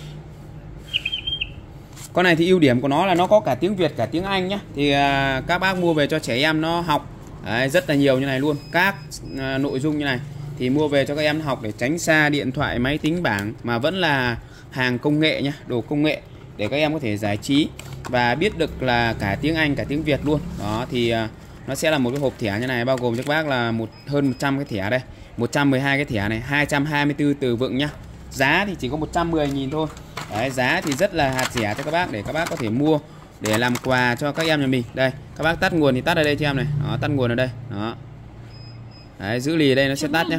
Con này thì ưu điểm của nó là nó có cả tiếng Việt cả tiếng Anh nhá. Thì các bác mua về cho trẻ em nó học. Đấy, rất là nhiều như này luôn. Các nội dung như này thì mua về cho các em học để tránh xa điện thoại, máy tính bảng, mà vẫn là hàng công nghệ nhá, đồ công nghệ để các em có thể giải trí và biết được là cả tiếng Anh cả tiếng Việt luôn. Đó thì nó sẽ là một cái hộp thẻ như này, bao gồm cho các bác là hơn 100 cái thẻ đây, 112 cái thẻ này, 224 từ vựng nhá. Giá thì chỉ có 110.000 thôi. Đấy, giá thì rất là hạt rẻ cho các bác để các bác có thể mua để làm quà cho các em nhà mình. Đây, các bác tắt nguồn thì tắt ở đây cho em này. Đó, tắt nguồn ở đây. Đó. Đấy, giữ lì đây nó sẽ tắt nhá.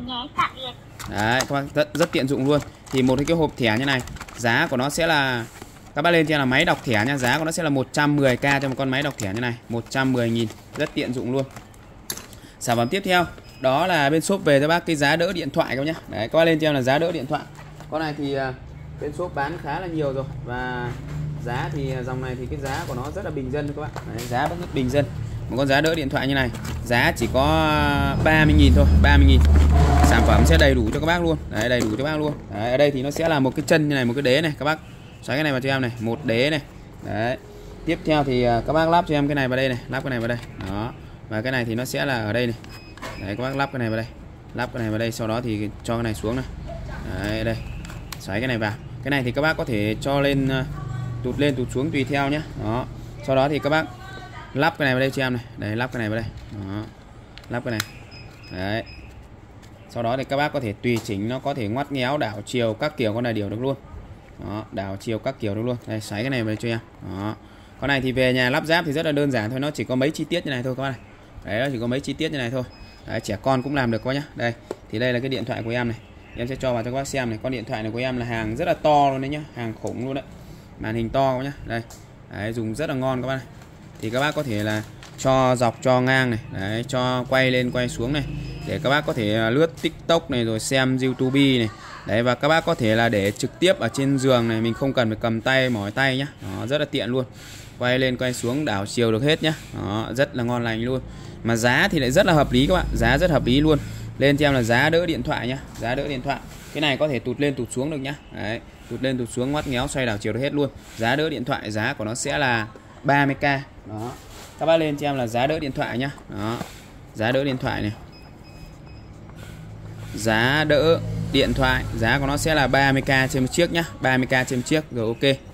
Đấy, các bác rất tiện dụng luôn. Thì một cái hộp thẻ như này, giá của nó sẽ là, các bác lên cho em là máy đọc thẻ nha, giá của nó sẽ là 110k cho một con máy đọc thẻ như này, 110.000, rất tiện dụng luôn. Sản phẩm tiếp theo đó là bên shop về cho bác cái giá đỡ điện thoại các bác nhá. Đấy, các bác lên cho em là giá đỡ điện thoại. Con này thì bên shop bán khá là nhiều rồi, và giá thì dòng này thì cái giá của nó rất là bình dân các bạn. Đấy, giá vẫn rất bình dân. Một con giá đỡ điện thoại như này giá chỉ có 30.000 thôi, 30.000. Sản phẩm sẽ đầy đủ cho các bác luôn. Đấy, đầy đủ cho các bác luôn. Đấy, ở đây thì nó sẽ là một cái chân như này, một cái đế này, các bác xoáy cái này vào cho em này, một đế này. Đấy. Tiếp theo thì các bác lắp cho em cái này vào đây này, lắp cái này vào đây. Đó. Và cái này thì nó sẽ là ở đây này. Đấy, các bác lắp cái này vào đây. Lắp cái này vào đây, sau đó thì cho cái này xuống này. Đấy, đây. Xoáy cái này vào. Cái này thì các bác có thể cho lên tụt xuống tùy theo nhé. Đó. Sau đó thì các bác lắp cái này vào đây cho em này. Đấy, lắp cái này vào đây. Đó. Lắp cái này. Đấy. Sau đó thì các bác có thể tùy chỉnh, nó có thể ngoắt ngéo, đảo chiều các kiểu, con này điều được luôn. Đó, đảo chiều các kiểu được luôn. Đây, xoáy cái này vào cho em. Đó. Con này thì về nhà lắp ráp thì rất là đơn giản thôi, nó chỉ có mấy chi tiết như này thôi các bác này. Đấy, nó chỉ có mấy chi tiết như này thôi. Đấy, trẻ con cũng làm được các nhá. Đây, thì đây là cái điện thoại của em này. Em sẽ cho vào cho các bác xem này. Con điện thoại này của em là hàng rất là to luôn đấy nhá, hàng khủng luôn đấy. Màn hình to các nhá. Đây. Đấy, dùng rất là ngon các bác này. Thì các bác có thể là cho dọc cho ngang này, đấy, cho quay lên quay xuống này, để các bác có thể lướt TikTok này, rồi xem YouTube này. Đấy, và các bác có thể là để trực tiếp ở trên giường này, mình không cần phải cầm tay mỏi tay nhá. Đó, rất là tiện luôn. Quay lên quay xuống đảo chiều được hết nhá. Đó, rất là ngon lành luôn. Mà giá thì lại rất là hợp lý các bạn, giá rất hợp lý luôn. Lên cho em là giá đỡ điện thoại nhá, giá đỡ điện thoại. Cái này có thể tụt lên tụt xuống được nhá. Đấy, tụt lên tụt xuống, ngoắt ngéo xoay đảo chiều được hết luôn. Giá đỡ điện thoại, giá của nó sẽ là 30k. Đó. Các bác lên cho em là giá đỡ điện thoại nhá. Đó. Giá đỡ điện thoại này. Giá đỡ điện thoại, giá của nó sẽ là 30k trên một chiếc nhá, 30k trên một chiếc. Rồi ok.